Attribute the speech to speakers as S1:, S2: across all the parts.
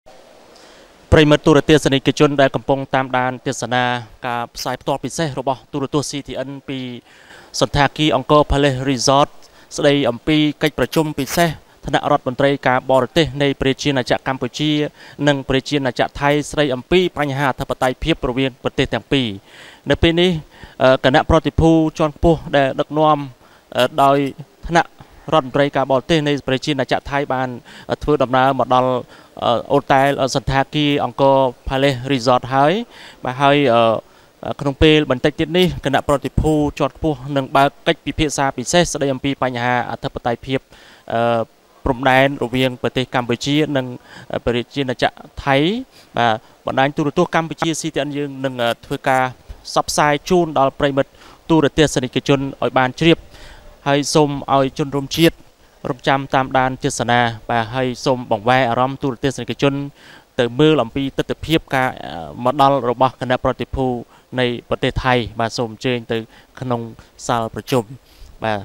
S1: ប្រិមត្តទូរទស្សនិកជនដែលកំពុងតាមដានទេសនាការផ្សាយផ្ទាល់ពិសេសរបស់ទូរទស្សន៍ CTN ពីសន្តាគារអង្គរ Palace Resort ស្ដីអំពីកិច្ចប្រជុំពិសេសថ្នាក់រដ្ឋមន្ត្រីការបរទេសនៃប្រជាណាចក្រកម្ពុជានិងប្រជាណាចក្រថៃស្ដីអំពីបញ្ហាអធិបតេយ្យភាពរវាងប្រទេសទាំងពីរនៅពេលនេះគណៈប្រតិភូជាន់ខ្ពស់ដែលដឹកនាំដោយថ្នាក់រដ្ឋមន្ត្រីការបរទេសនៃប្រជាណាចក្រថៃបានធ្វើដំណើរមកដល់អូតែលសន្តាគារអង្គរ Palace Resort ហើយបាទហើយក្នុងពេលបន្តិចទៀតនេះគណៈប្រតិភូជាន់ខ្ពស់នឹងបើកកិច្ចពិភាក្សាពិសេសស្ដីអំពីបញ្ហាអធិបតេយ្យភាពព្រំដែនរវាងប្រទេសកម្ពុជានិងប្រជាណាចក្រថៃបាទបណ្ដាញទូរទស្សន៍កម្ពុជា CTN យើងនឹងធ្វើការផ្សព្វផ្សាយជូនដល់ប្រិមិត្តទូរទស្សនិកជនឲ្យបានជ្រាបហើយសូមឲ្យជនរួមជាតិរំចាំតាមដានទេសនាបាទហើយសូមបង្វែរអារម្មណ៍ទូរទស្សនិកជនទៅមើលអំពីទស្សនវិជ្ជាការមកដល់របស់គណៈប្រតិភូនៃប្រទេសថៃបាទសូមអញ្ជើញទៅក្នុងសាលប្រជុំបាទ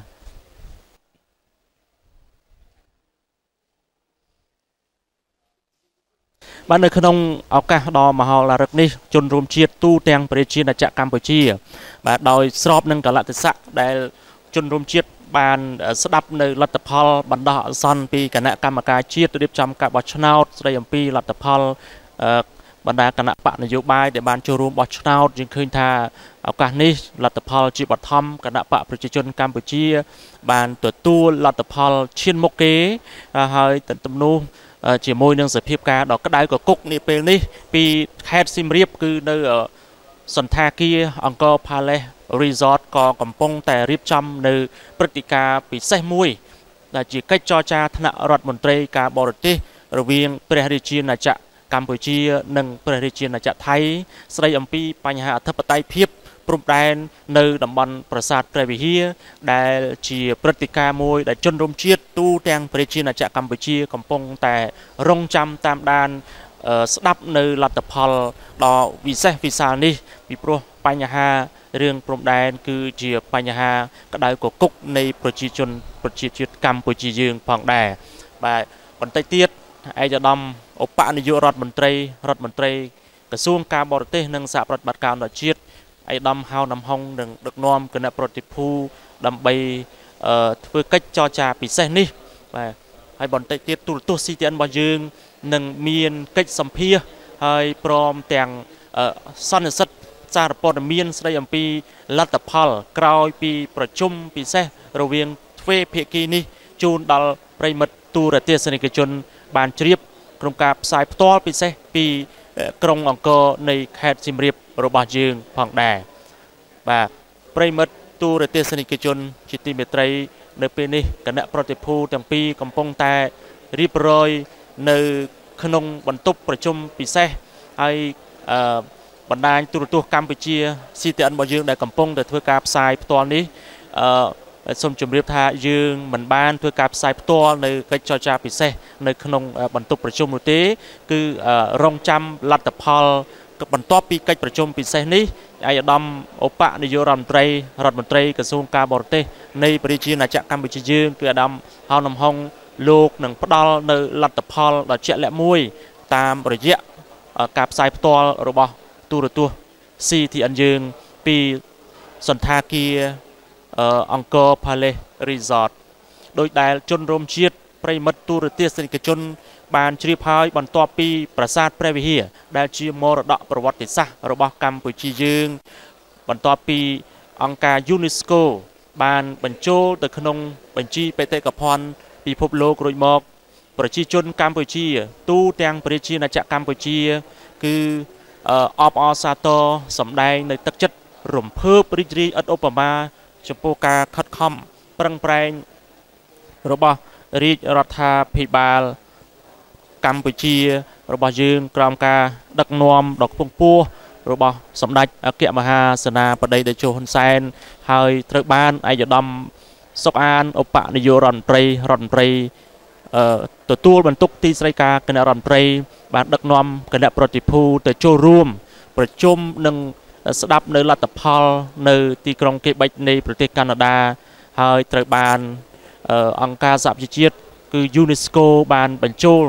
S1: បាទនៅក្នុងឱកាសដ៏មហោឡារិកនេះជនរួមជាតិទូទាំងប្រជាណាចក្រកម្ពុជាបាទដោយស្របនឹងកលៈទេសៈដែលជនរួមជាតិបានស្ដាប់នៅលទ្ធផលបណ្ដោះអាសន្នពីគណៈកម្មការជាតិរៀបចំការបោះឆ្នោតស្ដីអំពីលទ្ធផលបណ្ដាគណៈបកនយោបាយដែលបានចូលរួមបោះឆ្នោតយើងឃើញថាឱកាសនេះលទ្ធផលជាបឋមគណៈបកប្រជាជនកម្ពុជាបានទទួលលទ្ធផលឈានមុខគេហើយទំនោះជាមួយនឹងសភាពការដ៏ក្តៅកគុកនាពេលនេះពីខេត្តសៀមរាបគឺនៅសន្តាគារអង្គរ Palace Resort ក៏កំពុងតែរៀបចំនៅព្រឹត្តិការណ៍ពិសេសមួយដែលជាកិច្ចចរចាថ្នាក់រដ្ឋមន្ត្រីការបរទេសរវាងព្រះរាជាណាចក្រកម្ពុជានិងព្រះរាជាណាចក្រថៃស្ដីអំពីបញ្ហាអធិបតេយ្យភាពព្រំដែននៅតំបន់ប្រាសាទព្រះវិហារដែលជាព្រឹត្តិការណ៍មួយដែលជនរួមជាតិទូទាំងប្រជាណាចក្រកម្ពុជាកំពុងតែរងចាំតាមដានស្ដាប់នៅលទ្ធផលដ៏វិសេសវិសាលនេះពីព្រោះបញ្ហារឿងព្រំដែនគឺជាបញ្ហាក្តៅកគុកនៃប្រជាជាតិកម្ពុជាយើងផងដែរបាទបន្តិចទៀតឯកឧត្តមឧបនាយករដ្ឋមន្ត្រីក្រសួងការបរទេសនិងសហប្រតិបត្តិការអន្តរជាតិឯកឧត្តមហៅនំហុងនឹងដឹកនាំគណៈប្រតិភូដើម្បីធ្វើកិច្ចចរចាពិសេសនេះបាទហើយបន្តិចទៀតទូរទស្សន៍ CTN របស់យើងនឹងមានកិច្ចសម្ភាសហើយព្រមទាំងសន្និសីទសារព័ត៌មានស្ដីអំពីលទ្ធផលក្រោយពីប្រជុំពិសេសរវាងទ្វេភាគីនេះជូនដល់ប្រិមិត្តទូរទស្សនិកជនបានជ្រាបក្នុងការផ្សាយផ្ទាល់ពិសេសពីក្រុងអង្គរនៃខេត្តសៀមរាបរបស់យើងផងដែរបាទប្រិមិត្តទូរទស្សនិកជនជាទីមេត្រីនៅពេលនេះគណៈប្រតិភូទាំងពីរកំពុងតែរៀបរយនៅក្នុងបន្ទប់ប្រជុំពិសេសហើយបណ្ដាញទូរទស្សន៍កម្ពុជា CTN របស់យើងដែលកំពុងតែធ្វើការផ្សាយផ្ទាល់នេះសូមជម្រាបថាយើងមិនបានធ្វើការផ្សាយផ្ទាល់នៅកិច្ចចរចាពិសេសនៅក្នុងបន្ទប់ប្រជុំនោះទេគឺរងចាំលទ្ធផលបន្ទាប់ពីកិច្ចប្រជុំពិសេសនេះឯកឧត្តមឧបនាយករដ្ឋមន្ត្រីក្រសួងការបរទេសនៃប្រជាណាចក្រកម្ពុជាយើងគឺអាដាមហៅនំហុងលោកនឹងផ្ដល់នៅលទ្ធផលដ៏ជាក់លាក់មួយតាមរយៈការផ្សាយផ្ទាល់របស់ទូរទស្សន៍ CTN យើងពីសន្តាគារអង្គរ Palace Resort ដោយដែលជនរួមជាតិប្រិមិត្តទូរទស្សនិកជនបានជ្រាបហើយបន្ទាប់ពីប្រាសាទព្រះវិហារដែលជាមរតកប្រវត្តិសាស្ត្ររបស់កម្ពុជាយើងបន្ទាប់ពីអង្គការ UNESCO បានបញ្ចូលទៅក្នុងបញ្ជីបេតិកភណ្ឌពិភពលោករួចមកប្រជាជនកម្ពុជាទូទាំងប្រជាណាចក្រកម្ពុជាគឺអបអរសាទរសម្ដែងនៅទឹកចិត្តរំភើបរីករាយឥតឧបមាចំពោះការខិតខំប្រឹងប្រែងរបស់រាជរដ្ឋាភិបាលកម្ពុជារបស់យើងក្រោមការដឹកនាំដ៏ខ្ពង់ខ្ពស់របស់សម្ដេចអគ្គមហាសេនាបតីតេជោហ៊ុនសែនហើយត្រូវបានឯកឧត្តមសុកអានឧបនាយករដ្ឋមន្ត្រីទទួលបន្ទុកទីស្តីការគណៈរដ្ឋមន្ត្រីបានដឹកនាំគណៈប្រតិភូទៅចូលរួមប្រជុំនិងស្ដាប់នៅលទ្ធផលនៅទីក្រុងកេបិចនៃប្រទេសកាណាដាហើយត្រូវបានអង្គការសហប្រជាជាតិគឺ UNESCO បានបញ្ចូល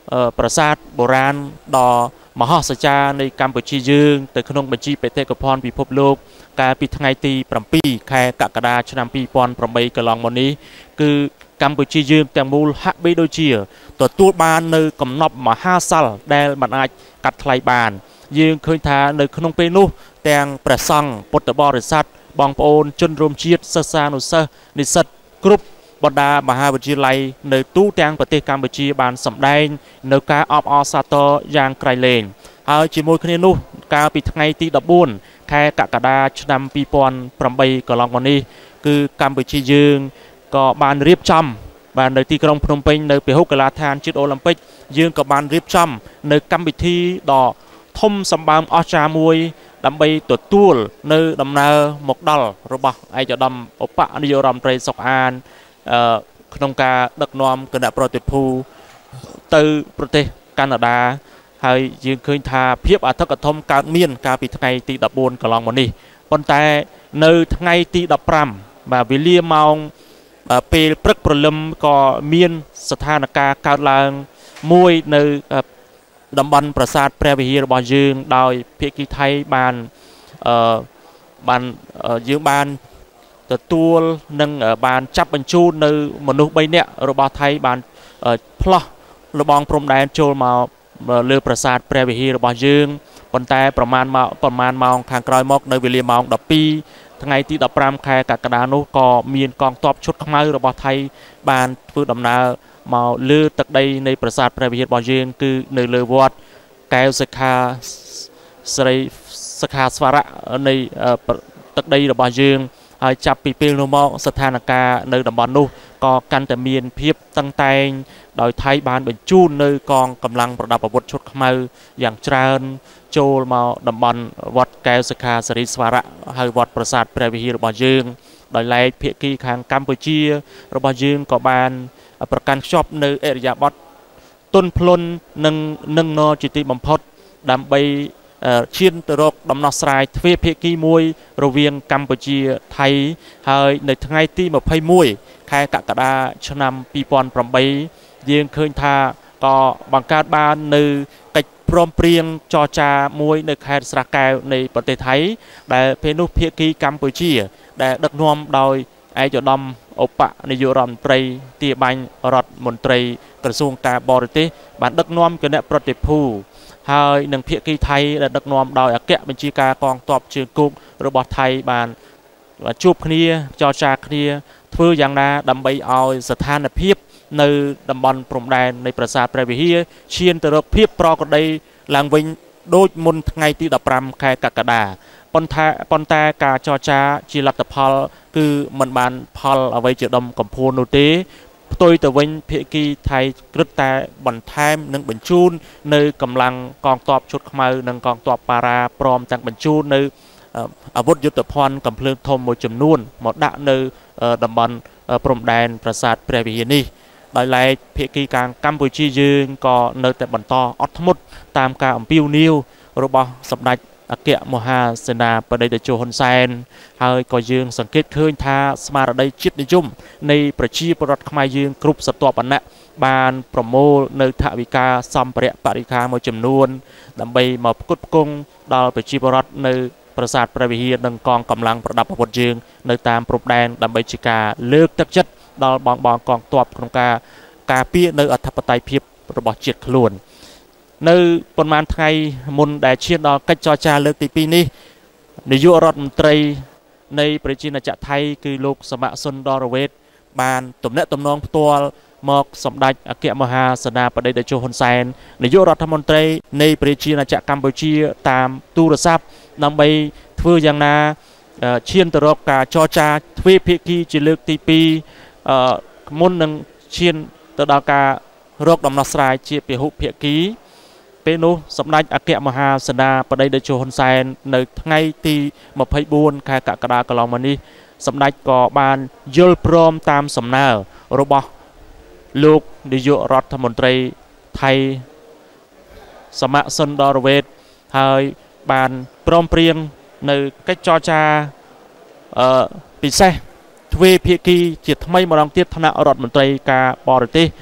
S1: ប្រាសាទបុរាណដ៏មហោស្ចារ្យនៃកម្ពុជាយើងទៅក្នុងបញ្ជីបេតិកភណ្ឌពិភពលោកកាលពីថ្ងៃទី7 ខែកក្កដាឆ្នាំ2008កន្លងមកនេះគឺកម្ពុជាយើងទាំងមូលហាក់បីដូចជាទទួលបាននៅកំណប់មហាសាលដែលមិនអាចកាត់ថ្លៃបានយើងឃើញថានៅក្នុងពេលនោះទាំងព្រះសង្ឃពុទ្ធបរិស័ទបងប្អូនជនរួមជាតិសិស្សានុសិស្សនិស្សិតគ្រប់បណ្ដាមហាវិទ្យាល័យនៅទូទាំងប្រទេសកម្ពុជាបានសម្ដែងនៅការអបអរសាទរយ៉ាងក្រៃលែងហើយជាមួយគ្នានោះកាលពីថ្ងៃទី14 ខែកក្កដាឆ្នាំ2008កន្លងមកនេះគឺកម្ពុជាយើងក៏បានរៀបចំបាននៅទីក្រុងភ្នំពេញនៅពហុកីឡដ្ឋានជាតិអូឡ িম্প ិកយើងក៏បានរៀបចំនៅកម្មវិធីដ៏ធំសម្បើមអស្ចារ្យមួយដើម្បីទទួលនៅដំណើរមកដល់របស់ឯកឧត្តមឧបនាយករដ្ឋមន្ត្រីសុកអានក្នុងការដឹកនាំគណៈប្រតិភូទៅប្រទេសកាណាដាហើយយើងឃើញថាភាពអធិកអធមកើតមានកាលពីថ្ងៃទី14កន្លងមកនេះប៉ុន្តែនៅថ្ងៃទី15បាទវេលាម៉ោងពេលព្រឹកព្រលឹមក៏មានស្ថានភាពកើតឡើងមួយនៅតំបន់ប្រាសាទព្រះវិហាររបស់យើងដោយភាគីថៃបានយើងបានទទួលនិងបានចាប់បញ្ជូននៅមនុស្ស3នាក់របស់ថៃបានផ្លោះលបងព្រំដែនចូលមកលើប្រាសាទព្រះវិហាររបស់យើងប៉ុន្តែប្រមាណម៉ោងខាងក្រោយមកនៅវេលាម៉ោង12ថ្ងៃទី15 ខែកក្កដានោះក៏មានកងទ័ពឈុតខ្មៅរបស់ថៃបានធ្វើដំណើរមកលើទឹកដីនៃប្រាសាទព្រះវិហាររបស់យើងគឺនៅលើវត្តកែវសិក្ខាស្វរៈនៃទឹកដីរបស់យើងហើយចាប់ពីពេលនោះមកស្ថានភាពនៅតំបន់នោះក៏កាន់តែមានភាពតឹងតែងដោយថៃបានបញ្ជូននៅកងកម្លាំងប្រដាប់អាវុធឈុតខ្មៅយ៉ាងច្រើនចូលមកតំបន់វត្តកែវសិក្ខាស្វរៈហើយវត្តប្រាសាទព្រះវិហាររបស់យើងដោយឡែកភាគីខាងកម្ពុជារបស់យើងក៏បានប្រកាន់ខ្ជាប់នៅអរិយាប័ត្រទុនភ្លុននិងណជាទីបំផុតដើម្បីឈានទៅរកដំណោះស្រាយទ្វេភាគីមួយរវាងកម្ពុជាថៃហើយនៅថ្ងៃទី21 ខែកក្កដាឆ្នាំ2008យើងឃើញថាក៏បង្កើតបាននៅកិច្ចព្រមព្រៀងចរចាមួយនៅខេត្តស្រះកែវនៃប្រទេសថៃដែលពេលនោះភាគីកម្ពុជាដែលដឹកនាំដោយឯកឧត្តមឧបនាយករដ្ឋមន្ត្រីទាបាញ់រដ្ឋមន្ត្រីក្រសួងការបរទេសបានដឹកនាំគណៈប្រតិភូហើយនឹងភាគីថៃដែលដឹកនាំដោយអគ្គបញ្ជាការកងទ័ពជើងគោករបស់ថៃបានជួបគ្នាចរចាគ្នាធ្វើយ៉ាងណាដើម្បីឲ្យស្ថានភាពនៅតំបន់ព្រំដែននៃប្រាសាទព្រះវិហារឈានទៅរកភាពប្រក្រតីឡើងវិញដូចមុនថ្ងៃទី15 ខែកក្កដាប៉ុន្តែការចរចាជាលទ្ធផលគឺមិនបានផលអ្វីជាដុំកំភួននោះទេផ្ទុយទៅវិញភាគីថៃគិតតែបន្ថែមនិងបញ្ជូននៅកម្លាំងកងទ័ពឈុតខ្មៅនិងកងទ័ពប៉ារ៉ាព្រមទាំងបញ្ជូននៅអាវុធយុទ្ធភ័ណ្ឌកំភ្លើងធំមួយចំនួនមកដាក់នៅតំបន់ព្រំដែនប្រាសាទព្រះវិហារនេះដោយឡែកភាគីខាងកម្ពុជាយើងក៏នៅតែបន្តអត់ធ្មត់តាមការអំពាវនាវរបស់សម្ដេចអគ្គមហាសេនាបតីតេជោហ៊ុនសែនហើយក៏យើងសង្កេតឃើញថាស្មារតីជាតិនិយមនៃប្រជាពលរដ្ឋខ្មែរយើងគ្រប់ស្រទាប់វណ្ណៈបានប្រមូលនៅថវិកាសម្ភារៈបរិក្ខារមួយចំនួនដើម្បីមកផ្គត់ផ្គង់ដល់ប្រជាពលរដ្ឋនៅប្រាសាទព្រះវិហារនិងកងកម្លាំងប្រដាប់អាវុធយើងនៅតាមព្រំដែនដើម្បីជាការលើកទឹកចិត្តដល់បងកងទ័ពក្នុងការការពារនៅអធិបតេយ្យភាពរបស់ជាតិខ្លួននៅប៉ុន្មានថ្ងៃមុនដែលឈានដល់កិច្ចចរចាលើកទី2នេះនាយករដ្ឋមន្ត្រីនៃប្រជាណាចក្រថៃគឺលោកសមៈសុនដរវេទបានទំនាក់ទំនងផ្ទាល់មកសម្ដេចអគ្គមហាសេនាបតីតេជោហ៊ុនសែននាយករដ្ឋមន្ត្រីនៃប្រជាណាចក្រកម្ពុជាតាមទូរស័ព្ទដើម្បីធ្វើយ៉ាងណាឈានទៅរកការចរចាទ្វេភាគីជាលើកទី2មុននឹងឈានទៅដល់ការរកដំណោះស្រាយជាពហុភាគីពេលនោះសម្ដេចអគ្គមហាសេនាបតីតេជោហ៊ុនសែននៅថ្ងៃទី24 ខែកក្កដាកន្លងមកនេះសម្ដេចក៏បានយល់ព្រមតាមសំណើរបស់លោកនាយករដ្ឋមន្ត្រីថៃសមៈសុនដរវេទហើយបានព្រមព្រៀងនៅកិច្ចចរចាពិសេសទ្វេភាគីជាថ្មីម្ដងទៀតថ្នាក់រដ្ឋមន្ត្រីការបរទេស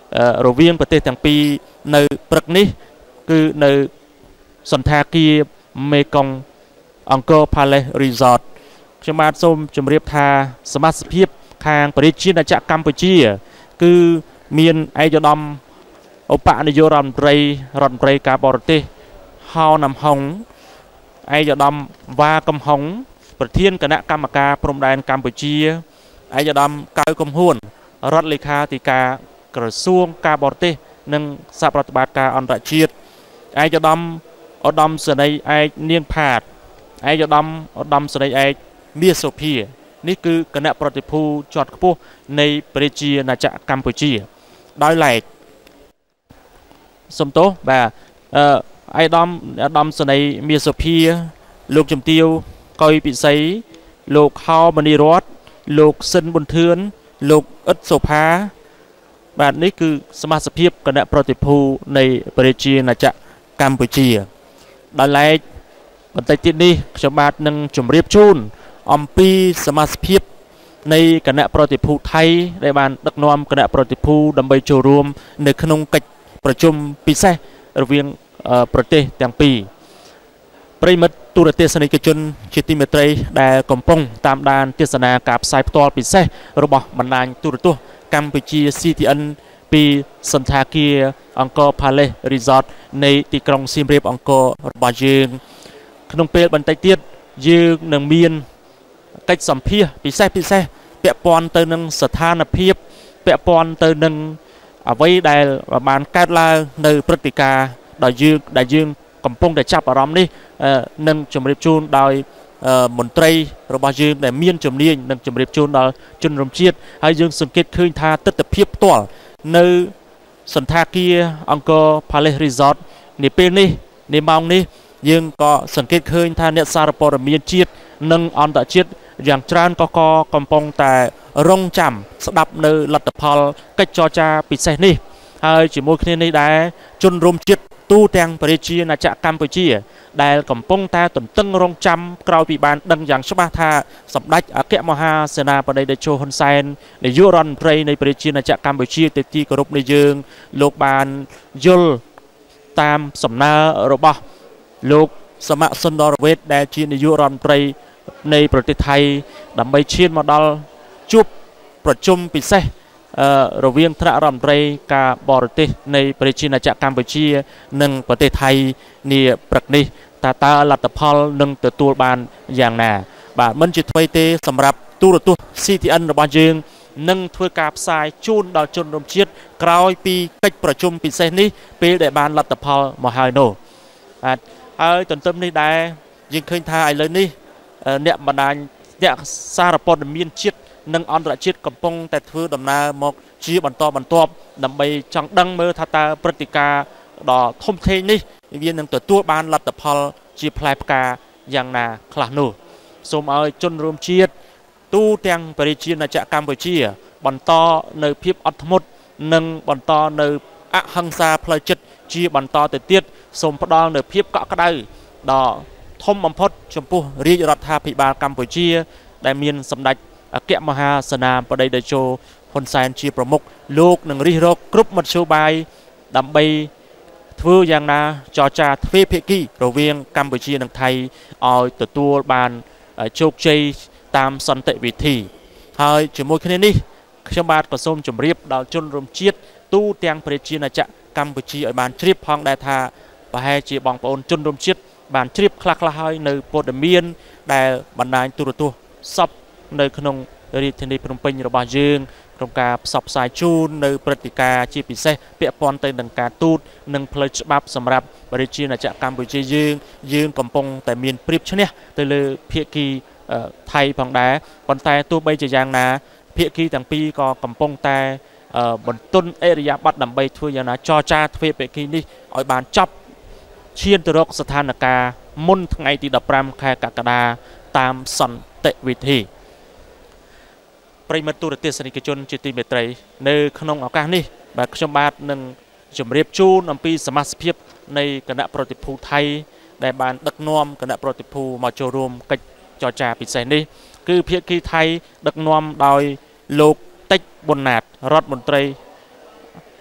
S1: រវាងប្រទេសទាំងពីរនៅព្រឹកនេះគឺនៅសន្តាគារមេកុងអង្គរ Palace Resort ខ្ញុំបាទសូមជម្រាបថាសមាជិកភាពខាងប្រជាជាតិអាចារ្យកម្ពុជាគឺមានឯកឧត្តមឧបនាយករដ្ឋមន្ត្រីការបរទេសហៅណាំហុងឯកឧត្តមវ៉ាកំហុងប្រធានគណៈកម្មការព្រំដែនកម្ពុជាឯកឧត្តមកៅកំហួនរដ្ឋលេខាធិការក្រសួងការបរទេសនិងសហប្រតិបត្តិការអន្តរជាតិឯកឧត្តមសេនីយ៍ឯកនាងផាតឯកឧត្តមសេនីយ៍ឯកមាសសុភានេះគឺគណៈប្រតិភូជាន់ខ្ពស់នៃប្រជាណាចក្រកម្ពុជាដោយឡែកសំទោសបាទឯកឧត្តមសេនីយ៍មាសសុភាលោកជំទាវកុយពិសីលោកហៅមនីរតលោកសិនប៊ុនធឿនលោកអ៊ិតសុផាបាទនេះគឺសមាជិកភាពគណៈប្រតិភូនៃប្រជាណាចក្រកម្ពុជាដោយឡែកបន្តិចទៀតនេះខ្ញុំបាទនឹងជម្រាបជូនអំពីសមាជិកភាពនៃគណៈប្រតិភូថៃដែលបានដឹកនាំគណៈប្រតិភូដើម្បីចូលរួមនៅក្នុងកិច្ចប្រជុំពិសេសរវាងប្រទេសទាំងពីរប្រិមិត្តទូរទស្សនិកជនជាទីមេត្រីដែលកំពុងតាមដានទស្សនាការផ្សាយផ្ទាល់ពិសេសរបស់បណ្ដាញទូរទស្សន៍កម្ពុជា CTN ពីសន្តាគារអង្គរ Palace Resort នៃទីក្រុងសៀមរាបអង្គររបស់យើងក្នុងពេលបន្តិចទៀតយើងនឹងមានកិច្ចសម្ភាសពិសេសពាក់ព័ន្ធទៅនឹងស្ថានភាពពាក់ព័ន្ធទៅនឹងអ្វីដែលបានកើតឡើងនៅព្រឹត្តិការណ៍ដែលយើងកំពុងតែចាប់អារម្មណ៍នេះនឹងជម្រាបជូនដោយមន្ត្រីរបស់យើងដែលមានជំនាញនឹងជម្រាបជូនដល់ជនរួមជាតិហើយយើងសង្កេតឃើញថាទស្សនវិជ្ជាផ្ទាល់នៅសន្តាគារអង្គរ Palace Resort នាពេលនេះនាម៉ោងនេះយើងក៏សង្កេតឃើញថាអ្នកសារព័ត៌មានជាតិនិងអន្តរជាតិយ៉ាងច្រើនក៏កំពុងតែរងចាំស្ដាប់នៅលទ្ធផលកិច្ចចរចាពិសេសនេះហើយជាមួយគ្នានេះដែរជនរួមជាតិទូទាំងប្រជាណាចក្រកម្ពុជាដែលកំពុងតែទន្ទឹងរង់ចាំក្រោយពីបានដឹងយ៉ាងច្បាស់ថាសម្ដេចអគ្គមហាសេនាបតីតេជោហ៊ុនសែននាយករដ្ឋមន្ត្រីនៃប្រជាណាចក្រកម្ពុជាទៅទីគោរពនៃយើងលោកបានយល់តាមសំណើរបស់លោកសមៈសុនដរវេទដែលជានាយករដ្ឋមន្ត្រីនៃប្រទេសថៃដើម្បីឈានមកដល់ជួបប្រជុំពិសេសរវាងថ្នាក់រដ្ឋមន្ត្រីការបរទេសនៃប្រជាណាចក្រកម្ពុជានិងប្រទេសថៃនាព្រឹកនេះតើលទ្ធផលនឹងទទួលបានយ៉ាងណាបាទមិនជាថ្មីទេសម្រាប់ទូរទស្សន៍ CTN របស់យើងនឹងធ្វើការផ្សាយជូនដល់ជនរួមជាតិក្រោយពីកិច្ចប្រជុំពិសេសនេះពេលដែលបានលទ្ធផលមកហើយនោះបាទហើយទន្ទឹមនេះដែរយើងឃើញថាឥឡូវនេះអ្នកសារព័ត៌មានជាតិនិងអន្តរជាតិកំពុងតែធ្វើដំណើរមកជាបន្តបន្ទាប់ដើម្បីចង់ដឹងមើលថាតើព្រឹត្តិការណ៍ដ៏ធំធេងនេះវានឹងទទួលបានលទ្ធផលជាផ្លែផ្កាយ៉ាងណាខ្លះនោះសូមឲ្យជនរួមជាតិទូទាំងប្រជាណាចក្រកម្ពុជាបន្តនៅភាពអត់ធ្មត់និងបន្តនៅអហិង្សាផ្លូវចិត្តជាបន្តទៅទៀតសូមផ្ដល់នៅភាពកក់ក្ដៅដ៏ធំបំផុតចំពោះរាជរដ្ឋាភិបាលកម្ពុជាដែលមានសម្ដេចអគ្គមហាសេនាបតីតេជោហ៊ុនសែនជាប្រមុខលោកនឹងរិះរកគ្រប់មធ្យោបាយដើម្បីធ្វើយ៉ាងណាចរចាទ្វេភាគីរវាងកម្ពុជានិងថៃឲ្យទទួលបានជោគជ័យតាមសន្តិវិធីហើយជាមួយគ្នានេះខ្ញុំបាទក៏សូមជម្រាបដល់ជនរួមជាតិទូទាំងប្រជាណាចក្រកម្ពុជាឲ្យបានជ្រាបផងដែរថាប្រហែលជាបងប្អូនជនរួមជាតិបានជ្រាបខ្លះហើយនៅព័ត៌មានដែលបណ្ដាញទូរទស្សន៍សពនៅក្នុងរាជធានីភ្នំពេញរបស់យើងក្នុងការផ្សព្វផ្សាយជូននៅព្រឹត្តិការណ៍ជាពិសេសពាក់ព័ន្ធទៅនឹងការទូតនិងផ្លូវច្បាប់សម្រាប់ប្រជាណាចក្រកម្ពុជាយើងកំពុងតែមានព្រៀបឈ្នះទៅលើភាគីថៃផងដែរប៉ុន្តែទោះបីជាយ៉ាងណាភាគីទាំងពីរក៏កំពុងតែបន្ទន់អេរយាប័តដើម្បីធ្វើយ៉ាងណាចរចាទ្វេភាគីនេះឲ្យបានចប់ឈានទៅរកស្ថានភាពមុនថ្ងៃទី15ខែកក្កដាតាមសន្តិវិធីប្រិមត្តទូរទស្សនិកជនជាទីមេត្រីនៅក្នុងឱកាសនេះបាទខ្ញុំបាទនឹងជម្រាបជូនអំពីសមាជិកភាពនៃគណៈប្រតិភូថៃដែលបានដឹកនាំគណៈប្រតិភូមកចូលរួមកិច្ចចរចាពិសេសនេះគឺភាគីថៃដឹកនាំដោយលោកតិចប៊ុនណាតរដ្ឋមន្ត្រី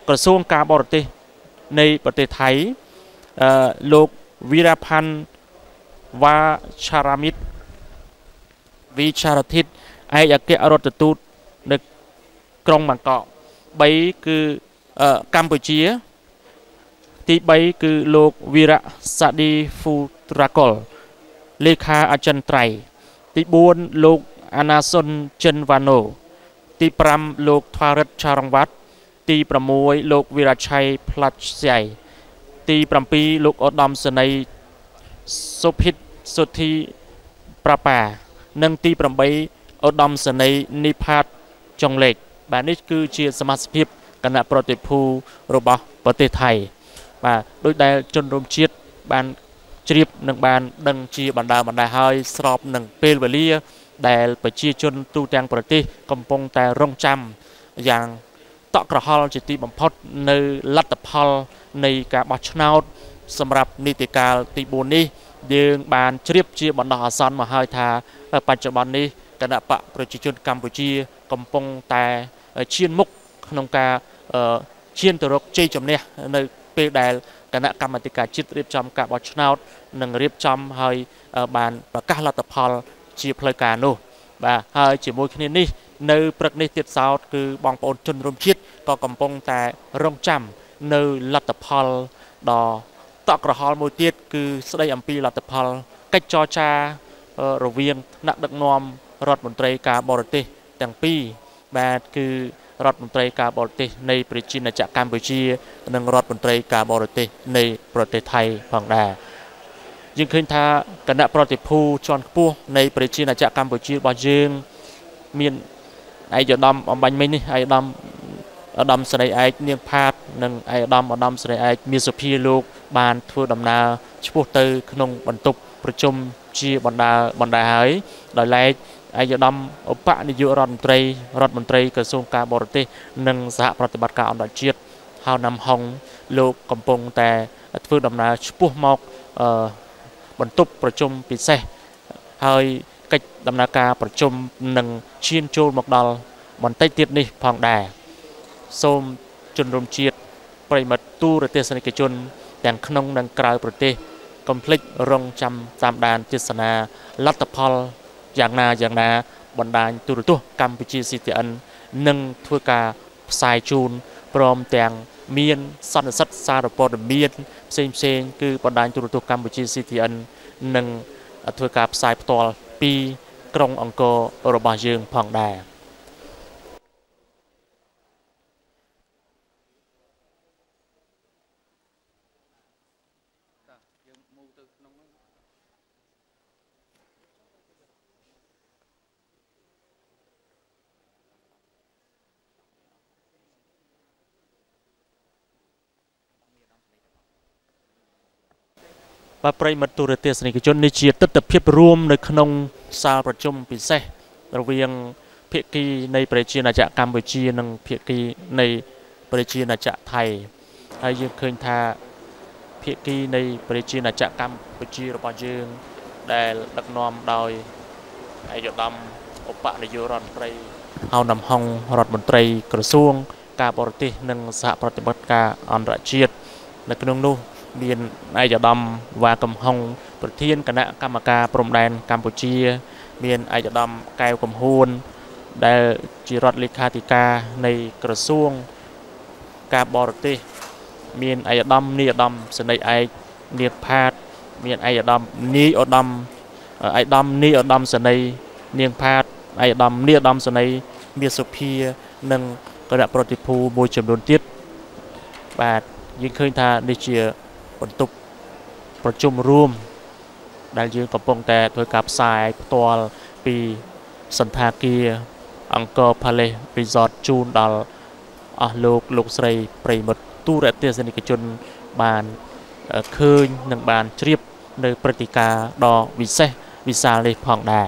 S1: ក្រសួងការបរទេសនៃប្រទេសថៃលោកវីរ៉ាផាន់វ៉ាឆារ៉ាមីតវិចារធិតឯកអគ្គរដ្ឋទូតនៅក្រុងបាងកក3គឺកម្ពុជាទី3គឺលោកវីរៈសាឌីហ្វូត្រាកុលលេខាអចិន្ត្រៃយ៍ទី4លោកអាណាសុនចិនវ៉ាណូទី5លោកថ្វារិតឆារងវ៉ាត់ទី6លោកវីរៈឆៃផ្លាត់សៃទី7លោកឧត្តមសេនីយ៍សុភិតសុធីប្របានិងទី8ឧត្តមសេនីយ៍នីផាតចុងលេខបាទនេះគឺជាសមាជិកគណៈប្រតិភូរបស់ប្រទេសថៃបាទដោយដែលជនរួមជាតិបានជ្រាបនិងបានដឹងជាបណ្ដាហើយស្របនឹងពេលវេលាដែលប្រជាជនទូទាំងប្រទេសកំពុងតែរងចាំយ៉ាងតក់ក្រហល់ជាទីបំផុតនៅលទ្ធផលនៃការបោះឆ្នោតសម្រាប់នីតិកាលទី4នេះយើងបានជ្រាបជាបណ្ដោះអាសន្នមកហើយថាបច្ចុប្បន្ននេះគណៈបកប្រជាជនកម្ពុជាកំពុងតែឈានមុខក្នុងការឈានទៅរកជ័យជំនះនៅពេលដែលគណៈកម្មាធិការជាតិរៀបចំការបោះឆ្នោតនិងរៀបចំឲ្យបានប្រកាសលទ្ធផលជាផ្លូវការនោះបាទហើយជាមួយគ្នានេះនៅព្រឹកនេះទៀតសោតគឺបងប្អូនជនរួមជាតិក៏កំពុងតែរងចាំនៅលទ្ធផលដ៏តក់ក្រហល់មួយទៀតគឺស្ដីអំពីលទ្ធផលកិច្ចចរចារវាងថ្នាក់ដឹកនាំរដ្ឋមន្ត្រីការបរទេសទាំងពីរបាទគឺរដ្ឋមន្ត្រីការបរទេសនៃប្រជាណាចក្រកម្ពុជានិងរដ្ឋមន្ត្រីការបរទេសនៃប្រទេសថៃផងដែរយើងឃើញថាគណៈប្រតិភូជាន់ខ្ពស់នៃប្រជាណាចក្រកម្ពុជារបស់យើងមានឯកឧត្តមអំបញ្ញមិញនេះឯកឧត្តមសេនីយ៍ឯកនាងផាតនិងឯកឧត្តមសេនីយ៍ឯកមាសសុភាលោកបានធ្វើដំណើរឆ្ពោះទៅក្នុងបន្ទប់ប្រជុំជាបណ្ដាហើយដោយឡែកឯកឧត្តមឧបនាយករដ្ឋមន្ត្រីក្រសួងការបរទេសនិងសហប្រតិបត្តិការអន្តរជាតិហៅណាំហុងលោកកំពុងតែធ្វើដំណើរឆ្ពោះមកបន្ទប់ប្រជុំពិសេសហើយកិច្ចដំណើរការប្រជុំនឹងឈានចូលមកដល់បន្តិចទៀតនេះផងដែរសូមជនរួមជាតិប្រិមិត្តទូរទស្សនិកជនទាំងក្នុងនិងក្រៅប្រទេសកុំភ្លេចរងចាំតាមដានទស្សនាលទ្ធផលយ៉ាងណាបណ្ដាញទូរទស្សន៍កម្ពុជា CTN នឹងធ្វើការផ្សាយជូនព្រមទាំងមានសន្និសីទសារព័ត៌មានផ្សេងគឺបណ្ដាញទូរទស្សន៍កម្ពុជា CTN នឹងធ្វើការផ្សាយផ្ទាល់ពីក្រុងអង្គររបស់យើងផងដែរ បាទប្រិយមិត្តទូរទស្សនិកជននេះជាទស្សនវិជ្ជារួមនៅក្នុងសាលប្រជុំពិសេសរវាងភាគីនៃប្រជាណាចក្រកម្ពុជានិងភាគីនៃប្រជាណាចក្រថៃហើយយើងឃើញថាភាគីនៃប្រជាណាចក្រកម្ពុជារបស់យើងដែលដឹកនាំដោយឯកឧត្តមឧបនាយករដ្ឋមន្ត្រីហៅណាំហុងរដ្ឋមន្ត្រីក្រសួងការបរទេសនិងសហប្រតិបត្តិការអន្តរជាតិនៅក្នុងនោះមានឯកឧត្តមវ៉ាកំហុងប្រធានគណៈកម្មការព្រំដែនកម្ពុជាមានឯកឧត្តមកែវកំហួនដែលជារដ្ឋលេខាធិការនៃក្រសួងការបរទេសមានឯកឧត្តមនាយឧត្តមសេនីយ៍ឯកនាងផាតមានឯកឧត្តមនាយឧត្តមសេនីយ៍នាងផាតឯកឧត្តមនាយឧត្តមសេនីយ៍មាសសុភានិងគណៈប្រតិភូមួយចំនួនទៀតបាទយើងឃើញថានេះជាបន្ទប់ប្រជុំរួមដែលយើងកំពុងតែធ្វើការផ្សាយផ្ទាល់ពីសន្តាគារអង្គរ Palace Resort ជូនដល់អស់លោកស្រីប្រិមិត្តទូរទស្សនិកជនបានឃើញនិងបានជ្រាបនៅព្រឹត្តិការណ៍ដ៏វិសេសវិសាលនេះផងដែរ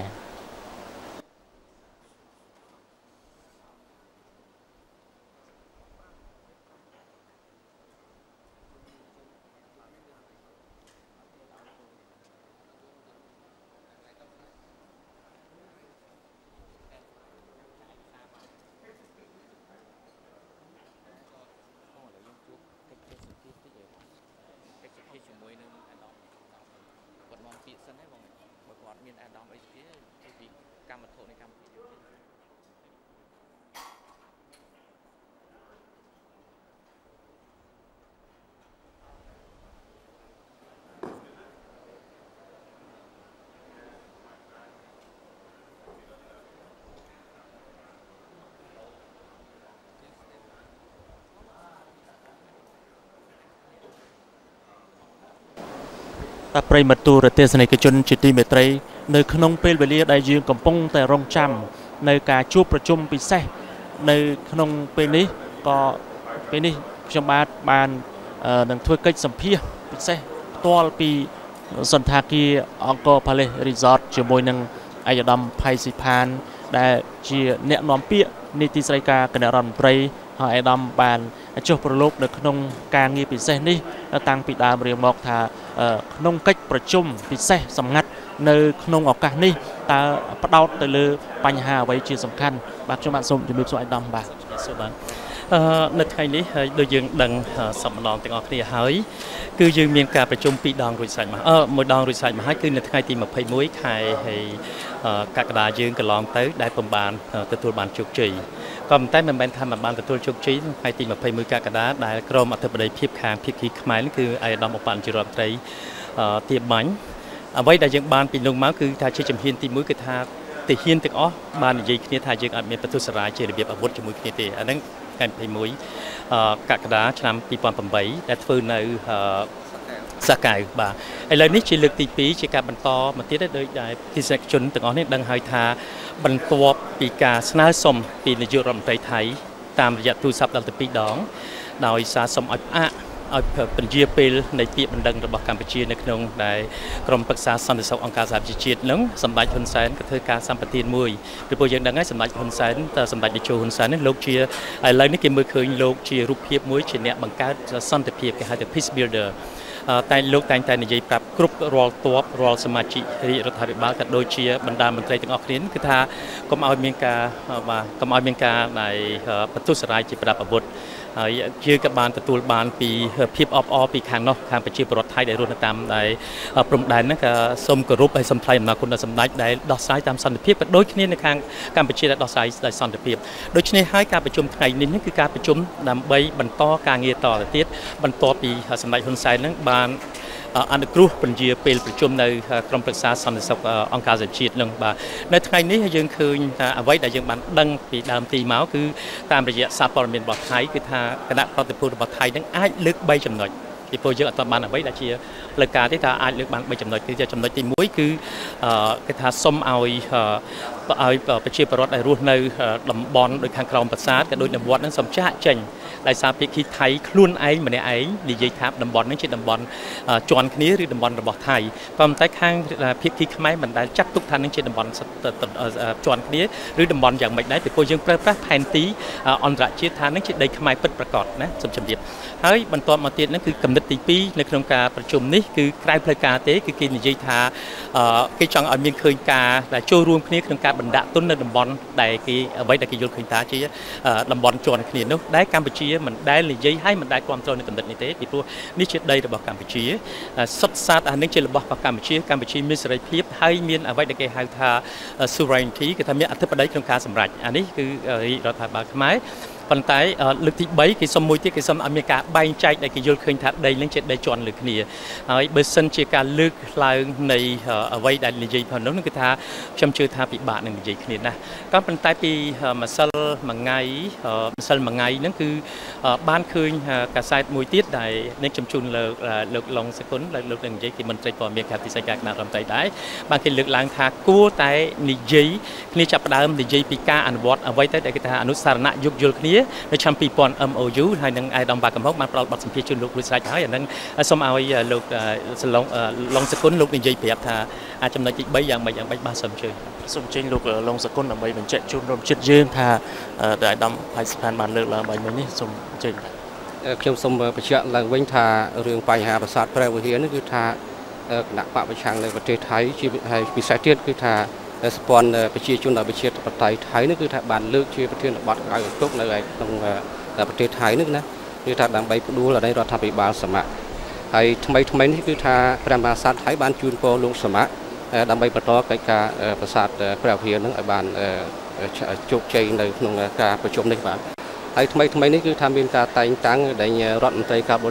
S1: ប្រិមត្តទូរទស្សនិកជនជាទីមេត្រីនៅក្នុងពេលវេលាដែលយើងកំពុងតែរងចាំនៅការជួបប្រជុំពិសេសនៅក្នុងពេលនេះក៏ពេលនេះខ្ញុំបាននឹងធ្វើកិច្ចសម្ភាសពិសេសផ្ទាល់ពីសន្តាគារអង្គរ Palace Resort ជាមួយនឹងឯកឧត្តមផៃស៊ីផានដែលជាអ្នកនាំពាក្យនីតិស្តីការគណៈរដ្ឋមន្ត្រីហើយឯកឧត្តមបានចុះប្រឡូកនៅក្នុងការងារពិសេសនេះតាំងពីដើមរៀងមកថាក្នុងកិច្ចប្រជុំពិសេសសម្ងាត់នៅក្នុងឱកាសនេះតើផ្ដោតទៅលើបញ្ហាអ្វីជាសំខាន់បាទខ្ញុំបាទសូមជំរាបសួរឯកឧត្តមបាទសូមបាទនៅថ្ងៃនេះដូចយើងដឹងសប្តាហ៍ទាំងអស់គ្នាហើយគឺយើងមានការប្រជុំ2ដងរួចស្រេចមកមួយដងរួចស្រេចមកហើយគឺនៅថ្ងៃទី21ខែកក្កដាយើងកន្លងទៅដែលពុំបានទទួលបានជោគជ័យក៏ប៉ុន្តែមិនមែនថាមិនបានទទួលជោគជ័យថ្ងៃទី21កក្កដាដែលក្រុមអធិបតីភាពខាងភាគីខ្មែរនេះគឺឯកឧត្តមឧបនាយករដ្ឋមន្ត្រីទាបាញ់អ្វីដែលយើងបានពីនោះមកគឺថាជាជំហានទី1គឺថាទាហានទាំងអស់បាននិយាយគ្នាថាយើងអត់មានបន្ទុះសារាយជារបៀបអាវុធជាមួយគ្នាទេអាហ្នឹងថ្ងៃ21កក្កដាឆ្នាំ2008ដែលធ្វើនៅសាកែវបាទឥឡូវនេះជាលើកទី2ជាការបន្តមកទៀតដោយដែលទស្សនិកជនទាំងអស់នេះដឹងហើយថាបន្ទាប់ពីការស្នើសុំពីនាយករដ្ឋមន្ត្រីថៃតាមរយៈទូរស័ព្ទដល់ទៅ2ដងដោយសារសុំឲ្យផ្អាកឲ្យពន្យាពេលនៃពាក្យបណ្ដឹងរបស់កម្ពុជានៅក្នុងដែលក្រុមប្រឹក្សាសន្តិសុខអង្គការសហប្រជាជាតិនឹងសម្ដេចហ៊ុនសែនក៏ធ្វើការសម្បទានមួយពីព្រោះយើងដឹងហើយសម្ដេចហ៊ុនសែនសម្ដេចតេជោហ៊ុនសែននេះលោកជាឥឡូវនេះគេមើលឃើញលោកជារូបភាពមួយជាអ្នកបង្កើតសន្តិភាពគេហៅថា peace builder តែលោកតែងតែនិយាយប្រាប់គ្រប់រាល់ទ័ពរាល់សមាជិករាជរដ្ឋាភិបាលក៏ដូចជាបណ្ដាមន្ត្រីទាំងអស់គ្នាគឺថាកុំឲ្យមានការដែលបន្ទុះសារាយជាប្រដាប់អាវុធហើយយើងក៏បានទទួលបានពីភាពអបអរពីខាងនោះខាងប្រជាពលរដ្ឋថៃដែលរស់នៅតាមដែលព្រំដែនហ្នឹងក៏សូមគោរពហើយសូមថ្លែងអំណរគុណដល់សម្ដេចដែលដោះស្រាយតាមសន្តិភាពក៏ដូចគ្នានៅខាងកម្ពុជាដែលដោះស្រាយដោយសន្តិភាពដូច្នេះហើយការប្រជុំថ្ងៃនេះគឺការប្រជុំដើម្បីបន្តការងារតទៅទៀតបន្ទាប់ពីសម្ដេចហ៊ុនសែនហ្នឹងបានអនុគ្រោះពន្យាពេលប្រជុំនៅក្រុមប្រឹក្សាសន្តិសុខអង្គការសហជាតិនឹងបាទនៅថ្ងៃនេះយើងឃើញថាអ្វីដែលយើងបានដឹងពីដើមទីមកគឺតាមរយៈសារព័ត៌មានរបស់ថៃគឺថាគណៈប្រតិភូរបស់ថៃនឹងអាចលើក3ចំណុចពីព្រោះយើងអត់ទាន់បានអ្វីដែលជាផ្លូវការទេថាអាចលើកបាន3ចំណុចគឺចំណុចទី1គឺគេថាសុំឲ្យប្រជាពលរដ្ឋដែលរស់នៅតំបន់ដូចខាងក្រោមប្រាសាទក៏ដូចនៅវត្តនឹងសុំចាកចេញដោយសារភាគីថៃខ្លួនឯងម្នាក់ឯងនិយាយថាតំបន់នេះជាតំបន់ជាន់គ្នាឬតំបន់របស់ថៃប៉ុន្តែខាងភាគីខ្មែរមិនដែលចាត់ទុកថានឹងជាតំបន់ជាន់គ្នាឬតំបន់យ៉ាងម៉េចដែរពីព្រោះយើងប្រើប្រាស់ផែនទីអន្តរជាតិថានឹងជាដីខ្មែរពិតប្រាកដណាសូមជម្រាបហើយបន្ទាប់មកទៀតហ្នឹងគឺគំនិតទី2នៅក្នុងការប្រជុំនេះគឺក្រៅផ្លូវការទេគឺគេនិយាយថាគេចង់ឲ្យមានឃើញការដែលចូលរួមគ្នាក្នុងការបណ្ដាក់ទុននៅតំបន់ដែលគេអ្វីដែលគេយល់ឃើញថាជាតំបន់ជាន់គ្នានោះដែលកម្ពុជាមិនដែលនិយាយហើយមិនដែលគ្រប់គ្រងនៅគំនិតនេះទេពីព្រោះនេះជាដីរបស់កម្ពុជាសុទ្ធសាធអានេះជារបស់កម្ពុជាមានសេរីភាពហើយមានអ្វីដែលគេហៅថា sovereignty គេថាមានអធិបតេយ្យក្នុងការសម្រេចអានេះគឺរដ្ឋាភិបាលខ្មែរប៉ុន្តែលើកទី3គេសុំមួយទៀតគេសុំឲ្យមានការបែងចែកដែលគេយល់ឃើញថាដីនឹងជាដីជាន់លើគ្នាហើយបើសិនជាការលើកឡើងនៃអ្វីដែលនិយាយផងនោះគឺថាខ្ញុំជឿថាពិបាកនឹងនិយាយគ្នាណាស់ក៏ប៉ុន្តែពីម្សិលមួយថ្ងៃហ្នឹងគឺបានឃើញកាសែតមួយទៀតដែលនឹងជំជូនលោកឡុងសកុនលោកនឹងនិយាយពីមន្ត្រីព័ត៌មានខាងទីស្តីការគណៈរដ្ឋមន្ត្រីដែរបានគេលើកឡើងថាគួរតែនិយាយគ្នាចាប់ផ្ដើមនិយាយពីការអនុវត្តអ្វីទៅដែលគេថាអនុសារណៈយោគយល់គ្នានៅឆ្នាំ2000 MOU ហើយនឹងឯកឧត្តមបាកំហុកបានផ្ដល់បទសម្ភាសន៍ជូនលោករួចស្រេចហើយអានឹងសូមឲ្យលោកឡុងសកុនលោកនិយាយប្រាប់ថាចំណុចទី3យ៉ាងម៉េចបាទសូមអញ្ជើញលោកឡុងសកុនដើម្បីបញ្ជាក់ជូនរួមចិត្តយើងថាដែលអាដាមផៃស៊ីផានបានលើកឡើងបាញ់មិញនេះសូមអញ្ជើញ
S2: ខ្ញុំសូមបញ្ជាក់ឡើងវិញថារឿងបញ្ហាប្រាសាទព្រះវិហារនេះគឺថាគណៈបកប្រឆាំងនៅប្រទេសថៃជាពិសេសទៀតគឺថាស្ព័ន្ធប្រជាជនដោយប្រជាធិបតេយ្យថៃនេះគឺថាបានលើកជាប្រធានបទក្រៅក្នុងនៅក្នុងប្រទេសថៃនេះណាគឺថាដើម្បីផ្ដួលរដ្ឋាភិបាលសមត្ថហើយថ្មីនេះគឺថាព្រះមហាក្សត្រថៃបានជូនពរលោកសមៈដើម្បីបន្តកិច្ចការប្រាសាទព្រះវិហារនឹងឲ្យបានជោគជ័យនៅក្នុងការប្រជុំនេះបាទហើយថ្មីនេះគឺថាមានការតែងតាំងដែលរដ្ឋមន្ត្រីការបរ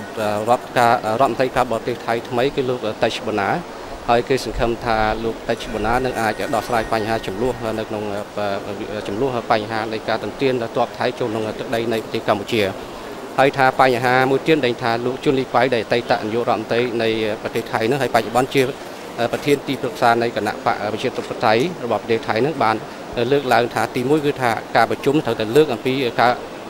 S2: ទេសថៃថ្មីគឺលោកតេជបូណាហើយគេសង្ឃឹមថាលោកតេជបូណានឹងអាចដោះស្រាយបញ្ហាចំនួននៅក្នុងចំនួនបញ្ហានៃការទន្ទ្រានទ័ពថៃចូលក្នុងទឹកដីនៃប្រទេសកម្ពុជាហើយថាបញ្ហាមួយទៀតដែលថាលោកជុនលីប៉ៃដែលអតីតនាយករដ្ឋមន្ត្រីនៃប្រទេសថៃនឹងហើយបច្ចុប្បន្នជាប្រធានទីប្រឹក្សានៃគណៈបកប្រជាធិបតេយ្យរបស់ប្រទេសថៃនឹងបានលើកឡើងថាទី1គឺថាការប្រជុំត្រូវតែលើកអំពីការ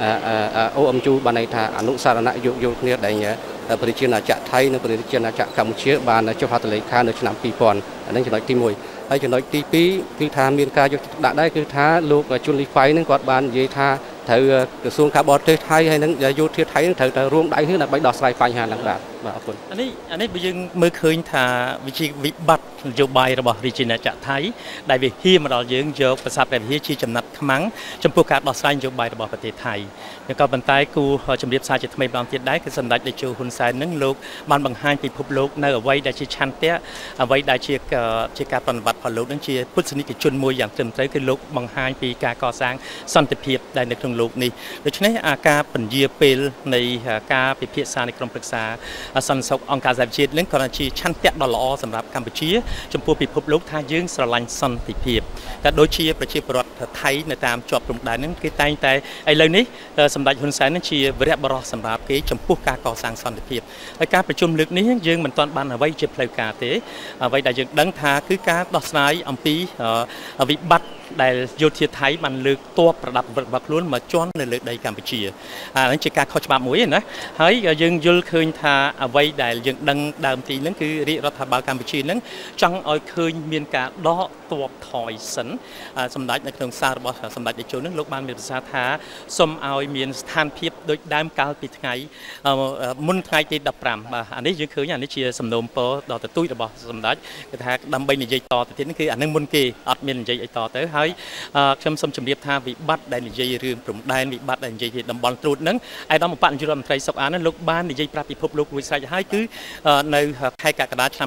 S2: OMU បានន័យថាអនុសារណៈយោគយល់គ្នាដែលប្រជាណាចក្រថៃនិងប្រជាណាចក្រកម្ពុជាបានចុះហត្ថលេខានៅឆ្នាំ2000អានេះចំណុចទី1ហើយចំណុចទី2គឺថាមានការយកចិត្តទុកដាក់ដែរគឺថាលោកជុនលីហ្វៃនឹងគាត់បាននិយាយថាត្រូវក្រសួងការបរទេសថៃហើយនឹងយោធាថៃនឹងត្រូវតែរួមដៃគ្នាដើម្បីដោះស្រាយបញ្ហាហ្នឹងបាទអរគុណ
S3: អានេះបើយើងមើលឃើញថាវិជាវិបត្តិនយោបាយរបស់រាជាណាចក្រថៃដែលវាហ៊ានមកដល់យើងយកប្រាសាទព្រះវិហារជាចំណាត់ខ្មាំងចំពោះការដោះស្រាយនយោបាយរបស់ប្រទេសថៃnhưngក៏ប៉ុន្តែគូជំរាបសារជាថ្មីម្ដងទៀតដែរគឺសម្ដេចតេជោហ៊ុនសែននឹងលោកបានបង្ហាញពិភពលោកនៅអ្វីដែលជាឆន្ទៈអ្វីដែលជាការប្រតិបត្តិរបស់លោកនឹងជាពុទ្ធនិកជនមួយយ៉ាងត្រឹមត្រូវគឺលោកបង្ហាញពីការកសាងសន្តិភាពដែលនៅក្នុងលោកនេះដូច្នេះការពន្យាពេលនៃការពិភាក្សានៃក្រុមប្រឹក្សាសន្តិសុខអង្គការសហប្រជាជាតិនឹងក៏ជាឆន្ទៈដ៏ល្អសម្រាប់កម្ពុជាចំពោះពិភពលោកថាយើងស្រឡាញ់សន្តិភាពតែដូចជាប្រជាពលរដ្ឋថៃនៅតាមជាប់ព្រំដែននឹងគេតែងតែឥឡូវនេះសម្ដេចហ៊ុនសែននឹងជាវីរបុរសសម្រាប់គេចំពោះការកសាងសន្តិភាពហើយការប្រជុំលើកនេះយើងមិនទាន់បានអ្វីជាផ្លូវការទេអ្វីដែលយើងដឹងថាគឺការដោះស្រាយអំពីវិបត្តិដែលយោធាថៃបានលើកទ័ពប្រដាប់របស់ខ្លួនមកជន់នៅលើដីកម្ពុជាអានេះជាការខុសច្បាប់មួយណាហើយយើងយល់ឃើញថាអ្វីដែលយើងដឹងដើមទីហ្នឹងគឺរាជរដ្ឋាភិបាលកម្ពុជាហ្នឹងចង់ឲ្យឃើញមានការដកទ័ពថយសិនសម្ដេចនៅក្នុងសាររបស់សម្ដេចតេជោហ្នឹងលោកបានមានប្រសាសន៍ថាសូមឲ្យមានស្ថានភាពដូចដើមកាលពីថ្ងៃមុនថ្ងៃទី15បាទអានេះយើងឃើញអានេះជាសំណូមពរដល់ទទូចរបស់សម្ដេចគឺថាដើម្បីនិយាយតទៅទៀតគឺអានឹងមុនគេអត់មាននិយាយអីតទៅហើយខ្ញុំសូមជម្រាបថាវិបត្តិដែលនិយាយរឿងព្រំដែនវិបត្តិដែលនិយាយពីតំបន់ត្រួតហ្នឹងឯកឧត្តមបនាយករដ្ឋមន្ត្រីសុកអានលោកបាននិយាយប្រាប់ពិភពលោករួចស្រេចហើយគឺនៅខែកក្កដាឆ្នាំ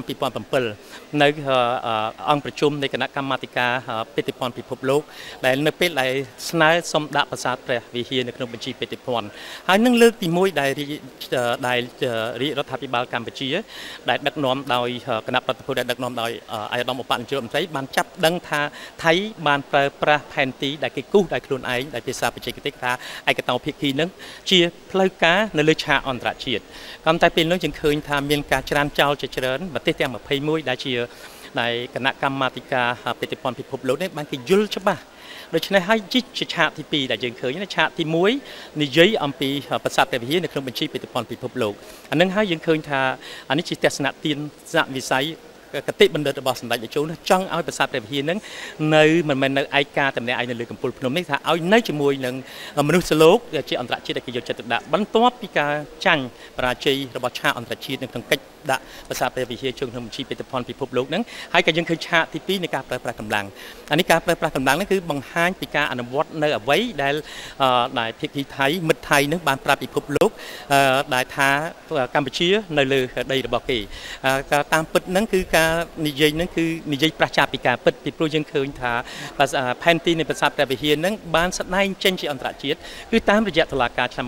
S3: 2007នៅអង្គប្រជុំនៃគណៈកម្មាធិការបេតិកភណ្ឌពិភពលោកដែលនៅពេលដែលស្នើសុំដាក់ប្រាសាទព្រះវិហារនៅក្នុងបញ្ជីបេតិកភណ្ឌហើយនឹងលើកទី1ដែលរាជរដ្ឋាភិបាលកម្ពុជាដែលដឹកនាំដោយគណៈប្រតិភូដែលដឹកនាំដោយឯកឧត្តមបនាយករដ្ឋមន្ត្រីបានចាប់ដឹងថាថៃបានប្រើប្រាស់ផែនទីដែលគេគូសដោយខ្លួនឯងដែលភាសាបច្ចេកទេសថាឯកតោភាគីនឹងជាផ្លូវការនៅលើឆាកអន្តរជាតិក៏តែពេលនោះយើងឃើញថាមានការច្រានចោលជាច្រើនប្រទេសទាំង21ដែលជាដែលគណៈកម្មាធិការបេតិកភណ្ឌពិភពលោកនេះបានគេយល់ច្បាស់ដូច្នេះហើយជាឆាកទី2ដែលយើងឃើញណាឆាកទី1និយាយអំពីប្រាសាទព្រះវិហារនៅក្នុងបញ្ជីបេតិកភណ្ឌពិភពលោកអានឹងហើយយើងឃើញថាអានេះជាទស្សនៈទានវិស័យកតិបណ្ឌិតរបស់សម្ដេចតេជោចង់ឲ្យប្រាសាទព្រះវិហារនឹងនៅមិនមែននៅឯកាតែម្នាក់ឯងនៅលើកំពូលភ្នំនេះថាឲ្យនៅជាមួយនឹងមនុស្សលោកជាអន្តរជាតិដែលគេយកចិត្តទុកដាក់បន្ទាប់ពីការចាញ់បរាជ័យរបស់ឆាកអន្តរជាតិនៅក្នុងកិច្ចដាក់ប្រាសាទព្រះវិហារចូលក្នុងបញ្ជីបេតិកភណ្ឌពិភពលោកហ្នឹងហើយក៏យើងឃើញឆាកទី2នៃការប្រើប្រាស់កម្លាំងអានេះការប្រើប្រាស់កម្លាំងនេះគឺបង្ហាញពីការអនុវត្តនៅអ្វីដែលភាគីថៃមិត្តថៃនឹងបានប្រាប់ពិភពលោកដែលថាកម្ពុជានៅលើដីរបស់គេតាមពិតហ្នឹងគឺការនិយាយហ្នឹងគឺនិយាយប្រជាពីការពិតពីព្រោះយើងឃើញថាផែនទីនៃប្រាសាទព្រះវិហារហ្នឹងបានស្ដែងចេញជាអន្តរជាតិគឺតាមរយៈតុលាការឆ្នាំ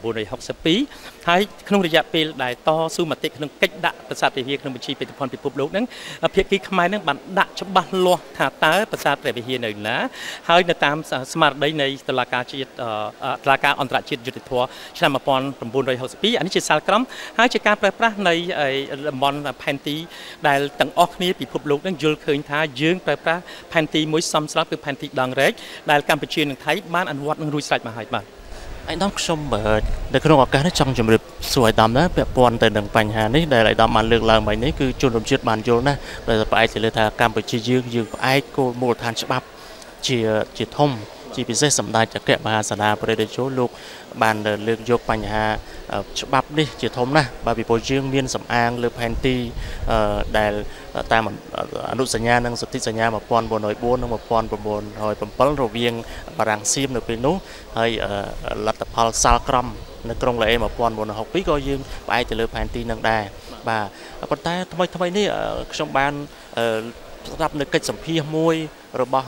S3: 1962ហើយក្នុងរយៈពេលដែលតស៊ូមតិក្នុងកិច្ចដាក់ប្រាសាទព្រះវិហារក្នុងបញ្ជីបេតិកភណ្ឌពិភពលោកហ្នឹងភាគីខ្មែរហ្នឹងបានដាក់ច្បាស់លាស់ថាតើប្រាសាទព្រះវិហារនៅណាហើយនៅតាមស្មារតីនៃតុលាការជាតិតុលាការអន្តរជាតិយុត្តិធម៌ឆ្នាំ1962អានេះជាសាលក្រមហើយជាការប្រើប្រាស់នៃតំបន់ផែនទីដែលទាំងអស់គ្នាពិភពលោកនឹងយល់ឃើញថាយើងប្រើប្រាស់ផែនទីមួយសំស្របគឺផែនទីដងរែកដែលកម្ពុជានិងថៃបានអនុវត្តនឹងរួចស្រេចមកហើយបាទ
S1: ឯកឧត្តមខ្ញុំនៅក្នុងឱកាសនេះចង់ជម្រាបសួរឯកឧត្តមណាពាក់ព័ន្ធទៅនឹងបញ្ហានេះដែលឯកឧត្តមបានលើកឡើងមកនេះគឺជនរួមជាតិបានយល់ណាដោយផ្អែកទៅលើថាកម្ពុជាយើងផ្អែកគោលមូលដ្ឋានច្បាប់ជាធំជាពិសេសសម្ដេចអគ្គមហាសេនាបតីតេជោលោកបានលើកយកបញ្ហាច្បាប់នេះជាធំណាស់បាទពីព្រោះយើងមានសម្អាងលើផែនទីដែលតាមអនុសញ្ញានិងសន្ធិសញ្ញា1904និង1907រវាងបារាំងសៀមនៅពេលនោះហើយលទ្ធផលសាលក្រមនៅក្រុងឡាអេ1962ក៏យើងផ្អែកទៅលើផែនទីនឹងដែរបាទប៉ុន្តែថ្មីនេះខ្ញុំបានស្ដាប់នៅកិច្ចសម្ភាសន៍មួយរបស់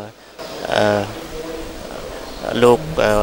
S1: លោក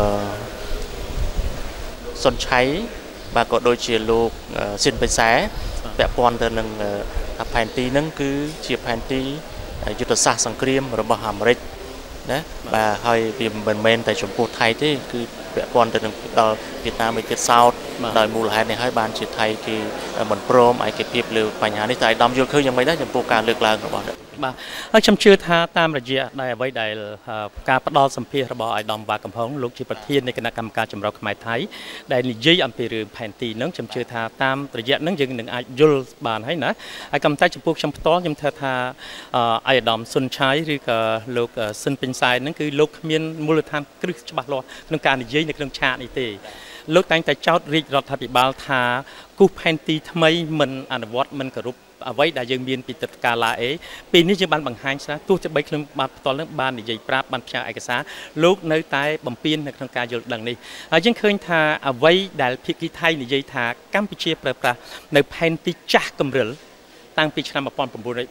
S1: សុនឆៃបាទក៏ដូចជាលោកស៊ិនបិសាពាក់ព័ន្ធទៅនឹងផែនទីហ្នឹងគឺជាផែនទីយុទ្ធសាស្ត្រសង្គ្រាមរបស់អាមេរិកណាបាទហើយវាមិនមែនតែចំពោះថៃទេគឺពាក់ព័ន្ធទៅនឹងដល់វៀតណាមទៀតសោតដោយមូលហេតុនេះហើយបានជាថៃគេមិនព្រមឯកភាពលើបញ្ហានេះតែអាដាមយល់ឃើញយ៉ាងម៉េចដែរចំពោះការលើកឡើងរបស់នេះ
S3: បាទហើយខ្ញុំជឿថាតាមរយៈដែលអ្វីដែលការផ្ដល់សម្ភាររបស់អាយដាមវ៉ាកំហុងលោកជាប្រធាននៃគណៈកម្មការចម្រុះខ្មែរថៃដែលនិយាយអំពីរឿងផែនទីហ្នឹងខ្ញុំជឿថាតាមរយៈហ្នឹងយើងនឹងអាចយល់បានហើយណាហើយក៏តែចំពោះខ្ញុំផ្ទាល់ខ្ញុំថាអាយដាមស៊ុនឆៃឬក៏លោកស៊ិនពេញសែនហ្នឹងគឺលោកគ្មានមូលដ្ឋានគ្រឹះច្បាស់លាស់ក្នុងការនិយាយនៅក្នុងឆាកនេះទេលោកតែងតែចោទរាជរដ្ឋាភិបាលថាគូសផែនទីថ្មីមិនអនុវត្តមិនគោរពអ្វីដែលយើងមានពីទឹកកាឡាអេពេលនេះយើងបានបង្ហាញថាទោះជាបីខ្ញុំបានផ្ទាល់នឹងបាននិយាយប្រាប់បានផ្សាយឯកសារលោកនៅតែបំពេញនៅក្នុងការយល់ដឹងនេះហើយយើងឃើញថាអ្វីដែលភាគីថៃនិយាយថាកម្ពុជាប្រើប្រាស់នៅផែនទីចាស់កម្រិលតាំងពីឆ្នាំ1904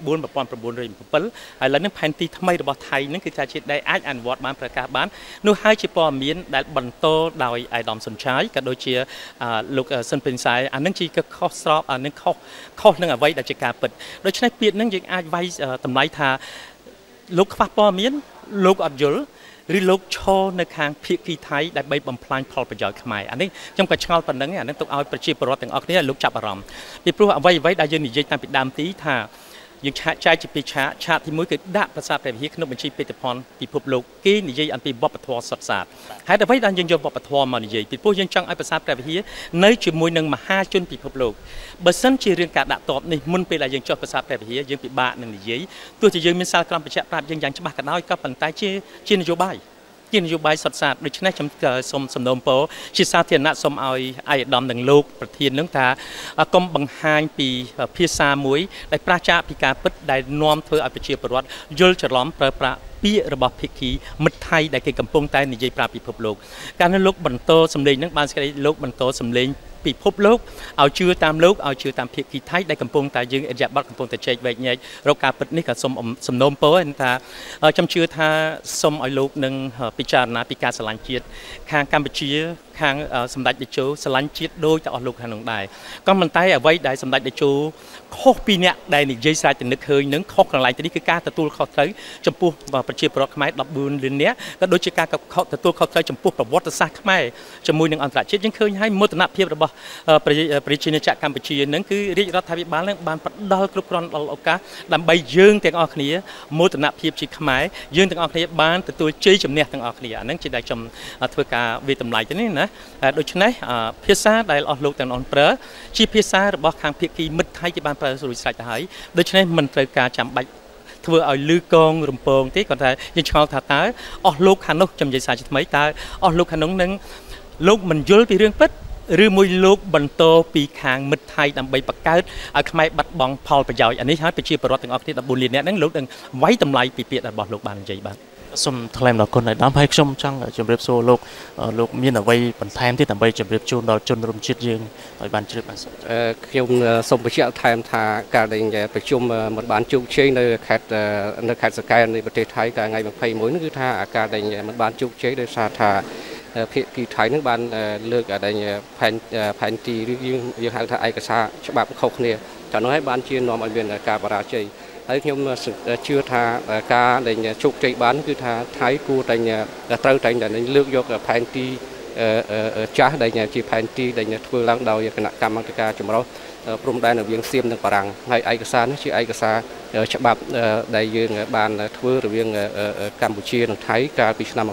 S3: 1907ហើយឥឡូវនេះផែនទីថ្មីរបស់ថៃនឹងគឺថាជាដែលអាចអនុវត្តបានប្រកាសបាននោះហើយជាព័ត៌មានដែលបន្តដោយអាយដាមស៊ុនឆាយក៏ដូចជាលោកស៊ិនពេញសែអានឹងជាខុសស្របអានឹងខុសនឹងអ្វីដែលជាការពិតដូច្នេះពាក្យនឹងយើងអាចវាយតម្លៃថាលោកខ្វះព័ត៌មានលោកអត់យល់ឬលោកឈរនៅខាងភាគីថៃដើម្បីបំផ្លាញផលប្រយោជន៍ខ្មែរអានេះខ្ញុំក៏ឆ្ងល់ប៉ុណ្ណឹងអានេះទុកឲ្យប្រជាពលរដ្ឋទាំងអស់គ្នាលោកចាប់អារម្មណ៍ពីព្រោះអ្វីដែលយើងនិយាយតាំងពីដើមទីថាយើងចែកជាពីឆាកទី1គឺដាក់ប្រាសាទព្រះវិហារក្នុងបញ្ជីបេតិកភណ្ឌពិភពលោកគេនិយាយអំពីវប្បធម៌សុទ្ធសាធហេតុអ្វីដែលយើងយកវប្បធម៌មកនិយាយពីព្រោះយើងចង់ឲ្យប្រាសាទព្រះវិហារនៅជាមួយនឹងមហាជនពិភពលោកបើសិនជារឿងការដាក់តបនេះមុនពេលដែលយើងចុះប្រាសាទព្រះវិហារយើងពិបាកនឹងនិយាយទោះជាយើងមានសាលក្រមបញ្ជាក់ប្រាប់យើងយ៉ាងច្បាស់ក៏ដោយក៏ប៉ុន្តែជានយោបាយជានយោបាយសុទ្ធសាធដូច្នេះខ្ញុំសូមសំណូមពរជាសាធារណៈសូមឲ្យអាយដាមនឹងលោកប្រធាននឹងថាកុំបង្ហាញពីភាសាមួយដែលប្រាសចាកពីការពិតដែលនាំធ្វើឲ្យប្រជាពលរដ្ឋយល់ច្រឡំប្រើប្រាស់ពាក្យរបស់ភិក្ខីមិត្តថៃដែលគេកំពុងតែនិយាយប្រាប់ពិភពលោកកាលនោះលោកបន្តសម្លេងនឹងបានសេចក្តីលោកបន្តសម្លេងពិភពលោកឲ្យជឿតាមលោកឲ្យជឿតាមភាគីថៃដែលកំពុងតែយើងអរិយាប័ត្រកំពុងតែជែកវែកញែករកការពិតនេះក៏សូមសំណូមពរថាខ្ញុំជឿថាសូមឲ្យលោកនឹងពិចារណាពីការស្រឡាញ់ជាតិខាងកម្ពុជាខាងសម្ដេចតេជោស្រឡាញ់ជាតិដូចតែអស់លោកខាងនោះដែរក៏ប៉ុន្តែអ្វីដែលសម្ដេចតេជោខុសពីអ្នកដែលនិយាយស្រេចទៅនឹកឃើញនឹងខុសកន្លែងទៅនេះគឺការទទួលខុសត្រូវចំពោះប្រជាពលរដ្ឋខ្មែរ14លាននាក់ក៏ដូចជាការទទួលខុសត្រូវចំពោះប្រវត្តិសាស្ត្រខ្មែរជាមួយនឹងអន្តរជាតិយើងឃើញហើយមោទនភាពរបស់ប្រជាជនកម្ពុជានឹងគឺរាជរដ្ឋាភិបាលនឹងបានផ្ដល់គ្រប់គ្រាន់ដល់ឱកាសដើម្បីយើងទាំងអស់គ្នាមោទនភាពជាខ្មែរយើងទាំងអស់គ្នាបានទទួលជ័យជំនះទាំងអស់គ្នាអានឹងជាដែលខ្ញុំធ្វើការវិតម្លៃទៅនេះណាដូច្នេះភាសាដែលអស់លោកទាំងអស់ប្រើជាភាសារបស់ខាងភាគីមិត្តថៃគេបានប្រើរួចស្រេចទៅហើយដូច្នេះមិនត្រូវការចាំបាច់ធ្វើឲ្យលឺកងរំពងទេគាត់ថាយើងឆ្ងល់ថាតើអស់លោកខាងនោះខ្ញុំនិយាយសារជាថ្មីតើអស់លោកខាងនោះនឹងលោកមិនយល់ពីរឿងពិតឬមួយលោកបន្តពីខាងមិត្តថៃដើម្បីបង្កើតឲ្យខ្មែរបាត់បង់ផលប្រយោជន៍អានេះហើយប្រជាពលរដ្ឋទាំងអស់គ្នា14លាននាក់ហ្នឹងលោកនឹងវាយតម្លៃពីពាក្យរបស់លោកបាននិយាយបាទ
S1: សូមថ្លែងដល់គុណឲ្យដល់ហើយខ្ញុំចង់ជម្រាបសួរលោកមានអ្វីបន្ថែមទៀតដើម្បីជម្រាបជូនដល់ជនរួមជាតិយើងឲ្យបានជ្រាបបាន
S2: ខ្ញុំសូមបញ្ជាក់ថែមថាការដែលប្រជុំមិនបានជោគជ័យនៅខេត្តសកែនៃប្រទេសថៃកាលថ្ងៃ21នេះគឺថាការដែលមិនបានជោគជ័យដោយសារថាភាគីថៃនឹងបានលើកដែលផែនទីឬយើងហៅថាឯកសារច្បាប់ខុសគ្នាតែនោះហើយបានជានាំឲ្យមានការបរាជ័យហើយខ្ញុំជឿថាការដែលជោគជ័យបានគឺថាថៃគួរតែត្រូវតែលើកយកផែនទីចាស់ដែលជាផែនទីដែលធ្វើឡើងដោយគណៈកម្មាធិការចម្រុះព្រំដែនរវាងសៀមនិងបារាំងហើយឯកសារនេះជាឯកសារច្បាប់ដែលយើងបានធ្វើរវាងកម្ពុជានិងថៃកាលពីឆ្នាំ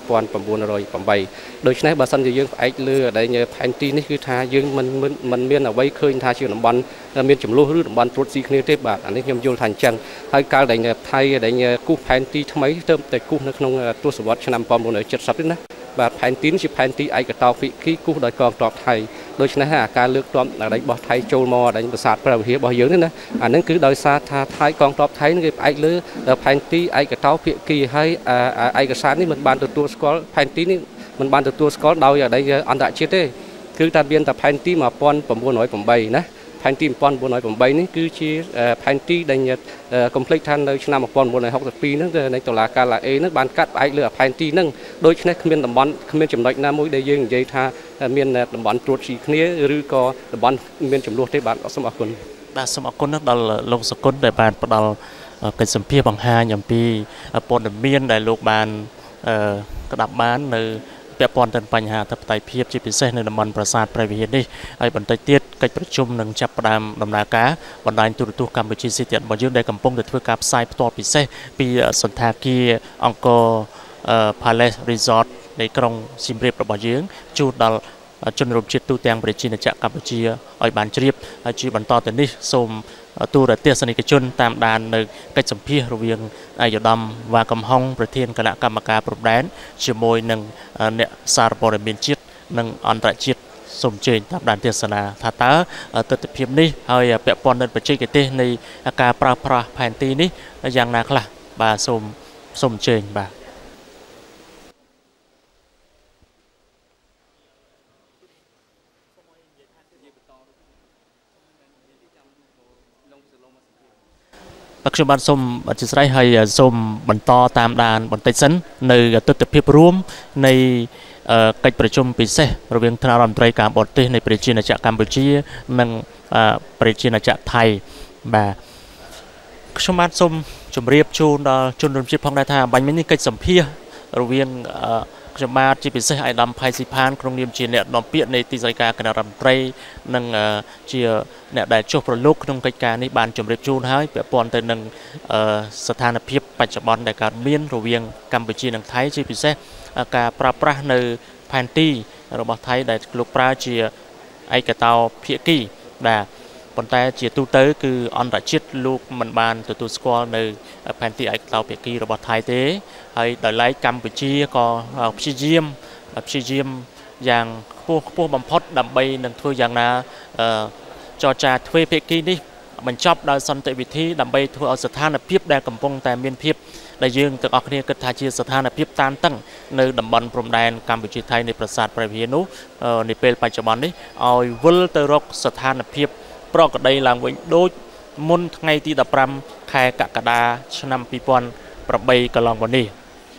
S2: 1908ដូច្នេះបើសិនជាយើងផ្អែកលើដែលផែនទីនេះគឺថាយើងមិនមានអ្វីឃើញថាជាតំបន់មានចំនួនឬតំបន់ត្រួតស៊ីគ្នាទេបាទអានេះខ្ញុំយល់ថាអញ្ចឹងហើយកាលដែលថៃដែលគូសផែនទីថ្មីទៅតែគូសនៅក្នុងទសវត្សរ៍ឆ្នាំ1970នេះណាបាទផែនទីនេះជាផែនទីឯកតោភាគីគូសដោយកងទ័ពថៃដូច្នេះហើយការលើកទ័ពដែលបោះថៃចូលមកដែលប្រាសាទព្រះវិហាររបស់យើងនេះណាអានឹងគឺដោយសារថាថៃកងទ័ពថៃនឹងគេផ្អែកលើផែនទីឯកតោភាគីហើយឯកសារនេះមិនបានទទួលស្គាល់ផែនទីនេះមិនបានទទួលស្គាល់ដោយអន្តរជាតិទេគឺតាមានតែផែនទី1908ណាផែនទី1908នេះគឺជាផែនទីដែលកុំភ្លេចថានៅឆ្នាំ1962ហ្នឹងនៃតុលាការឡាអេហ្នឹងបានកាត់ផ្អែកលើផែនទីហ្នឹងដូច្នេះគ្មានតំបន់គ្មានចំណុចណាមួយដែលយើងនិយាយថាមានតំបន់ត្រួតស៊ីគ្នាឬក៏តំបន់មានចំនួនទេបាទសូមអរគុណ
S1: បាទសូមអរគុណដល់លោកសគុណដែលបានផ្ដល់កិច្ចសម្ភារបង្ហាញអំពីព័ត៌មានដែលលោកបានក្តាប់បាននៅពាក់ព័ន្ធទៅនឹងបញ្ហាអធិបតេយ្យភាពជាពិសេសនៅតំបន់ប្រាសាទព្រះវិហារនេះហើយបន្តិចទៀតកិច្ចប្រជុំនឹងចាប់ផ្ដើមដំណើរការបណ្ដាញទូរទស្សន៍កម្ពុជាស៊ីតិតរបស់យើងដែលកំពុងតែធ្វើការផ្សាយផ្ទាល់ពិសេសពីសន្តាគារអង្គរ Palace Resort នៃក្រុងសៀមរាបរបស់យើងជូនដល់ជនរួមជាតិទូទាំងប្រជាជាតិកម្ពុជាឲ្យបានជ្រាបហើយជាបន្តទៅនេះសូមទូរទស្សនិកជនតាមដាននៅកិច្ចសម្ភាសរវាងអាយដាមវ៉ាកំហុងប្រធានគណៈកម្មការព្រំដែនជាមួយនឹងអ្នកសារព័ត៌មានជាតិនិងអន្តរជាតិសូមអញ្ជើញតាមដានទេសនាថាតើទស្សនវិជ្ជានេះហើយពាក់ព័ន្ធនឹងបច្ចេកទេសនៃការប្រើប្រាស់ផែនទីនេះយ៉ាងណាខ្លះបាទសូមអញ្ជើញបាទខ្ញុំបាទសូមអធិស្ឋានហើយសូមបន្តតាមដានបន្តិចសិននៅទស្សនវិជ្ជារួមនៃកិច្ចប្រជុំពិសេសរវាងថ្នាក់រដ្ឋមន្ត្រីការបរទេសនៃប្រជាជាតិកម្ពុជានិងប្រជាជាតិថៃបាទខ្ញុំបាទសូមជម្រាបជូនដល់ជនរួមជាតិផងដែរថាបាញ់មិញនេះកិច្ចសម្ភាសរវាងខ្ញុំបាទជាពិសេសអាយដាមផៃស៊ីផានក្នុងនាមជាអ្នកនាំពាក្យនៃទីស្តីការគណៈរដ្ឋមន្ត្រីនិងជាអ្នកដែលចុះប្រឡូកក្នុងកិច្ចការនេះបានជម្រាបជូនហើយពាក់ព័ន្ធទៅនឹងស្ថានភាពបច្ចុប្បន្នដែលកើតមានរវាងកម្ពុជានិងថៃជាពិសេសការប្រើប្រាស់នៅផែនទីរបស់ថៃដែលលោកប្រើជាឯកតោភាគីបាទប៉ុន្តែជាទូទៅគឺអន្តរជាតិលោកមិនបានទទួលស្គាល់នៅផែនទីឯកតោភាគីរបស់ថៃទេហើយដោយឡែកកម្ពុជាក៏ព្យាយាមយ៉ាងខ្ពស់បំផុតដើម្បីនឹងធ្វើយ៉ាងណាចរចាទ្វេភាគីនេះបញ្ចប់ដោយសន្តិវិធីដើម្បីធ្វើឲ្យស្ថានភាពដែលកំពុងតែមានភាពដែលយើងទាំងអស់គ្នាគិតថាជាស្ថានភាពតានតឹងនៅតំបន់ព្រំដែនកម្ពុជាថៃនៃប្រាសាទព្រះវិហារនោះនាពេលបច្ចុប្បន្ននេះឲ្យវិលទៅរកស្ថានភាពប្រក្រតីឡើងវិញដូចមុនថ្ងៃទី15ខែកក្កដាឆ្នាំ2008កន្លងមកនេះ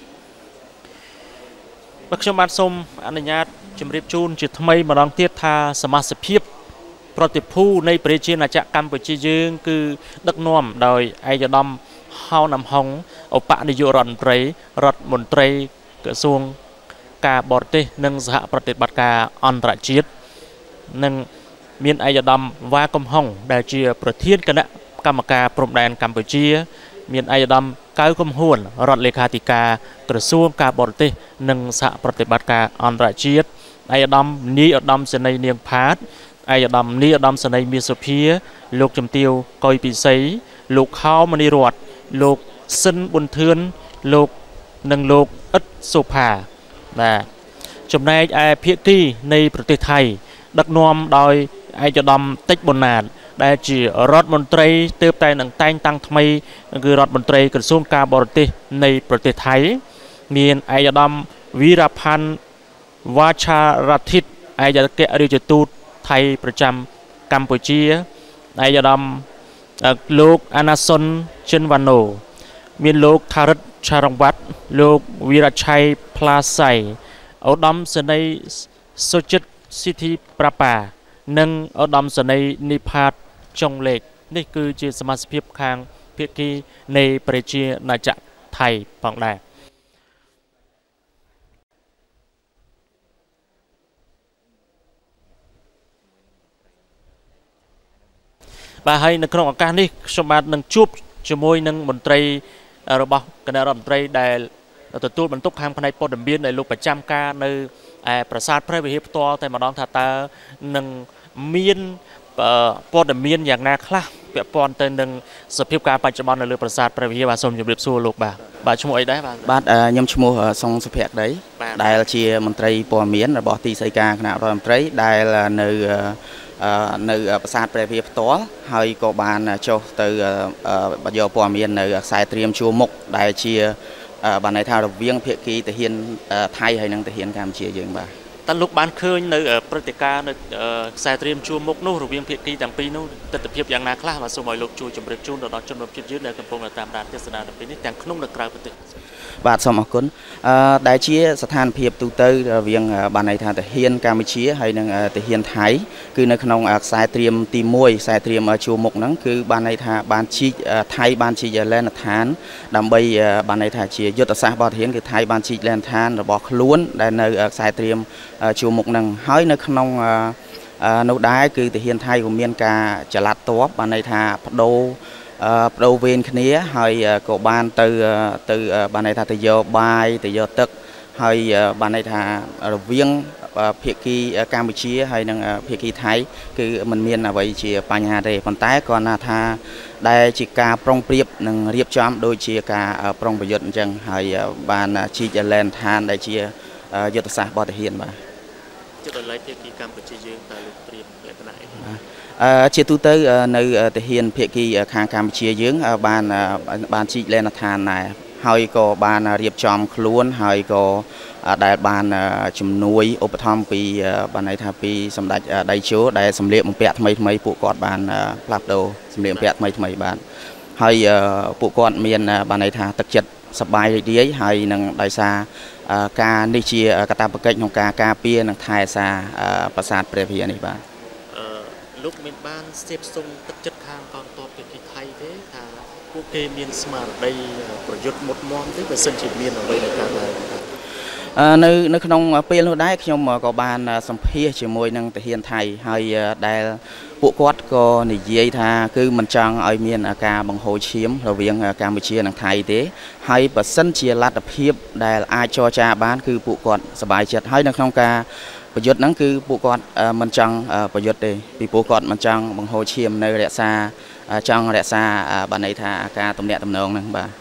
S1: ខ្ញុំបាទសូមអនុញ្ញាតជម្រាបជូនជាថ្មីម្ដងទៀតថាសមាជិកភាពប្រតិភូនៃប្រជាជាតិកម្ពុជាយើងគឺដឹកនាំដោយឯកឧត្តមហៅណាំហុងឧបនាយករដ្ឋមន្ត្រីក្រសួងការបរទេសនិងសហប្រតិបត្តិការអន្តរជាតិនិងមានឯកឧត្តមវ៉ាកំហុងដែលជាប្រធានគណៈកម្មការព្រំដែនកម្ពុជាមានឯកឧត្តមកៅកំហួនរដ្ឋលេខាធិការក្រសួងការបរទេសនិងសហប្រតិបត្តិការអន្តរជាតិឯកឧត្តមនាយឧត្តមសេនីយ៍នាងផាតឯកឧត្តមនាយឧត្តមសេនីយ៍មាសសុភាលោកជំទាវកុយពិសីលោកខោមនីរតលោកស៊ិនប៊ុនធឿនលោកអ៊ិតសុផាបាទចំណែកឯភាគីនៃប្រទេសថៃដឹកនាំដោយឯកឧត្តមតិចប៊ុនណាតដែលជារដ្ឋមន្ត្រីទើបតែនឹងតែងតាំងថ្មីគឺរដ្ឋមន្ត្រីក្រសួងការបរទេសនៃប្រទេសថៃមានឯកឧត្តមវីរផាន់វ៉ាឆារ៉ាធិតឯកអគ្គរដ្ឋទូតថៃប្រចាំកម្ពុជាឯកឧត្តមលោកអាណាសុនចិនវ៉ាណូមានលោកថារិតឆារងវ៉ាត់លោកវីរឆៃផ្លាសៃឧត្តមសេនីយ៍សុចិត្តស៊ីធីប្រាប៉ានិងឧត្តមសេនីយ៍និផាតចុងលេខនេះគឺជាសមាជិកភាពខាងភាគីនៃប្រជាជាតិថៃផងដែរបាទហើយនៅក្នុងឱកាសនេះខ្ញុំបាទនឹងជួបជាមួយនឹងមន្ត្រីរបស់គណៈរដ្ឋមន្ត្រីដែលទទួលបន្ទុកខាងផ្នែកព័ត៌មានដែលលោកប្រចាំការនៅប្រាសាទព្រះវិហារផ្ទាល់តែម្ដងថាតើនឹងមានព័ត៌មានយ៉ាងណាខ្លះពាក់ព័ន្ធទៅនឹងសភាពការបច្ចុប្បន្ននៅលើប្រាសាទព្រះវិហារបាទសូមជម្រាបសួរលោកបាទឈ្មោះអីដែរ
S4: បាទខ្ញុំឈ្មោះសុងសុភក្តីដែលជាមន្ត្រីព័ត៌មានរបស់ទីស្តីការគណៈរដ្ឋមន្ត្រីដែលនៅប្រាសាទព្រះវិហារផ្ទាល់ហើយក៏បានចុះទៅយកព័ត៌មាននៅខ្សែត្រៀមជួរមុខដែលជាបានន័យថារវាងភាគីទាហានថៃហើយនិងទាហានកម្ពុជាយើងបាទ
S1: តើលោកបានឃើញនៅព្រឹត្តិការណ៍នៅខ្សែត្រៀមជួរមុខនោះរវាងភាគីទាំងពីរនោះទស្សនវិជ្ជាយ៉ាងណាខ្លះបាទសូមឲ្យលោកជួយជម្រាបជូនដល់ជនរួមជាតិយើងដែលកំពុងតាមដានទស្សនានៅពេលនេះទាំងក្នុងនិងក្រៅប្រទេស
S4: បាទសូមអរគុណដែលជាស្ថានភាពទូទៅរវាងបានន័យថាទាហានកម្ពុជាហើយនិងទាហានថៃគឺនៅក្នុងខ្សែត្រៀមទី1ខ្សែត្រៀមជួរមុខហ្នឹងគឺបានន័យថាបានជីកថៃបានជីកលែនដ្ឋានដើម្បីបានន័យថាជាយុទ្ធសាស្ត្ររបស់ទាហានគឺថៃបានជីកលែនដ្ឋានរបស់ខ្លួនដែលនៅខ្សែត្រៀមជួរមុខហ្នឹងហើយនៅក្នុងនោះដែរគឺទាហានថៃក៏មានការចល័តតបបានន័យថាបដូរវេនគ្នាហើយក៏បានទៅបានន័យថាទៅយកបាយទៅយកទឹកហើយបានន័យថារវាងភាគីកម្ពុជាហើយនិងភាគីថៃគឺมันមានអ្វីជាបញ្ហាទេប៉ុន្តែគាត់ថាដែលជាការប្រុងប្រៀបនិងរៀបចំដូចជាការប្រុងប្រយុទ្ធអញ្ចឹងហើយបានជីកលែនឋានដែលជាយុទ្ធសាស្ត្ររបស់ទាហានបាទ
S1: ជិតដល់ឡៃភាគីកម្ពុជាយើងតើលោកត្រៀមលក្ខណៈអី
S4: ជាទូទៅនៅទាហានភាគីខាងកម្ពុជាយើងបានជីកលែនដ្ឋានដែរហើយក៏បានរៀបចំខ្លួនហើយក៏ដែលបានជំនួយឧបត្ថម្ភពីបានន័យថាពីសម្ដេចដៃជោដែលសម្លៀកបំពាក់ថ្មីពួកគាត់បានផ្លាស់ប្ដូរសម្លៀកបំពាក់ថ្មីបានហើយពួកគាត់មានបានន័យថាទឹកចិត្តសប្បាយរីករាយហើយនឹងដោយសារការនេះជាកាតព្វកិច្ចក្នុងការការពារនិងថែរក្សាប្រាសាទព្រះវិហារនេះបាទ
S1: លោកមានបានស្ទាបស្ទង់ទឹកចិត្តខាងកងទ័ពភាគីថៃទេថាពួកគេមានស្មារតីប្រយុទ្ធមុតមមទេបើសិនជាមានអ្វីនៅខាងដែរ
S4: នៅក្នុងពេលនោះដែរខ្ញុំក៏បានសម្ភាសជាមួយនឹងទាហានថៃហើយដែលពួកគាត់ក៏និយាយថាគឺមិនចង់ឲ្យមានការបង្ហូរឈាមរវាងកម្ពុជានិងថៃទេហើយបើសិនជាលទ្ធភាពដែលអាចចរចាបានគឺពួកគាត់សប្បាយចិត្តហើយនៅក្នុងការប្រយុទ្ធហ្នឹងគឺពួកគាត់មិនចង់ប្រយុទ្ធទេពីពួកគាត់មិនចង់បង្ហូរឈាមនៅចង់រក្សាបានន័យថាការទំនាក់ទំនងហ្នឹងបាទ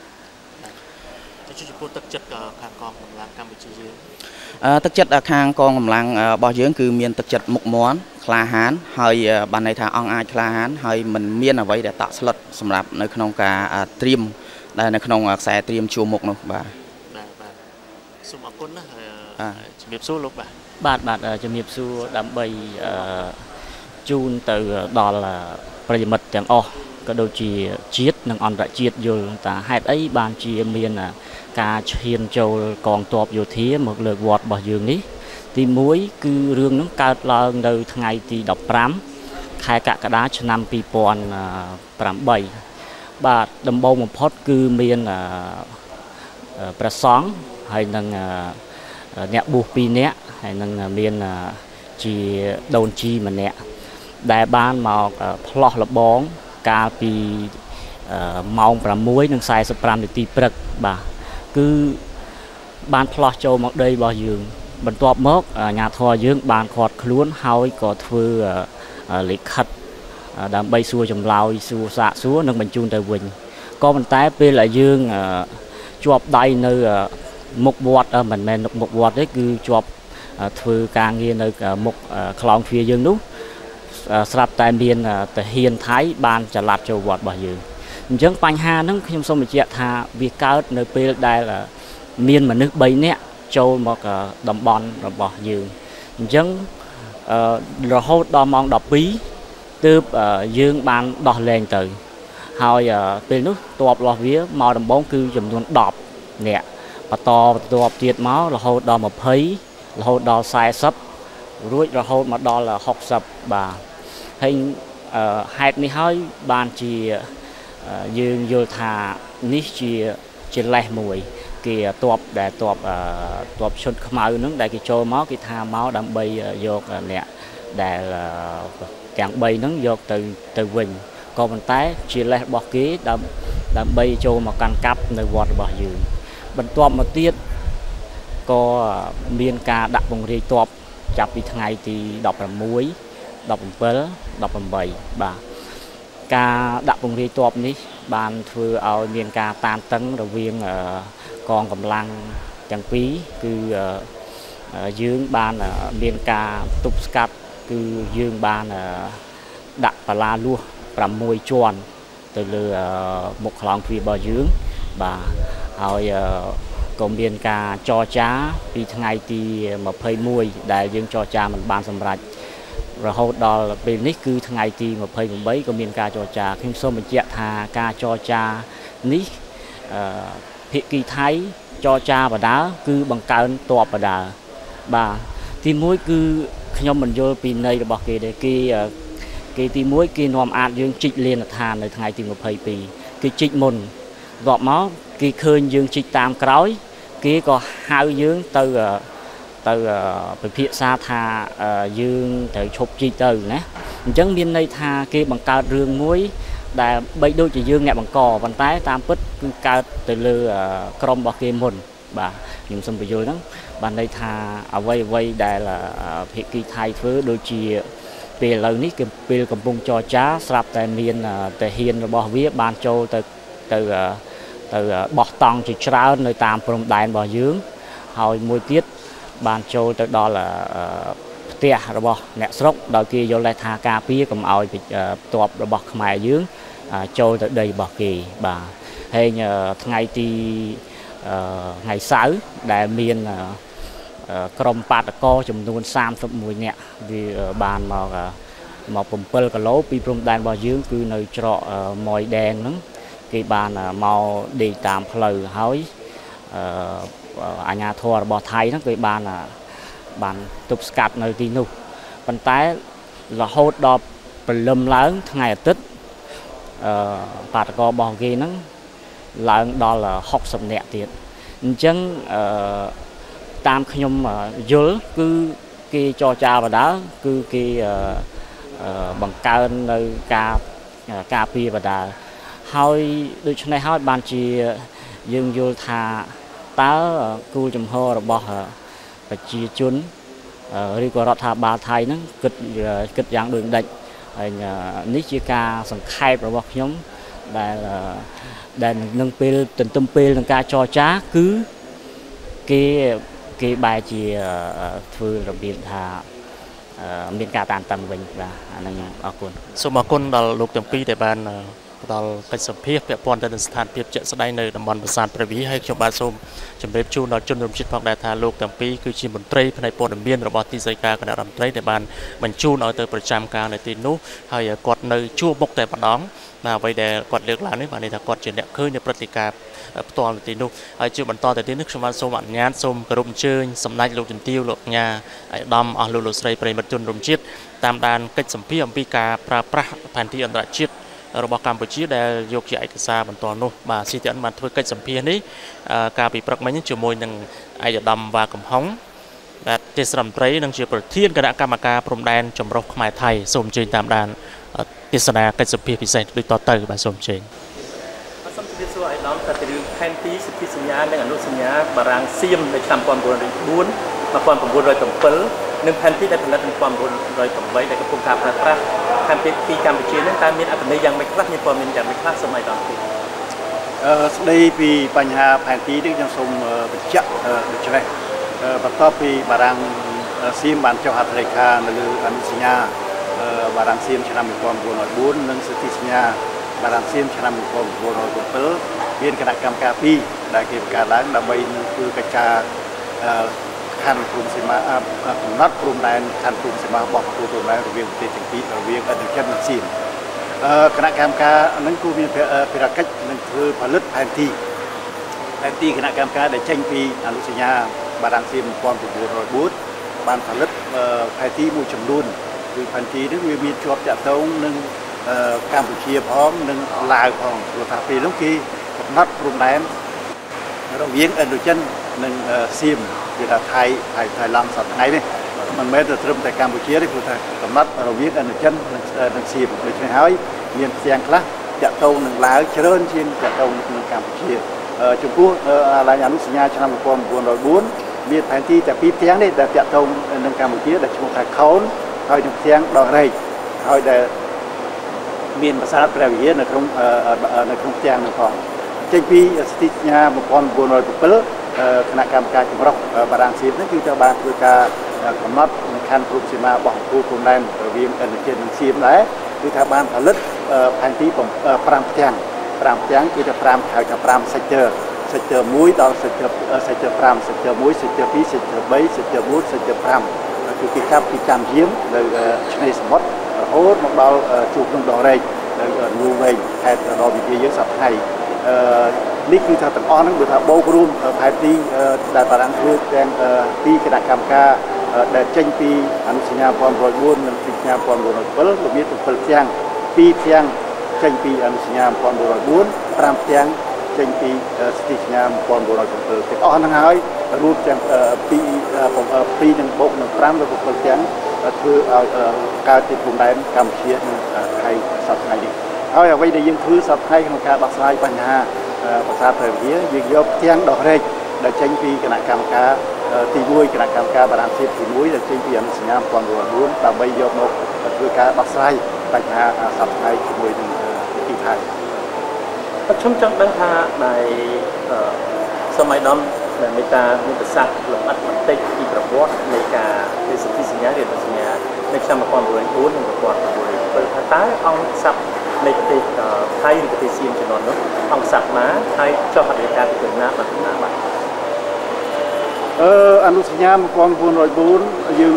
S1: ចំពោះទឹកចិត្តខាងកងកម្លាំងកម្ពុជាយើង
S4: ទឹកចិត្តខាងកងកម្លាំងរបស់យើងគឺមានទឹកចិត្តមុខមាំក្លាហានហើយបានន័យថាអង្គអាចក្លាហានហើយមិនមានអ្វីដែលតក់ស្លុតសម្រាប់នៅក្នុងការត្រៀមដែលនៅក្នុងខ្សែត្រៀមជួរមុខនោះបាទ
S1: សូមអរគុណណាជំរាបសួរលោក
S3: បាទជំរាបសួរដើម្បីជូនទៅដល់ប្រិយមិត្តទាំងអស់ក៏ដូចជាជាតិនិងអន្តរជាតិយល់ថាហេតុអីបានជាមានការឈានចូលកងទ័ពយោធាមកលើវត្តរបស់យើងនេះទី1គឺរឿងនឹងកើតឡើងនៅថ្ងៃទី15ខែកក្កដាឆ្នាំ2008បាទដំបូងបំផុតគឺមានព្រះសង្ឃហើយនឹងអ្នកបួស2នាក់ហើយនឹងមានជាដូនជីម្នាក់ដែលបានមកផ្លោះលបងកាលពីម៉ោង 6:45 នាទីព្រឹកបាទគឺបានផ្លោះចូលមកដីរបស់យើងបន្ទាប់មកអាជ្ញាធរយើងបានឃាត់ខ្លួនហើយក៏ធ្វើលិខិតដើម្បីសួរចម្លើយសួរសាកសួរនិងបញ្ជូនទៅវិញក៏ប៉ុន្តែពេលដែលយើងជាប់ដៃនៅមុខវត្តមិនមែនមុខវត្តទេគឺជាប់ធ្វើការងារនៅមុខខ្លោងទ្វារយើងនោះស្រាប់តែមានទាហានថៃបានចល័តចូលវត្តរបស់យើងអញ្ចឹងបញ្ហាហ្នឹងខ្ញុំសូមបញ្ជាក់ថាវាកើតនៅពេលដែលមានមនុស្ស3នាក់ចូលមកតំបន់របស់យើងអញ្ចឹងរហូតដល់ម៉ោង12ទើបយើងបានដោះលែងទៅហើយពេលនោះទ័ពរបស់វាមកដំបូងគឺចំនួន10នាក់បន្តទ័ពទៀតមករហូតដល់20រហូតដល់40រួចរហូតមកដល់60បាទហើយហេតុនេះហើយបានជាយើងយល់ថានេះជាលេសមួយគេទ័ពដែលទ័ពឈុតខ្មៅហ្នឹងដែលគេចូលមកគេថាមកដើម្បីយកអ្នកដែលទាំង3ហ្នឹងយកទៅវិញក៏ប៉ុន្តែជាលេសរបស់គេដើម្បីចូលមកកាន់កាប់នៅវត្តរបស់យើងបន្ទាប់មកទៀតក៏មានការដាក់ពង្រាយទ័ពចាប់ពីថ្ងៃទី16 17 18បាទការដាក់ពង្រាយទ័ពនេះបានធ្វើឲ្យមានការតានតឹងរវាងកងកម្លាំងទាំងពីរគឺយើងបានមានការទប់ស្កាត់គឺយើងបានដាក់បលាលួស6ជាន់ទៅលើមុខខ្លោងទ្វាររបស់យើងបាទហើយ
S5: ក៏មានការចរចាពីថ្ងៃទី21ដែលយើងចរចាមិនបានសម្រេចរហូតដល់ពេលនេះគឺថ្ងៃទី28ក៏មានការចរចាខ្ញុំសូមបញ្ជាក់ថាការចរចានេះភាគីថៃចរចាបដាគឺបង្កើនតបបដាបាទទី1គឺខ្ញុំមិនយល់ពីន័យរបស់គេទេគេទី1គេនាំអាចយើងជីកលានដ្ឋាននៅថ្ងៃទី22គេជីកមុនរាប់មកគេឃើញយើងជីកតាមក្រោយគេក៏ហៅយើងទៅពិភាក្សាថាយើងត្រូវឈប់ជីកទៅណាអញ្ចឹងមានន័យថាគេបង្កើតរឿងមួយដែលបីដូចជាយើងអ្នកបង្កប៉ុន្តែតាមពិតគឺកើតទៅលើក្រុមរបស់គេមុនបាទខ្ញុំសូមបញ្យល់ហ្នឹងបានន័យថាអ្វីដែលភាគីថៃធ្វើដូចជាពេលឥឡូវនេះគឺពេលកំពុងចរចាស្រាប់តែមានតាហ៊ានរបស់វាបានចូលទៅបោះតង់ជាច្រើននៅតាមព្រំដែនរបស់យើងហើយមួយទៀតបានចូលទៅដល់ផ្ទះរបស់អ្នកស្រុកដោយគេយល់ថាការពារកុំឲ្យបន្ទាប់របស់ខ្មែរយើងចូលទៅដីរបស់គេបាទហើយថ្ងៃសៅរ៍ដែលមានក្រុមបាតកោចំនួន31នាក់វាបានមក7គីឡូពីព្រំដែនរបស់យើងគឺនៅច្រកម៉យដែងហ្នឹងគេបានមកដេកតាមផ្លូវហើយអាជ្ញាធររបស់ថៃហ្នឹងគេបានទប់ស្កាត់នៅទីនោះប៉ុន្តែរហូតដល់ព្រលឹមឡើងថ្ងៃអាទិត្យបាតកោរបស់គេហ្នឹងឡើងដល់60នាក់ទៀតអញ្ចឹងតាមខ្ញុំយល់គឺគេចរចាបដាគឺគេបង្កើននៅការពារបដាហើយដូច្នេះហើយបានជាយើងយល់ថាតើគោលចំហរបស់ប្រជាជនឬក៏រដ្ឋាភិបាលថៃហ្នឹងគិតយ៉ាងដូចម្ដេចហើយនេះជាការសង្ខេបរបស់ខ្ញុំដែលនឹងពេលទន្ទឹមពេលនឹងការចរចាគឺគេបែរជាធ្វើរបៀបថាមានការតានតឹងវិញបាទអាហ្នឹងអរគុណ
S1: សូមអរគុណដល់លោកទាំងពីរដែលបានផ្ដល់កិច្ចសម្ភាសពាក់ព័ន្ធទៅនឹងស្ថានភាពជាក់ស្ដែងនៅតំបន់ប្រាសាទព្រះវិហារហើយខ្ញុំបាទសូមជម្រាបជូនដល់ជនរួមជាតិផងដែរថាលោកទាំងពីរគឺជាមន្ត្រីផ្នែកព័ត៌មានរបស់ទីស្តីការគណៈរដ្ឋមន្ត្រីដែលបានបញ្ជូនឲ្យទៅប្រចាំការនៅទីនោះហើយគាត់នៅជួបមុខតែម្ដងអ្វីដែលគាត់លើកឡើងនេះបានន័យថាគាត់ជាអ្នកឃើញនៅព្រឹត្តិការណ៍ផ្ទាល់នៅទីនោះហើយជាបន្តទៅទីនេះខ្ញុំបានសូមអនុញ្ញាតសូមគោរពអញ្ជើញសម្ដេចលោកជំទាវលោកកញ្ញាអាយដាមអស់លោកស្រីប្រិមិត្តជនរួមជាតិតាមដានកិច្ចសម្ភាសអំពីការប្រើប្រាស់ផែនទីអន្តរជាតិរបស់កម្ពុជាដែលយកជាឯកសារបន្តនោះបាទ CTN បានធ្វើកិច្ចសម្ភាសនេះកាលពីព្រឹកមិញជាមួយនឹងអាយដាមវ៉ាកំហុងបាទទេសរដ្ឋមន្ត្រីនិងជាប្រធានគណៈកម្មការព្រំដែនចម្រុះខ្មែរថៃសូមអញ្ជើញតាមដានទេសនាកិច្ចសម្ភាសពិសេសដូចតទៅបាទសូមអញ្ជើញ
S3: សូមជម្រាបសួរអាយដាមថាទៅរឿងផែនទីសិទ្ធិសញ្ញានិងអនុសញ្ញាបារាំងសៀមនៅឆ្នាំ1904 1907និងផែនទីដែលផលិតនៅ1908ដែលកំពុងការប្រើប្រាស់ផែនទីកម្ពុជានឹងតើមានអត្ថន័យយ៉ាងម៉េចខ្លះមានព័ត៌មានយ៉ាងម៉េចខ្លះសូមអាយដាមទី
S6: ស្ដីពីបញ្ហាផែនទីនេះខ្ញុំសូមបញ្ជាក់ដូចនេះបន្ទាប់ពីបារាំងសៀមបានចុះហត្ថលេខានៅលើអនុសញ្ញាបារាំងសៀមឆ្នាំ1904និងសិទ្ធិសញ្ញាបារាំងសៀមឆ្នាំ1907មានគណៈកម្មការ2ដែលគេបង្កើតឡើងដើម្បីធ្វើកិច្ចការខណ្ឌព្រំសីមាកំណត់ព្រំដែនខណ្ឌព្រំសីមារបស់ព្រំដែនរវាងប្រទេសទាំងពីររវាងឥណ្ឌូចិននិងសៀមគណៈកម្មការនឹងគូមានភារកិច្ចនឹងធ្វើផលិតផែនទីគណៈកម្មការដែលចេញពីអនុសញ្ញាបារាំងសៀម1904បានផលិតផែនទីមួយចំនួនគឺផែនទីនេះវាមានជាប់តាក់ទងនឹងកម្ពុជាផងនិងឡាវផងព្រោះថាពេលនោះគេកំណត់ព្រំដែនរវាងឥណ្ឌូចិននិងសៀមគឺថាថៃឡង់សប្តាហ៍ថ្ងៃនេះមិនមែនតែត្រឹមតែកម្ពុជាទេព្រោះថាកំណត់រវាងឥណ្ឌូចិននិងសៀមដូច្នេះហើយមានផ្ទាំងខ្លះតាក់ទងនឹងឡាវច្រើនជាងតាក់ទងនឹងកម្ពុជាចំពោះឡើងអនុសញ្ញាឆ្នាំ1904មានផែនទីតែពីរផ្ទាំងនេះដែលតាក់ទងនឹងកម្ពុជាដែលឈ្មោះថាខោនហើយនឹងផ្ទាំងដងរែកហើយដែលមានប្រាសាទព្រះវិហារនៅក្នុងផ្ទាំងនោះផងចេញពីសិទ្ធិសញ្ញា1907គណៈកម្មការចម្រុះបារាំងសៀមនេះគឺត្រូវបានធ្វើការកំណត់ខណ្ឌព្រំសីមារបស់ព្រំដែនរវាងឥណ្ឌូចិននិងសៀមដែរគឺថាបានផលិតផែនទី5ផ្ទាំងគឺថា5ហៅថា5 sector sector 1ដល់ sector 5 sector 1 sector 2 sector 3 sector 4 sector 5គឺគេចាប់ពីចាំយាមនៅឆ្នេរសមុទ្ររហូតមកដល់ជួរភ្នំដងរែកនៅនួវែងខេត្តរវិទ្យាយើងសប្តាហ៍នេះគឺថាទាំងអស់ហ្នឹងគឺថាបូករួមផែនទីដែលបារាំងធ្វើទាំងពីគណៈកម្មការដែលចេញពីអនុសញ្ញា1904និងសញ្ញា1907របៀប7ទាំង2ទាំងចេញពីអនុសញ្ញា1904 5ទាំងចេញពីសន្ធិសញ្ញា1907ទាំងអស់ហ្នឹងហើយរួមទាំង2នឹងបូកនឹង5និង7ទាំងធ្វើឲ្យកើតជាព្រំដែនកម្ពុជានិងថៃសប្តាហ៍នេះហើយអ្វីដែលយើងធ្វើសប្តាហ៍ក្នុងការដោះស្រាយបញ្ហាប្រាសាទព្រះវិហារយើងយកទាំងដោះរែកដែលចេញពីគណៈកម្មការទី1គណៈកម្មការបារាំងទី1ដែលចេញពីអនុសញ្ញា1904ដើម្បីយកមកធ្វើការដោះស្រាយបញ្ហាសប្តាហ៍ជាមួយនឹងទីថៃ
S3: ខ្ញុំចង់ដឹងថាដែលសម័យដំដែលមេតាមានប្រសាសន៍លម្អិតបន្តិចពីប្រវត្តិនៃការធ្វើសន្ធិសញ្ញាឬសញ្ញានៅឆ្នាំ1904និង1907ថាតើអង្គស័ព្ទនៃប្រទេសថៃឬប្រទេសសៀមជំនាន់នោះអង្គស័ព្ទណាហើយចុះហត្ថលេខាពីគណៈបានណាបាទ
S6: អនុសញ្ញា1904យើង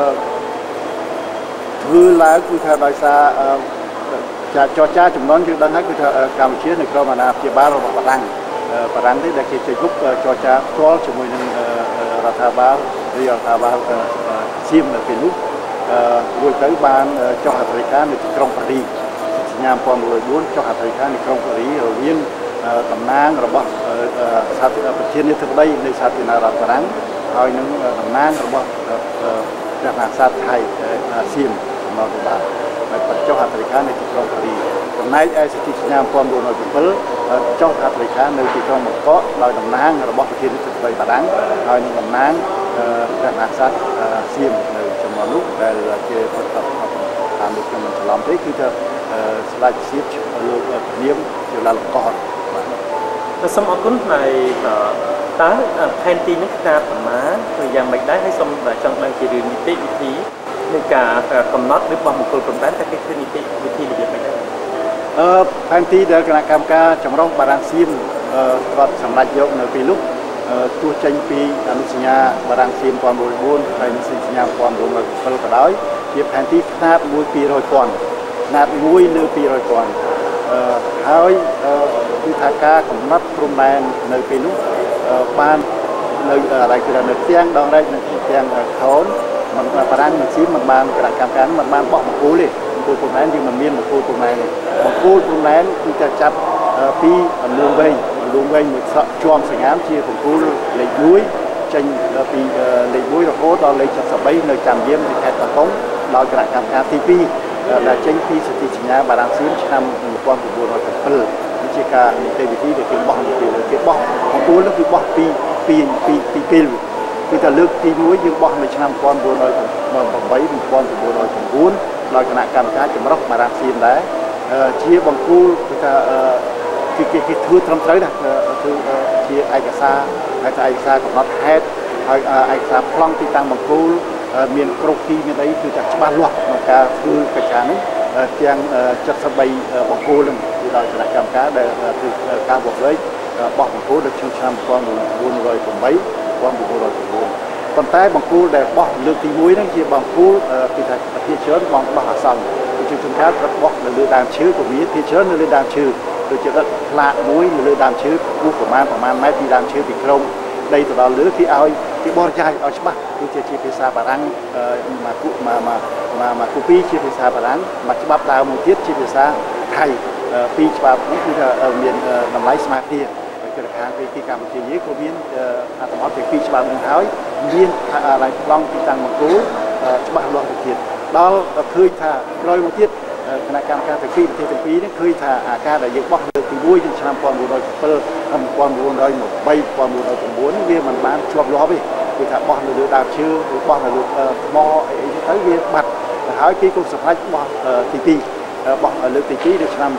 S6: ធ្វើឡើងគឺថាដោយសារចរចាចំនួនយើងដឹងហើយគឺថាកម្ពុជានៅក្រោមអាណាព្យាបាលរបស់បារាំងទេដែលគេចេញមុខចរចាផ្ទាល់ជាមួយនឹងរដ្ឋាភិបាលសៀមនៅពេលនោះរួចទៅបានចុះហត្ថលេខានៅទីក្រុងប៉ារីសញ្ញា1904ចុះហត្ថលេខានៅក្រុងប៉ារីសរវាងតំណាងរបស់ប្រធានាធិបតីនៃសាធារណរដ្ឋបារាំងហើយនឹងតំណាងរបស់ព្រះមហាក្សត្រថៃសៀមចំណងបាទហើយចុះហត្ថលេខានៅទីក្រុងប៉ារីសចំណែកឯសន្ធិសញ្ញា1907ចុះហត្ថលេខានៅទីក្រុងបាងកកដោយតំណាងរបស់ប្រធានាធិបតីបារាំងហើយនឹងតំណាងព្រះមហាក្សត្រសៀមនៅចំណងនោះដែលជាប្រតិបត្តិតាមលោកខ្ញុំមិនច្រឡំទេគឺថាស្ដេចសៀមលោកព្រាមជាឡាលកត
S3: បាទសូមអរគុណហើយតើផែនទីនេះការប្រមាណឬយ៉ាងម៉េចដែរហើយសូមចង់ដឹងជារឿងនីតិវិធីនៃការកំណត់ឬបោះបង្គោលព្រំដែនតែគេធ្វើនីតិវិធីរបៀបម៉េចដែរ
S6: ផែនទីដែលគណៈកម្មការចម្រុះបារាំងសៀមគាត់សម្រេចយកនៅពេលនោះទោះចេញពីអនុសញ្ញាបារាំងសៀម1904ហើយនិងសញ្ញា1907ក៏ដោយជាផែនទីຂະຫນາດ1/200,000ຂະຫນາດ1លើ200,000ហើយគឺថាការកំណត់ព្រំដែននៅពេលនោះបាននៅอะไรគឺនៅទាំងដងរែកនិងទាំងខោនមិនបារាំងនិងសៀមមិនបានគណៈកម្មការមិនបានបោះបង្គោលទេបង្គោលព្រំដែនយើងមិនមានបង្គោលព្រំដែនទេបង្គោលព្រំដែនគឺจะចាប់ពីលួងវែងមួយសក់ជាប់សង្ហាមជាបង្គោលលេខ1ចេញពីលេខ1រហូតដល់លេខ73នៅចាំយាមទីខេត្តបាតុងដោយគណៈកម្មការទី2ដែលចេញពីសន្ធិសញ្ញាបារាំងសៀមឆ្នាំ1907នេះជាការនីតិវិធីដែលគេបោះបង្គោលនោះគឺបោះពីពេលគឺថាលើកទី1យើងបោះនៅឆ្នាំ1908 1909ដោយគណៈកម្មការចម្រុះបារាំងសៀមដែរជាបង្គោលគឺថាគេធ្វើត្រឹមត្រូវណាគឺជាឯកសារហើយថាឯកសារកំណត់ហេតុហើយឯកសារប្លង់ទីតាំងបង្គោលមានគ្រប់ទីមានអីគឺថាច្បាស់លាស់ក្នុងការធ្វើកិច្ចការនេះទាំង73បង្គោលនឹងគឺដោយគណៈកម្មការដែលធ្វើការបោះវែកបោះបង្គោលនៅឆ្នាំ1908 1909ប៉ុន្តែបង្គោលដែលបោះលើកទី1ហ្នឹងជាបង្គោលគឺថាភាគច្រើនបោះអាសន្នជាជំនាញបោះនៅលើដើមឈើក៏មានភាគច្រើននៅលើដើមឈើដូចជាទឹកផ្លាកមួយនៅលើដើមឈើខ្ពស់ប្រមាណម៉ែត្រពីដើមឈើពីក្រោមដីទៅដល់លើគេឲ្យគេបរិយាយឲ្យច្បាស់គឺជាភាសាបារាំងមកគូពីជាភាសាបារាំងមកច្បាប់ដើមមួយទៀតជាភាសាថៃពីរច្បាប់នេះគឺថាមានតម្លៃស្មើគ្នាគណៈខាងពីកម្ពុជាយើងក៏មានអត្ថបទពី2ច្បាប់នឹងហើយមានឡើងប្លង់ទីតាំងបង្គោលច្បាស់លាស់ទៅទៀតដល់ឃើញថាក្រោយមកទៀតគណៈកម្មការទាំងពីរប្រទេសទាំងពីរនេះឃើញថាអាការដែលយើងបោះលើកទី1ឆ្នាំ1907 1908 1909វាមិនបានជាប់លាប់ទេគឺថាបោះនៅលើដើមឈើឬបោះនៅលើថ្មអីទៅវាបាត់ហើយគេក៏សម្រេចបោះទី2បោះលើកទី2នៅឆ្នាំ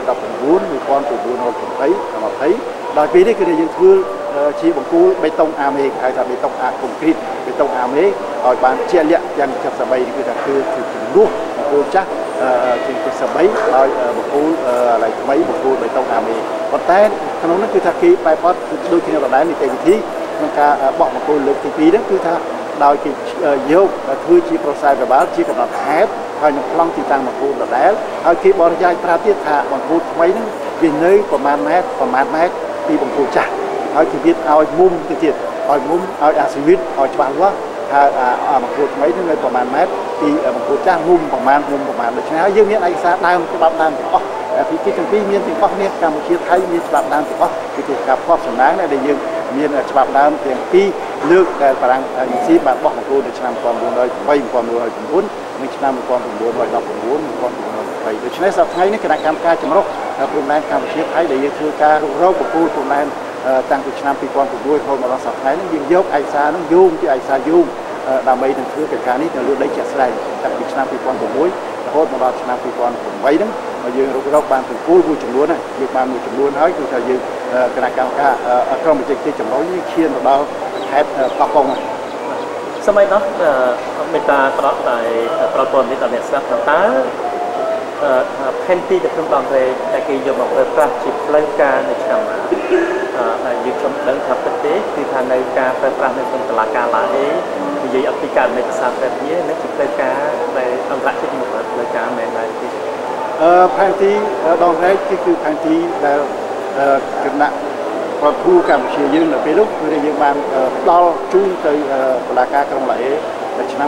S6: 1919 ដល់ពេលនេះគឺយើងធ្វើជាបង្គោលបេតុងអាមេហៅថាបេតុងអាកុងគ្រីតបេតុងអាមេឲ្យបានជាក់លាក់យ៉ាង73គឺថាគឺជំនួសបង្គោលចាស់ជាពិសេស3ដោយបង្គោលឡៃថ្មីបង្គោលបៃតងអាមេប៉ុន្តែក្នុងនោះគឺថាគេបែបបត់ដូចគ្នាដដែលនីតិវិធីក្នុងការបោះបង្គោលលើកទី2ហ្នឹងគឺថាដោយគេយកធ្វើជាប្រសើរកបាលជាកំណត់ហេតុហើយនឹងប្លង់ទីតាំងបង្គោលដដែលហើយគេបរិយាយប្រាប់ទៀតថាបង្គោលថ្មីហ្នឹងវានៅប្រមាណម៉ែត្រពីបង្គោលចាស់ហើយគេវាឲ្យមុំទៅទៀតឲ្យមុំឲ្យអាស៊ីវិតឲ្យច្បាស់លាស់ថាបង្គោលថ្មីហ្នឹងនៅប្រមាណម៉ែត្រពីបង្គោលចាស់មុំប្រមាណដូច្នេះហើយយើងមានឯកសារដើមច្បាប់ដើមទាំងអស់ពីទីទាំងពីរមានទាំងអស់គ្នាកម្ពុជាថៃមានច្បាប់ដើមទាំងអស់គឺជាការផ្គត់សំណាងដែលយើងមានច្បាប់ដើមទាំងពីរលើកដែលបារាំងយីស៊ីបានបោះបង្គោលនៅឆ្នាំ1908 1909និងឆ្នាំ1919 2020ដូច្នេះសប្តាហ៍ថ្ងៃនេះគណៈកម្មការចម្រុះព្រំដែនកម្ពុជាថៃដែលយើងធ្វើការរុករកបង្គោលព្រំដែនតាំងពីឆ្នាំ2006រហូតមកដល់សប្តាហ៍ថ្ងៃនេះយើងយកឯកសារនឹងយោងជាឯកសារយោងដើម្បីនឹងធ្វើកិច្ចការនេះនៅលើដីជាក់ស្ដែងតាំងពីឆ្នាំ2006រហូតមកដល់ឆ្នាំ2008ហ្នឹងយើងរុករកបានបង្គោលមួយចំនួនហើយយើងបានមួយចំនួនហើយគឺថាយើងគណៈកម្មការក្រុមវិទ្យាចម្រុះនេះឈានទៅដល់ខេត្តកោះកុងហើយ
S3: សម័យនោះមេតាផ្ដោតតែប្រព័ន្ធនេះដល់អ្នកស្ដាប់តើផែនទីដែលក្នុងដងរែកដែលគេយកមកប្រើប្រាស់ជាផ្លូវការនៅឆ្នាំណាដែលយើងខ្ញុំដឹងថាពិតទេគឺថានៅការប្រើប្រាស់នៅក្នុងតុលាការឡាអេនិយាយអំពីការនៃភាសាប្រទេសនេះនៅជាផ្លូវការដែលអន្តរជាតិមកផ្លូវការមែនដែរទេ
S6: ផែនទីដងរែកគឺផែនទីដែលគណៈប្រភូកម្ពុជាយើងនៅពេលនោះគឺយើងបានផ្ដល់ជូនទៅតុលាការក្រុងឡាអេនៅឆ្នាំ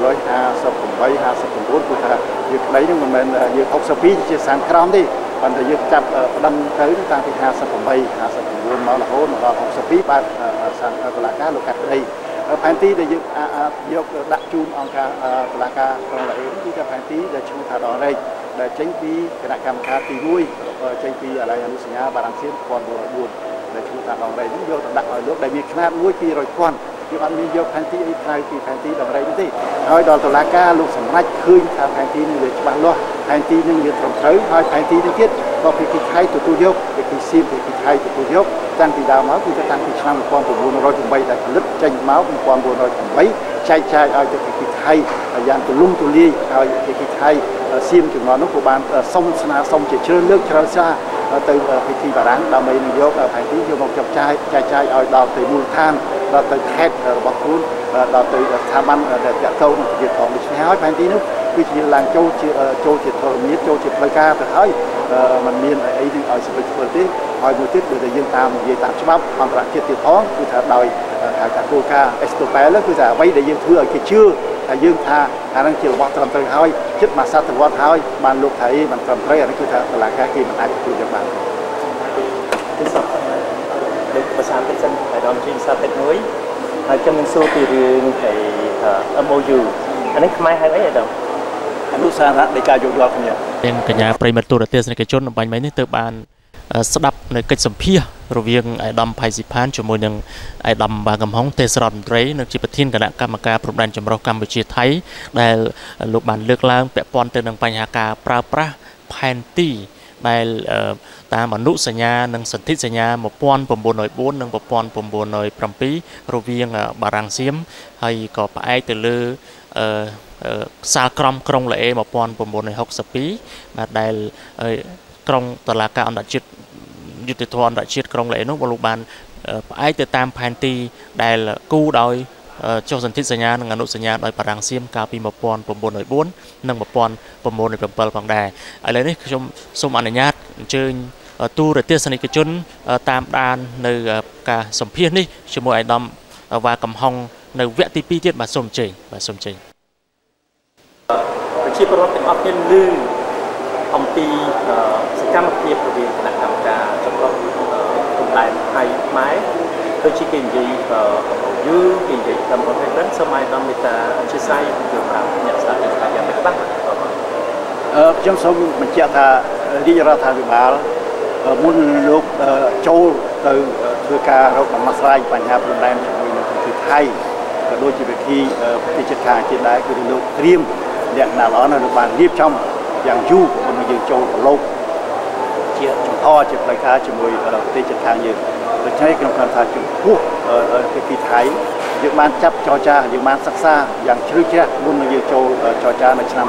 S6: 1958 59គឺថាយើងក្តីនឹងមិនមែនយើង62ជាសានក្រមទេប៉ុន្តែយើងចាប់ផ្ដឹងទៅតាំងពី58 59មករហូតមកដល់62បាទសានតុលាការលោកកាត់ក្តីផែនទីដែលយើងយកដាក់ជូនអង្គការតុលាការក្រុងឡាអេគឺថាផែនទីដែលឈ្មោះថាដងរែកដែលចេញពីគណៈកម្មការទី1ចេញពីអាឡ័យអនុសញ្ញាបារាំងសៀម1904ដែលឈ្មោះថាដងរែកនេះយកទៅដាក់ឲ្យលោកដែលមានຂະຫນាត1 200,000យើងអត់មានយកផែនទីអីក្រៅពីផែនទីដងរែកនេះទេហើយដល់តុលាការលោកសម្រេចឃើញថាផែនទីនេះវាច្បាស់លាស់ផែនទីនេះវាត្រឹមត្រូវហើយផែនទីនេះទៀតក៏ពីថៃទទួលយកពីសៀមពីថៃទទួលយកតាំងពីដើមមកគឺតាំងពីឆ្នាំ1908ដែលផលិតចេញមក1908ចែកចាយឲ្យទៅពីថៃយ៉ាងទូលំទូលាយហើយពីថៃសៀមចំនួននោះក៏បានសុំស្នើសុំជាច្រើនលើកច្រើនសារទៅពិធីបារាំងដើម្បីនឹងយកផែនទីយកមកចែកចាយឲ្យដល់ទៅមូលដ្ឋានដល់ទៅខេត្តរបស់ខ្លួនដល់ទៅស្ថាប័នដែលតាក់ទងនឹងជាផងដូច្នេះហើយផែនទីនោះគឺជាឡើងចូលជាធរមានចូលជាផ្លូវការទៅហើយมันមានអីនឹងឲ្យសម្រេចធ្វើទេហើយមួយទៀតដូចយើងតាមនិយាយតាមច្បាប់អន្តរជាតិទៀតផងគឺថាដោយហៅថាគោលការណ៍អេស្តូប៉ែលគឺថាអ្វីដែលយើងធ្វើឲ្យគេជឿតែយើងថាអានឹងជារបស់ត្រឹមត្រូវហើយជិតមួយសតវត្សហើយបានលោកថាអីមិនត្រឹមត្រូវអានេះគឺថាតុលាការគេមិនអាចជួយយកបាន
S3: ទីសោះដូចភាសាពេចន៍សិនហើយដល់ជាភាសាពេចន៍មួយហើយខ្ញុំនឹងសួរពីរឿងនៃ MOU អានេះខ្មែរហៅអីដល់
S6: អនុសារៈនៃការយោគយល់គ្នា
S1: ទាំងកញ្ញាប្រិមត្តទូរទស្សនិកជនបាញ់មិញនេះទើបបានស្ដាប់នៅកិច្ចសម្ភាសរវាងអាយដាមផៃស៊ីផានជាមួយនឹងអាយដាមបាកំហុងទេសរដ្ឋមន្ត្រីនិងជាប្រធានគណៈកម្មការព្រំដែនចម្រុះកម្ពុជាថៃដែលលោកបានលើកឡើងពាក់ព័ន្ធទៅនឹងបញ្ហាការប្រើប្រាស់ផែនទីដែលតាមអនុសញ្ញានិងសន្ធិសញ្ញា1904និង1907រវាងបារាំងសៀមហើយក៏ផ្អែកទៅលើសាលក្រមក្រុងឡាអេ1962បាទដែលក្រុងតុលាការអន្តរជាតិយុតិធម៌អន្តរជាតិក្រុងឡាអេនោះលោកបានផ្អែកទៅតាមផែនទីដែលគូដោយចុះសន្ធិសញ្ញានិងអនុសញ្ញាដោយបារាំងសៀមកាលពី1904និង1907ផងដែរឥឡូវនេះខ្ញុំសូមអនុញ្ញាតអញ្ជើញទូរទស្សនិកជនតាមដាននៅការសម្ភាសនេះជាមួយអាយដាមវ៉ាកំហុងនៅវគ្គទី2ទៀតបាទសូមអញ្ជើញ
S3: ប្រជាពលរដ្ឋទាំងអស់គ្នាឮអំពីសកម្មភាពរវាងគណៈកម្មការចម្រុះព្រំដែនថៃខ្មែរដូចជាគេនិយាយយូរគេនិយាយតាមប្រទេសសូមឲ្យដល់មេតាអធិស្ឋានជួយប្រាប់អ្នកស្ដាប់ថាយ៉ាងម៉េចខ្លះ
S6: ខ្ញុំសូមបញ្ជាក់ថារាជរដ្ឋាភិបាលមុនលោកចូលទៅធ្វើការរកដំណោះស្រាយបញ្ហាព្រំដែនជាមួយនឹងប្រទេសថៃក៏ដូចជាវិធីប្រទេសជិតខាងទៀតដែរគឺលោកត្រៀមលក្ខណៈល្អណាស់លោកបានរៀបចំយ៉ាងយូរមុននឹងយើងចូលប្រឡូកជាចំហជាផ្លូវការជាមួយប្រទេសជិតខាងយើងដូច្នេះខ្ញុំគិតថាចំពោះពីថៃយើងបានចាប់ចរចាយើងបានសិក្សាយ៉ាងជ្រៅជ្រះមុននឹងយើងចូលចរចានៅឆ្នាំ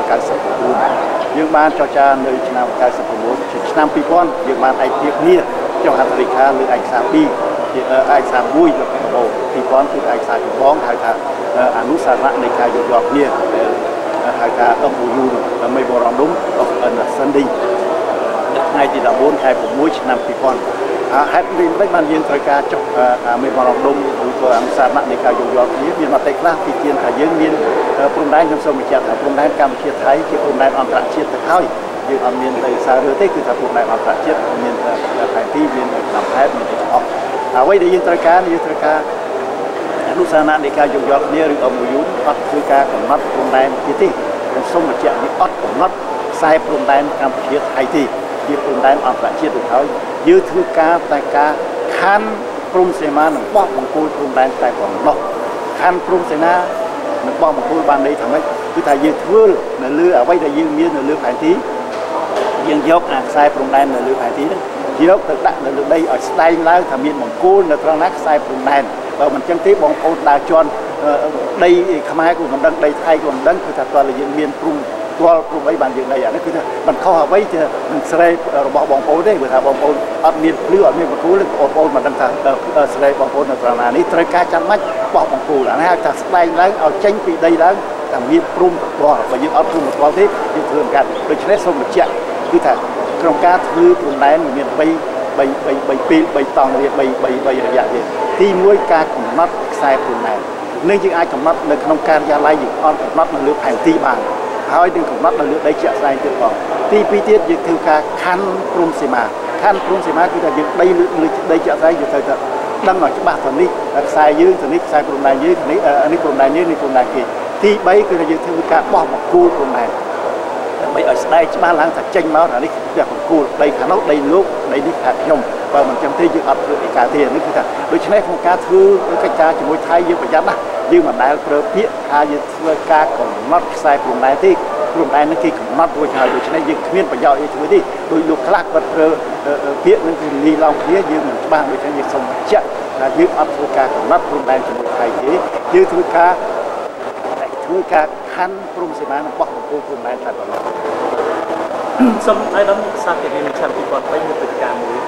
S6: 1999យើងបានចរចានៅឆ្នាំ1996ឆ្នាំ2000យើងបានឯកភាពគ្នាចុះហត្ថលេខាលើឯកសារ2ជាឯកសារ1លើកដំបូង2000គឺឯកសារចម្បងហៅថាអនុសារណៈនៃការយកគ្នាហៅថា MOU Memorandum of Understanding ថ្ងៃទី14ខែ6ឆ្នាំ2000ហេតុនេះបានយើងត្រូវការចុះMemorandum ឬក៏អនុសារណៈនៃការយកគ្នាមានមតិខ្លះពីទានថាយើងមានព្រំដែនខ្ញុំសូមបញ្ជាក់ថាព្រំដែនកម្ពុជាថៃជាព្រំដែនអន្តរជាតិទៅហើយយើងអត់មានទៅសាររើទេគឺថាព្រំដែនអន្តរជាតិមានផែនទីមានតាមផែនមានទាំងអស់អ្វីដែលយើងត្រូវការអនុសារណៈនៃការយកគ្នាឬ MOU អត់ធ្វើការកំណត់ព្រំដែនទៀតទេខ្ញុំសូមបញ្ជាក់វាអត់កំណត់ខ្សែព្រំដែនកម្ពុជាថៃទេជាព្រំដែនអន្តរជាតិទៅហើយយើងធ្វើការតែការខណ្ឌព្រំសីមានិងបោះបង្គោលព្រំដែនតែប៉ុណ្ណោះខណ្ឌព្រំសីមានិងបោះបង្គោលបានន័យថាម៉េចគឺថាយើងធ្វើនៅលើអ្វីដែលយើងមាននៅលើផែនទីយើងយកអាខ្សែព្រំដែននៅលើផែនទីហ្នឹងយកទៅដាក់នៅលើដីឲ្យស្ដែងឡើងថាមានបង្គោលនៅត្រង់ណាខ្សែព្រំដែនបើមិនចឹងទេបងប្អូនដើរជន់ដីខ្មែរក៏មិនដឹងដីថៃក៏មិនដឹងគឺថាតើយើងមានព្រំទាល់ព្រំអីបានយើងដីអានេះគឺថាមិនខុសអ្វីទៅនឹងស្រែរបស់បងប្អូនទេព្រោះថាបងប្អូនអត់មានភ្លឺអត់មានបង្គោលបងប្អូនមិនដឹងថាស្រែបងប្អូននៅត្រង់ណានេះត្រូវការចាំបាច់បោះបង្គោលអានេះហៅថាស្ដែងឡើងឲ្យចេញពីដីឡើងថាមានព្រំទាល់បើយើងអត់ព្រំទាល់ទេយើងធ្វើមិនកើតដូច្នេះសូមបញ្ជាក់គឺថាក្នុងការធ្វើព្រំដែនមាន3ពេល3តង់រៀប3រយៈទៀតទី1ការកំណត់ខ្សែព្រំដែននឹងយើងអាចកំណត់នៅក្នុងការិយាល័យយើងអត់កំណត់នៅលើផែនទីបានហើយនឹងកំណត់នៅលើដីជាក់ស្ដែងទៀតផងទី2ទៀតយើងធ្វើការខណ្ឌព្រំសីមាគឺថាយើងដីលើដីជាក់ស្ដែងយើងត្រូវតែដឹងឲ្យច្បាស់ថានេះខ្សែយើងទៅនេះខ្សែព្រំដែនយើងនេះព្រំដែនយើងនេះព្រំដែនគេទី3គឺថាយើងធ្វើការបោះបង្គោលព្រំដែនដើម្បីឲ្យស្ដែងច្បាស់ឡើងថាចេញមកថានេះជាបង្គោលដីខាងនោះដីលោកដីនេះខាងខ្ញុំបើមិនចឹងទេយើងអត់ធ្វើឯកាទេនេះគឺថាដូច្នេះក្នុងការធ្វើកិច្ចការជាមួយថៃយើងប្រយ័ត្នណាស់យើងមិនដែលប្រើពាក្យថាយើងធ្វើការកំណត់ខ្សែព្រំដែនទេព្រំដែននេះគេកំណត់រួចហើយដូច្នេះយើងគ្មានប្រយោជន៍អីធ្វើទេដោយលោកខ្លះគាត់ប្រើពាក្យនឹងគឺលីឡងគ្នាយើងមិនច្បាស់ដូច្នេះយើងសូមបញ្ជាក់ថាយើងអត់ធ្វើការកំណត់ព្រំដែនជាមួយថៃទេយើងធ្វើការខណ្ឌព្រំសីមានិងបោះបង្គោលព្រំដែនតែប៉ុណ្ណោះសូមឲ្យដល់សាស្ត្រវិទ្យាឆ្នាំ2003មានព្រឹត្តិការណ៍មួយ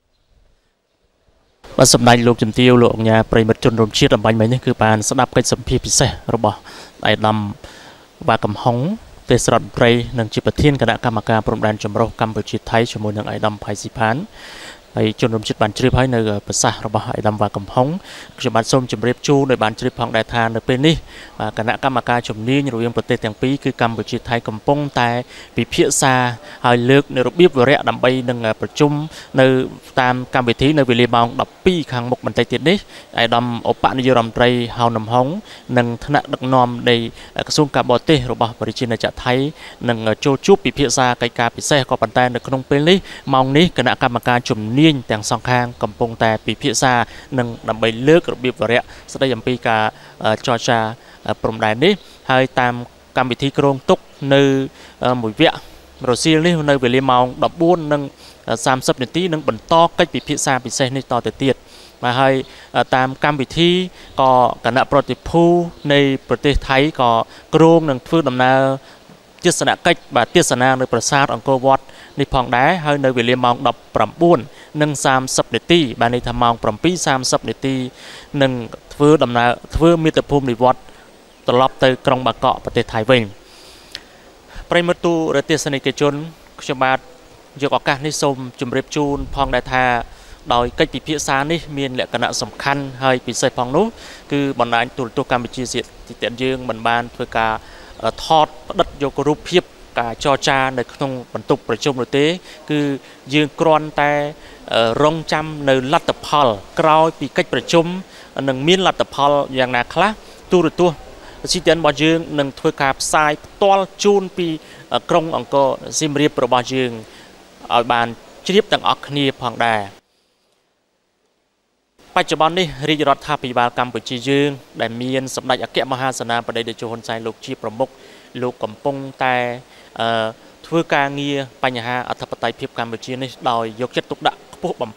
S1: បាទសម្ដេចលោកជំទាវលោកអញ្ញាប្រិមិត្តជនរួមជាតិអំបញ្ញមិញនេះគឺបានស្ដាប់កិច្ចសម្ភាសន៍ពិសេសរបស់អាយដាមវ៉ាកំហុងទេសរដ្ឋមន្ត្រីនិងជាប្រធានគណៈកម្មការព្រំដែនចម្រុះកម្ពុជាថៃជាមួយនឹងអាយដាមផៃស៊ីផានហើយជនរួមជាតិបានជ្រាបហើយនៅប្រសាសន៍របស់អាយដាមវ៉ាកំហុងខ្ញុំបាទសូមជម្រាបជូនដោយបានជ្រាបផងដែរថានៅពេលនេះគណៈកម្មការជំនាញរវាងប្រទេសទាំងពីរគឺកម្ពុជាថៃកំពុងតែពិភាក្សាហើយលើកនៅរបៀបវរៈដើម្បីនឹងប្រជុំនៅតាមកម្មវិធីនៅវេលាម៉ោង12ខាងមុខបន្តិចទៀតនេះអាយដាមឧបនាយករដ្ឋមន្ត្រីហៅនំហុងនិងថ្នាក់ដឹកនាំនៃក្រសួងការបរទេសរបស់ប្រជាណាចក្រថៃនឹងចូលជួបពិភាក្សាកិច្ចការពិសេសក៏ប៉ុន្តែនៅក្នុងពេលនេះម៉ោងនេះគណៈកម្មការជំនាញទាំងសងខាងកំពុងតែពិភាក្សានឹងដើម្បីលើករបៀបវរៈស្ដីអំពីការចរចាព្រំដែននេះហើយតាមកម្មវិធីគ្រោងទុកនៅមួយវគ្គរសៀលនេះនៅវេលាម៉ោង14:30 នាទីនឹងបន្តកិច្ចពិភាក្សាពិសេសនេះតទៅទៀតបាទហើយតាមកម្មវិធីក៏គណៈប្រតិភូនៃប្រទេសថៃក៏គ្រោងនឹងធ្វើដំណើរទស្សនកិច្ចបាទទេសនានៅប្រាសាទអង្គរវត្តនេះផងដែរហើយនៅវេលាម៉ោង19:30 នាទីបាទនេះថាម៉ោង7:30 នាទីនឹងធ្វើមាតុភូមិនិវត្តត្រឡប់ទៅក្រុងបាងកកប្រទេសថៃវិញប្រិមត្តទូរទស្សនិកជនខ្ញុំបាទយកឱកាសនេះសូមជម្រាបជូនផងដែរថាដោយកិច្ចពិភាក្សានេះមានលក្ខណៈសំខាន់ហើយពិសេសផងនោះគឺបណ្ដាញទូរទស្សន៍កម្ពុជាជាតិយើងមិនបានធ្វើការថតផ្ដិតយករូបភាពការចរចានៅក្នុងបន្ទប់ប្រជុំនោះទេគឺយើងគ្រាន់តែរងចាំនៅលទ្ធផលក្រោយពីកិច្ចប្រជុំនឹងមានលទ្ធផលយ៉ាងណាខ្លះទូរទស្សន៍CTN របស់យើងនឹងធ្វើការផ្សាយផ្ទាល់ជូនពីក្រុងអង្គរសៀមរាបរបស់យើងឲ្យបានជ្រាបទាំងអស់គ្នាផងដែរបច្ចុប្បន្ននេះរាជរដ្ឋាភិបាលកម្ពុជាយើងដែលមានសម្ដេចអគ្គមហាសេនាបតីតេជោហ៊ុនសែនលោកជាប្រមុខលោកកំពុងតែធ្វើការងារបញ្ហាអធិបតេយ្យភាពកម្ពុជានេះដោយយកចិត្តទុកដាក់ខ្ពស់បំផុត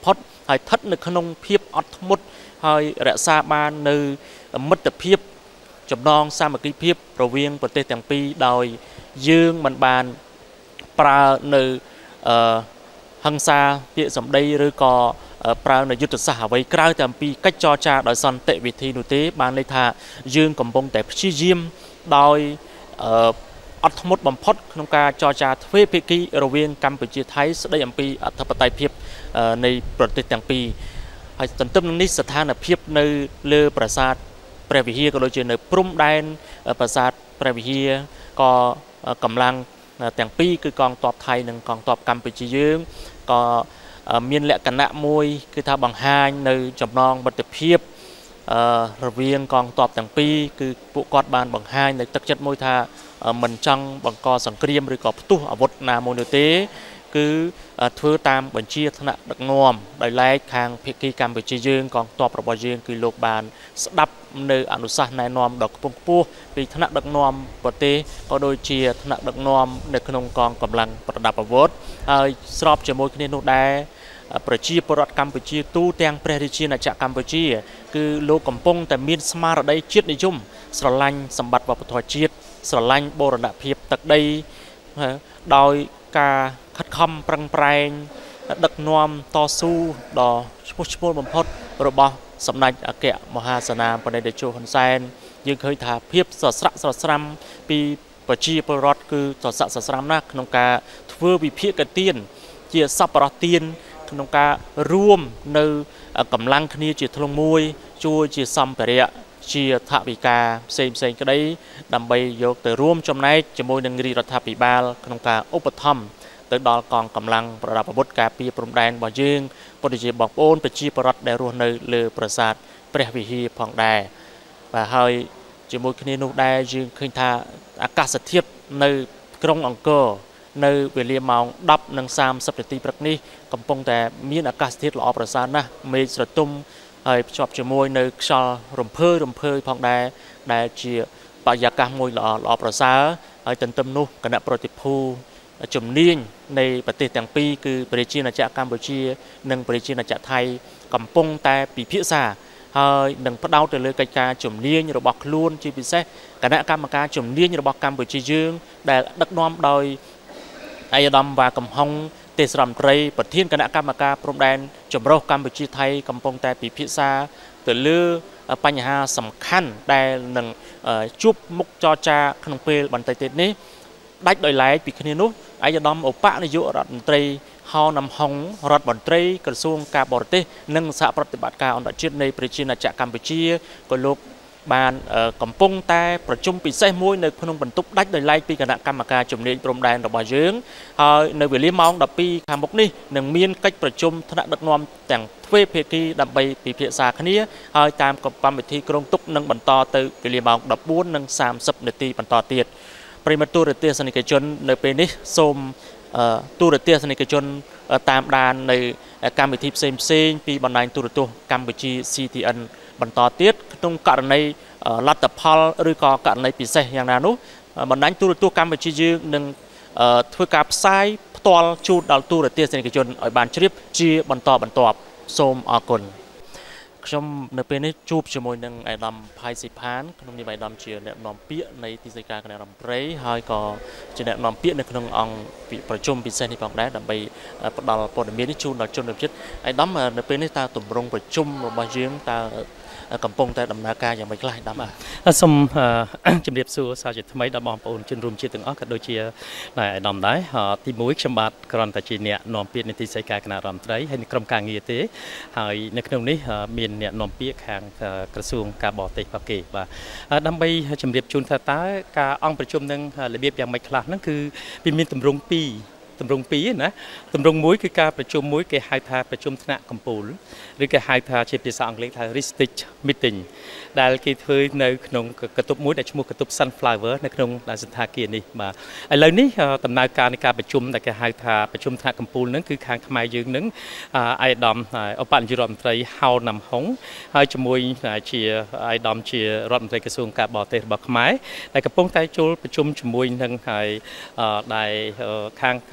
S1: ហើយស្ថិតនៅក្នុងភាពអត់ធ្មត់ហើយរក្សាបាននៅមិត្តភាពចំណងសាមគ្គីភាពរវាងប្រទេសទាំងពីរដោយយើងមិនបានប្រើនៅហិង្សាពាក្យសម្ដីឬក៏ប្រើនៅយុទ្ធសាស្ត្រអ្វីក្រៅតែអំពីកិច្ចចរចាដោយសន្តិវិធីនោះទេបានន័យថាយើងកំពុងតែព្យាយាមដោយអត់ធ្មត់បំផុតក្នុងការចរចាទ្វេភាគីរវាងកម្ពុជាថៃស្ដីអំពីអធិបតេយ្យភាពនៃប្រទេសទាំងពីរហើយទន្ទឹមនឹងនេះស្ថានភាពនៅលើប្រាសាទព្រះវិហារក៏ដូចជានៅព្រំដែនប្រាសាទព្រះវិហារក៏កម្លាំងទាំងពីរគឺកងទ័ពថៃនិងកងទ័ពកម្ពុជាយើងក៏មានលក្ខណៈមួយគឺថាបង្ហាញនៅចំណងមិត្តភាពរវាងកងទ័ពទាំងពីរគឺពួកគាត់បានបង្ហាញនៅទឹកចិត្តមួយថាមិនចង់បង្កសង្គ្រាមឬក៏ផ្ទុះអាវុធណាមួយនោះទេគឺធ្វើតាមបញ្ជាថ្នាក់ដឹកនាំដោយឡែកខាងភាគីកម្ពុជាយើងកងទ័ពរបស់យើងគឺលោកបានស្ដាប់នៅអនុសាសន៍ណែនាំដ៏ខ្ពង់ខ្ពស់ពីថ្នាក់ដឹកនាំប្រទេសក៏ដូចជាថ្នាក់ដឹកនាំនៅក្នុងកងកម្លាំងប្រដាប់អាវុធហើយស្របជាមួយគ្នានោះដែរប្រជាពលរដ្ឋកម្ពុជាទូទាំងព្រះរាជាណាចក្រកម្ពុជាគឺលោកកំពុងតែមានស្មារតីជាតិនិយមស្រឡាញ់សម្បត្តិវប្បធម៌ជាតិស្រឡាញ់បូរណភាពទឹកដីដោយការខិតខំប្រឹងប្រែងដឹកនាំតស៊ូដ៏ឈ្មោះឈ្មោះបំផុតរបស់សម្ដេចអគ្គមហាសេនាបតីតេជោហ៊ុនសែនយើងឃើញថាភាពស្រស្រាក់ស្រស្រាំពីប្រជាពលរដ្ឋគឺស្រស្រាក់ស្រស្រាំណាស់ក្នុងការធ្វើវិភាគទានជាសប្បុរសទានក្នុងការរួមនៅកម្លាំងគ្នាជាធ្លុងមួយជួយជាសម្ភារៈជាថវិកាផ្សេងក្តីដើម្បីយកទៅរួមចំណែកជាមួយនឹងរាជរដ្ឋាភិបាលក្នុងការឧបត្ថម្ភទៅដល់កងកម្លាំងប្រដាប់អាវុធការពារព្រំដែនរបស់យើងពុទ្ធជាបងប្អូនប្រជាពលរដ្ឋដែលរស់នៅលើប្រាសាទព្រះវិហារផងដែរបាទហើយជាមួយគ្នានោះដែរយើងឃើញថាអាកាសធាតុនៅក្រុងអង្គរនៅវេលាម៉ោង 10:30 នាទីព្រឹកនេះកំពុងតែមានអាកាសធាតុល្អប្រសើរណាស់មេឃស្រទុំហើយភ្ជាប់ជាមួយនៅខ្យល់រំភើយផងដែរដែលជាបរិយាកាសមួយល្អប្រសើរហើយទន្ទឹមនោះគណៈប្រតិភូជំនាញនៃប្រទេសទាំងពីរគឺប្រជាណាចក្រកម្ពុជានិងប្រជាណាចក្រថៃកំពុងតែពិភាក្សាហើយនឹងផ្ដោតទៅលើកិច្ចការជំនាញរបស់ខ្លួនជាពិសេសគណៈកម្មការជំនាញរបស់កម្ពុជាយើងដែលដឹកនាំដោយឯកឧត្តមវ៉ាកំហុងទេសរដ្ឋមន្ត្រីប្រធានគណៈកម្មការព្រំដែនចម្រុះកម្ពុជាថៃកំពុងតែពិភាក្សាទៅលើបញ្ហាសំខាន់ដែលនឹងជួបមុខចរចាក្នុងពេលបន្តិចទៀតនេះដាច់ដោយឡែកពីគ្នានោះឯកឧត្តមឧបនាយករដ្ឋមន្ត្រីហៅណាំហុងរដ្ឋមន្ត្រីក្រសួងការបរទេសនិងសហប្រតិបត្តិការអន្តរជាតិនៃប្រជាណាចក្រកម្ពុជាក៏លោកបានកំពុងតែប្រជុំពិសេសមួយនៅក្នុងបន្ទប់ដាច់ដោយឡែកពីគណៈកម្មការជំនាញព្រំដែនរបស់យើងហើយនៅវេលាម៉ោង 12 ខាងមុខនេះនឹងមានកិច្ចប្រជុំថ្នាក់ដឹកនាំទាំងទ្វេភាគីដើម្បីពិភាក្សាគ្នាហើយតាមកម្មវិធីក្រុងទុកនឹងបន្តទៅវេលាម៉ោង 14:30 នាទីបន្តទៀតប្រិមត្តទូរទស្សនិកជននៅពេលនេះសូមទូរទស្សនិកជនតាមដាននៅកម្មវិធីផ្សេងពីបណ្ដាញទូរទស្សន៍កម្ពុជា CTN បន្តទៀតក្នុងករណីលទ្ធផលឬក៏ករណីពិសេសយ៉ាងណានោះបណ្ដាញទូរទស្សន៍កម្ពុជាយើងនឹងធ្វើការផ្សាយផ្ទាល់ជូនដល់ទូរទស្សនិកជនឲ្យបានជ្រាបជាបន្តបន្ទាប់សូមអរគុណខ្ញុំនៅពេលនេះជួបជាមួយនឹងអាដាមផៃស៊ីផានក្នុងនាមអាដាមជាអ្នកនាំពាក្យនៃទីស្តីការគណៈរដ្ឋមន្ត្រីហើយក៏ជាអ្នកនាំពាក្យនៅក្នុងអង្គប្រជុំពិសេសនេះផងដែរដើម្បីផ្ដល់ព័ត៌មាននេះជូនដល់ជនរួមជាតិអាដាមនៅពេលនេះតើទម្រង់ប្រជុំរបស់យើងតើកំពុងតែដំណើរការយ៉ាងម៉េចខ្លះអាដាម
S3: សូមជម្រាបសួរសាជាថ្មីដល់បងប្អូនជនរួមជាតិទាំងអស់ក៏ដូចជាអាដាមដែរទី1ខ្ញុំបាទគ្រាន់តែជាអ្នកនាំពាក្យនៃទីស្តីការគណៈរដ្ឋមន្ត្រីហើយនៅក្រុមការងារទេហើយនៅក្នុងនេះមានអ្នកនាំពាក្យខាងក្រសួងការបរទេសរបស់គេបាទដើម្បីជម្រាបជូនថាតើការអង្គប្រជុំនឹងរបៀបយ៉ាងម៉េចខ្លះហ្នឹងគឺវាមានទម្រង់2ណាទម្រង់មួយគឺការប្រជុំមួយគេហៅថាប្រជុំថ្នាក់កំពូលឬគេហៅថាជាភាសាអង់គ្លេសថា Ristic Meeting ដែលគេធ្វើនៅក្នុងកន្ទប់មួយដែលឈ្មោះកន្ទប់ Sunflower នៅក្នុងសន្តាគារនេះបាទឥឡូវនេះដំណើរការនៃការប្រជុំដែលគេហៅថាប្រជុំថ្នាក់កំពូលហ្នឹងគឺខាងខ្មែរយើងហ្នឹងអាយដាមឧបនាយករដ្ឋមន្ត្រីហៅណាំហុងហើយជាមួយជាអាយដាមជារដ្ឋមន្ត្រីក្រសួងការបរទេសរបស់ខ្មែរដែលកំពុងតែចូលប្រជុំជាមួយនឹងហើយដែលខាង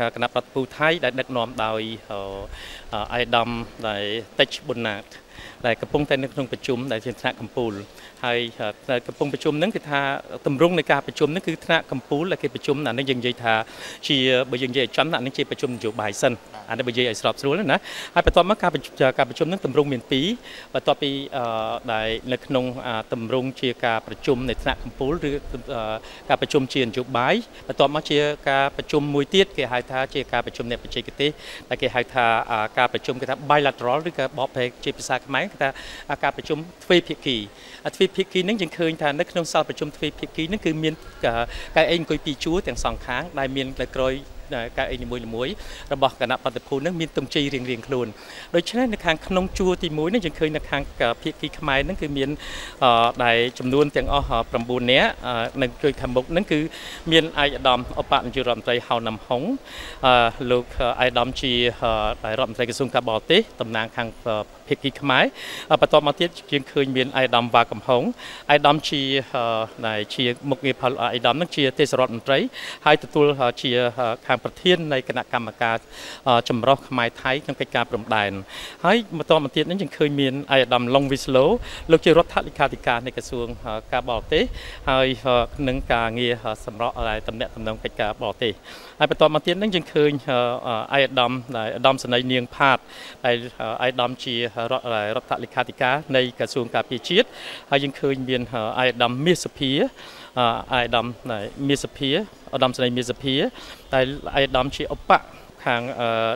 S3: គណៈប្រតិភូថៃដែលដឹកនាំដោយអាយដាមដែលតិចប៊ុនណាតដែលកំពុងតែនៅក្នុងប្រជុំដែលជាថ្នាក់កម្ពុជាហើយកំពុងប្រជុំហ្នឹងគឺថាតម្រង់នៃការប្រជុំហ្នឹងគឺថ្នាក់កម្ពុជាដែលគេប្រជុំអានេះយើងនិយាយថាជាបើយើងនិយាយចំអានេះជាប្រជុំនយោបាយសិនអានេះបើនិយាយឲ្យស្របស្រួលណាហើយបន្ទាប់មកការប្រជុំហ្នឹងតម្រង់មាន2បន្ទាប់ពីដែលនៅក្នុងតម្រង់ជាការប្រជុំនៃថ្នាក់កម្ពុជាឬការប្រជុំជានយោបាយបន្ទាប់មកជាការប្រជុំមួយទៀតគេហៅថាជាការប្រជុំអ្នកបច្ចេកទេសដែលគេហៅថាការប្រជុំគេថា bilateral ឬក៏បកប្រែជាភាសាខ្មែរគេថាការប្រជុំទ្វេភាគីទ្វេភាគីហ្នឹងយើងឃើញថានៅក្នុងសាលប្រជុំទ្វេភាគីហ្នឹងគឺមានកៅអីអង្គុយ2ជួរទាំងសងខាងដែលមានលើក្រោយកៅអីនីមួយៗរបស់គណៈប្រតិភូហ្នឹងមានទង់ជ័យរៀងៗខ្លួនដូច្នេះនៅខាងក្នុងជួរទី1ហ្នឹងយើងឃើញនៅខាងភាគីខ្មែរហ្នឹងគឺមានដែលចំនួនទាំងអស់9នាក់នៅជួយខាងមុខហ្នឹងគឺមានឯកឧត្តមឧបនាយករដ្ឋមន្ត្រីហៅណាំហុងលោកឯកឧត្តមជាដែលរដ្ឋមន្ត្រីក្រសួងការបរទេសតំណាងខាងភាគីខ្មែរបន្ទាប់មកទៀតយើងឃើញមានឯកឧត្តមវ៉ាកំហុងឯកឧត្តមជាដែលជាមុខងារផលឯកឧត្តមហ្នឹងជាទេសរដ្ឋមន្ត្រីហើយទទួលជាខាងប្រធាននៃគណៈកម្មការចម្រុះខ្មែរថៃក្នុងកិច្ចការព្រំដែនហើយបន្តមកទៀតនេះយើងឃើញមានឯកឧត្តមឡុងវីស្ឡូលោកជារដ្ឋលេខាធិការនៃក្រសួងការបរទេសហើយនឹងការងារសម្រាប់តំណែងកិច្ចការបរទេសហើយបន្តមកទៀតនេះយើងឃើញឯកឧត្តមសេនីយ៍នាងផាតដែលឯកឧត្តមជារដ្ឋលេខាធិការនៃក្រសួងការពារជាតិហើយយើងឃើញមានឯកឧត្តមមាសសុភាឯកឧត្តមមាសសុភាឧត្តមសេនីយ៍មាសសុភាដែលឯកឧត្តមជាឧបខាង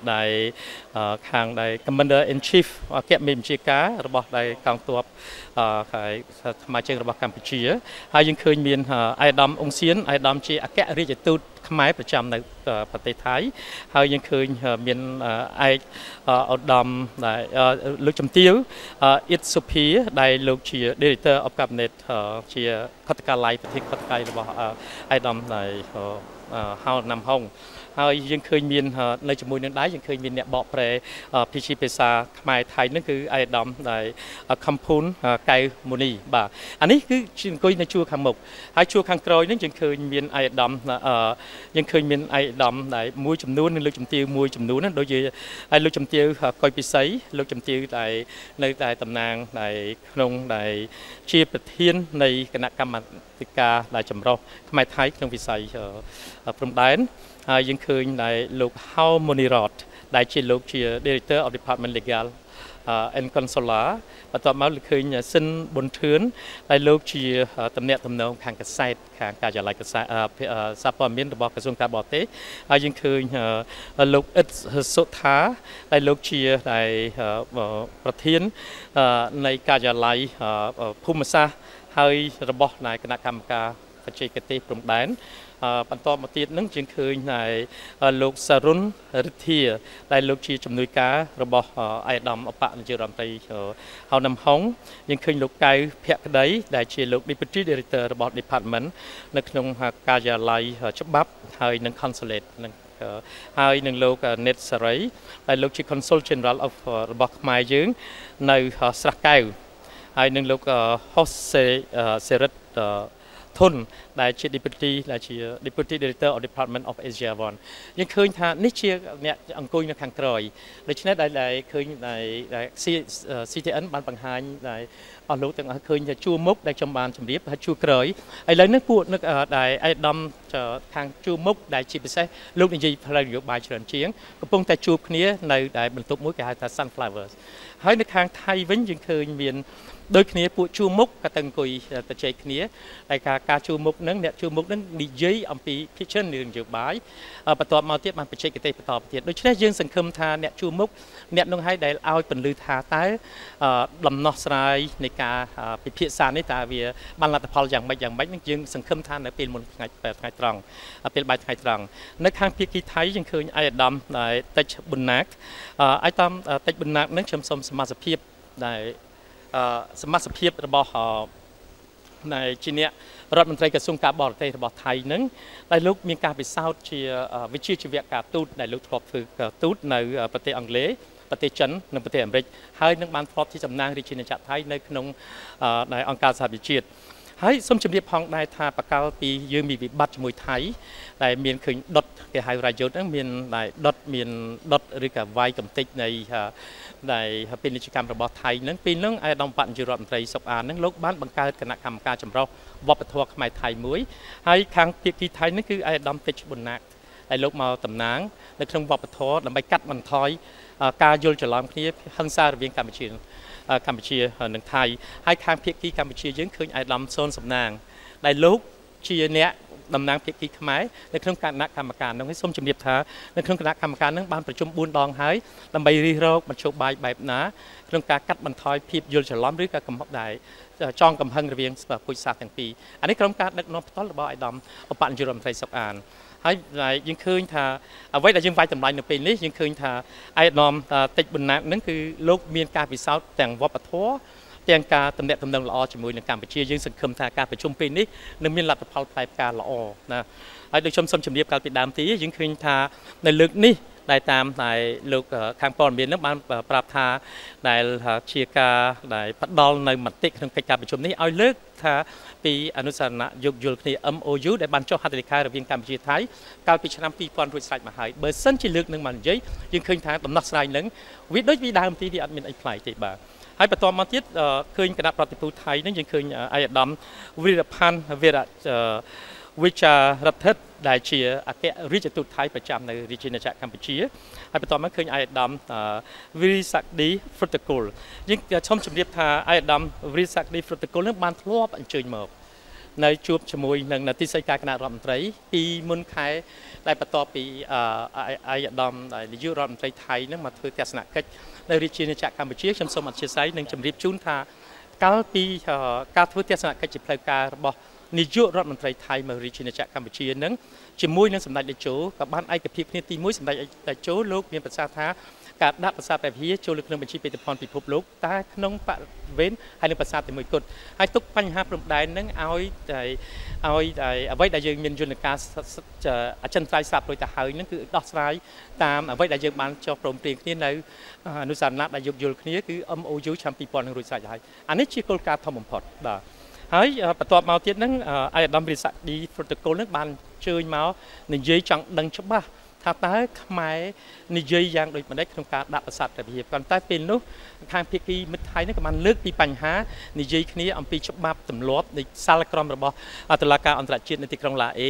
S3: ដែល Commander in Chief អគ្គមេបញ្ជាការរបស់ដែលកងទ័ពថ្មជើងរបស់កម្ពុជាហើយយើងឃើញមានឯកឧត្តមអ៊ុងសៀនឯកឧត្តមជាអគ្គរដ្ឋទូតខ្មែរប្រចាំនៅប្រទេសថៃហើយយើងឃើញមានឯកឧត្តមដែលលោកជំទាវអ៊ីតសុភាដែលលោកជា Director of Cabinet ជាខុទ្ទកាល័យប្រធានខុទ្ទកាល័យរបស់ឯកឧត្តមដែលហៅណាំហុងហើយយើងឃើញមាននៅជាមួយនឹងដែរយើងឃើញមានអ្នកបកប្រែភាសាខ្មែរថៃហ្នឹងគឺឯកឧត្តមដែលខំភូនកៅមុនីបាទអានេះគឺជាអង្គុយនៅជួរខាងមុខហើយជួរខាងក្រោយហ្នឹងយើងឃើញមានឯកឧត្តមយើងឃើញមានឯកឧត្តមដែលមួយចំនួននិងលោកជំទាវមួយចំនួនហ្នឹងដូចជាហើយលោកជំទាវកុយពិសីលោកជំទាវដែលនៅតែតំណាងដែលក្នុងដែលជាប្រធាននៃគណៈកម្មាធិការដែលចម្រុះខ្មែរថៃក្នុងវិស័យព្រំដែនហើយយើងឃើញដែលលោកហៅមូនីរ៉តដែលជាលោកជា Director of Department Legal and Consular បន្ទាប់មកឃើញស៊ិនប៊ុនធឿនដែលលោកជាតំណែងតំណងខាងកាសែតខាងការិយាល័យកាសែតសារព័ត៌មានរបស់ក្រសួងការបរទេសហើយយើងឃើញលោកអ៊ិតសុថាដែលលោកជាដែលប្រធាននៃការិយាល័យភូមិសាស្ត្រហើយរបស់គណៈកម្មការបច្ចេកទេសព្រំដែនបន្តមកទៀតនឹងយើងឃើញលោកសរុនរិទ្ធាដែលលោកជាជំនួយការរបស់ឯកឧត្តមឧបនាយករដ្ឋមន្ត្រីហៅណាំហុងយើងឃើញលោកកៅភក្តីដែលជាលោក Deputy Director របស់ Department នៅក្នុងការិយាល័យច្បាប់ហើយនឹង Consulate នឹងហើយនឹងលោកណេតសារីដែលលោកជា Consul General of របស់ខ្មែរយើងនៅស្រះកែវហើយនឹងលោកហូសេរិតធុនដែលជា Deputy Director of Department of Asia 1យើងឃើញថានេះជាអ្នកអង្គុយនៅខាងក្រោយដូច្នេះដែលឃើញដែល CTN បានបង្ហាញដែលអស់លោកទាំងអស់ឃើញថាជួរមុខដែលខ្ញុំបានជម្រាបហើយជួរក្រោយឥឡូវនេះពួកនឹកដែលឯកឧត្តមខាងជួរមុខដែលជាពិសេសលោកនាយកផ្លូវនយោបាយច្រើនជាងកំពុងតែជួបគ្នានៅដែលបន្ទប់មួយគេហៅថា Sunflowers ហើយនៅខាងថៃវិញយើងឃើញមានដូចគ្នាពួកជួរមុខក៏ទៅអង្គុយទៅជែកគ្នាហើយការជួរមុខហ្នឹងអ្នកជួរមុខហ្នឹងនិយាយអំពីភាគច្រើនរឿងនយោបាយបន្ទាប់មកទៀតបានបច្ចេកទេសបន្តទៀតដូច្នេះយើងសង្ឃឹមថាអ្នកជួរមុខអ្នកនោះឲ្យដែលឲ្យពន្លឺថាតើដំណោះស្រាយនៃការពិភាក្សានេះតើវាបានលទ្ធផលយ៉ាងម៉េចហ្នឹងយើងសង្ឃឹមថានៅពេលមុនថ្ងៃត្រង់ពេលបាយថ្ងៃត្រង់នៅខាងភាគីថៃយើងឃើញឯកឧត្តមតិចប៊ុនណាកឯកឧត្តមតិចប៊ុនណាកហ្នឹងខ្ញុំសូមសមាជិកភាពដែលសមាជិកភាពរបស់នៃជាអ្នករដ្ឋមន្ត្រីក្រសួងការបរទេសរបស់ថៃនឹងដែលលោកមានការពិសោធន៍ជាវិជ្ជាជីវៈការទូតដែលលោកធ្លាប់ធ្វើទូតនៅប្រទេសអង់គ្លេសប្រទេសចិននិងប្រទេសអាមេរិកហើយនឹងបានធ្លាប់ជាតំណាងរាជាណាចក្រថៃនៅក្នុងអង្គការសហប្រជាជាតិហើយសូមជម្រាបផងដែរថាបកកាលពីយើងមានវិបត្តិជាមួយថៃដែលមានឃើញដុតគេហៅរាយុទ្ធហ្នឹងមានដែលដុតឬក៏វាយកំទេចនៃដែលពាណិជ្ជកម្មរបស់ថៃហ្នឹងពេលហ្នឹងអាយដាមបញ្ញរដ្ឋមន្ត្រីសុកអានហ្នឹងលោកបានបង្កើតគណៈកម្មការចម្រុះវប្បធម៌ខ្មែរថៃមួយហើយខាងភាគីថៃហ្នឹងគឺអាយដាមពេជ្រប៊ុនណាកដែលលោកមកតំណាងនៅក្នុងវប្បធម៌ដើម្បីកាត់បន្ថយការយល់ច្រឡំគ្នាហិង្សារវាងកម្ពុជានិងថៃហើយខាងភាគីកម្ពុជាយើងឃើញអាយដាមសូនសំណាងដែលលោកជាអ្នកតំណាងភាគីខ្មែរនៅក្នុងគណៈកម្មការនោះសូមជម្រាបថានៅក្នុងគណៈកម្មការនឹងបានប្រជុំ4ដងហើយដើម្បីរិះរកមធ្យោបាយបែបណាក្នុងការកាត់បន្ថយភាពយល់ច្រឡំឬក៏កំហុសដែរចងកំហឹងរវាងពូជសាសន៍ទាំងពីរអានេះក្រុមការដឹកនាំផ្ទាល់របស់អាយដាមឧបនាយករដ្ឋមន្ត្រីសុកអានហើយយើងឃើញថាអ្វីដែលយើងវាយតម្លៃនៅពេលនេះយើងឃើញថាអាយដាមតិចបណ្ណានឹងគឺលោកមានការពិសោធន៍ទាំងវប្បធម៌ទាំងការតំណែងតំណងល្អជាមួយនឹងកម្ពុជាយើងសង្ឃឹមថាការប្រជុំពេលនេះនឹងមានលទ្ធផលផ្លែផ្កាល្អណាហើយដូចខ្ញុំសូមជម្រាបកាលពីដើមទីយើងឃើញថានៅលើកនេះដែលតាមដែលលោកខាងព័ត៌មាននឹងបានប្រាប់ថាដែលជាការដែលផ្ដល់នៅមតិក្នុងកិច្ចការប្រជុំនេះឲ្យលើកថាពីអនុសារណៈយោគយល់គ្នា MOU ដែលបានចុះហត្ថលេខារវាងកម្ពុជាថៃកាលពីឆ្នាំ2000រួចស្រេចមកហើយបើសិនជាលើកនឹងមកនិយាយយើងឃើញថាដំណោះស្រាយនឹងវាដូចពីដើមទីវាអត់មានអីប្លែកទេបាទហើយបន្តមកទៀតឃើញគណៈប្រតិភូថៃនឹងយើងឃើញអាយដាមវិរផាន់វិរៈវិចារដ្ឋិតដែលជាអគ្គរដ្ឋទូតថៃប្រចាំនៅរាជាណាចក្រកម្ពុជាហើយបន្តមកឃើញអាយដាមវិរិសក្តិហ្វ្រុតកុលយើងសូមជម្រាបថាអាយដាមវិរិសក្តិហ្វ្រុតកុលនឹងបានធ្លាប់អញ្ជើញមកនៅជួបជាមួយនឹងនាទីស្តីការគណៈរដ្ឋមន្ត្រីពីមុនខែដែលបន្ទាប់ពីអាយដាមដែលនាយករដ្ឋមន្ត្រីថៃនឹងមកធ្វើទស្សនកិច្ចនៅរាជាណាចក្រកម្ពុជាខ្ញុំសូមអធិស្ឋាននិងជម្រាបជូនថាកាលពីការធ្វើទស្សនកិច្ចជាផ្លូវការរបស់នាយករដ្ឋមន្ត្រីថៃមករាជាណាចក្រកម្ពុជានឹងជាមួយនឹងសម្ដេចតេជោក៏បានឯកភាពគ្នាទី1សម្ដេចតេជោលោកមានប្រសាសន៍ថាការដាក់ប្រាសាទព្រះវិហារចូលលើក្នុងបញ្ជីបេតិកភណ្ឌពិភពលោកតែក្នុងបរិវេណហើយនៅប្រាសាទតែមួយគត់ហើយទុកបញ្ហាព្រំដែននឹងឲ្យអ្វីដែលយើងមានយន្តការអចិន្ត្រៃយ៍ស្រាប់រួចទៅហើយនឹងគឺដោះស្រាយតាមអ្វីដែលយើងបានចុះព្រមព្រៀងគ្នានៅអនុសារណៈដែលយោគយល់គ្នាគឺ MOU ឆ្នាំ2000នឹងរួចស្រេចហើយអានេះជាគោលការណ៍ធំបំផុតបាទហើយបន្ទាប់មកទៀតហ្នឹងអាយដាមរិស័កឌីប្រូតូកូលហ្នឹងបានជើញមកនិយាយចង់ដឹងច្បាស់ថាតើខ្មែរនិយាយយ៉ាងដូចម្តេចក្នុងការដាក់ប្រាសាទព្រះវិហារប៉ុន្តែពេលនោះខាងភាគីមិត្តថៃហ្នឹងក៏បានលើកពីបញ្ហានិយាយគ្នាអំពីច្បាប់ទម្លាប់នៃសាលក្រមរបស់តុលាការអន្តរជាតិនៅទីក្រុងឡាអេ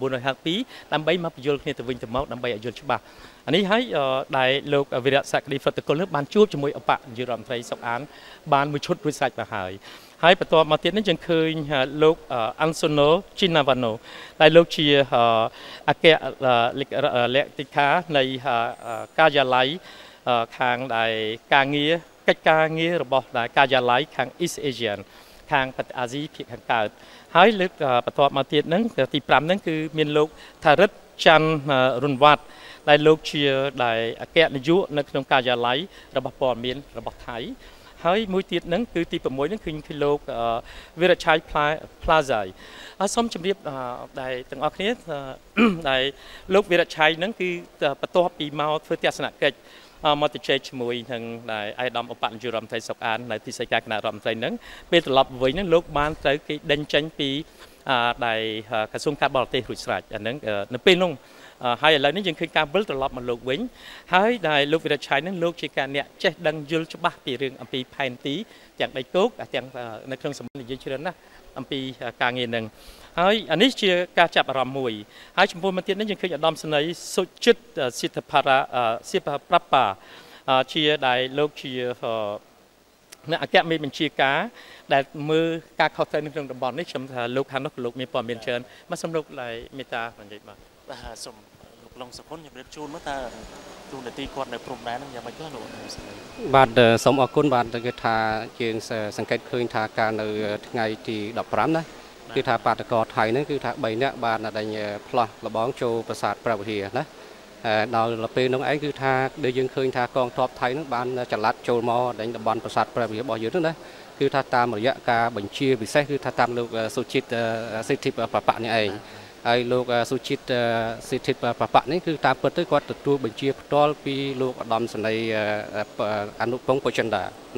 S3: 1952ដើម្បីមកបញ្យល់គ្នាទៅវិញទៅមកដើម្បីឲ្យយល់ច្បាស់អានេះហើយដែលលោកវិរៈសក្តិហ្វ្រុតកុលនឹងបានជួបជាមួយឧបនាយករដ្ឋមន្ត្រីសុកអានបានមួយឈុតរួចស្រេចមកហើយបន្ទាប់មកទៀតនេះយើងឃើញលោកអាន់សូណូជីណាវ៉ាណូដែលលោកជាអគ្គលេខិកានៃការិយាល័យខាងដែលការងារកិច្ចការងាររបស់ការិយាល័យខាង East Asian ខាងប្រទេសអាស៊ីភាគខាងកើតហើយលើកបន្ទាប់មកទៀតហ្នឹងទី5ហ្នឹងគឺមានលោកថារិតច័ន្ទរុនវ៉ាត់ដែលលោកជាដែលអគ្គនាយកនៅក្នុងការិយាល័យរបស់ព័ត៌មានរបស់ថៃហើយមួយទៀតហ្នឹងគឺទី6ហ្នឹងគឺលោកវិរឆ័យ Plaza ហើយសូមជម្រាបដែលទាំងអស់គ្នាដែលលោកវិរឆ័យហ្នឹងគឺបន្ទាប់ពីមកធ្វើទស្សនកិច្ចមកទៅជែកជាមួយនឹងដែលអាយដាមឧបនាយករដ្ឋមន្ត្រីសុកអាននៅទីស្តីការគណៈរដ្ឋមន្ត្រីហ្នឹងពេលត្រឡប់វិញហ្នឹងលោកបានត្រូវគេដេញចេញពីដែលក្រសួងការបរទេសរួចស្រេចអាហ្នឹងនៅពេលនោះហើយឥឡូវនេះយើងឃើញការវិលត្រឡប់មកលោកវិញហើយដែលលោកវិរៈឆៃនឹងលោកជាការអ្នកចេះដឹងយល់ច្បាស់ពីរឿងអំពីផែនទីទាំងដីគោកទាំងនៅក្នុងសម្បត្តិនិយាយច្រើនណាស់អំពីការងារនឹងហើយអានេះជាការចាប់អារម្មណ៍មួយហើយចំពោះមកទៀតនេះយើងឃើញឧត្តមសេនីយ៍សុជិតសិទ្ធិប្រាសិទ្ធិប្របាជាដែលលោកជាអ្នកអគ្គមេបញ្ជាការដែលមើលការខុសត្រូវនៅក្នុងតំបន់នេះខ្ញុំថាលោកខាងនោះក៏លោកមានព័ត៌មានច្រើនមកសម្រុកlạiមេតានិយាយបាទ
S1: សូមលោកឡុងសុខុនខ្ញុំរៀបជូនមកថាទូនាទីគាត់នៅព្រំដែនហ្នឹងយ៉ាងម៉េចខ្លះលោក
S2: បាទសូមអរគុណបាទគឺថាយើងសង្កេតឃើញថាការនៅថ្ងៃទី15ណាគឺថាបាតកោថៃហ្នឹងគឺថា3នាក់បានដេញផ្លោះលបងចូលប្រាសាទព្រះវិហារណាដល់ពេលនោះឯងគឺថាដែលយើងឃើញថាកងទ័ពថៃហ្នឹងបានចល័តចូលមកដេញតំបន់ប្រាសាទព្រះវិហាររបស់យើងហ្នឹងណាគឺថាតាមរយៈការបញ្ជាពិសេសគឺថាតាមលោកសុជិតសិទ្ធិប្របាក់នេះឯងហើយលោកសុជិតសិទ្ធិប្របាក់នេះគឺតាមពិតទៅគាត់ទទួលបញ្ជាផ្ទាល់ពីលោកឧត្តមសេនីយ៍អនុពង ពុចិន្តាណា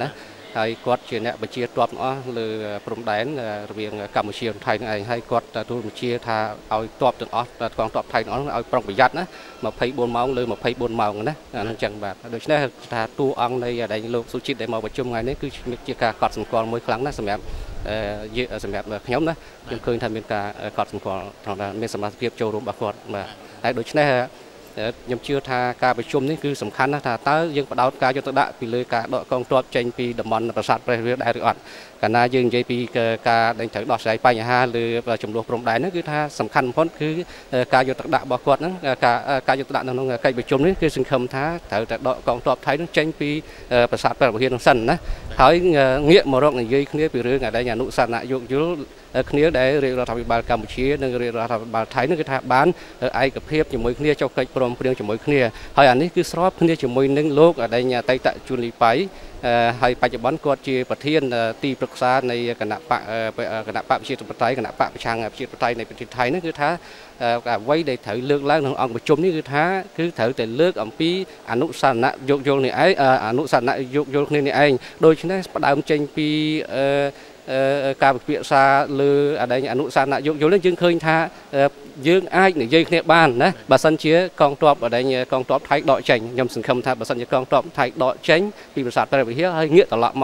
S2: ហើយគាត់ជាអ្នកបញ្ជាទ័ពទាំងអស់លើព្រំដែនរវាងកម្ពុជានិងថៃនឹងឯងហើយគាត់ទទួលបញ្ជាថាឲ្យទ័ពទាំងអស់កងទ័ពថៃទាំងអស់ឲ្យប្រុងប្រយ័ត្នណា24ម៉ោងលើ24ម៉ោងណាអាហ្នឹងចឹងបាទដូច្នេះថាតួអង្គនៃដែលលោកសុជាតិដែលមកប្រជុំថ្ងៃនេះគឺជាការកត់សម្គាល់មួយខ្លាំងណាស់សម្រាប់សម្រាប់ខ្ញុំណាខ្ញុំឃើញថាមានការកត់សម្គាល់ត្រង់ថាមានសមត្ថភាពចូលរួមរបស់គាត់បាទហើយដូច្នេះខ្ញុំជឿថាការប្រជុំនេះគឺសំខាន់ណាស់ថាតើយើងបដោតការយកទៅដាក់ពីលើការដកកងទ័ពចេញពីតំបន់ប្រាសាទព្រះវិហារដែរឬអត់កាលណាយើងនិយាយពីការដែលត្រូវដោះស្រាយបញ្ហាលើចំនួនព្រំដែនហ្នឹងគឺថាសំខាន់បំផុតគឺការយកទៅដាក់របស់គាត់ហ្នឹងការយកទៅដាក់នៅក្នុងកិច្ចប្រជុំនេះគឺសង្ឃឹមថាត្រូវតែដកកងទ័ពថៃហ្នឹងចេញពីប្រាសាទព្រះវិហារហ្នឹងសិនណាហើយងាកមករកនិយាយគ្នាពីរឿងដែលអនុសាសនៈយោគយល់គ្នាដែលរាជរដ្ឋាភិបាលកម្ពុជានិងរាជរដ្ឋាភិបាលថៃនឹងគឺថាបានឯកភាពជាមួយគ្នាចុះកិច្ចព្រមព្រៀងជាមួយគ្នាហើយអានេះគឺស្របគ្នាជាមួយនឹងលោកដែលអតីតជួនលីប៉ៃហើយបច្ចុប្បន្នគាត់ជាប្រធានទីប្រឹក្សានៃគណៈបកប្រជាធិបតេយ្យគណៈបកប្រឆាំងប្រជាធិបតេយ្យនៃប្រទេសថៃនេះគឺថាអ្វីដែលត្រូវលើកឡើងក្នុងអង្គប្រជុំនេះគឺត្រូវតែលើកអំពីអនុសាសនៈយោគយល់នេះឯងអនុសាសនៈយោគយល់គ្នានេះឯងដូច្នេះផ្ដើមចេញពីការពិភាក្សាលើអនុសាសនៈយោគយល់នេះយើងឃើញថាយើងអាចនិយាយគ្នាបានណាបើសិនជាកងទ័ពកងទ័ពថៃដកចេញខ្ញុំសង្ឃឹមថាបើសិនជាកងទ័ពថៃដកចេញពីប្រាសាទព្រះវិហារហើយងាកត្រឡប់មក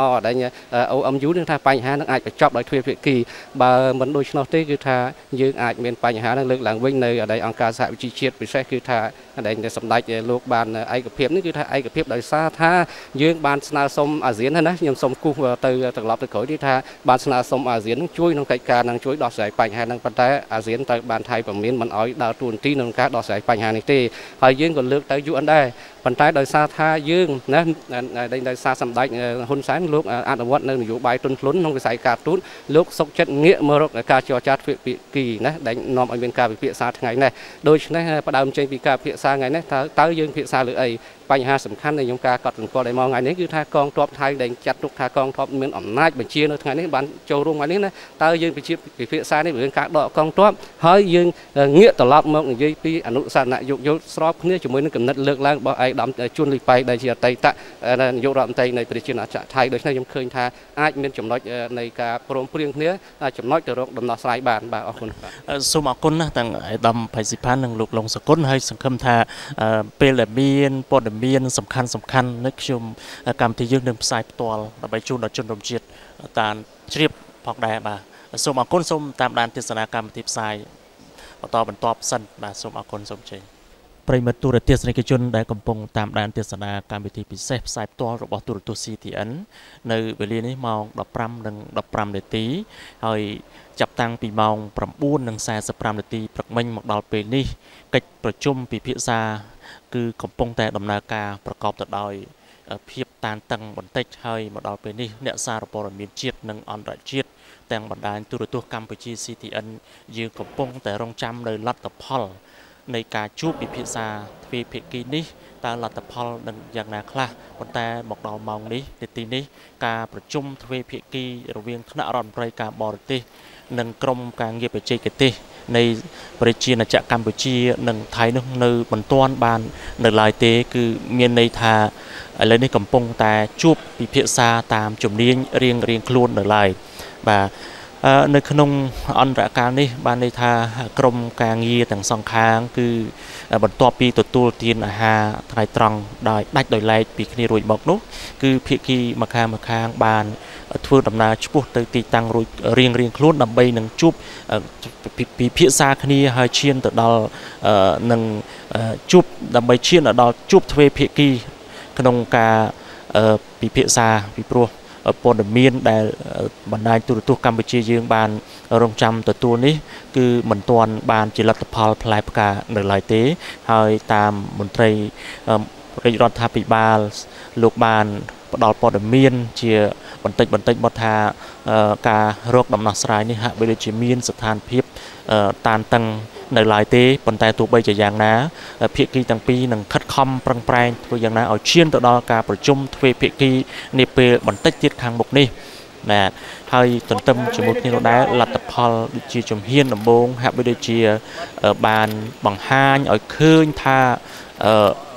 S2: OMU នឹងថាបញ្ហានឹងអាចបញ្ចប់ដោយទ្វេភាគីបើមិនដូច្នោះទេគឺថាយើងអាចមានបញ្ហានឹងលើកឡើងវិញនៅអង្គការសហវិជីវជាតិពិសេសគឺថាសម្ដេចលោកបានឯកភាពនេះគឺថាឯកភាពដោយសារថាយើងបានស្នើសុំអាស៊ានណាខ្ញុំសូមគូសទៅត្រឡប់ទៅក្រោយនេះថាបានស្នើសុំអាស៊ាននឹងជួយក្នុងកិច្ចការនឹងជួយដោះស្រាយបញ្ហានឹងប៉ុន្តែអាស៊ានត្រូវបានថៃប្រមានមិនអោយដើរតួនាទីក្នុងការដោះស្រាយបញ្ហានេះទេហើយយើងក៏លើកទៅ UN ដែរប៉ុន្តែដោយសារថាយើងណាដោយសារសម្ដេចហ៊ុនសែនលោកអនុវត្តនៅនយោបាយទុនធ្លុនក្នុងវិស័យការទូតលោកសុកចិត្តងាកមករកការចរចាទ្វេភាគីណាដែលនាំឲ្យមានការពិភាក្សាថ្ងៃនេះដូច្នេះផ្ដើមចេញពីការពិភាក្សាថ្ងៃនេះតើយើងពិភាក្សាលើអីបញ្ហាសំខាន់នៃខ្ញុំការកត់សម្គាល់ដែលមកថ្ងៃនេះគឺថាកងទ័ពថៃដែលចាត់ទុកថាកងទ័ពមានអំណាចបញ្ជានៅថ្ងៃនេះបានចូលរួមថ្ងៃនេះណាតើយើងពិភាក្សានេះរឿងការដកកងទ័ពហើយយើងងាកត្រឡប់មកនិយាយពីអនុសាសនៈយោគយល់ស្របគ្នាជាមួយនឹងគំនិតលើកឡើងរបស់ឯកឧត្តមជួនលីប៉ៃដែលជាអតីតនាយករដ្ឋមន្ត្រីនៃប្រជាណាចក្រថៃដូច្នេះខ្ញុំឃើញថាអាចមានចំណុចនៃការព្រមព្រៀងគ្នាចំណុចទៅរកដំណោះស្រាយបានបាទអរគុណ
S1: សូមអរគុណណាស់ទាំងឯកឧត្តមផៃស៊ីផាននិងលោកលងសកុនហើយសង្ឃឹមថាពេលដែលមានព័ត៌មានសំខាន់នៅខ្ញុំកម្មវិធីយើងនឹងផ្សាយផ្ទាល់ដើម្បីជូនដល់ជនរួមជាតិតាមជ្រាបផងដែរបាទសូមអរគុណសូមតាមដានទស្សនាកម្មវិធីផ្សាយបន្តសិនបាទសូមអរគុណសូមជ័យប្រិយមិត្តទូរទស្សនិកជនដែលកំពុងតាមដានទស្សនាកម្មវិធីពិសេសផ្សាយផ្ទាល់របស់ទូរទស្សន៍ CTN នៅវេលានេះម៉ោង 15:15 នាទីហើយចាប់តាំងពីម៉ោង 9:45 នាទីព្រឹកមិញមកដល់ពេលនេះកិច្ចប្រជុំពិភាក្សាគឺកំពុងតែដំណើរការប្រកបទៅដោយភាពតានតឹងបន្តិចហើយមកដល់ពេលនេះអ្នកសារព័ត៌មានជាតិនិងអន្តរជាតិទាំងបណ្ដាញទូរទស្សន៍កម្ពុជា CTN យើងកំពុងតែរងចាំនៅលទ្ធផលនៃការជួបពិភាក្សាទ្វេភាគីនេះតើលទ្ធផលនឹងយ៉ាងណាខ្លះប៉ុន្តែមកដល់ម៉ោងនេះនាទីនេះការប្រជុំទ្វេភាគីរវាងថ្នាក់រដ្ឋមន្ត្រីការបរទេសនិងក្រមការងារបច្ចេកទេសនៃប្រជាណាចក្រកម្ពុជានិងថៃនោះនៅមិនទាន់បាននៅឡើយទេគឺមានន័យថាឥឡូវនេះកំពុងតែជួបពិភាក្សាតាមជំនាញរៀងខ្លួននៅឡើយបាទនៅក្នុងអន្តរកាលនេះបានន័យថាក្រមការងារទាំងសងខាងគឺបន្ទាប់ពីទទួលទានអាហារថ្ងៃត្រង់ដោយដាច់ដោយឡែកពីគ្នារួចមកនោះគឺភាគីម្ខាងបានធ្វើដំណើរឆ្ពោះទៅទីតាំងរួចរៀងខ្លួនដើម្បីនឹងជួបពិភាក្សាគ្នាហើយឈានទៅដល់នឹងជួបដើម្បីឈានដល់ជួបទ្វេភាគីក្នុងការពិភាក្សាពីព្រោះព័ត៌មានដែលបណ្ដាញទូរទស្សន៍កម្ពុជាយើងបានរងចាំទទួលនេះគឺមិនទាន់បានជាលទ្ធផលផ្លែផ្កានៅឡើយទេហើយតាមមន្ត្រីរាជរដ្ឋាភិបាលលោកបានផ្ដល់ព័ត៌មានជាបន្តិចមកថាការរកដំណោះស្រាយនេះហាក់បីដូចជាមានស្ថានភាពតានតឹងនៅឡើយទេប៉ុន្តែទោះបីជាយ៉ាងណាភាគីទាំងពីរនឹងខិតខំប្រឹងប្រែងធ្វើយ៉ាងណាឲ្យឈានទៅដល់ការប្រជុំទ្វេភាគីនាពេលបន្តិចទៀតខាងមុខនេះបាទហើយទន្ទឹមជាមួយគ្នានោះដែរលទ្ធផលដូចជាជំហានដំបូងហាក់បីដូចជាបានបង្ហាញឲ្យឃើញថា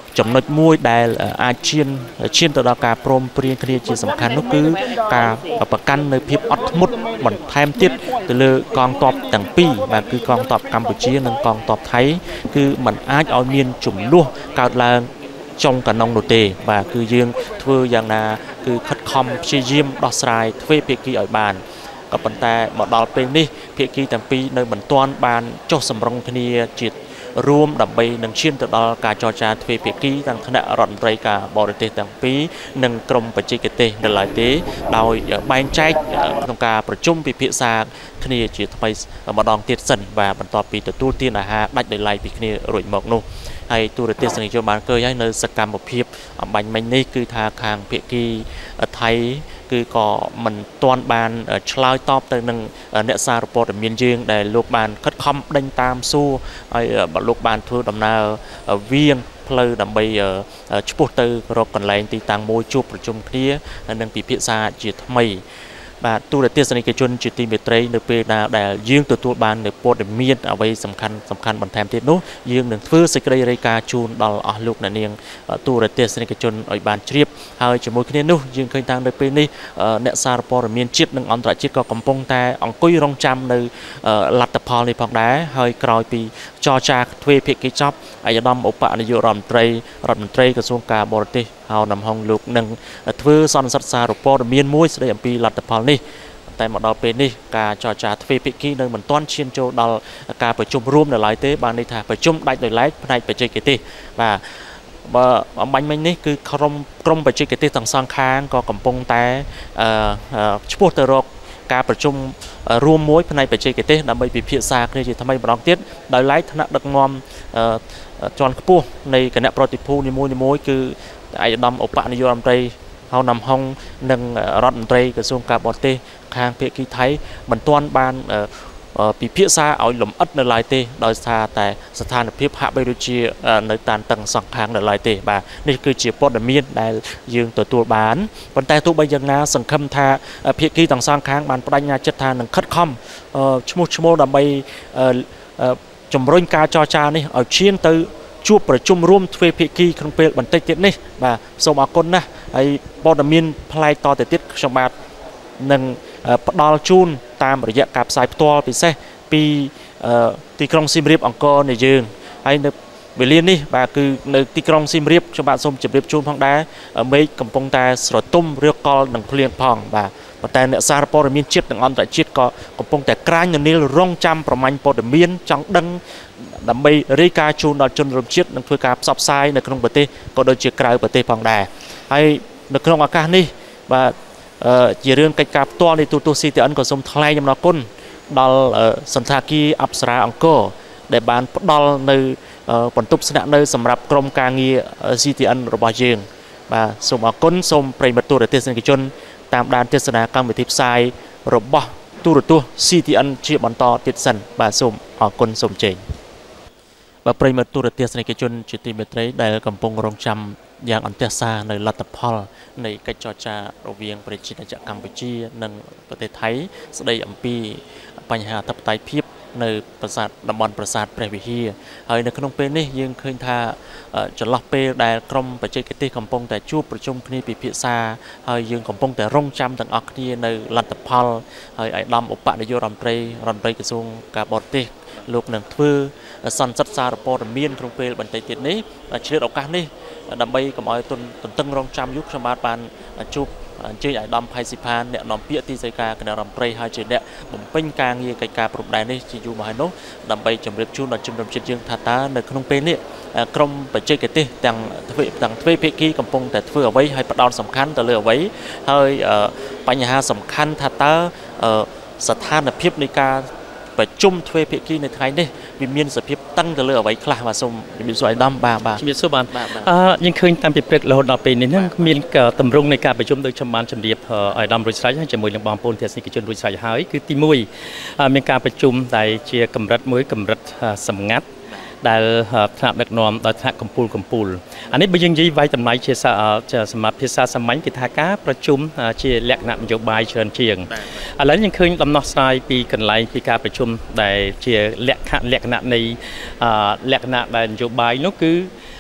S1: ចំណុចមួយដែលអាចឈានទៅដល់ការព្រមព្រៀងគ្នាជាសំខាន់នោះគឺការប្រកាន់នៅភាពអត់ធ្មត់បន្ថែមទៀតទៅលើកងទ័ពទាំងពីរបាទគឺកងទ័ពកម្ពុជានិងកងទ័ពថៃគឺมันអាចឲ្យមានចំនួនកើតឡើងចុងកណ្ដុងនោះទេបាទគឺយើងធ្វើយ៉ាងណាគឺខិតខំព្យាយាមដោះស្រាយទ្វេភាគីឲ្យបានក៏ប៉ុន្តែមកដល់ពេលនេះភាគីទាំងពីរនៅមិនទាន់បានចុះសម្រុងគ្នាជារួមដើម្បីនឹងឈានទៅដល់ការចរចាទ្វេភាគីទាំងថ្នាក់រដ្ឋមន្ត្រីការបរទេសទាំងពីរនិងក្រមបច្ចេកទេសនៅឡើយទេដោយបែងចែកក្នុងការប្រជុំពិភាក្សាគ្នាជាថ្មីម្ដងទៀតសិនបាទបន្ទាប់ពីទទួលទានអាហារដាច់ដោយឡែកពីគ្នារួចមកនោះហើយទូរទស្សនិកជនបានឃើញហើយនៅសកម្មភាពអំបញ្ញមិញនេះគឺថាខាងភាគីថៃគឺក៏មិនទាន់បានឆ្លើយតបទៅនឹងអ្នកសារព័ត៌មានយើងដែលលោកបានខិតខំដេញតាមសួរហើយលោកបានធ្វើដំណើរវាងផ្លូវដើម្បីឆ្ពោះទៅរកកន្លែងទីតាំងមួយជួបប្រជុំគ្នានិងពិភាក្សាជាថ្មីបាទទូរទស្សនិកជនជាទីមេត្រីនៅពេលណាដែលយើងទទួលបាននៅព័ត៌មានអ្វីសំខាន់បន្ថែមទៀតនោះយើងនឹងធ្វើសេចក្តីរាយការណ៍ជូនដល់អស់លោកអ្នកនាងទូរទស្សនិកជនឲ្យបានជ្រាបហើយជាមួយគ្នានោះយើងឃើញថានៅពេលនេះអ្នកសារព័ត៌មានជាតិនិងអន្តរជាតិក៏កំពុងតែអង្គុយរងចាំនៅលទ្ធផលនេះផងដែរហើយក្រោយពីចរចាទ្វេភាគីចប់អាយដាមឧបនាយករដ្ឋមន្ត្រីក្រសួងការបរទេសហៅនំហុងលោកនឹងធ្វើសន្និសីទសារព័ត៌មានមួយស្ដីអំពីលទ្ធផលនេះតែមកដល់ពេលនេះការចរចាទ្វេភាគីនៅមិនទាន់ឈានចូលដល់ការប្រជុំរួមនៅឡើយទេបានន័យថាប្រជុំដាច់ដោយឡែកផ្នែកបច្ចេកទេសបាទបើអំបញ្ញមិញនេះគឺក្រុមបច្ចេកទេសទាំងសងខាងក៏កំពុងតែឈ្មោះទៅរកការប្រជុំរួមមួយផ្នែកបច្ចេកទេសដើម្បីពិភាក្សាគ្នាជាថ្មីម្ដងទៀតដោយឡែកថ្នាក់ដឹកនាំជាន់ខ្ពស់នៃគណៈប្រតិភូនីមួយគឺឯកឧត្តមឧបនាយករដ្ឋមន្ត្រីហៅនំហុងនិងរដ្ឋមន្ត្រីក្រសួងការបរទេសខាងភាគីថៃមិនទាន់បានពិភាក្សាឲ្យលម្អិតនៅឡើយទេដោយសារតែស្ថានភាពហាក់បីដូចជានៅតានតឹងសងខាងនៅឡើយទេបាទនេះគឺជាព័ត៌មានដែលយើងទទួលបានប៉ុន្តែទោះបីយ៉ាងណាសង្ឃឹមថាភាគីទាំងសងខាងបានបដិញ្ញាចិត្តថានឹងខិតខំឈ្មោះដើម្បីជំរុញការចរចានេះឲ្យឈានទៅជួបប្រជុំរួមទ្វេភាគីក្នុងពេលបន្តិចទៀតនេះបាទសូមអរគុណណាស់ហើយព័ត៌មានប្លែកតទៅទៀតខ្ញុំបាទនឹងផ្ដល់ជូនតាមរយៈការផ្សាយផ្ទាល់ពិសេសពីទីក្រុងសៀមរាបអង្គរនៃយើងហើយនៅវេលានេះបាទគឺនៅទីក្រុងសៀមរាបខ្ញុំបាទសូមជម្រាបជូនផងដែរមេឃកំពុងតែស្រទុំរាវកល់នឹងភ្លៀងផងបាទប៉ុន្តែអ្នកសារព័ត៌មានជាតិនិងអន្តរជាតិក៏កំពុងតែក្រាញនាលរងចាំប្រមាញ់ព័ត៌មានចង់ដឹងដើម្បីរាយការណ៍ជូនដល់ជនរួមជាតិនិងធ្វើការផ្សព្វផ្សាយនៅក្នុងប្រទេសក៏ដូចជាក្រៅប្រទេសផងដែរហើយនៅក្នុងឱកាសនេះបាទជារឿងកិច្ចការផ្ទាល់នៃទូតCTN ក៏សូមថ្លែងអំណរគុណដល់សន្តាគារអប្សរាអង្គរដែលបានផ្ដល់នៅបន្ទប់ស្នាក់នៅសម្រាប់ក្រុមការងារ CTN របស់យើងបាទសូមអរគុណសូមប្រិយមិត្តទូរទស្សនិកជនតាមដានទស្សនាកម្មវិធីផ្សាយរបស់ទូរទស្សន៍ CTN ជាបន្តទៀតសិនបាទសូមអរគុណសូមជេងបាទប្រិយមិត្តទូរទស្សនិកជនជាទីមេត្រីដែលកំពុងរងចាំយ៉ាងអន្ទះសារនៅលទ្ធផលនៃកិច្ចចរចារវាងប្រជាជាតិកម្ពុជានិងប្រទេសថៃស្ដីអំពីបញ្ហាអធិបតេយ្យភាពនៅប្រាសាទតំបន់ប្រាសាទព្រះវិហារហើយនៅក្នុងពេលនេះយើងឃើញថាចន្លោះពេលដែលក្រមបច្ចេកទេសកំពុងតែជួបប្រជុំគ្នាពិភាក្សាហើយយើងកំពុងតែរងចាំទាំងអស់គ្នានៅលទ្ធផលហើយឯកឧត្តមឧបនាយករដ្ឋមន្ត្រីក្រសួងការបរទេសលោកនឹងធ្វើសន្និសីទសារព័ត៌មានក្នុងពេលបន្តិចទៀតនេះឆ្លៀតឱកាសនេះដើម្បីកុំឲ្យទន្ទឹងរង់ចាំយូរខ្ញុំបានជួបអញ្ជើញឯកឧត្តមផៃស៊ីផានអ្នកនាំពាក្យទីស្តីការគណៈរដ្ឋមន្ត្រីហើយជាអ្នកបំពេញការងារកិច្ចការព្រំដែននេះជាយូរមកហើយនោះដើម្បីជម្រាបជូនដល់ជនរួមជាតិយើងថាតើនៅក្នុងពេលនេះក្រមបច្ចេកទេសទាំងទ្វេភាគីកំពុងតែធ្វើអ្វីហើយផ្ដោតសំខាន់ទៅលើអ្វីហើយបញ្ហាសំខាន់ថាតើស្ថានភាពនៃការប្រជុំទ្វេភាគីនៅថ្ងៃនេះវាមានសភាពតឹងទៅលើអ្វីខ្លះបាទសូមជំរាបសួរឯកឧត្តមបាទ
S3: ជំរាបសួរបាទយើងឃើញតាមពីព្រឹករហូតដល់ពេលនេះហ្នឹងមានតម្រង់នៃការប្រជុំដោយខ្ញុំបានជម្រាបឯកឧត្តមរួចស្រេចហើយជាមួយនឹងបងប្អូនទស្សនិកជនរួចស្រេចហើយគឺទី1មានការប្រជុំដែលជាកម្រិតមួយកម្រិតសម្ងាត់ដែលថ្នាក់ដឹកនាំដោយថ្នាក់កម្ពុជាអានេះបើយើងនិយាយវាយតម្លៃជាសម្រាប់ភាសាសាមញ្ញគឺថាការប្រជុំជាលក្ខណៈនយោបាយច្រើនជាងឥឡូវយើងឃើញដំណោះស្រាយពីកន្លែងពីការប្រជុំដែលជាលក្ខណៈនៃលក្ខណៈដែលនយោបាយនោះគឺ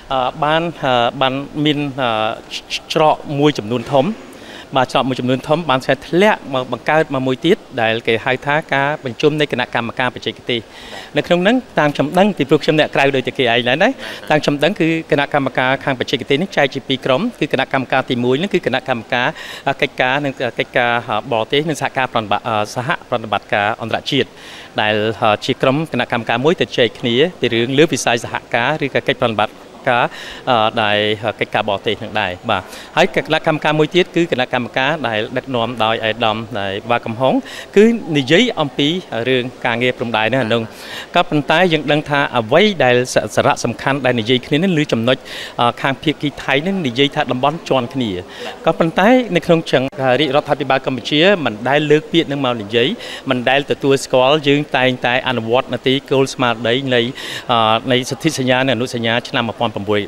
S3: បានមានច្រកមួយចំនួនធំបាទច្រកមួយចំនួនធំបានឆ្លធ្លាក់មកបង្កើតមកមួយទៀតដែលគេហៅថាការបញ្ជុំនៃគណៈកម្មការបច្ចេកទេសនៅក្នុងហ្នឹងតាមខ្ញុំដឹងពីព្រោះខ្ញុំអ្នកក្រៅដូចតែគេឯងដែរណាតាមខ្ញុំដឹងគឺគណៈកម្មការខាងបច្ចេកទេសនេះចែកជា2ក្រុមគឺគណៈកម្មការទី1ហ្នឹងគឺគណៈកម្មការកិច្ចការនិងកិច្ចការបរទេសនិងសហប្រតិបត្តិការអន្តរជាតិដែលជាក្រុមគណៈកម្មការមួយទៅជែកគ្នាពីរឿងលើវិស័យសហការឬក៏កិច្ចប្រតិបត្តិការដែលកិច្ចការបរទេសនឹងដែរបាទហើយគណៈកម្មការមួយទៀតគឺគណៈកម្មការដែលដឹកនាំដោយអាយដាមដែលវ៉ាកំហុងគឺនិយាយអំពីរឿងការងារព្រំដែននេះហ្នឹងក៏ប៉ុន្តែយើងដឹងថាអ្វីដែលសារៈសំខាន់ដែលនិយាយគ្នានេះឬចំណុចខាងភាគីថៃនេះនិយាយថាតំបន់ជាន់គ្នាក៏ប៉ុន្តែនៅក្នុងរាជរដ្ឋាភិបាលកម្ពុជាមិនដែលលើកពាក្យនឹងមកនិយាយមិនដែលទទួលស្គាល់យើងតែងតែអនុវត្តនីតិគោលស្មារតីនៃសន្ធិសញ្ញានិងអនុសញ្ញាឆ្នាំ1904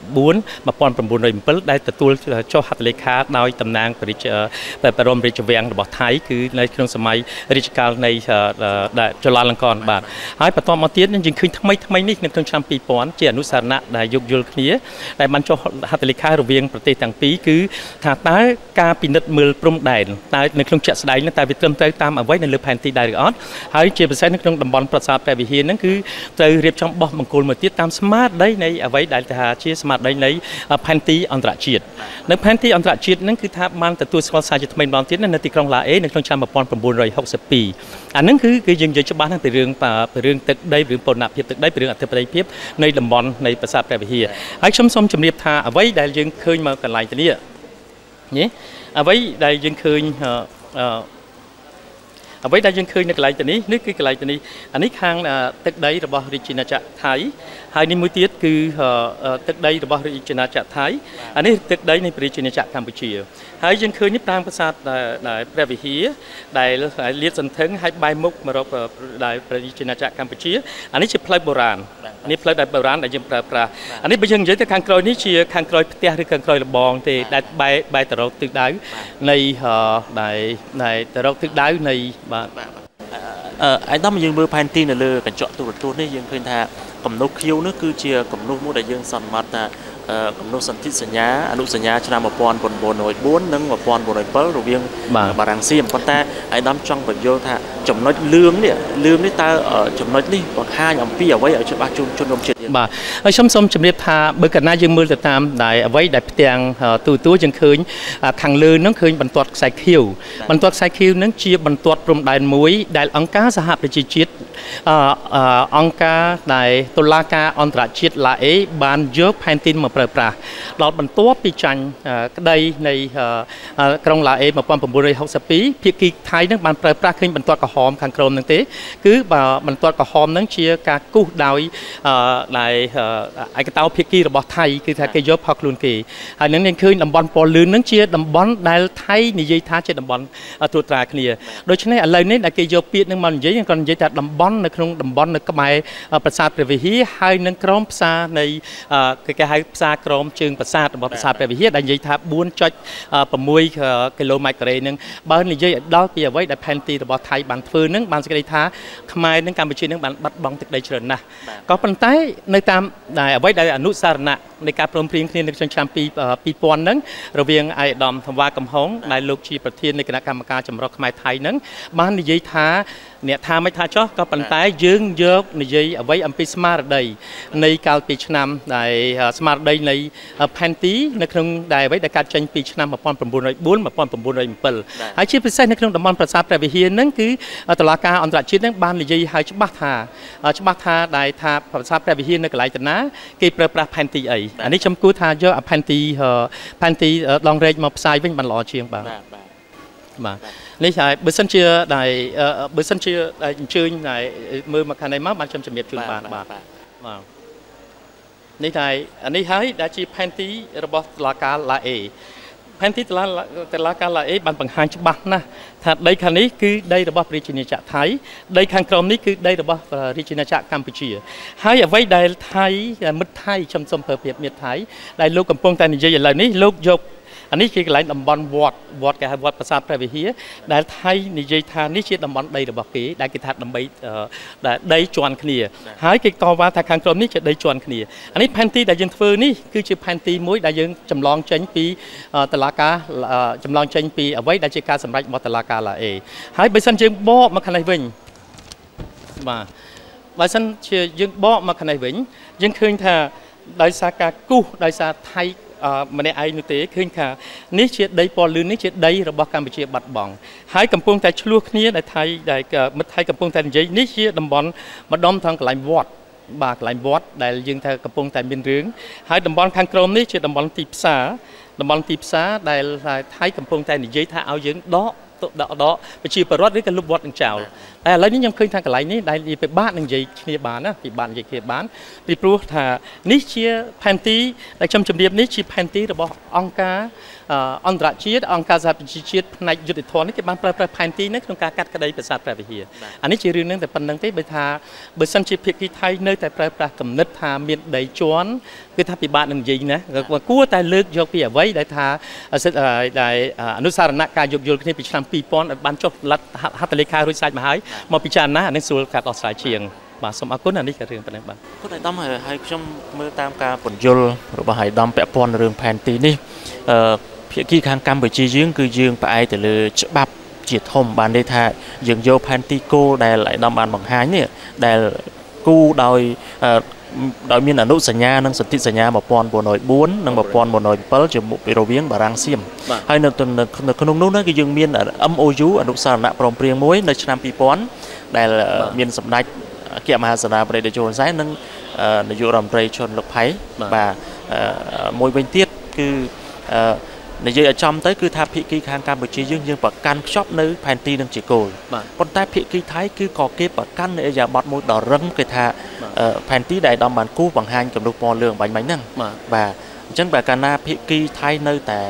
S3: 1907ដែលទទួលចុះហត្ថលេខាដោយតំណាងបរមរាជវាំងរបស់ថៃគឺនៅក្នុងសម័យរាជកាលនៃចល័តលង្កនបាទហើយបន្តមកទៀតយើងឃើញថ្មីនេះនៅក្នុងឆ្នាំ2000ជាអនុសារណៈដែលយោគយល់គ្នាដែលបានចុះហត្ថលេខារវាងប្រទេសទាំងពីរគឺថាតើការពិនិត្យមើលព្រំដែនតើនៅក្នុងជាក់ស្ដែងនោះតើវាត្រឹមត្រូវតាមអ្វីនៅលើផែនទីដែរឬអត់ហើយជាពិសេសនៅក្នុងតំបន់ប្រាសាទព្រះវិហារហ្នឹងគឺត្រូវរៀបចំបោះបង្គោលមួយទៀតតាមស្មារតីនៃអ្វីដែលថាជាស្មារតីនៃផែនទីអន្តរជាតិនៅផែនទីអន្តរជាតិហ្នឹងគឺថាបានទទួលស្គាល់សារជាថ្មីម្ដងទៀតនៅទីក្រុងឡាអេនៅក្នុងឆ្នាំ1962អាហ្នឹងគឺយើងនិយាយច្បាស់ណាស់ពីរឿងទឹកដីរឿងពន្ធភាពទឹកដីពីរឿងអធិបតេយ្យភាពនៃតំបន់នៃប្រាសាទព្រះវិហារហើយខ្ញុំសូមជម្រាបថាអ្វីដែលយើងឃើញមកកន្លែងនេះអ្វីដែលយើងឃើញអ្វីដែលយើងឃើញនៅកន្លែងនេះនេះគឺកន្លែងនេះអានេះខាងទឹកដីរបស់រាជាណាចក្រថៃហើយនេះមួយទៀតគឺទឹកដីរបស់រាជាណាចក្រថៃអានេះទឹកដីនៃប្រជាណាចក្រកម្ពុជាហើយយើងឃើញនេះប្រាង្គប្រាសាទដែលព្រះវិហារដែលលាតសន្ធឹងហើយបែរមុខមករកដែលប្រជាណាចក្រកម្ពុជាអានេះជាផ្លូវបុរាណនេះផ្លូវដែលបុរាណដែលយើងប្រើប្រាស់អានេះបើយើងនិយាយទៅខាងក្រោយនេះជាខាងក្រោយផ្ទះឬខាងក្រោយលបងទេដែលបែរទៅរកទិសដៅនៃដែលទៅរកទិសដៅនៃបាទ
S1: អាយដាមយើងមើលផែនទីនៅលើកញ្ចក់ទូរទស្សន៍នេះយើងឃើញថាកំណុសខៀវនេះគឺជាកំណុសមួយដែលយើងសន្មតថាកំណុសសន្ធិសញ្ញាអនុសញ្ញាឆ្នាំ1904និង1907រវាងបារាំងសៀមប៉ុន្តែអាយដាមចង់បញ្យល់ថាចំណុចលឿងនេះតើចំណុចនេះបង្ហាញអំពីអ្វីឲ្យច្បាស់ជូនជនរួមជាតិ
S3: បាទហើយខ្ញុំសូមជម្រាបថាបើកាលណាយើងមើលទៅតាមដែលអ្វីដែលផ្ទាំងទូយើងឃើញខាងលើហ្នឹងឃើញបន្ទាត់ខ្សែខៀវហ្នឹងជាបន្ទាត់ព្រំដែនមួយដែលអង្គការសហប្រជាជាតិអង្គការដែលតុលាការអន្តរជាតិឡាអេបានយកផែនទីមកប្រើប្រាស់ដល់បន្ទាប់ពីចាញ់ក្តីនៃក្រុងឡាអេ1962ភាគីថៃនឹងបានប្រើប្រាស់ឃើញបន្ទាត់ក្រហមខាងក្រោមនឹងទេគឺបន្ទាត់ក្រហមនឹងជាការគូសដោយដែលឯកតោភាគីរបស់ថៃគឺថាគេយកផកខ្លួនគេហើយនឹងឃើញតំបន់ពណ៌លឿងនឹងជាតំបន់ដែលថៃនិយាយថាជាតំបន់ត្រួតត្រាគ្នាដូច្នេះឥឡូវនេះដែលគេយកពាក្យនឹងមកនិយាយគាត់និយាយថាតំបន់នៅក្នុងតំបន់នៅក្បែរប្រាសាទព្រះវិហារហើយនឹងក្រមផ្សារនៃគេហៅផ្សារក្រមជើងប្រាសាទរបស់ប្រាសាទព្រះវិហារដែលនិយាយថា 4.6 គីឡូម៉ែត្រការ៉េនឹងបើនិយាយឲ្យដល់ពីអ្វីដែលផែនទីរបស់ថៃបានធ្វើនឹងបានសេចក្តីថាខ្មែរនឹងកម្ពុជានឹងបានបាត់បង់ទឹកដីច្រើនណាស់ក៏ប៉ុន្តែនៅតាមដែលអ្វីដែលអនុសារណៈនៃការព្រមព្រៀងគ្នានៅក្នុងឆ្នាំ2000ហ្នឹងរវាងអាយដាមវ៉ាកំហុងដែលលោកជាប្រធាននៃគណៈកម្មការចម្រុះខ្មែរថៃហ្នឹងបាននិយាយថាអ្នកថាមិនថាចោះក៏ប៉ុន្តែយើងយកនិយាយអ្វីអំពីស្មារតីនៃកាលពីឆ្នាំដែលស្មារតីនៃផែនទីនៅក្នុងដែលអ្វីដែលកាត់ចេញពីឆ្នាំ1904-1907ហើយជាពិសេសនៅក្នុងតំបន់ប្រាសាទព្រះវិហារហ្នឹងគឺតុលាការអន្តរជាតិហ្នឹងបាននិយាយឲ្យច្បាស់ថាដែលថាប្រាសាទព្រះវិហារនៅកន្លែងតាណាគេប្រើប្រាស់ផែនទីអីអានេះខ្ញុំគួរថាយកផែនទីដងរែកមកផ្សាយវិញបានល្អជាងបាទនេះហើយបើសិនជាអញ្ជើញដែលមើលមកខាងនេះមកបានខ្ញុំជំរាបជូនបានបាទនេះហើយអានេះហើយដែលជាផែនទីរបស់តុលាការឡាអេផែនទីតុលាការឡាអេបានបង្ហាញច្បាស់ណាស់ថាដីខាងនេះគឺដីរបស់ប្រជាណាចក្រថៃដីខាងក្រោមនេះគឺដីរបស់ប្រជាណាចក្រកម្ពុជាហើយអ្វីដែលថៃមិត្តថៃខ្ញុំសូមប្រើពាក្យមិត្តថៃដែលលោកកំពុងតែនិយាយឥឡូវនេះលោកយកอันนี้คือกลายดำบอลวอดแกวอดภาษาประเทศได้ไทยนิยธานี่ชื่อดำบอลใดระบบกี้ได้กิจทัดดำใบได้จวนขณีหายกิจต่อว่าทางการกรมนี่จะได้จวนขณีอันนี้แผ่นที่ได้ยังเฟอร์นี่คือชื่อแผ่นที่มุ้ยได้ยังจำลองเจนปีตลาดกาจำลองเจนปีเอาไว้ได้จากการสำหรับบอตลาดกาละหายไปสันเจงบ่มาขณะวิ่งมาไปสันเชียยังบ่มาขณะวิ่งยังคืนท่าได้สากากู้ได้สาไทยมันในไอ้นุเตะขึ้นค่ะนี่เชียได้ปอลืนนี่เชียได้ระบบการไปเชียบัดบ่องหายกำปงแต่ชลวกนี้ในไทยได้มัดไทยกำปงแต่ใหญ่นี่เชียดำบอลมาดอมทางกลายวอดบากลายวอดได้ยังทางกำปงแต่เป็นเรื่องหายดำบอลทางกรมนี่เชียดำบอลตีภาษาดำบอลตีภาษาได้ไทยกำปงแต่ใหญ่ถ้าเอายังđóไปชีประวัติหรือการลุบวัดหนึ่งเจ้าแต่แล้วนี่ยังเคยทางกับไรนี่ได้ไปบ้านหนึ่งใหญ่เชียบ้านนะไปบ้านใหญ่เชียบ้านไปปลูกถ้านี่เชียแผ่นตีได้จำเรียบนี่เชียแผ่นตีระบบองค์การอันตรชีตองค์การสหประชาชาติในยุติธรรมนี่จะบ้านแผ่นตีนั่นคือการกัดกระไดประสาทแปรไปเฮียอันนี้เชียเรื่องนึงแต่ปัญญาที่ไปทาเบอร์สันชีพิกิไทยเนื้อแต่แปรกำนึกทาเมียนได้จวนคือถ้าไปบ้านหนึ่งใหญ่นะว่ากู้แต่เลิกยกเปียไว้ได้ทาได้อนุสารณการยกโยนที่ไปทำปีปอนบ้านจบรัฐฮัตเลขารุ่ยสายมาให้มาพิจารณาในส่วนการต่อสายเชียงมาสมอากุนอันนี้ก็เรื่องเป็นบ้าง
S1: ก็ได้ต้องให้ชมเมื่อตามการผลยลหรือว่าให้ดำแปะปอนเรื่องแผ่นตีนี่เพียงกี่ครั้งการไปจียืงคือยืงไปไอแต่เลยฉบับจีทมบานได้ท่ายืงโยแผ่นตีโก้ได้หลายดำบานบางหายเนี่ยได้กู้โดยมีอนุสัญญานั่งสนธิสัญญามาปอนบนหน่อยบ้วนนั่งมาปอนบนหน่อยเปิลจะบุไปโรเวียงบารังเซียมให้ในตัวในขนมนู้นนั่นก็ยังมีโอยูอนุสารณะปรมเปรียงมวยในชนามปีปอนได้มีสำนักเกี่ยมหาสนาประเดี๋ยวโจรสายนั่งในยุโรปชนลูกไผ่บ่ามวยเวนเทียคือในเยอะจำtớiคือทาพิกีทางการบุชียังประกันชอบนื้อแผ่นตีนั่งจีโกลคนใต้พิกีไทยคือก่อเก็บประกันในอย่าบัดมวยดอรังคือทาแผ่นตีได้ดำบานกู้บางฮันกับลูกบอลเรื่องใบไม้นั่งบ่จังแบบการนาพิกีไทยnơiแต่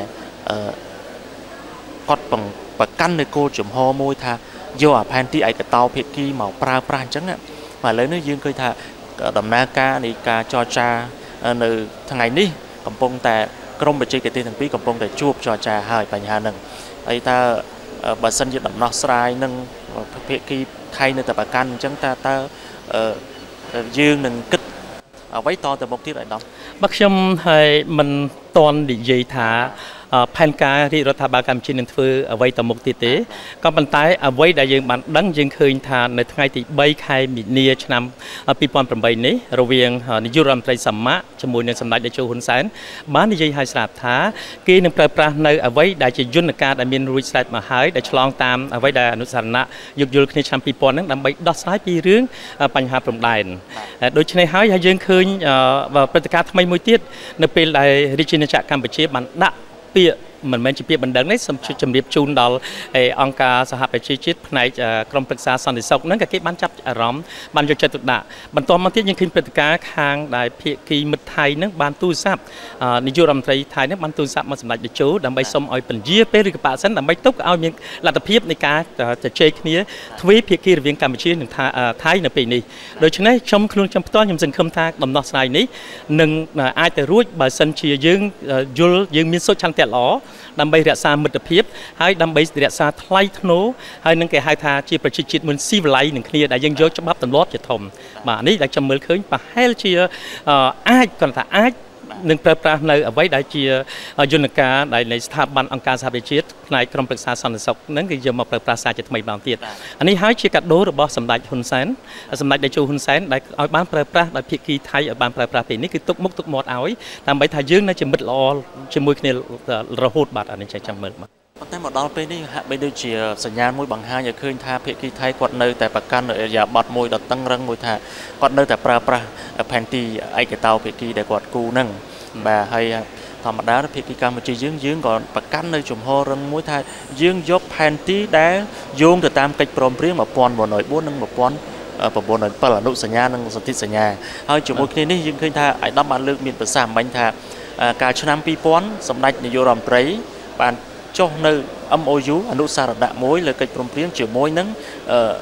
S1: กอดบังประกันในโกจุ่มฮอมวยทาโย่แผ่นตีไอกระเตาพิกีเหมาปลาปราณจังอ่ะมาเลยนื้อยังเคยทาดำนาการในการจอจาในทางไหนนี่กำปงแต่กรมบัญชีเกติทั้งปีกำปงแต่จูบจอจาหายปัญหาหนึ่งไอ้ถ้าบัตรสัญญาดำนอสไลน์หนึ่งเพียกีไทยในแต่ประกันจังตายืงหนึ่งกึศไว้ต่อแต่บกที่ไหนดำ
S3: บักชมให้มันตอนดิเยธาแผนการที่รัฐบาลกำชินนั่นคือเอาไว้ต่อมุกติเตก็บรรทัดเอาไว้ได้ยังบันดังยังเคยทานในทั้งไอติใบไข่มีเนียชนำปีปอนประใบนี้เราเวียงในยุโรปไทยสัมมะจมูกในสมัยได้โจหุนแสนบ้านในใจหายสลับท้ากีนึงประปราในเอาไว้ได้จะยุ่นการได้มีรุยสลัดมาหายได้ฉลองตามเอาไว้ได้อนุสารณะยุคยุคในชนปีปอนนั้นนำไปดอสไลด์ปีเรื่องปัญหาปรมได้โดยในหายยังเคยปฏิการทำไมมวยเตี้ยในเป็นได้ริจินจากการไปเชี่ยมันด่าเปียมันเป็นจีบบันเดิงในสมชุดจำเรียบจูนดอลองค์การสหประชาชาติในกรมปรึกษาสันติสุขนั่นก็เก็บบ้านจับอารมณ์บ้านโยจตุดะบรรทอนมันที่ยังขึ้นปฏิการคางได้เพียกีมิไทยนั่งบ้านตู้ซับในยุโรปไทยนั่งบ้านตู้ซับมาสำหรับจะจูดำไปสมออยเป็นเยี่ยเปริกปะสันดำไปตุกเอามีหลักเพียบในการจะเช็คนี้ทวีเพียกีระเวียงการบัญชีหนึ่งไทยในปีนี้โดยฉะนั้นชมคลุนจำต้อนยำสังคมทางดำนอสไลนี้หนึ่งอาจจะรู้บาสันเชียยังยุลยังมีโซชันเตลดำไปเรียกซามิตรพิบให้ดำไปเรียกซาทลายธนูให้นั่งแก่ให้ทาจีประชิดจิตมันซีวิไลหนึ่งคดีได้ยังยกฉบับตำรวจจะทมมานี่ได้จำเมื่อคืนปะให้เชียอ้ายก่อนแต่อ้ายหนึ่งประปราในเอาไว้ได้เชียยุนการได้ในสถาบันองค์การสหประชาชาติในกรมปรึกษาสันติสุขนั่นคือจะมาประปราศาจะทำไมบางทีอันนี้ให้เชียกัดโดระบบสำนักฮุนเซนสำนักได้จูฮุนเซนได้เอาบ้านประปราได้พิกีไทยเอาบ้านประปราปีนี้คือตุกมุกตุกหมดเอาไว้ทำไปถ่ายยืนน่าจะมิดล้อจะมือเนี่ยระหุดบาดอันนี้ใช้จำเมื่อมา
S1: แต่หมดดอลไปนี่ฮะไปดูเชียสัญญาณมวยบางห้างอย่าขึ้นท่าเพียกีไทยกดเนยแต่ประกันอย่าบัดมวยดัดตั้งรังมวยท่ากดเนยแต่ปลาแผ่นตีไอเกตาเพียกีได้กดกูนั่งแบบให้ธรรมดาเพียกีการมันจะยืงก่อนประกันในจุ่มฮอรังมวยไทยยืงยกแผ่นตีได้โยงแต่ตามกิจปรมเรียงมาปอนบ่หน่อยบ้วนนั่งมาปอนบ่หน่อยเปิดอนุสัญญานั่งสนธิสัญญาให้จุ่มมวยนี้ยืงขึ้นท่าไอ้ดับมันเลือกมีภาษาบัญท่าการชนะปีปอนสำนักในยุโรปไทยบานโจในMOUอนุสารณะมวยเลยกิจปรมเรียงจุ่มมวยนั้น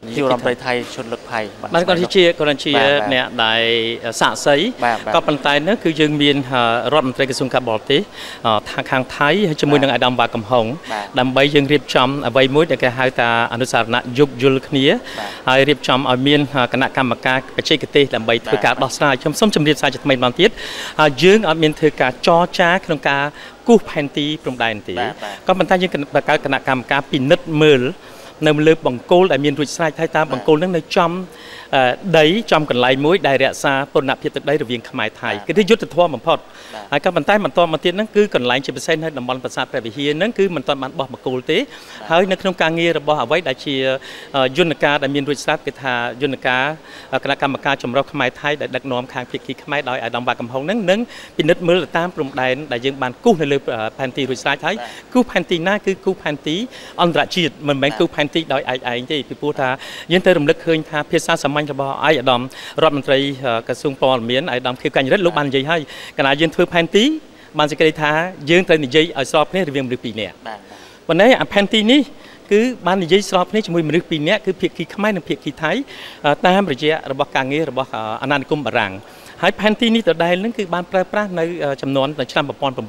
S1: យុរដ្ឋមន្ត្រីថៃឈុនលឹកផៃ
S3: បានគាត់ជាអ្នកដែលសាក់សីក៏ប៉ុន្តែនោះគឺយើងមានរដ្ឋមន្ត្រីក្រសួងការបរទេសខាងថៃជាមួយនឹងអាដាមវ៉ាកំហុងដើម្បីយើងរៀបចំអ្វីមួយដែលគេហៅថាអនុសារណៈយោគយល់គ្នាហើយរៀបចំឲ្យមានគណៈកម្មការបច្ចេកទេសដើម្បីធ្វើការដោះស្រាយខ្ញុំសូមជម្រាបសារជាថ្មីម្ដងទៀតហើយយើងអត់មានធ្វើការចរចាក្នុងការគូសផែនទីព្រំដែនទេក៏ប៉ុន្តែយើងបង្កើតគណៈកម្មការពិនិត្យមើលនៅលើបង្គោលដែលមានរួចស្រេចហើយតាមបង្គោលនឹងនៅចំដីចំកន្លែងមួយដែលរក្សាពន្ធភាពទឹកដីរវាងខ្មែរថៃគឺយុទ្ធធម៌បំផុតហើយក៏ប៉ុន្តែបន្តមកទៀតហ្នឹងគឺកន្លែងជាពិសេសនៅតំបន់ប្រាសាទព្រះវិហារហ្នឹងគឺមិនទាន់បានបោះបង្គោលទេហើយនៅក្នុងការងាររបស់អ្វីដែលជាយន្តការដែលមានរួចស្រេចគឺថាយន្តការគណៈកម្មការចម្រុះខ្មែរថៃដែលដឹកនាំខាងភាគីខ្មែរដោយអាដាមវ៉ាកំហុងហ្នឹងនឹងពិនិត្យមើលតាមព្រំដែនដែលយើងបានគូសនៅលើផែនទីរួចស្រេចហើយគូសផែនទីណាគឺគូសផែនទីអន្តរជាតិមិនមែនគូសផែនទីដោយឯងទេពីព្រោះថាយើងទៅរំលឹកឃើញថាភាសាសាមញ្ញរបស់អាដាមរដ្ឋមន្ត្រីក្រសួងព័ត៌មានអាដាមខៀវកញ្ញរិទ្ធលោកបាននិយាយហើយកាលណាយើងធ្វើផែនទីបានសេចក្តីថាយើងត្រូវនិយាយឲ្យស្របគ្នារវាងមនុស្សពីរនាក់ប៉ុន្តែអាផែនទីនេះគឺបាននិយាយស្របគ្នាជាមួយមនុស្សពីរនាក់គឺភាគីខ្មែរនិងភាគីថៃតាមរយៈរបស់ការងាររបស់អាណានិគមបារាំងហើយផែនទីនេះដដែលនឹងគឺបានប្រើប្រាស់នៅចំនួនឆ្នាំ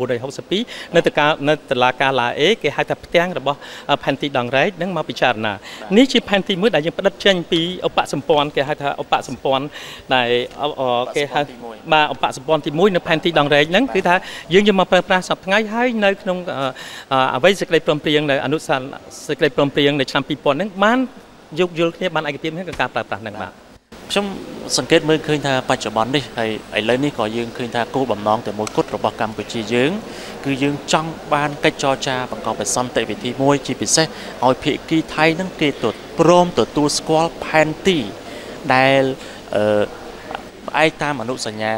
S3: 1962នៅតុលាការឡាអេគេហៅថាផ្ទាំងរបស់ផែនទីដងរែកនឹងមកពិចារណានេះជាផែនទីមួយដែលយើងផ្ដិតចេញពីឧបសម្ព័ន្ធគេហៅថាឧបសម្ព័ន្ធដែលគេហៅបាទឧបសម្ព័ន្ធទី1នៅផែនទីដងរែកហ្នឹងគឺថាយើងយកមកប្រើប្រាស់សប្តាហ៍ថ្ងៃហើយនៅក្នុងអ្វីសេចក្តីព្រមព្រៀងនៅអនុសាសន៍សេចក្តីព្រមព្រៀងនៅឆ្នាំ2000ហ្នឹងបានយោគយល់គ្នាបានឯកភាពក្នុងការប្រើប្រាស់ហ្នឹងបាទ
S1: ខ្ញុំសង្កេតមើលឃើញថាបច្ចុប្បន្ននេះហើយឥឡូវនេះក៏យើងឃើញថាគោលបំណងតែមួយគត់របស់កម្ពុជាយើងគឺយើងចង់បានកិច្ចចរចាបង្កប់សន្តិវិធីមួយជាពិសេសឲ្យភាគីថៃនឹងគេព្រមទទួលស្គាល់ផែនទីដែលផ្អែកតាមអនុសញ្ញា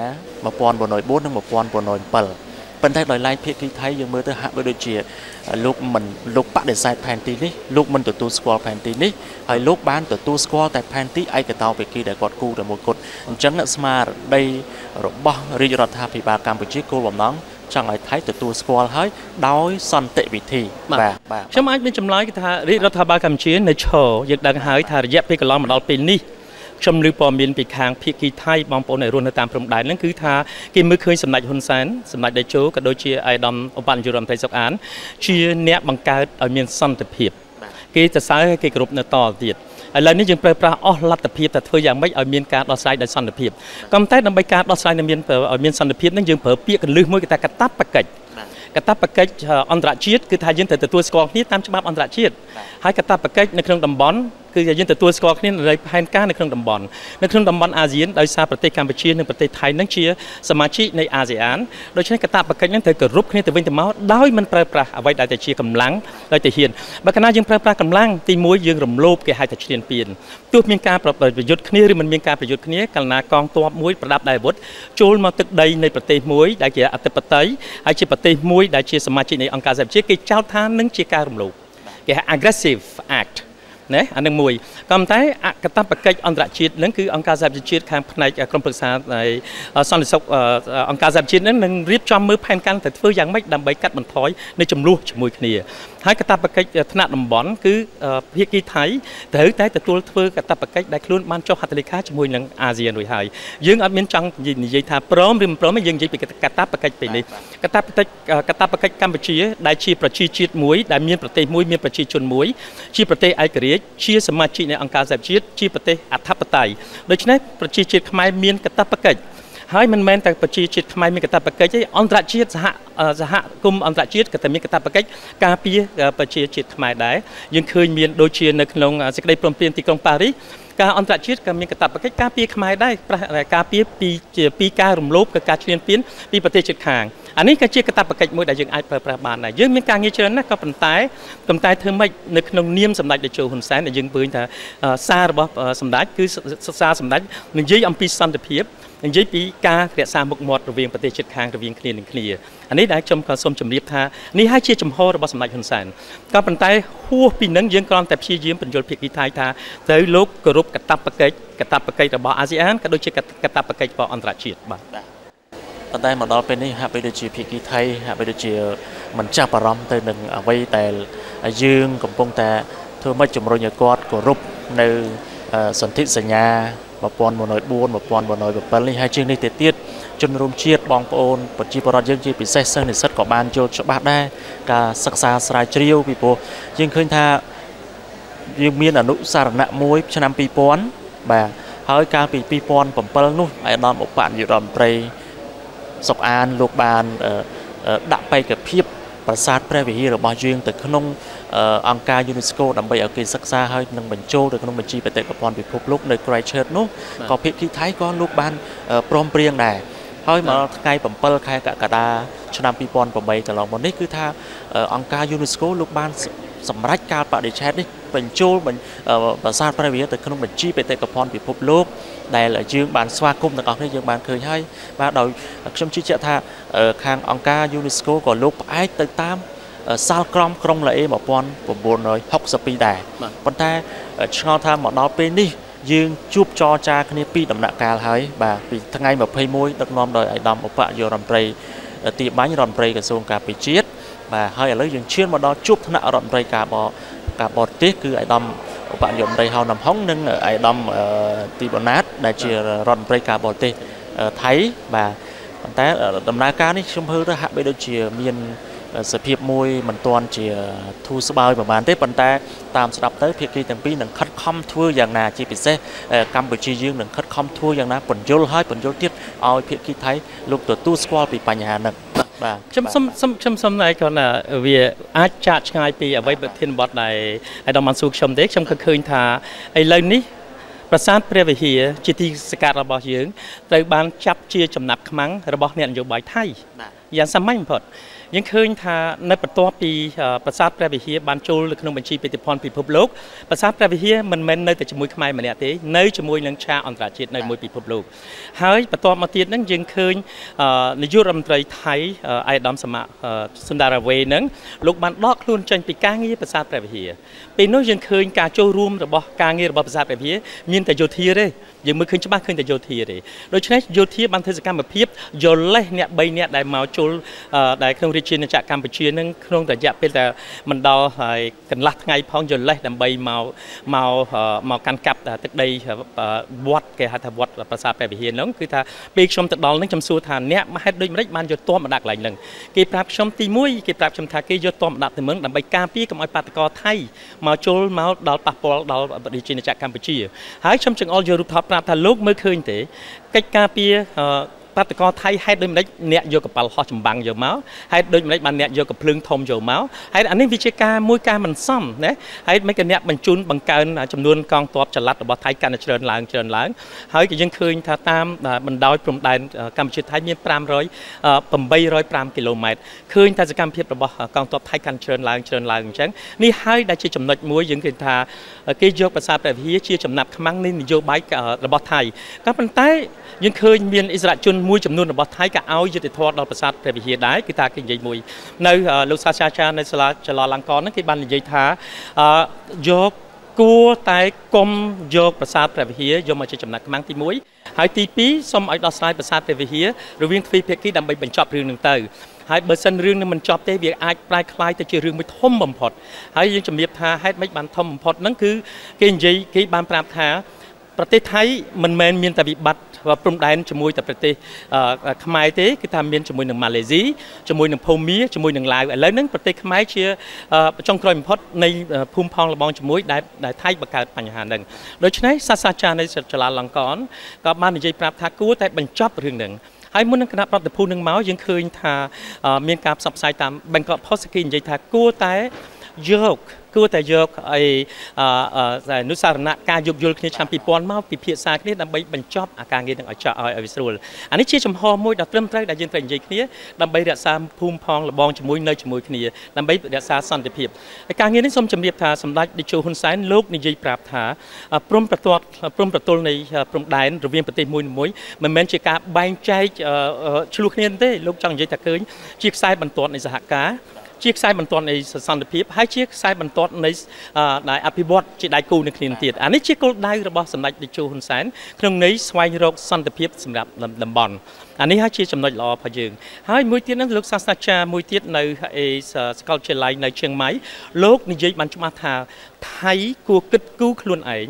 S1: 1904និង1907ប៉ុន្តែដោយឡែកភាគីថៃយើងមើលទៅហាក់បីដូចជាលោកបដិសេធផែនទីនេះលោកមិនទទួលស្គាល់ផែនទីនេះហើយលោកបានទទួលស្គាល់តែផែនទីឯកតោភាគីដែលគាត់គូតែមួយគត់អញ្ចឹងស្មារតីរបស់រាជរដ្ឋាភិបាលកម្ពុជាគោលបំណងចង់ឲ្យថៃទទួលស្គាល់ហើយដោយសន្តិវិធី
S3: បាទខ្ញុំអាចមានចម្លើយគឺថារាជរដ្ឋាភិបាលកម្ពុជានៅឈរយើងដឹងហើយថារយៈពេលកន្លងមកដល់ពេលនេះខ្ញុំឮព័ត៌មានពីខាងភាគីថៃបងប្អូនដែលរស់នៅតាមព្រំដែនហ្នឹងគឺថាគេមើលឃើញសម្ដេចហ៊ុនសែនសម្ដេចតេជោក៏ដូចជាអាយដាមឧបនាយករដ្ឋមន្ត្រីសុកអានជាអ្នកបង្កើតឲ្យមានសន្តិភាពគេសរសើរគេគោរពនៅតទៀតឥឡូវនេះយើងប្រើប្រាស់អស់លទ្ធភាពតែធ្វើយ៉ាងម៉េចឲ្យមានការដោះស្រាយដោយសន្តិភាពក៏តែដើម្បីការដោះស្រាយឲ្យមានសន្តិភាពហ្នឹងយើងប្រើពាក្យកលឹះមួយគេថាកាតព្វកិច្ចអន្តរជាតិគឺថាយើងត្រូវទទួលស្គាល់គ្នាតាមច្បាប់អន្តរជាតិហើយកាតព្វកិច្ចនៅក្នុងតំបន់គឺយើងទទួលស្គាល់គ្នានៅផែនការនៅក្នុងតំបន់អាស៊ានដោយសារប្រទេសកម្ពុជានិងប្រទេសថៃនឹងជាសមាជិកនៃអាស៊ានដូច្នេះកាតព្វកិច្ចនឹងត្រូវគោរពគ្នាទៅវិញទៅមកដោយមិនប្រើប្រាស់អ្វីដែលតែជាកម្លាំងដោយតែហ៊ានបើកាលណាយើងប្រើប្រាស់កម្លាំងទី1យើងរំលោភគេហៅថាឈ្លានពានទោះមានការប្រយុទ្ធគ្នាឬមិនមានការប្រយុទ្ធគ្នាកាលណាកងទ័ពមួយប្រដាប់ដោយអាវុធចូលមកទឹកដីនៃប្រទេសមួយដែលជាអធិបតេយ្យហើយជាប្រទេសមួយដែលជាសមាជិកនៃអង្គការសហប្រជាជាតិគេចោទថានឹងជាការរំលោភគេហៅ aggressive act ណាអានឹងមួយក៏ប៉ុន្តែកាតព្វកិច្ចអន្តរជាតិនឹងគឺអង្គការសហប្រជាជាតិខាងផ្នែកក្រុមប្រឹក្សាសន្តិសុខអង្គការសហប្រជាជាតិនឹងរៀបចំមើលផែនការទៅធ្វើយ៉ាងម៉េចដើម្បីកាត់បន្ថយនៅចំនួនជាមួយគ្នាហើយកាតព្វកិច្ចថ្នាក់តំបន់គឺភាគីថៃត្រូវតែទទួលធ្វើកាតព្វកិច្ចដែលខ្លួនបានចុះហត្ថលេខាជាមួយនឹងអាស៊ានរួចហើយយើងអត់មានចង់និយាយថាព្រមឬមិនព្រមទេយើងនិយាយពីកាតព្វកិច្ចពេលនេះកាតព្វកិច្ចកម្ពុជាដែលជាប្រជាជាតិមួយដែលមានប្រទេសមួយមានប្រជាជនមួយជាប្រទេសឯករាជ្យជាសមាជិកនៃអង្គការសហប្រជាជាតិជាប្រទេសអធិបតេយ្យដូច្នេះប្រជាជាតិខ្មែរមានកាតព្វកិច្ចហើយមិនមែនតែប្រជាជាតិខ្មែរមានកាតព្វកិច្ចទេអន្តរជាតិសហគមន៍អន្តរជាតិក៏តែមានកាតព្វកិច្ចការពារប្រជាជាតិខ្មែរដែរយើងឃើញមានដូចជានៅក្នុងសេចក្តីព្រមព្រៀងទីក្រុងប៉ារីសការអន្តរជាតិក៏មានកាតព្វកិច្ចការពារខ្មែរដែរការពារពីការរំលោភឬការឈ្លានពានពីប្រទេសជិតខាងអានេះក៏ជាកាតព្វកិច្ចមួយដែលយើងអាចប្រើប្រាស់បានដែរយើងមានការងារច្រើនណាស់ក៏ប៉ុន្តែធ្វើម៉េចនៅក្នុងនាមសម្ដេចតេជោហ៊ុនសែនដែលយើងឃើញថាសាររបស់សម្ដេចគឺសារសម្ដេចនិយាយអំពីសន្តិភាពនិយាយពីការរក្សាមុខមាត់រវាងប្រទេសជិតខាងរវាងគ្នានឹងគ្នាអានេះដែលខ្ញុំក៏សូមជម្រាបថានេះហើយជាចំហរបស់សម្ដេចហ៊ុនសែនក៏ប៉ុន្តែហួសពីនឹងយើងគ្រាន់តែព្យាយាមបញ្យល់ភាគីថៃថាត្រូវលោកគោរពកាតព្វកិច្ចរបស់អាស៊ានក៏ដូចជាកាតព្វកិច្ចរបស់អន្តរជាតិបាទ
S1: ប៉ុន្តែមកដល់ពេលនេះហាក់បីដូចជាភាគីថៃហាក់បីដូចជាមិនចាប់អារម្មណ៍ទៅនឹងអ្វីដែលយើងកំពុងតែធ្វើម៉េចជំរុញឲ្យគាត់គោរពនៅសន្ធិសញ្ញា1104 នេះហើយជាងនេះទៅទៀតជនរួមជាតិបងប្អូនប្រជាពលរដ្ឋយើងជាពិសេសសិស្សនិស្សិតក៏បានយល់ច្បាស់ដែរការសិក្សាស្រាវជ្រាវពីព្រោះយើងឃើញថាយើងមានអនុសារណៈមួយឆ្នាំ 2000 បាទហើយកាលពី 2007 នោះអាដាមឧបនាយករដ្ឋមន្ត្រីសុកអានលោកបានដាក់បេក្ខភាពប្រាសាទព្រះវិហាររបស់យើងទៅក្នុងអង្គការ UNESCO ដើម្បីឲ្យគេសិក្សាហើយនឹងបញ្ចូលទៅក្នុងបញ្ជីបេតិកភណ្ឌពិភពលោកនៅ Christchurch នោះក៏ភាគីថៃក៏លោកបានព្រមព្រៀងដែរហើយមកថ្ងៃ 7 ខែកក្កដាឆ្នាំ 2008 កន្លងមកនេះគឺថាអង្គការ UNESCO លោកបានសម្រេចការបដិឆេទនេះបញ្ចូលប្រាសាទព្រះវិហារទៅក្នុងបញ្ជីបេតិកភណ្ឌពិភពលោកដែលយើងបានស្វាគមន៍ទាំងអស់គ្នាយើងបានឃើញហើយបាទដោយខ្ញុំជឿជាក់ថាខាងអង្គការ UNESCO ក៏លោកផ្អែកទៅតាមសាលក្រមក្រុងឡាអេ 1962 ដែរប៉ុន្តែឆ្ងល់ថាមកដល់ពេលនេះយើងជួបចរចាគ្នាពីដំណាក់កាលហើយបាទពីថ្ងៃ 21 ដឹកនាំដោយអាដាមឧបនាយករដ្ឋមន្ត្រីទីបាញ់រដ្ឋមន្ត្រីក្រសួងការពារជាតិបាទហើយឥឡូវយើងឈានមកដល់ជួបថ្នាក់រដ្ឋមន្ត្រីការបរទេសគឺអាដាមឧបនាយករដ្ឋមន្ត្រីហៅណាំហុងនិងអាដាមទីបណាតដែលជារដ្ឋមន្ត្រីការបរទេសថៃបាទប៉ុន្តែដំណើរការនេះខ្ញុំមើលទៅហាក់បីដូចជាមានសភាពមួយមិនទាន់ជាធូរស្បើយប្រហែលទេប៉ុន្តែតាមស្ដាប់ទៅភាគីទាំងពីរនឹងខិតខំធ្វើយ៉ាងណាជាពិសេសកម្ពុជាយើងនឹងខិតខំធ្វើយ៉ាងណាពន្យល់ហើយពន្យល់ទៀតឲ្យភាគីថៃលោកទទួលស្គាល់ពីបញ្ហានេះបាទ
S3: ខ្ញុំសុំតែគាត់ថាវាអាចចាកឆ្ងាយពីអ្វីប្រធានបទដែលអាដាមម៉ាន់ស៊ូខ្ញុំទេខ្ញុំក៏ឃើញថាឥឡូវនេះប្រាសាទព្រះវិហារជាទីសក្ការៈរបស់យើងត្រូវបានចាប់ជាចំណាប់ខ្មាំងរបស់អ្នកនយោបាយថៃយ៉ាងសាមញ្ញបំផុតយើងឃើញថានៅបន្ទាប់ពីប្រាសាទព្រះវិហារបានចូលនៅក្នុងបញ្ជីបេតិកភណ្ឌពិភពលោកប្រាសាទព្រះវិហារមិនមែននៅតែជាមួយខ្មែរម្នាក់ទេនៅជាមួយនឹងឆាកអន្តរជាតិនៅមួយពិភពលោកហើយបន្ទាប់មកទៀតហ្នឹងយើងឃើញនាយករដ្ឋមន្ត្រីថៃអាយដាមសមៈសុនដារាវេហ្នឹងលោកបានដកខ្លួនចេញពីការងារប្រាសាទព្រះវិហារពេលនោះយើងឃើញការចូលរួមរបស់ការងាររបស់ប្រាសាទព្រះវិហារមានតែយោធាទេយើងមើលឃើញច្បាស់ឃើញតែយោធាទេដូច្នេះយោធាបានធ្វើសកម្មភាពយល់លេសអ្នក3នាក់ដែលមកចូលដែលក្នុងរាជាណាចក្រកម្ពុជានឹងក្នុងរយៈពេលតែមិនដល់ហើយកន្លះថ្ងៃផងយល់លេសដើម្បីមកកាន់កាប់ទឹកដីវត្តគេហៅថាវត្តប្រាសាទព្រះវិហារហ្នឹងគឺថាពេលខ្ញុំទៅដល់ហ្នឹងខ្ញុំសួរថាអ្នកហេតុដូចម្ដេចបានយកទ័ពមកដាក់កន្លែងហ្នឹងគេប្រាប់ខ្ញុំទី1គេប្រាប់ខ្ញុំថាគេយកទ័ពមកដាក់ទៅមឹងដើម្បីការពារកុំឲ្យបាតកោថៃមកចូលមកដល់ប៉ះពាល់ដល់រាជាណាចក្រកម្ពុជាហើយខ្ញុំចង្អុលយករូបថតប្រាប់ថាលោកមើលឃើញទេកិច្ចការពារបាតកោថៃហេតុដូចម្ដេចអ្នកយកកប៉ាល់ហោះចម្បាំងយកមកហេតុដូចម្ដេចបានអ្នកយកកំភ្លើងធំយកមកហើយអានេះវាជាការមួយការមិនសមណាហើយមិនក៏អ្នកបញ្ជូនបង្កើនចំនួនកងទ័ពចល័តរបស់ថៃកាន់តែច្រើនឡើងហើយក៏យើងឃើញថាតាមបណ្ដោយព្រំដែនកម្ពុជាថៃមាន805 គីឡូម៉ែត្រឃើញថាសកម្មភាពរបស់កងទ័ពថៃកាន់ច្រើនឡើងអញ្ចឹងនេះហើយដែលជាចំណុចមួយយើងឃើញថាគេយកប្រាសាទព្រះវិហារជាចំណាប់ខ្មាំងនៃនយោបាយរបស់ថៃក៏ប៉ុន្តែយើងឃើញមានអិសរាជជនមួយចំនួនរបស់ថៃក៏ឲ្យយុត្តិធម៌ដល់ប្រាសាទព្រះវិហារដែរគឺថាគេនិយាយមួយនៅលោកសាស្ត្រាចារ្យនៅសាលាចល័តអង្គរហ្នឹងគេបាននិយាយថាយកគួរតែគុំយកប្រាសាទព្រះវិហារយកមកជាចំណាក់ខ្មាំងទី1ហើយទី2សូមឲ្យដោះស្រាយប្រាសាទព្រះវិហាររវាងទ្វេភាគីដើម្បីបញ្ចប់រឿងហ្នឹងទៅហើយបើសិនរឿងនឹងមិនចប់ទេវាអាចប្រែក្លាយទៅជារឿងមួយធំបំផុតហើយយើងជំរាបថាហេតុម៉េចបានធំបំផុតហ្នឹងគឺគេនិយាយគេបានប្រាប់ថាប្រទេសថៃមិនមែនមានតែវិបត្តិព្រំដែនជាមួយតែប្រទេសខ្មែរទេគឺថាមានជាមួយនឹងម៉ាឡេស៊ីជាមួយនឹងភូមាជាមួយនឹងឡាវឥឡូវហ្នឹងប្រទេសខ្មែរជាចុងក្រោយបំផុតនៃភូមិផងលបងជាមួយដែលថៃបង្កើតបញ្ហាហ្នឹងដូច្នេះសាស្ត្រាចារ្យនៃចល័តអង្គរក៏បាននិយាយប្រាប់ថាគួរតែបញ្ចប់រឿងហ្នឹងហើយមុននឹងគណៈប្រតិភូនឹងមកយើងឃើញថាមានការផ្សព្វផ្សាយតាម Bangkok Post គេនិយាយថាគួរតែយកអនុសារណៈការយោគយល់គ្នាឆ្នាំ 2000 មកពិភាក្សាគ្នាដើម្បីបញ្ចប់អាការងារនឹងឲ្យវាស្រួលអានេះជាចំហមួយដ៏ត្រឹមត្រូវដែលយើងត្រូវនិយាយគ្នាដើម្បីរក្សាភូមិផងលបងជាមួយនៅជាមួយគ្នាដើម្បីរក្សាសន្តិភាពហើយការងារនេះសូមជម្រាបថាសម្ដេចតេជោហ៊ុនសែនលោកនិយាយប្រាប់ថាព្រំប្រទល់នៃព្រំដែនរវាងប្រទេសមួយមិនមែនជាការបែងចែកឆ្លោះគ្នាទេលោកចង់និយាយថាឃើញជាខ្សែបន្ទាត់នៃសហការជាខ្សែបន្ទាត់នៃសន្តិភាពហើយជាខ្សែបន្ទាត់នៃអភិវឌ្ឍជាដៃគូនឹងគ្នាទៀតអានេះជាគោលដៅរបស់សម្ដេចតេជោហ៊ុនសែនក្នុងន័យស្វែងរកសន្តិភាពសម្រាប់តំបន់អានេះហើយជាចំណុចល្អរបស់យើងហើយមួយទៀតហ្នឹងលោកសាស្ត្រាចារ្យមួយទៀតនៅសាកលវិទ្យាល័យនៅជៀងម៉ៃលោកនិយាយបានច្បាស់ថាថៃគួរគិតគូរខ្លួនឯង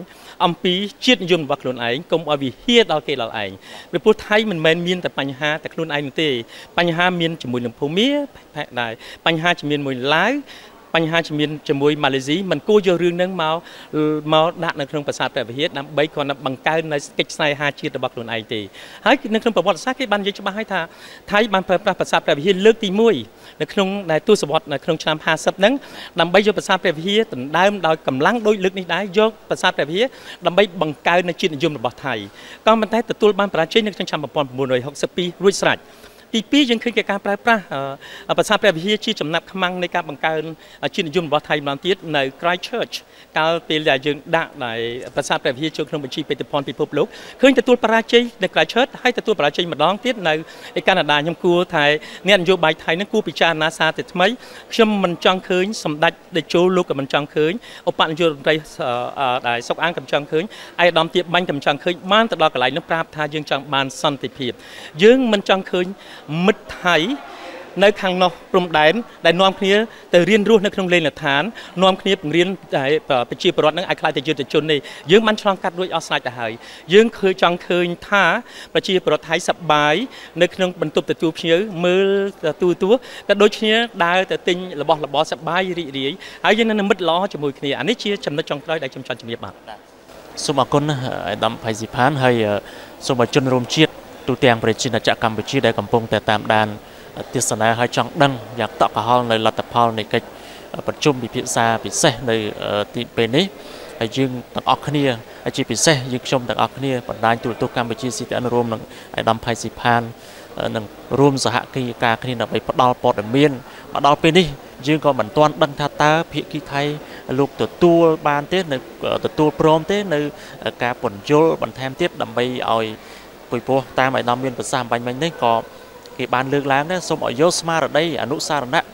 S3: អំពីជាតិនិយមរបស់ខ្លួនឯងកុំឲ្យវាហៀដល់គេដល់ឯងពីព្រោះថៃមិនមែនមានតែបញ្ហាតែខ្លួនឯងនោះទេបញ្ហាមានជាមួយនឹងភូមាដែរបញ្ហាជាមួយឡាវបញ្ហាជាមួយម៉ាឡេស៊ីมันគួរយករឿងហ្នឹងមកដាក់នៅក្នុងប្រាសាទព្រះវិហារដើម្បីគ្រាន់តែបង្កើននៅកិច្ចស្នេហាជាតិរបស់ខ្លួនឯងទេហើយនៅក្នុងប្រវត្តិសាស្ត្រគេបាននិយាយច្បាស់ហើយថាថៃបានប្រើប្រាស់ប្រាសាទព្រះវិហារលើកទី1នៅក្នុងទសវត្សរ៍នៅក្នុងឆ្នាំ50ហ្នឹងដើម្បីយកប្រាសាទព្រះវិហារដណ្ដើមដោយកម្លាំងដូចលើកនេះដែរយកប្រាសាទព្រះវិហារដើម្បីបង្កើននៅជាតិនិយមរបស់ថៃក៏ប៉ុន្តែទទួលបានបរាជ័យនៅក្នុងឆ្នាំ1962រួចស្រេចទី2យើងឃើញការប្រើប្រាស់ប្រាសាទព្រះវិហារជាចំណាប់ខ្មាំងនៃការបង្កើនជាតិនិយមរបស់ថៃម្ដងទៀតនៅ Christchurch កាលពេលដែលយើងដាក់ដែលប្រាសាទព្រះវិហារចូលក្នុងបញ្ជីបេតិកភណ្ឌពិភពលោកឃើញទទួលបរាជ័យនៅ Christchurch ហើយទទួលបរាជ័យម្ដងទៀតនៅកាណាដាខ្ញុំគួរថាអ្នកនយោបាយថៃនឹងគួរពិចារណាសារទៅថ្មីខ្ញុំមិនចង់ឃើញសម្ដេចតេជោលោកក៏មិនចង់ឃើញឧបនាយករដ្ឋមន្ត្រីដែលសុកអាងក៏មិនចង់ឃើញឯកឧត្តមទាបាញ់ក៏មិនចង់ឃើញបានទៅដល់កន្លែងនោះប្រាប់ថាយើងចង់បានសន្តិភាពយើងមិនចង់ឃើញមិត្តថៃនៅខាងនោះព្រំដែនដែលនាំគ្នាទៅរៀនរស់នៅក្នុងលេនដ្ឋាននាំគ្នាបង្រៀនប្រជាពលរដ្ឋនឹងឲ្យខ្លាចទៅយុទ្ធជននេះយើងបានឆ្លងកាត់រួចអស់ស្រេចទៅហើយយើងចង់ឃើញថាប្រជាពលរដ្ឋថៃសប្បាយនៅក្នុងបន្ទប់ទទួលភ្ញៀវមើលទូក៏ដូចគ្នាដើរទៅទិញរបស់របរសប្បាយរីករាយហើយយើងនៅមិត្តល្អជាមួយគ្នាអានេះជាចំណុចចុងក្រោយដែលខ្ញុំចង់ជំរាបបាទ
S1: សូមអរគុណអាដាមផៃស៊ីផានហើយសូមឲ្យជនរួមជាតិទូទាំងប្រជាជាតិកម្ពុជាដែលកំពុងតែតាមដានទស្សនាហើយចង់ដឹងយ៉ាងតក់កហល់នៅលទ្ធផលនៃកិច្ចប្រជុំពិភាក្សាពិសេសនៅទីពេលនេះហើយយើងទាំងអស់គ្នាជាពិសេសយើងខ្ញុំទាំងអស់គ្នាបណ្ដាញទូរទស្សន៍កម្ពុជា CTN រួមនឹងអាដាមផៃស៊ីផាននឹងរួមសហគមន៍ការគ្នាដើម្បីផ្ដល់ព័ត៌មានមកដល់ពេលនេះយើងក៏មិនទាន់ដឹងថាតើភាគីថៃលោកទទួលបានទេនៅទទួលព្រមទេនៅការពន្យល់បន្ថែមទៀតដើម្បីឲ្យពីព្រោះតាមអាដាមមានប្រសាសន៍បាញ់មិញនេះក៏គេបានលើកឡើងដែរសូមឲ្យយកស្មារតីអនុសារណៈ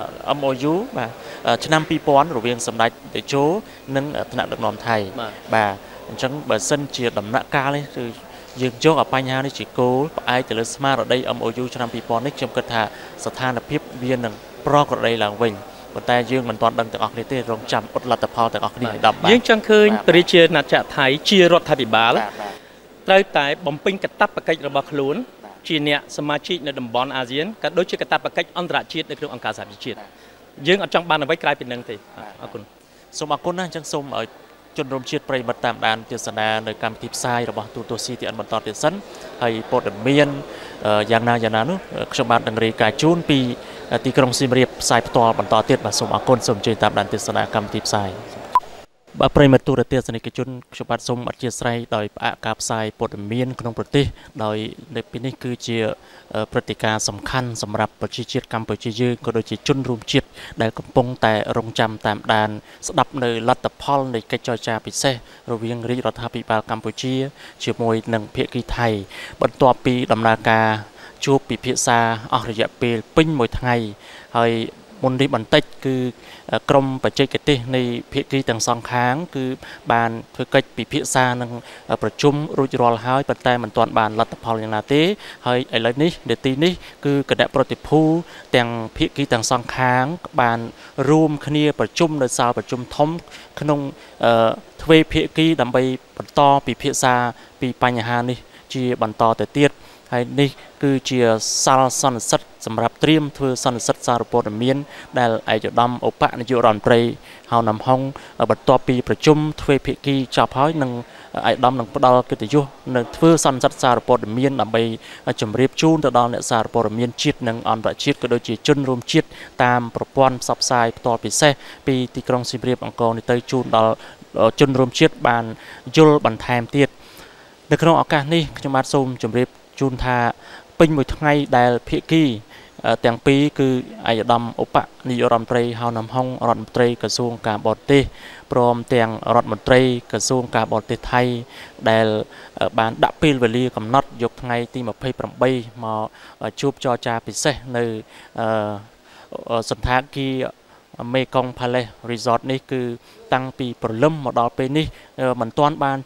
S1: MOU បាទឆ្នាំ2000រវាងសម្ដេចតេជោនិងថ្នាក់ដឹកនាំថៃបាទអញ្ចឹងបើសិនជាដំណាក់កាលនេះគឺយើងយកឲ្យបញ្ហានេះជាគោលផ្អែកទៅលើស្មារតី MOU ឆ្នាំ2000នេះខ្ញុំគិតថាស្ថានភាពវានឹងប្រក្រតីឡើងវិញប៉ុន្តែយើងមិនទាន់ដឹងទាំងអស់គ្នាទេរងចាំអត់លទ្ធផលទាំងអស់គ្នាដល់បាទ
S3: យើងចង់ឃើញប្រជាណាចក្រថៃជារដ្ឋាភិបាលត្រូវតែបំពេញកាតព្វកិច្ចរបស់ខ្លួនជាអ្នកសមាជិកនៅតំបន់អាស៊ានក៏ដូចជាកាតព្វកិច្ចអន្តរជាតិនៅក្នុងអង្គការសហប្រជាជាតិយើងអត់ចង់បានអ្វីក្រៅពីនឹងទេអរគុណ
S1: សូមអរគុណណាស់អញ្ចឹងសូមឲ្យជនរួមជាតិប្រិយមិត្តតាមដានទស្សនានៅកម្មវិធីផ្សាយរបស់ទូរទស្សន៍ CTN បន្តទៀតសិនហើយព័ត៌មានយ៉ាងណានោះខ្ញុំបាននឹងរាយការណ៍ជូនពីទីក្រុងសៀមរាបផ្សាយផ្ទាល់បន្តទៀតបាទសូមអរគុណសូមអញ្ជើញតាមដានទស្សនាកម្មវិធីផ្សាយបាទប្រិយមិត្តទូរទស្សនិកជនខ្ញុំបាទសូមអធិស្ឋានដោយផ្អាកការផ្សាយព័ត៌មានក្នុងប្រទេសដោយនៅពេលនេះគឺជាព្រឹត្តិការណ៍សំខាន់សម្រាប់ប្រជាជាតិកម្ពុជាយើងក៏ដូចជាជនរួមជាតិដែលកំពុងតែរងចាំតាមដានស្ដាប់នៅលទ្ធផលនៃកិច្ចចរចាពិសេសរវាងរាជរដ្ឋាភិបាលកម្ពុជាជាមួយនឹងភាគីថៃបន្ទាប់ពីដំណើរការជួបពិភាក្សាអស់រយៈពេលពេញមួយថ្ងៃហើយមុននេះបន្តិចគឺក្រមបច្ចេកទេសនៃភាគីទាំងសងខាងគឺបានធ្វើកិច្ចពិភាក្សានឹងប្រជុំរួចរាល់ហើយប៉ុន្តែមិនទាន់បានលទ្ធផលយ៉ាងណាទេហើយឥឡូវនេះនាទីនេះគឺគណៈប្រតិភូទាំងភាគីទាំងសងខាងបានរួមគ្នាប្រជុំនៅសាលប្រជុំធំក្នុងទ្វេភាគីដើម្បីបន្តពិភាក្សាពីបញ្ហានេះជាបន្តទៅទៀតហើយនេះគឺជាសាលសន្និសីទសម្រាប់ត្រៀមធ្វើសន្និសីទសារព័ត៌មានដែលឯកឧត្តមឧបនាយករដ្ឋមន្ត្រីហៅនំហុងបន្ទាប់ពីប្រជុំទ្វេភាគីចប់ហើយនឹងឯកឧត្តមនឹងផ្ដល់កិត្តិយសនៅធ្វើសន្និសីទសារព័ត៌មានដើម្បីជម្រាបជូនទៅដល់អ្នកសារព័ត៌មានជាតិនិងអន្តរជាតិក៏ដូចជាជនរួមជាតិតាមប្រព័ន្ធផ្សព្វផ្សាយផ្ទាល់ពិសេសពីទីក្រុងសៀមរាបអង្គរនេះទៅជូនដល់ជនរួមជាតិបានយល់បន្ថែមទៀតនៅក្នុងឱកាសនេះខ្ញុំបាទសូមជម្រាបជូនថាពេញមួយថ្ងៃដែលភាគីទាំងពីរគឺឯកឧត្តមឧបនាយករដ្ឋមន្ត្រីហៅនំហុងរដ្ឋមន្ត្រីក្រសួងការបរទេសព្រមទាំងរដ្ឋមន្ត្រីក្រសួងការបរទេសថៃដែលបានដាក់ពេលវេលាកំណត់យកថ្ងៃទី28មកជួបចរចាពិសេសនៅសន្តាគារមេកុង Palace Resort នេះគឺតាំងពីព្រលឹមមកដល់ពេលនេះមិនទាន់បានជួប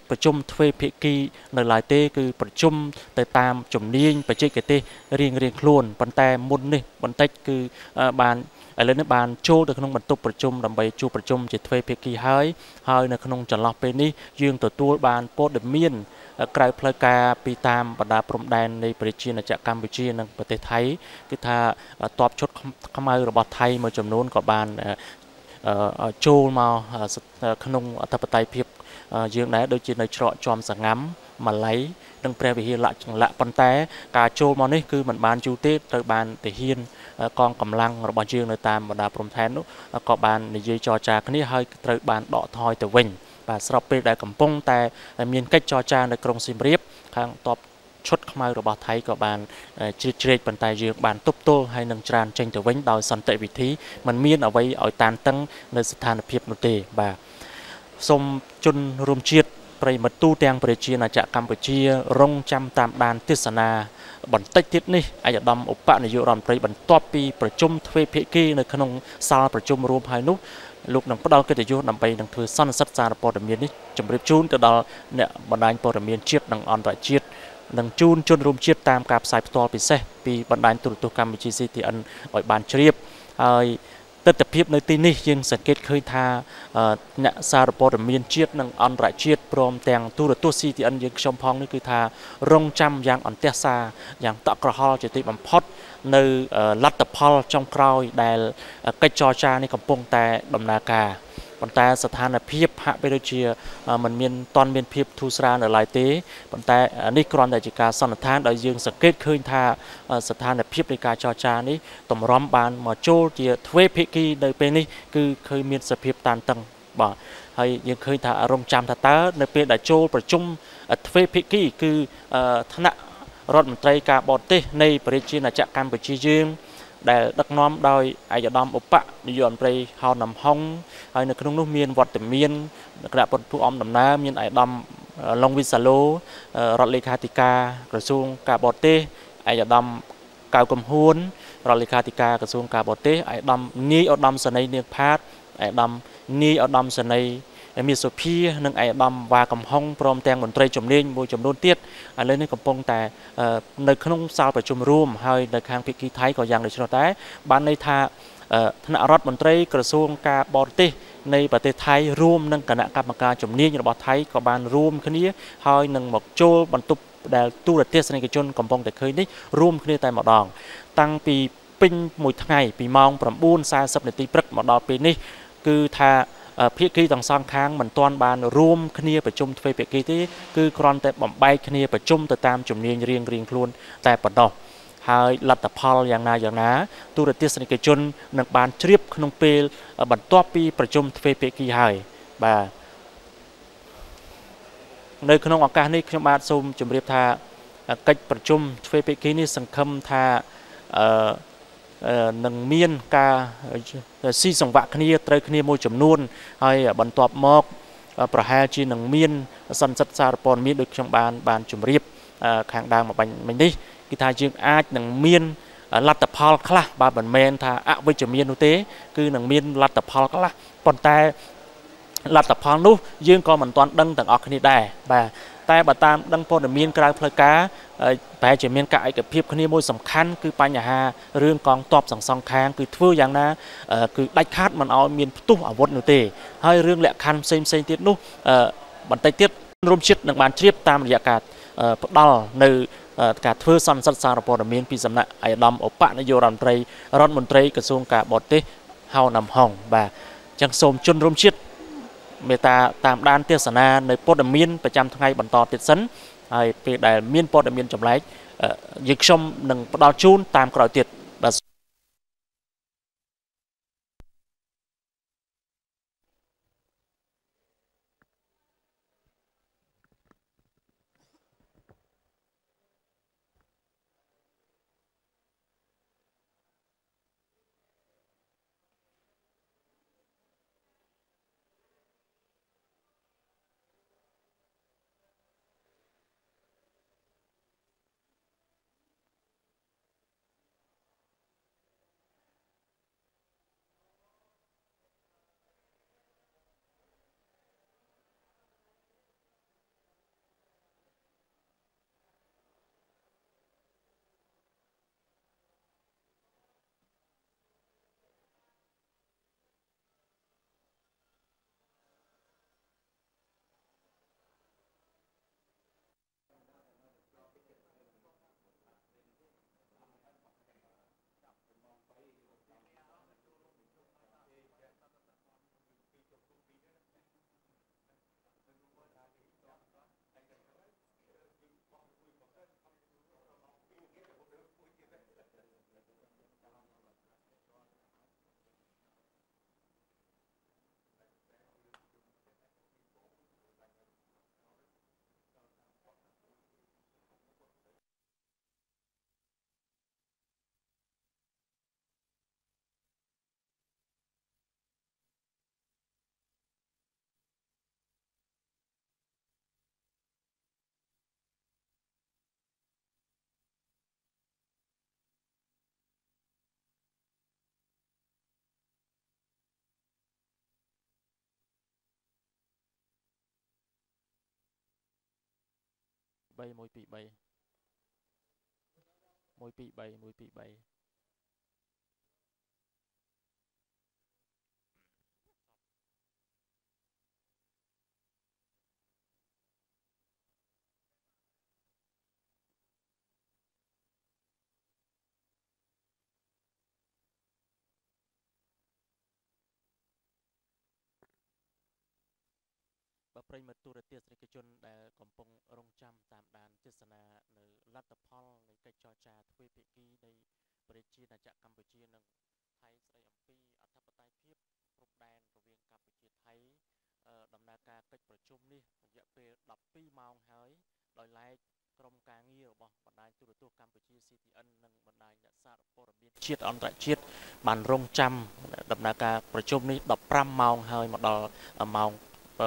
S1: ប្រជុំទ្វេភាគីនៅឡើយទេគឺប្រជុំទៅតាមជំនាញបច្ចេកទេសរៀងខ្លួនប៉ុន្តែមុននេះបន្តិចគឺបានឥឡូវនេះបានចូលទៅក្នុងបន្ទប់ប្រជុំដើម្បីជួបប្រជុំជាទ្វេភាគីហើយនៅក្នុងចន្លោះពេលនេះយើងទទួលបានព័ត៌មានក្រៅផ្លូវការពីតាមបណ្ដាព្រំដែននៃប្រជាជាតិកម្ពុជានិងប្រទេសថៃគឺថាតបឈុតខ្មៅរបស់ថៃមួយចំនួនក៏បានចូលមកក្នុងអធិបតេយ្យភាពយើងដែរដូចជានៅច្រកជាំសងាំម៉ាឡៃនិងព្រះវិហារលក្ខចង្លាក់ប៉ុន្តែការចូលមកនេះគឺมันបានយូរទេត្រូវបានទាហានកងកម្លាំងរបស់យើងនៅតាមបណ្ដាព្រំដែននោះក៏បាននិយាយចរចាគ្នាហើយត្រូវបានដកថយទៅវិញបាទស្របពេលដែលកំពុងតែមានកិច្ចចរចានៅក្រុងសៀមរាបខាងតបឈុតខ្មៅរបស់ថៃក៏បានជ្រៀតប៉ុន្តែយើងបានទប់ទល់ហើយនឹងច្រានចេញទៅវិញដោយសន្តិវិធីมันមានអ្វីឲ្យតានតឹងនៅស្ថានភាពនោះទេបាទសូមជនរួមជាតិប្រិមិត្តទូទាំងប្រជាណាចក្រកម្ពុជារងចាំតាមដានទេសនាបន្តិចទៀតនេះអាយដាមឧបនាយករដ្ឋមន្ត្រីបន្ទាប់ពីប្រជុំទ្វេភាគីនៅក្នុងសាលប្រជុំរួមហើយនោះលោកនឹងផ្ដល់កិត្តិយសដើម្បីនឹងធ្វើសន្និសីទសារព័ត៌មាននេះជម្រាបជូនទៅដល់អ្នកបណ្ដាញព័ត៌មានជាតិនិងអន្តរជាតិនិងជូនជនរួមជាតិតាមការផ្សាយផ្ទាល់ពិសេសពីបណ្ដាញទូរទស្សន៍កម្ពុជា CTN ឲ្យបានជ្រាបហើយទស្សនវិជ្ជានៅទីនេះយើងសង្កេតឃើញថាអ្នកសារព័ត៌មានជាតិនិងអន្តរជាតិព្រមទាំងទូរទស្សន៍ CTN យើងខ្ញុំផងនេះគឺថារងចាំយ៉ាងអន្ទះសារយ៉ាងតក់ក្រហល់ជាទីបំផុតនៅលទ្ធផលចុងក្រោយដែលកិច្ចចរចានេះកំពុងតែដំណើរការប៉ុន្តែស្ថានភាពហាក់បីដូចជាมันមានតន់មានភាពធូរស្រាលនៅឡើយទេប៉ុន្តែនេះគ្រាន់តែជាការសន្និដ្ឋានដោយយើងសង្កេតឃើញថាស្ថានភាពនៃការចរចានេះតម្រាំបានមកចូលជាទ្វេភាគីនៅពេលនេះគឺឃើញមានសភាពតានតឹងបាទហើយយើងឃើញថារងចាំថាតើនៅពេលដែលចូលប្រជុំទ្វេភាគីគឺថ្នាក់រដ្ឋមន្ត្រីការបរទេសនៃប្រជាណាចក្រកម្ពុជាយើងដែលដឹកនាំដោយឯកឧត្តមឧបនាយករដ្ឋមន្ត្រីហៅណាំហុងហើយនៅក្នុងនោះមានវត្តមានគណៈប្រតិភូអំដំណើរមានឯកឧត្តមឡុងវិសាឡូរដ្ឋលេខាធិការក្រសួងការបរទេសឯកឧត្តមកៅកំហួនរដ្ឋលេខាធិការក្រសួងការបរទេសឯកឧត្តមនាយឧត្តមសេនីយ៍នាងផាតឯកឧត្តមនាយឧត្តមសេនីយ៍មាសសុភានិងឯកឧត្តមវ៉ាកំហុងព្រមទាំងមន្ត្រីជំនាញមួយចំនួនទៀតឥឡូវនេះកំពុងតែនៅក្នុងសាលប្រជុំរួមហើយនៅខាងភាគីថៃក៏យ៉ាងដូច្នោះដែរបានន័យថាថ្នាក់រដ្ឋមន្ត្រីក្រសួងការបរទេសនៃប្រទេសថៃរួមនឹងគណៈកម្មការជំនាញរបស់ថៃក៏បានរួមគ្នាហើយនឹងមកចូលបន្ទប់ដែលទូរទស្សនិកជនកំពុងតែឃើញនេះរួមគ្នាតែម្ដងតាំងពីពេញមួយថ្ងៃពីម៉ោង 9:40 នាទីព្រឹកមកដល់ពេលនេះគឺថាភាគីទាំងសងខាងមិនទាន់បានរួមគ្នាប្រជុំទ្វេភាគីទេគឺគ្រាន់តែបំបែកគ្នាប្រជុំទៅតាមជំនាញរៀងខ្លួនតែប៉ុណ្ណោះហើយលទ្ធផលយ៉ាងណាទូរទស្សនិកជននឹងបានជ្រាបក្នុងពេលបន្ទាប់ពីប្រជុំទ្វេភាគីហើយបាទនៅក្នុងឱកាសនេះខ្ញុំបាទសូមជម្រាបថាកិច្ចប្រជុំទ្វេភាគីនេះសង្ឃឹមថានឹងមានការស៊ីសង្វាក់គ្នាត្រូវគ្នាមួយចំនួនហើយបន្ទាប់មកប្រហែលជានឹងមានសន្និសីទសារព័ត៌មានដូចខ្ញុំបានជម្រាបខាងដើមមកបាញ់មិញនេះគឺថាយើងអាចនឹងមានលទ្ធផលខ្លះបើមិនមែនថាអវិជ្ជមាននោះទេគឺនឹងមានលទ្ធផលខ្លះប៉ុន្តែលទ្ធផលនោះយើងក៏មិនទាន់ដឹងទាំងអស់គ្នាដែរបាទតែបើតាមដឹងព័ត៌មានក្រៅផ្លូវការប្រហែលជាមានការឯកភាពគ្នាមួយសំខាន់គឺបញ្ហារឿងកងទ័ពសងខាងគឺធ្វើយ៉ាងណាគឺដាច់ខាតមិនឲ្យមានផ្ទុះអាវុធនោះទេហើយរឿងលក្ខខណ្ឌផ្សេងទៀតនោះបន្តិចទៀតរួមជាតិនឹងបានជ្រាបតាមរយៈការផ្ដល់នៅការធ្វើសន្និសីទសារព័ត៌មានពីសំណាក់ឯកឧត្តមឧបនាយករដ្ឋមន្ត្រីក្រសួងការបរទេសហៅណាំហុងបាទអញ្ចឹងសូមជនរួមជាតិមេត្តាតាមដានទេសនានៅព័ត៌មានប្រចាំថ្ងៃបន្តទៀតសិនហើយពេលដែលមានព័ត៌មានចម្លែកយើងខ្ញុំនឹងផ្ដល់ជូនតាមក្រោយទៀតបាទប្រិយមិត្តទូរទស្សនិកជនដែលកំពុងរងចាំតាមដានទស្សនានៅលទ្ធផលនៃកិច្ចចរចាទ្វេភាគីនៃប្រជាណាចក្រកម្ពុជានិងថៃស្ដីអំពីអធិបតេយ្យភាពព្រំដែនរវាងកម្ពុជាថៃដំណើរការកិច្ចប្រជុំនេះរយៈពេល12ម៉ោងហើយដោយឡែកក្រុមការងាររបស់បណ្ដាញទូរទស្សន៍កម្ពុជា CTN និងបណ្ដាញអ្នកសារព័ត៌មានជាតិអន្តរជាតិបានរងចាំដំណើរការប្រជុំនេះ15ម៉ោងហើយមកដល់ម៉ោង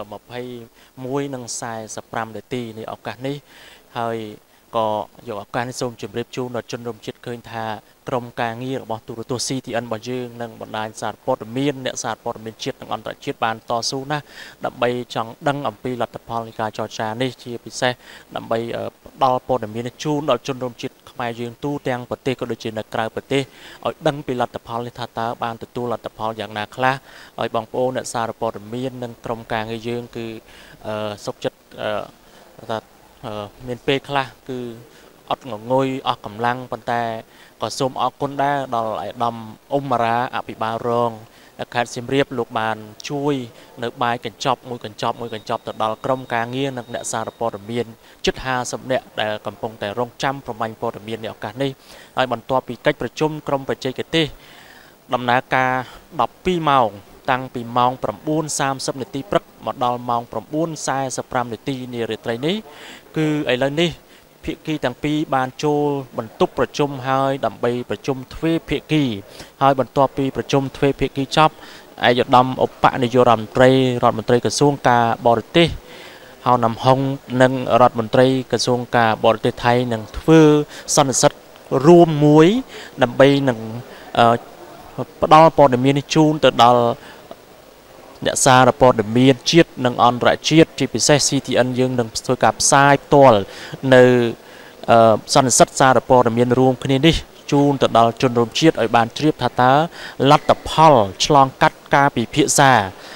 S1: 21:45 នាទីនៃឱកាសនេះហើយក៏យកឱកាសនេះសូមជម្រាបជូនដល់ជនរួមជាតិឃើញថាក្រុមការងាររបស់ទូរទស្សន៍ CTN របស់យើងនិងបណ្ដាញសារព័ត៌មានអ្នកសារព័ត៌មានជាតិនិងអន្តរជាតិបានតស៊ូណាស់ដើម្បីចង់ដឹងអំពីលទ្ធផលនៃការចរចានេះជាពិសេសដើម្បីផ្ដល់ព័ត៌មានជូនដល់ជនរួមជាតិខ្មែរយើងទូទាំងប្រទេសក៏ដូចជានៅក្រៅប្រទេសឲ្យដឹងពីលទ្ធផលនេះថាតើបានទទួលលទ្ធផលយ៉ាងណាខ្លះឲ្យបងប្អូនអ្នកសារព័ត៌មាននិងក្រុមការងារយើងគឺសុខចិត្តថាមានពេលខ្លះគឺអត់ងងុយអស់កម្លាំងប៉ុន្តែក៏សូមអរគុណដែរដល់អាយដាមអ៊ុំម៉ារ៉ាអភិបាលរងខេត្តសៀមរាបលោកបានជួយនៅបាយកញ្ចប់មួយកញ្ចប់ទៅដល់ក្រុមការងារនិងអ្នកសារព័ត៌មានជិត50នាក់ដែលកំពុងតែរងចាំប្រមាញ់ព័ត៌មានในឱកាសនេះហើយបន្ទាប់ពីកិច្ចប្រជុំក្រុមបច្ចេកទេសដំណើរការ12ម៉ោងតាំងពីម៉ោង 9:30 នាទីព្រឹកមកដល់ម៉ោង 9:45 នាទីនារាត្រីនេះគឺឥឡូវនេះភាគីទាំងពីរបានចូលបន្ទប់ប្រជុំហើយដើម្បីប្រជុំទ្វេភាគីហើយបន្ទាប់ពីប្រជុំទ្វេភាគីចប់ឯកឧត្តមឧបនាយករដ្ឋមន្ត្រីក្រសួងការបរទេសហៅណាំហុងនិងរដ្ឋមន្ត្រីក្រសួងការបរទេសថៃនឹងធ្វើសន្និសីទរួមមួយដើម្បីនឹងផ្ដល់ព័ត៌មានជូនទៅដល់អ្នកសារព័ត៌មានជាតិនិងអន្តរជាតិជាពិសេស CTN យើងនឹងធ្វើការផ្សាយផ្ទាល់នៅសន្និសីទសារព័ត៌មានរួមគ្នានេះជូនទៅដល់ជនរួមជាតិឲ្យបានជ្រាបថាតើលទ្ធផលឆ្លងកាត់ការពិភាក្សា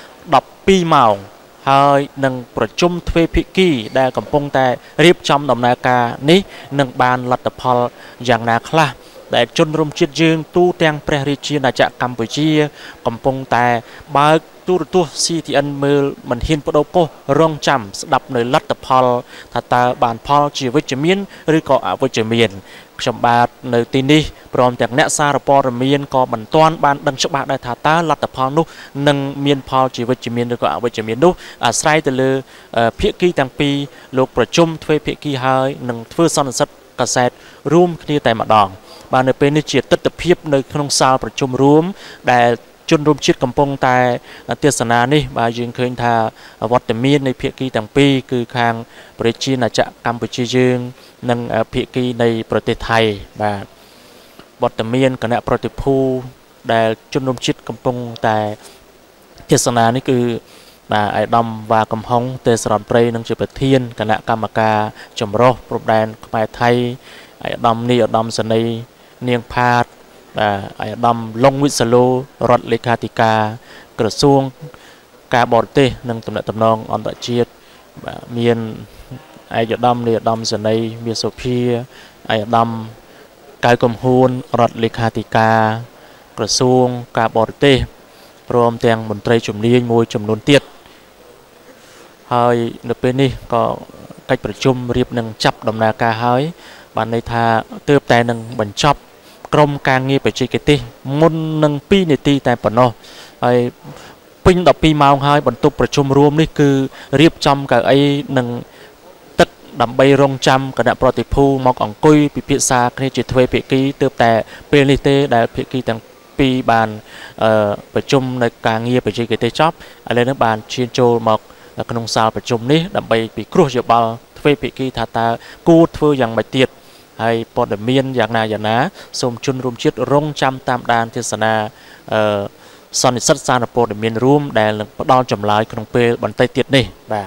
S1: 12ម៉ោងហើយនឹងប្រជុំទ្វេភាគីដែលកំពុងតែរៀបចំដំណើរការនេះនឹងបានលទ្ធផលយ៉ាងណាខ្លះដែលជនរួមជាតិយើងទូទាំងព្រះរាជាណាចក្រកម្ពុជាកំពុងតែបើកទូរទស្សន៍ CTN មើលមិនហ៊ានបដូរប៉ុស្តិ៍រងចាំស្ដាប់នៅលទ្ធផលថាតើបានផលជាវិជ្ជមានឬក៏អវិជ្ជមានខ្ញុំបាទនៅទីនេះព្រមទាំងអ្នកសារព័ត៌មានក៏មិនទាន់បានដឹងច្បាស់ដែរថាតើលទ្ធផលនោះនឹងមានផលជាវិជ្ជមានឬក៏អវិជ្ជមាននោះអាស្រ័យទៅលើភាគីទាំងពីរលោកប្រជុំទ្វេភាគីហើយនឹងធ្វើសន្និសីទកាសែតរួមគ្នាតែម្ដងបាទនៅពេលនេះជាទស្សនវិជ្ជានៅក្នុងសាលប្រជុំរួមដែលជនរួមជាតិកំពុងតែទេសនានេះបាទយើងឃើញថាវត្តមាននៃភាគីទាំងពីរគឺខាងប្រជាណាចក្រកម្ពុជាយើងនិងភាគីនៃប្រទេសថៃបាទវត្តមានគណៈប្រតិភូដែលជនរួមជាតិកំពុងតែទេសនានេះគឺបាទអាយដាមវ៉ាកំហុងទេសរដ្ឋព្រៃនិងជាប្រធានគណៈកម្មការចម្រុះព្រំដែនខ្មែរថៃអាយដាមនេះអាដាមសនីនាងផាតអាយដាមឡុងវិសាឡូរដ្ឋលេខាធិការក្រសួងការបរទេសនិងទំនាក់ទំនងអន្តរជាតិបាទមានអាយដាមនេះអាដាមសនីមានសុភាអាយដាមកៅកំហួនរដ្ឋលេខាធិការក្រសួងការបរទេសព្រមទាំងមន្ត្រីជំនាញមួយចំនួនទៀតហើយនៅពេលនេះក៏កិច្ចប្រជុំរៀបនឹងចាប់ដំណើរការហើយបានន័យថាទើបតែនឹងបញ្ចប់ក្រុមការងារបច្ចេកទេសមុននឹង2នាទីតែប៉ុណ្ណោះហើយពេញ12ម៉ោងហើយបន្ទប់ប្រជុំរួមនេះគឺរៀបចំកៅអីនិងទឹកដើម្បីរងចាំគណៈប្រតិភូមកអង្គុយពិភាក្សាគ្នាជាទ្វេភាគីទើបតែពេលនេះទេដែលភាគីទាំងពីរបានប្រជុំនៅការងារបច្ចេកទេសចប់ឥឡូវនេះបានឈានចូលមកក្នុងសាលប្រជុំនេះដើម្បីពិគ្រោះយោបល់ទ្វេភាគីថាតើគួរធ្វើយ៉ាងម៉េចទៀតហើយព័ត៌មានយ៉ាងណាសូមជនរួមជាតិរងចាំតាមដានទេសនាសន្និសីទសារព័ត៌មានរួមដែលនឹងផ្ដល់ចម្លើយក្នុងពេលបន្តិចទៀតនេះបាទ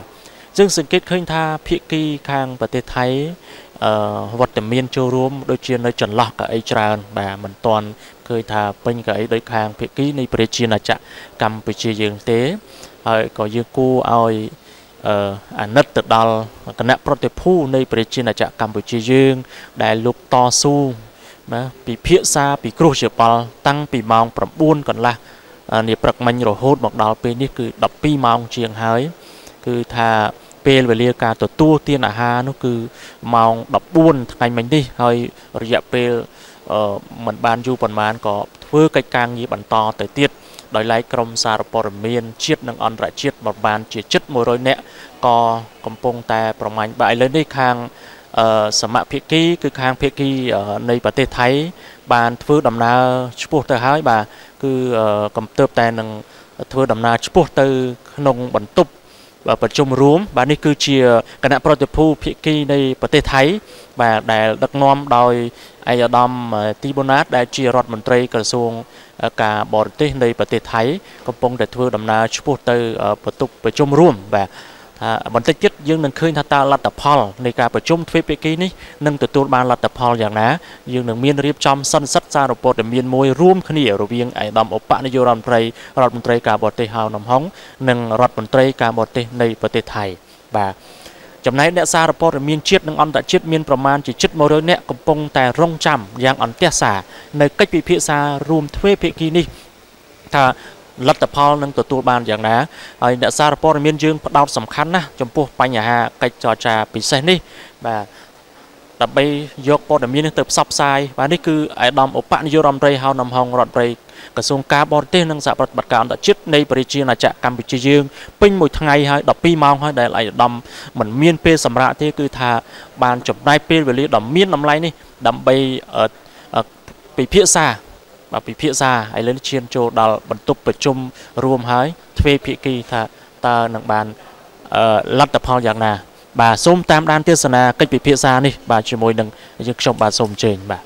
S1: ซึ่งสังเกตឃើញថាភាគីខាងប្រទេសថៃវត្តមានចូលរួមដូចជានៅចន្លោះកៅអីច្រើនបាទមិនទាន់ឃើញថាពេញកៅអីដោយខាងភាគីនៃប្រជាណាចក្រកម្ពុជាយើងទេហើយក៏យើងគួរឲ្យអាណិតទៅដល់គណៈប្រតិភូនៃប្រជាណាចក្រកម្ពុជាយើងដែលលោកតស៊ូណាពិភាក្សាពីគ្រោះយោបល់តាំងពីម៉ោង 9 កន្លះនាព្រឹកមិញរហូតមកដល់ពេលនេះគឺ 12 ម៉ោងជាងហើយគឺថាពេលវេលាការទទួលទានអាហារនោះគឺម៉ោង 14 ថ្ងៃមិញនេះហើយរយៈពេលមិនបានយូរប៉ុន្មានក៏ធ្វើកិច្ចការងារបន្តទៅទៀតដោយឡែកក្រុមសារព័ត៌មានជាតិនិងអន្តរជាតិបានជាជិត 100 នាក់ក៏កំពុងតែប្រមាញ់បាទឥឡូវនេះខាងសមភាគីគឺខាងភាគីនៃប្រទេសថៃបានធ្វើដំណើរឆ្ពោះទៅហើយបាទគឺកំទើបតែនឹងធ្វើដំណើរឆ្ពោះទៅក្នុងបន្ទប់ប្រជុំរួមបាទនេះគឺជាគណៈប្រតិភូភាគីនៃប្រទេសថៃបាទដែលដឹកនាំដោយឯកឧត្តមទីបូណាតដែលជារដ្ឋមន្ត្រីក្រសួងការបរទេសនៃប្រទេសថៃកំពុងតែធ្វើដំណើរឆ្ពោះទៅបន្ទប់ប្រជុំរួមបាទបន្តិចទៀតយើងនឹងឃើញថាតើលទ្ធផលនៃការប្រជុំទ្វេភាគីនេះនឹងទទួលបានលទ្ធផលយ៉ាងណាយើងនឹងមានរៀបចំសន្និសីទសារព័ត៌មានមួយរួមគ្នារវាងឯកឧត្តមឧបនាយករដ្ឋមន្ត្រីការបរទេសហៅនំហុងនិងរដ្ឋមន្ត្រីការបរទេសនៃប្រទេសថៃបាទចំណែកអ្នកសារព័ត៌មានជាតិនិងអន្តរជាតិមានប្រមាណជាជិត 100 នាក់កំពុងតែរងចាំយ៉ាងអន្ទះសារនៅកិច្ចពិភាក្សារួមទ្វេភាគីនេះថាលទ្ធផលនឹងទទួលបានយ៉ាងណាហើយអ្នកសារព័ត៌មានយើងផ្ដោតសំខាន់ណាស់ចំពោះបញ្ហាកិច្ចចរចាពិសេសនេះបាទដើម្បីយកព័ត៌មាននេះទៅផ្សព្វផ្សាយបាទនេះគឺឯកឧត្តមឧបនាយករដ្ឋមន្ត្រីហៅនំហុងរដ្ឋមន្ត្រីក្រសួងការបរទេសនិងសហប្រតិបត្តិការអន្តរជាតិនៃប្រជាណាចក្រកម្ពុជាយើងពេញមួយថ្ងៃហើយ12ម៉ោងហើយដែលឯកឧត្តមមិនមានពេលសម្រាប់ទេគឺថាបានចំណាយពេលវេលាដ៏មានតម្លៃនេះដើម្បីពិភាក្សាបាទពិភាក្សាឥឡូវនេះឈានចូលដល់បន្ទប់ប្រជុំរួមហើយទ្វេភាគីថាតើនឹងបានលទ្ធផលយ៉ាងណាបាទសូមតាមដានទេសនាកិច្ចពិភាក្សានេះបាទជាមួយនឹងយើងខ្ញុំបាទសូមអញ្ជើញបាទ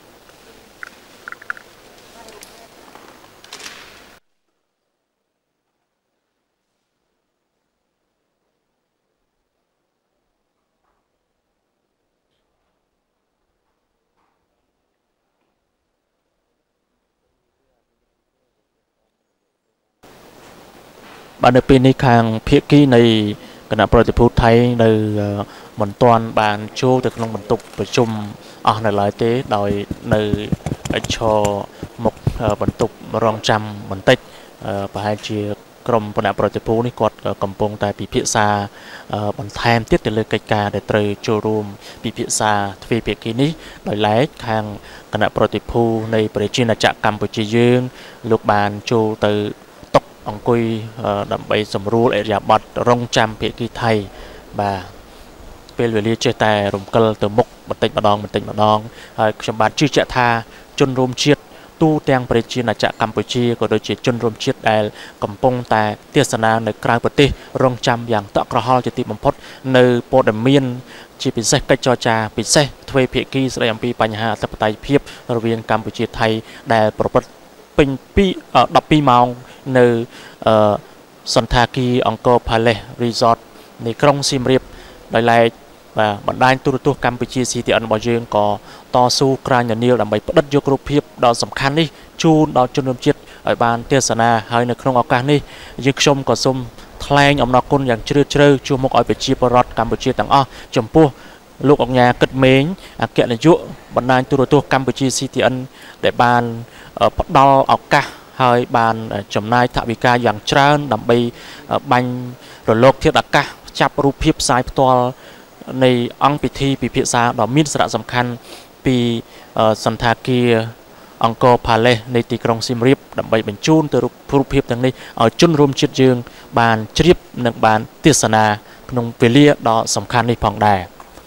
S1: បាទនៅពេលនេះខាងភាគីនៃគណៈប្រតិភូថៃនៅមិនទាន់បានចូលទៅក្នុងបន្ទប់ប្រជុំអស់នៅឡើយទេដោយនៅឈរមុខបន្ទប់រងចាំបន្តិចប្រហែលជាក្រុមគណៈប្រតិភូនេះគាត់កំពុងតែពិភាក្សាបន្ថែមទៀតទៅលើកិច្ចការដែលត្រូវចូលរួមពិភាក្សាទ្វេភាគីនេះដោយឡែកខាងគណៈប្រតិភូនៃប្រជាណាចក្រកម្ពុជាយើងលោកបានចូលទៅអង្គុយដើម្បីសម្រួលអរិយាប័ត្ររងចាំភាគីថៃបាទពេលវេលាចេះតែរំកិលទៅមុខបន្តិចម្ដងហើយខ្ញុំបាទជឿជាក់ថាជនរួមជាតិទូទាំងប្រជាណាចក្រកម្ពុជាក៏ដូចជាជនរួមជាតិដែលកំពុងតែទេសនានៅក្រៅប្រទេសរងចាំយ៉ាងតក់ក្រហល់ជាទីបំផុតនៅព័ត៌មានជាពិសេសកិច្ចចរចាពិសេសទ្វេភាគីស្ដីអំពីបញ្ហាអធិបតេយ្យភាពរវាងកម្ពុជាថៃដែលប្រព្រឹត្តពេញពី12ម៉ោងនៅសន្តាគារអង្គរ Palace Resort នៃក្រុងសៀមរាបដោយឡែកបាទបណ្ដាញទូរទស្សន៍កម្ពុជា CTN របស់យើងក៏តស៊ូក្រាញនានាដើម្បីផ្តិតយករូបភាពដ៏សំខាន់នេះជូនដល់ជនរួមជាតិឲ្យបានទេសនាហើយនៅក្នុងឱកាសនេះយើងខ្ញុំក៏សូមថ្លែងអំណរគុណយ៉ាងជ្រាលជ្រៅជួបមុខឲ្យប្រជាពលរដ្ឋកម្ពុជាទាំងអស់ចំពោះលោកអង្ញាគិតមេងអគ្គនាយកបណ្ដាញទូរទស្សន៍កម្ពុជា CTN ដែលបានផ្ដល់ឱកាសហើយបានចំណាយថវិកាយ៉ាងច្រើនដើម្បីបាញ់រលកធាតុអាកាសចាប់រូបភាពផ្សាយផ្ទាល់នៃអង្គពិធីពិភាក្សាដ៏មានសារៈសំខាន់ពីសន្តាគារអង្គរ Palace នៃទីក្រុងសៀមរាបដើម្បីបញ្ជូនទៅរូបភាពទាំងនេះឲ្យជនរួមជាតិយើងបានជ្រាបនិងបានទេសនាក្នុងវេលាដ៏សំខាន់នេះផងដែរ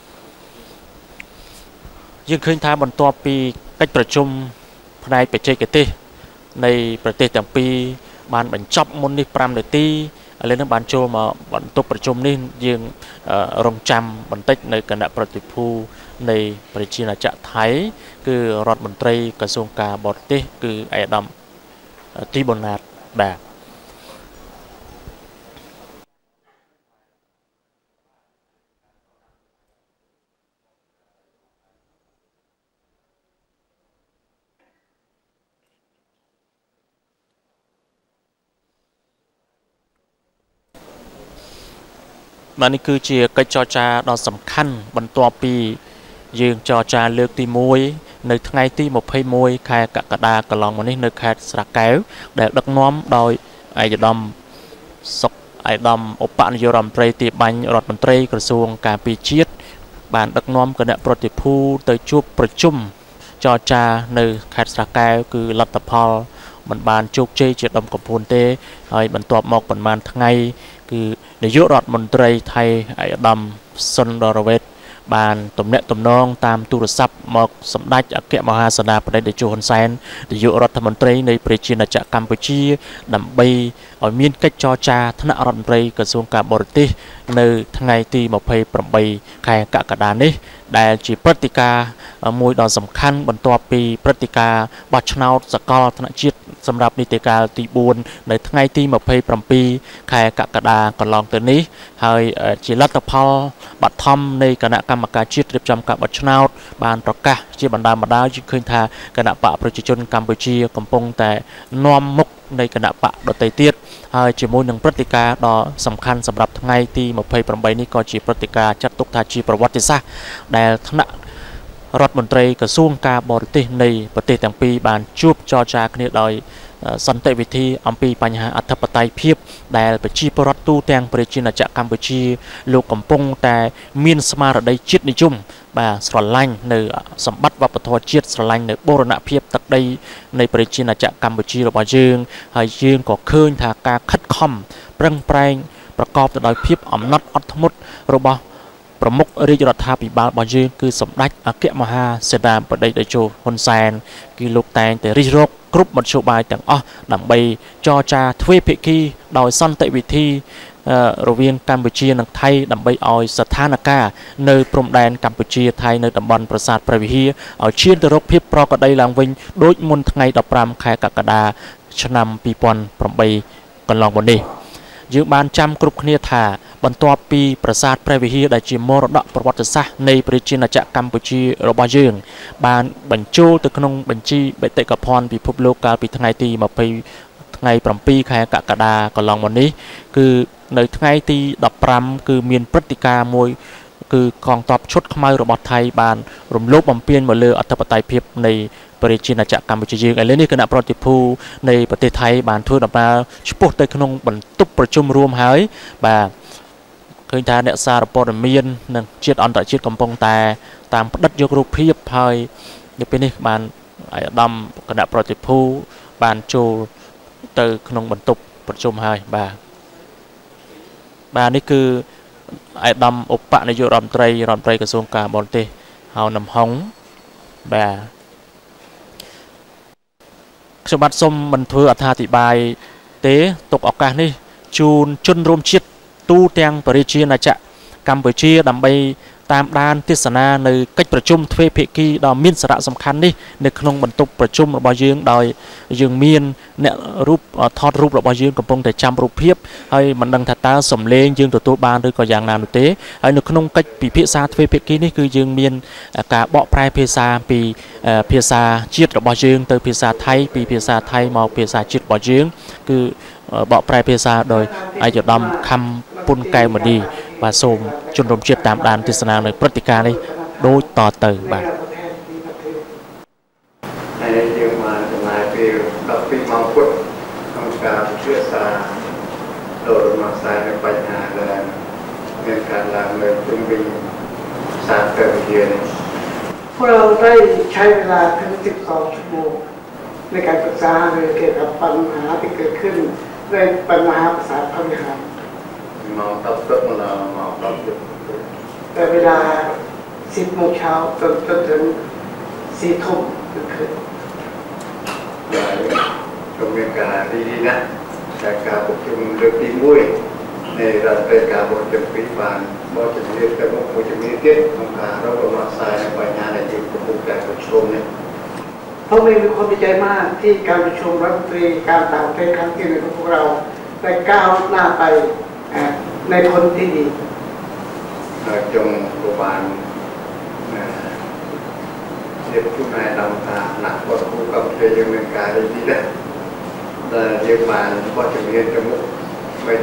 S1: យើងឃើញថាបន្ទាប់ពីកិច្ចប្រជុំផ្នែកបច្ចេកទេសនៃប្រទេសទាំងពីរបានបញ្ចប់មុននេះ5នាទីឥឡូវនេះបានចូលមកបន្ទប់ប្រជុំនេះយើងរងចាំបន្តិចនៅគណៈប្រតិភូនៃប្រជាណាចក្រថៃគឺរដ្ឋមន្ត្រីក្រសួងការបរទេសគឺឯកឧត្តមទីបូណាតបាទបាទនេះគឺជាកិច្ចចរចាដ៏សំខាន់បន្ទាប់ពីយើងចរចាលើកទី1នៅថ្ងៃទី21ខែកក្កដាកន្លងមកនេះនៅខេត្តស្រែកែវដែលដឹកនាំដោយឯកឧត្តមសុខឯកឧត្តមឧបនាយករដ្ឋមន្ត្រីទីបាញ់រដ្ឋមន្ត្រីក្រសួងការពារជាតិបានដឹកនាំគណៈប្រតិភូទៅជួបប្រជុំចរចានៅខេត្តស្រែកែវគឺលទ្ធផលមិនបានជោគជ័យជាដុំកំភួនទេហើយបន្ទាប់មកប្រហែលថ្ងៃគឺនាយករដ្ឋមន្ត្រីថៃឯកឧត្តមសុនដរវេតបានទំនាក់ទំនងតាមទូរស័ព្ទមកសម្ដេចអគ្គមហាសេនាបតីតេជោហ៊ុនសែននាយករដ្ឋមន្ត្រីនៃប្រជាណាចក្រកម្ពុជាដើម្បីឲ្យមានកិច្ចចរចាថ្នាក់រដ្ឋមន្ត្រីក្រសួងការបរទេសនៅថ្ងៃទី28ខែកក្កដានេះដែលជាព្រឹត្តិការណ៍មួយដ៏សំខាន់បន្ទាប់ពីព្រឹត្តិការណ៍បោះឆ្នោតសកលថ្នាក់ជាតិសម្រាប់នីតិកាលទី4នៅថ្ងៃទី27ខែកក្កដាកន្លងទៅនេះហើយជាលទ្ធផលបឋមនៃគណៈកម្មការជាតិរៀបចំការបោះឆ្នោតបានប្រកាសជាបណ្ដាយើងឃើញថាគណៈបកប្រជាជនកម្ពុជាកំពុងតែនាំមុខនៃគណៈបកដទៃទៀតហើយជាមួយនឹងព្រឹត្តិការណ៍ដ៏សំខាន់សម្រាប់ថ្ងៃទី28នេះក៏ជាព្រឹត្តិការណ៍ចាត់ទុកថាជាប្រវត្តិសាស្ត្រដែលថ្នាក់រដ្ឋមន្ត្រីក្រសួងការបរទេសនៃប្រទេសទាំងពីរបានជួបចរចាគ្នាដោយសន្តិវិធីអំពីបញ្ហាអធិបតេយ្យភាពដែលប្រជាពលរដ្ឋទូទាំងប្រជាណាចក្រកម្ពុជាលោកកំពុងតែមានស្មារតីជាតិនិយមបាទស្រឡាញ់នៅសម្បត្តិវប្បធម៌ជាតិស្រឡាញ់នៅបូរណភាពទឹកដីនៃប្រជាណាចក្រកម្ពុជារបស់យើងហើយយើងក៏ឃើញថាការខិតខំប្រឹងប្រែងប្រកបទៅដោយភាពអំណត់អត់ធ្មត់របស់ប្រមុខរាជរដ្ឋាភិបាលរបស់យើងគឺសម្ដេចអគ្គមហាសេនាបតីតេជោហ៊ុនសែនគឺលោកតែងតែរិះរកគ្រប់មធ្យោបាយទាំងអស់ដើម្បីចរចាទ្វេភាគីដោយសន្តិវិធីរវាងកម្ពុជានិងថៃដើម្បីឲ្យស្ថានភាពនៅព្រំដែនកម្ពុជាថៃនៅតំបន់ប្រាសាទព្រះវិហារឲ្យឈានទៅរកភាពប្រក្រតីឡើងវិញដូចមុនថ្ងៃ15ខែកក្កដាឆ្នាំ2008កន្លងមកនេះយើងបានចាំគ្រប់គ្នាថាបន្ទាប់ពីប្រាសាទព្រះវិហារដែលជាមរតកប្រវត្តិសាស្ត្រនៃប្រជាណាចក្រកម្ពុជារបស់យើងបានបញ្ចូលទៅក្នុងបញ្ជីបេតិកភណ្ឌពិភពលោកកាលពីថ្ងៃទី7ខែកក្កដាកន្លងមកនេះគឺនៅថ្ងៃទី15គឺមានព្រឹត្តិការណ៍មួយគឺកងទ័ពឈុតខ្មៅរបស់ថៃបានរំលោភបំពានមកលើអធិបតេយ្យភាពនៃប្រជាណាចក្រកម្ពុជាយើងឥឡូវនេះគណៈប្រតិភូនៃប្រទេសថៃបានធ្វើដំណើរឆ្ពោះទៅក្នុងបន្ទប់ប្រជុំរួមហើយបាទឃើញថាអ្នកសារព័ត៌មាននិងជាតិអន្តរជាតិកំពុងតែតាមផ្ដិតយករូបភាពហើយនៅពេលនេះបានអាយដាមគណៈប្រតិភូបានចូលទៅក្នុងបន្ទប់ប្រជុំហើយបាទនេះគឺអាយដាមឧបនាយករដ្ឋមន្ត្រីក្រសួងការបរទេសហៅនំហុងបាទខ្ញុំបាទសូមមិនធ្វើអត្ថាធិប្បាយទេទុកឱកាសនេះជូនជនរួមជាតិទូទាំងប្រជាណាចក្រកម្ពុជាដើម្បីតាមដានទេសនានៅកិច្ចប្រជុំទ្វេភាគីដ៏មានសារៈសំខាន់នេះនៅក្នុងបន្ទប់ប្រជុំរបស់យើងដោយយើងមានអ្នកថតរូបរបស់យើងកំពុងតែចាំរូបភាពហើយមិនដឹងថាតើសំឡេងយើងទទួលបានឬក៏យ៉ាងណានោះទេហើយនៅក្នុងកិច្ចពិភាក្សាទ្វេភាគីនេះគឺយើងមានការបកប្រែភាសាពីភាសាជាតិរបស់យើងទៅភាសាថៃពីភាសាថៃមកភាសាជាតិរបស់យើងគឺបកប្រែភាសាដោយឯកឧត្តមខំពុនកែវមនីបាទសូមជនរួមជាតិតាមដានទេសនានៅព្រឹត្តិការណ៍នេះដូចតទៅបាទ
S6: ហើយយើងមកចំណាយពេល12ម៉ោងពុតក្នុងការពិភាក្សាដោយរំលាយសារនៅបញ្ហាដែលមានការឡើងនៅជុំវិញសារទៅវិទ្យានេះពួកเราได้ใช้เวลาถึง12ชั่วโมงในการศึกษาเกี่ยวกับปัญหาที่เกิดขึ้นในปัญหาภาษาพระวิหารมาตัดต้นมามาตัดต้นแต่เวลา10 โมงเช้าจนถึง4 ทุ่มคือก็มีการดีๆนะแต่การประชุมเรื่องที่มุ้ยในรัฐการบริจาคปีบานบริจาคเงินแต่ว่าบริจาคเงินเก็บของการเราประมาณสายในปัญญาในที่ประชุมการประชุมเนี่ยเพราะมีความดีใจมากที่การประชุมรัฐมนตรีการต่างประเทศครั้งที่หนึ่งของพวกเราได้ก้าวหน้าไปในทนที่ดีจงประมาณเด็กผู้นายดำตาหนักกว่าผู้กำเนิดยังเป็นการดีนะแต่ยังมาพอจะมีจมูกไม่เจ็บ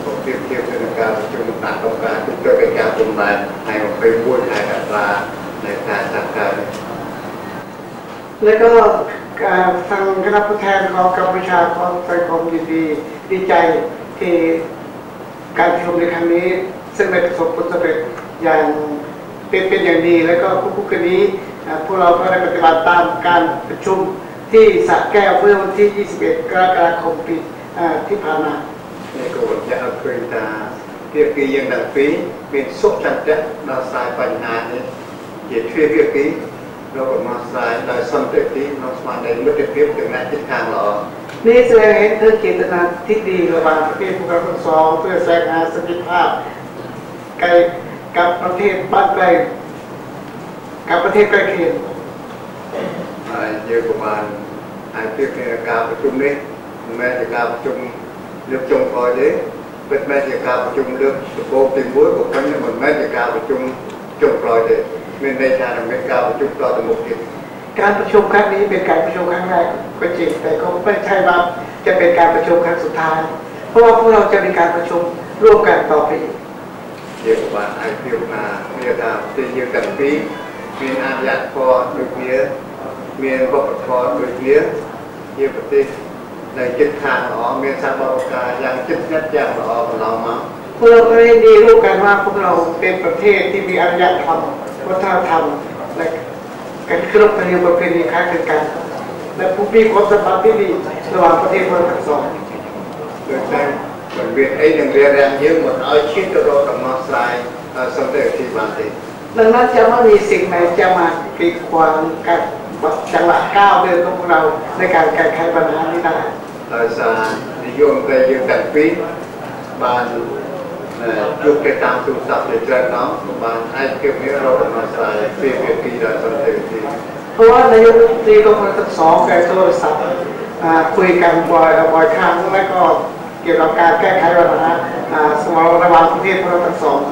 S6: ผมเทียบกับการประชุมต่างองค์การทุกเรื่องการประชุมมาในไปพูดในอัตราในการจัดการ
S7: แล้วก็ทางคณะผู้แทนของกัมพูชาขอแสดงความยินดีดีใจที่การประชุมในครั้งนี้ซึ่งได้ประสบผลสำเร็จอย่างเป็นอย่างดีแล้วก็คู่กันนี้พวกเราก็ได้ปฏิบัติตามการประชุมที่สระแก้วเมื่อวันที่ 21 กรกฎาคมปีที่ผ่านมา
S6: ในกรณีจะเอาคืนตาเรียกกี่ยังดังปีเป็นสุขจันทร์เราสายปัญหานี้เหตุเรียกกี่เราก็มาสายได้สันติที่เราสมาได้ไม่ได้เพียบถึงในทิศทางหรอ
S7: นี่แสดงให้เธอเจตนาที่ดีระหว่างประเทศพวกเราทั้งสองเพื่อแสดงหาสันติภาพไกลกับประเทศบ้านไกลกับประเทศใกล้เคียง
S6: เยอะประมาณเพียงการประชุมนี้แม้แต่การประชุมเลือกจงคอยนี้เป็นแม้แต่การประชุมเลือกสโปติมุ้ยของคนนี้มันแม้แต่การประชุมจงคอยนี้ในทางอเมริกาประชุมต่อตมุกิจ
S7: การประชุมครั้งนี้เป็นการประชุมครั้งแรกก็จริงแต่ก็ไม่ใช่ว่าจะเป็นการประชุมครั้งสุดท้ายเพราะว่าพวกเราจะมีการประชุมร่วมกันต่อไป
S6: เยี่ยมว่าเพียงนาเมียดาที่ยืนกันปีมีอาญาพอโดยเพียมีวัตถุพอโดยเพียเยี่ยมปฏิในจิตทางหล่อเมียสาบารกาอย่างจิตยัดอย่างหล่อของเรามา
S7: พวกเราก็ได้ดีรู้กันว่าพวกเราเป็นประเทศที่มีอารยธรรมวัฒนธรรมและการเคารพธรรมเนียมประเพณีคล้ายคลึงกันและผู้มีความสัมพันธ์ที่ดีระหว่างประเทศทั้งสอง
S6: โดยใช้เหมือนเวียนอย่างเรียนแรงเยอะหมดเอาชิ้นตัวเรากับมาใส่สำเร็จที่บางที
S7: ดังนั้นจะไม่มีสิ่งไหนจะมากีดขวางการจังหวะก้าวเดินของเราในการแก้ไขปัญหานี้ได้
S6: โดยสารนิยมไปยืนกันปีบานยุคไปตามตุสับเดือดน้องบางไอ้เกี่ยวนี้เรามาใส่เปลี่ยนปีละสองเดือนที
S7: เพราะว่านายกรัฐมนตรีก็คนทั้งสองแกโทรศัพท์คุยกันบ่อยครั้งและก็เกี่ยวกับการแก้ไขปัญหาสมรระหว่างประเทศเราทั้งสอง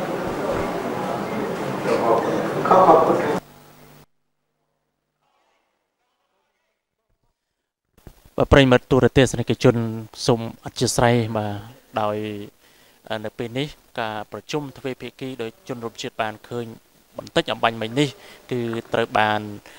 S7: ขอบคุณครับ
S1: ប្រិមត្តទូរទស្សនិកជនសូមអធិស្ឋានមកដោយនៅពេលនេះការប្រជុំទ្វេភាគីដោយជនរួមជាតិបានឃើញបន្តិចអំបញ្ញមិញនេះគឺត្រូវបាន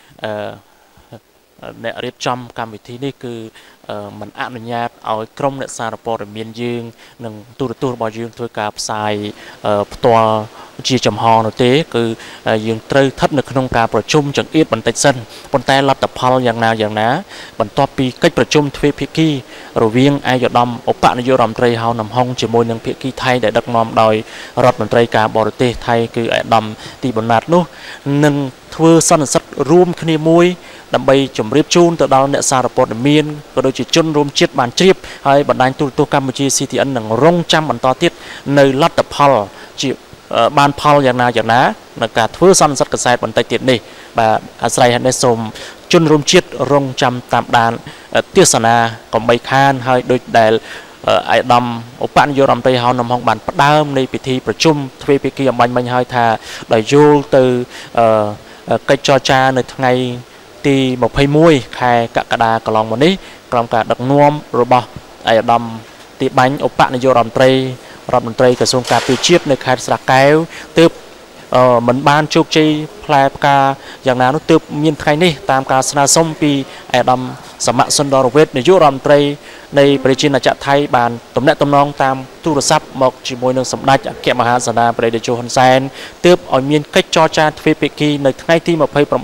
S1: អ្នករៀបចំកម្មវិធីនេះគឺមិនអនុញ្ញាតឲ្យក្រុមអ្នកសារព័ត៌មានយើងនិងទូរទស្សន៍របស់យើងធ្វើការផ្សាយផ្ទាល់ជាចំហនោះទេគឺយើងត្រូវស្ថិតនៅក្នុងការប្រជុំចង្អៀតបន្តិចសិនប៉ុន្តែលទ្ធផលយ៉ាងណាបន្ទាប់ពីកិច្ចប្រជុំទ្វេភាគីរវាងឯកឧត្តមឧបនាយករដ្ឋមន្ត្រីហៅនំហុងជាមួយនឹងភាគីថៃដែលដឹកនាំដោយរដ្ឋមន្ត្រីការបរទេសថៃគឺឯកឧត្តមទីបណាតនោះនឹងធ្វើសន្និសីទរួមគ្នាមួយដើម្បីជម្រាបជូនទៅដល់អ្នកសារព័ត៌មានក៏ដូចជាជនរួមជាតិបានជ្រាបហើយបណ្ដាញទូរទស្សន៍កម្ពុជា CTN នឹងរងចាំបន្តទៀតនៅលទ្ធផលជាបានផលយ៉ាងណានៅការធ្វើសន្និសីទកសែតបន្តិចទៀតនេះបាទអាស្រ័យហេតុនេះសូមជនរួមជាតិរងចាំតាមដានទេសនាកុំបីខានហើយដូចដែលឯកឧត្តមឧបនាយករដ្ឋមន្ត្រីហៅនំហុងបានផ្ដើមនៃពិធីប្រជុំទ្វេភាគីអំបញ្ញមិញហើយថាដោយយល់ទៅកិច្ចចរចានៅថ្ងៃទី21ខែកក្កដាកន្លងមកនេះក្រុមការដឹកនាំរបស់ឯកឧត្តមទីបាញ់ឧបនាយករដ្ឋមន្ត្រីក្រសួងការពារជាតិនៅខេត្តស្រះកែវទើបមិនបានជោគជ័យផ្លែផ្កាយ៉ាងណានោះទើបមានថ្ងៃនេះតាមការស្នើសុំពីឯកឧត្តមសមៈសុនដរវេទនាយករដ្ឋមន្ត្រីនៃប្រជាណាចក្រថៃបានទំនាក់ទំនងតាមទូរស័ព្ទមកជាមួយនឹងសម្ដេចអគ្គមហាសេនាបតីតេជោហ៊ុនសែនទើបឲ្យមានកិច្ចចរចាទ្វេភាគីនៅថ្ងៃទី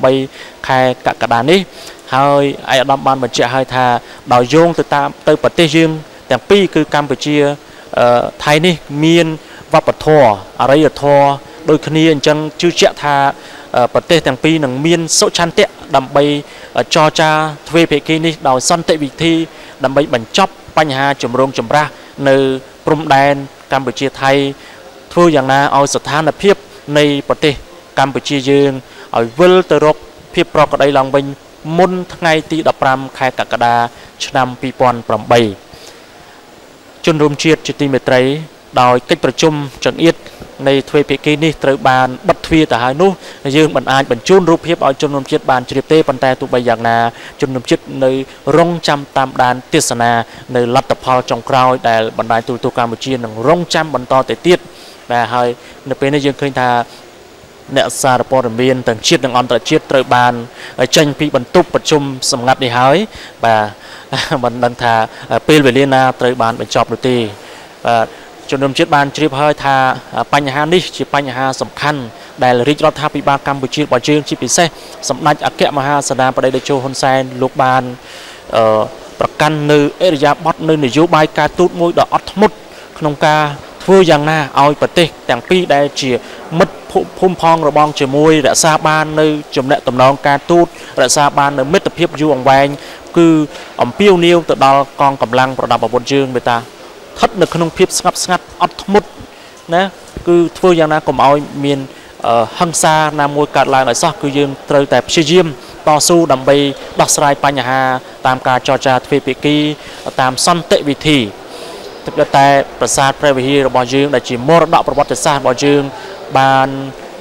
S1: 28ខែកក្កដានេះហើយឯកឧត្តមបានបញ្ជាក់ឲ្យថាដោយយោងទៅប្រទេសយើងទាំងពីរគឺកម្ពុជាថៃនេះមានវប្បធម៌អរិយធម៌ដូចគ្នាអញ្ចឹងជឿជាក់ថាប្រទេសទាំងពីរនឹងមានសុឆន្ទៈដើម្បីចរចាទ្វេភាគីនេះដោយសន្តិវិធីដើម្បីបញ្ចប់បញ្ហាជំរងចម្រាស់នៅព្រំដែនកម្ពុជាថៃធ្វើយ៉ាងណាឲ្យស្ថានភាពនៃប្រទេសកម្ពុជាយើងឲ្យវិលទៅរកភាពប្រក្រតីឡើងវិញមុនថ្ងៃទី15ខែកក្កដាឆ្នាំ2008ជនរួមជាតិជាទីមេត្រីដោយកិច្ចប្រជុំចង្អៀតនៃទ្វេភាគីនេះត្រូវបានបិទទ្វារទៅហើយនោះយើងមិនអាចបញ្ជូនរូបភាពឲ្យជនរួមជាតិបានជ្រាបទេប៉ុន្តែទោះបីយ៉ាងណាជនរួមជាតិនៅរងចាំតាមដានទេសនានៅលទ្ធផលចុងក្រោយដែលបណ្ដាញទូរទស្សន៍កម្ពុជានឹងរងចាំបន្តទៅទៀតបាទហើយនៅពេលនេះយើងឃើញថាអ្នកសារព័ត៌មានទាំងជាតិនិងអន្តរជាតិត្រូវបានចេញពីបន្ទប់ប្រជុំសម្ងាត់នេះហើយបាទមិនដឹងថាពេលវេលាណាត្រូវបានបញ្ចប់នោះទេបាទជនរួមជាតិបានជ្រាបហើយថាបញ្ហានេះជាបញ្ហាសំខាន់ដែលរាជរដ្ឋាភិបាលកម្ពុជារបស់យើងជាពិសេសសម្ដេចអគ្គមហាសេនាបតីតេជោហ៊ុនសែនលោកបានប្រកាន់នៅអរិយាប័ត្រនៅនយោបាយការទូតមួយដ៏អត់ធ្មត់ក្នុងការធ្វើយ៉ាងណាឲ្យប្រទេសទាំងពីរដែលជាមិត្តភូមិផងរបងជាមួយរក្សាបាននៅចំណេះតំណងការទូតរក្សាបាននៅមិត្តភាពយូរអង្វែងគឺអំពាវនាវទៅដល់កងកម្លាំងប្រដាប់អាវុធយើងមេតាស្ថិតនៅក្នុងភាពស្ងប់ស្ងាត់អត់ធ្មត់ណាគឺធ្វើយ៉ាងណាកុំឲ្យមានហិង្សាណាមួយកើតឡើងឲ្យសោះគឺយើងត្រូវតែព្យាយាមតស៊ូដើម្បីដោះស្រាយបញ្ហាតាមការចរចាទ្វេភាគីតាមសន្តិវិធីទឹកតែប្រាសាទព្រះវិហាររបស់យើងដែលជាមរតកប្រវត្តិសាស្ត្ររបស់យើងបាន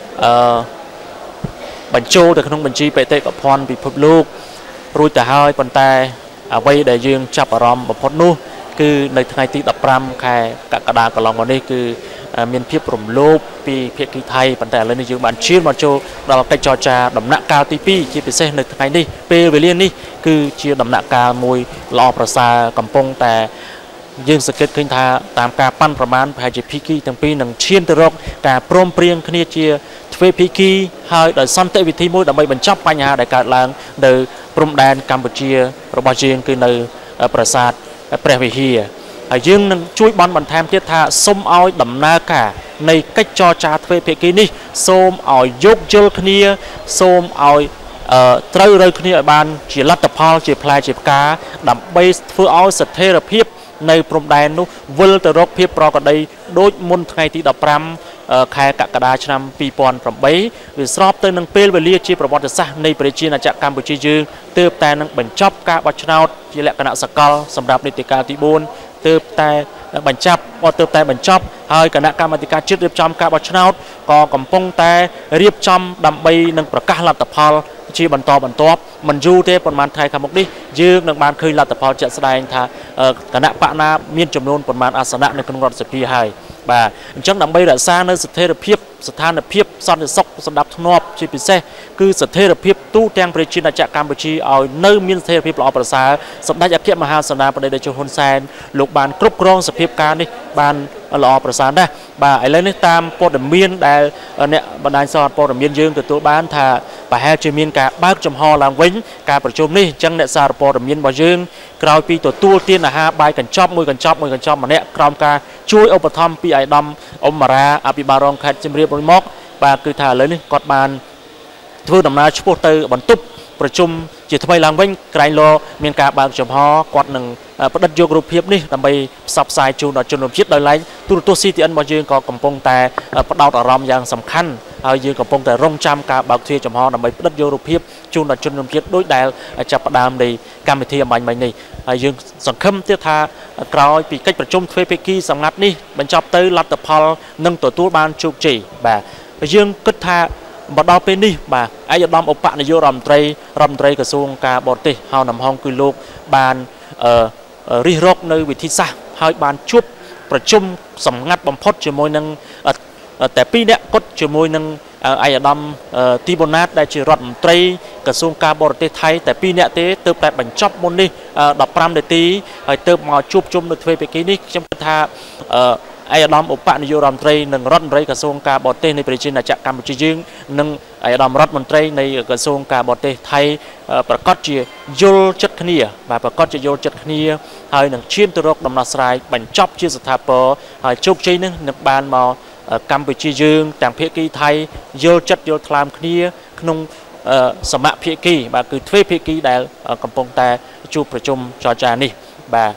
S1: បញ្ចូលទៅក្នុងបញ្ជីបេតិកភណ្ឌពិភពលោករួចទៅហើយប៉ុន្តែអ្វីដែលយើងចាប់អារម្មណ៍បំផុតនោះគឺនៅថ្ងៃទី15ខែកក្កដាកន្លងមកនេះគឺមានភាពរំលោភពីភាគីថៃប៉ុន្តែឥឡូវនេះយើងបានឈានមកចូលដល់កិច្ចចរចាដំណាក់កាលទី2ជាពិសេសនៅថ្ងៃនេះពេលវេលានេះគឺជាដំណាក់កាលមួយល្អប្រសើរកំពុងតែយើងសង្កេតឃើញថាតាមការប៉ាន់ប្រមាណប្រហែលជាភាគីទាំងពីរនឹងឈានទៅរកការព្រមព្រៀងគ្នាជាទ្វេភាគីហើយដោយសន្តិវិធីមួយដើម្បីបញ្ចប់បញ្ហាដែលកើតឡើងនៅព្រំដែនកម្ពុជារបស់យើងគឺនៅប្រាសាទព្រះវិហារហើយយើងនឹងជួយបន់បន្ថែមទៀតថាសូមឲ្យដំណើរការនៃកិច្ចចរចាទ្វេភាគីនេះសូមឲ្យយោគយល់គ្នាសូមឲ្យត្រូវរើគ្នាឲ្យបានជាលទ្ធផលជាផ្លែជាផ្កាដើម្បីធ្វើឲ្យស្ថិរភាពនៅព្រំដែននោះវិលទៅរកភាពប្រក្រតីដូចមុនថ្ងៃទី15ខែកក្កដាឆ្នាំ2008វាស្របទៅនឹងពេលវេលាជាប្រវត្តិសាស្ត្រនៃប្រជាណាចក្រកម្ពុជាយើងទើបតែនឹងបញ្ចប់ការបោះឆ្នោតជាលក្ខណៈសកលសម្រាប់នីតិកាលទី4ទើបតែបញ្ចប់ហើយគណៈកម្មាធិការជាតិរៀបចំការបោះឆ្នោតក៏កំពុងតែរៀបចំដើម្បីនឹងប្រកាសលទ្ធផលជាបន្តបន្ទាប់មិនយូរទេប៉ុន្មានថ្ងៃខាងមុខនេះយើងនឹងបានឃើញលទ្ធផលជាក់ស្ដែងថាគណៈបកណាមានចំនួនប៉ុន្មានអាសនៈនៅក្នុងរដ្ឋសភាហើយបាទអញ្ចឹងដើម្បីរក្សានៅស្ថិរភាពស្ថានភាពសន្តិសុខសម្រាប់ធ្នាប់ជាពិសេសគឺស្ថិរភាពទូទាំងប្រជាណាចក្រកម្ពុជាឲ្យនៅមានស្ថិរភាពល្អប្រសើរសម្ដេចអគ្គមហាសេនាបតីតេជោហ៊ុនសែនលោកបានគ្រប់គ្រងសភាពការនេះបានល្អប្រសើរណាស់បាទឥឡូវនេះតាមព័ត៌មានដែលអ្នកបណ្ដាញសារព័ត៌មានយើងទទួលបានថាប្រហែលជាមានការបើកចំហឡើងវិញការប្រជុំនេះអញ្ចឹងអ្នកសារព័ត៌មានរបស់យើងក្រោយពីទទួលទានអាហារបាយកញ្ចប់មួយកញ្ចប់ម្នាក់ក្រោមការជួយឧបត្ថម្ភពីអាយដាមអ៊ុំម៉ារ៉ាអភិបាលរងខេត្តសៀមរាបរួចមកបាទគឺថាឥឡូវនេះគាត់បានធ្វើដំណើរឆ្ពោះទៅបន្ទប់ប្រជុំជាថ្មីឡើងវិញក្រែងលោមានការបើកចំហគាត់នឹងផ្ដិតយករូបភាពនេះដើម្បីផ្សព្វផ្សាយជូនដល់ជនរួមជាតិដោយឡែកទូរទស្សន៍ CTN របស់យើងក៏កំពុងតែផ្ដោតអារម្មណ៍យ៉ាងសំខាន់ហើយយើងកំពុងតែរងចាំការបើកទ្វារចំហដើម្បីផ្ដិតយករូបភាពជូនដល់ជនរួមជាតិដោយដែលចាប់ផ្ដើមនៃកម្មវិធីអំបញ្ញមិញនេះហើយយើងសង្ឃឹមទៀតថាក្រោយពីកិច្ចប្រជុំទ្វេភាគីសម្ងាត់នេះបញ្ចប់ទៅលទ្ធផលនឹងទទួលបានជោគជ័យបាទយើងគិតថាមកដល់ពេលនេះបាទឯកឧត្តមឧបនាយករដ្ឋមន្ត្រីក្រសួងការបរទេសហៅនំហងគឺលោកបានរិះរកនៅវិធីសាស្ត្រហើយបានជួបប្រជុំសម្ងាត់បំផុតជាមួយនឹងតែ2នាក់គត់ជាមួយនឹងឯកឧត្តមទីបូណាតដែលជារដ្ឋមន្ត្រីក្រសួងការបរទេសថៃតែ2នាក់ទេទើបតែបញ្ចប់មុននេះ15នាទីហើយទើបមកជួបជុំនៅទ្វេភាគីនេះខ្ញុំគិតថាឯកឧត្តមឧបនាយករដ្ឋមន្ត្រីនិងរដ្ឋមន្ត្រីក្រសួងការបរទេសនៃប្រជាណាចក្រកម្ពុជាយើងនិងឯកឧត្តមរដ្ឋមន្ត្រីនៃក្រសួងការបរទេសថៃប្រកាសជាយល់ចិត្តគ្នាបាទប្រកាសជាយល់ចិត្តគ្នាហើយនឹងឈានទៅរកដំណោះស្រាយបញ្ចប់ជាស្ថាពរហើយជោគជ័យនេះនឹងបានមកកម្ពុជាយើងទាំងភាគីថៃយល់ចិត្តយល់ថ្លើមគ្នាក្នុងសមភាគីបាទគឺទ្វេភាគីដែលកំពុងតែជួបប្រជុំចរចានេះបាទ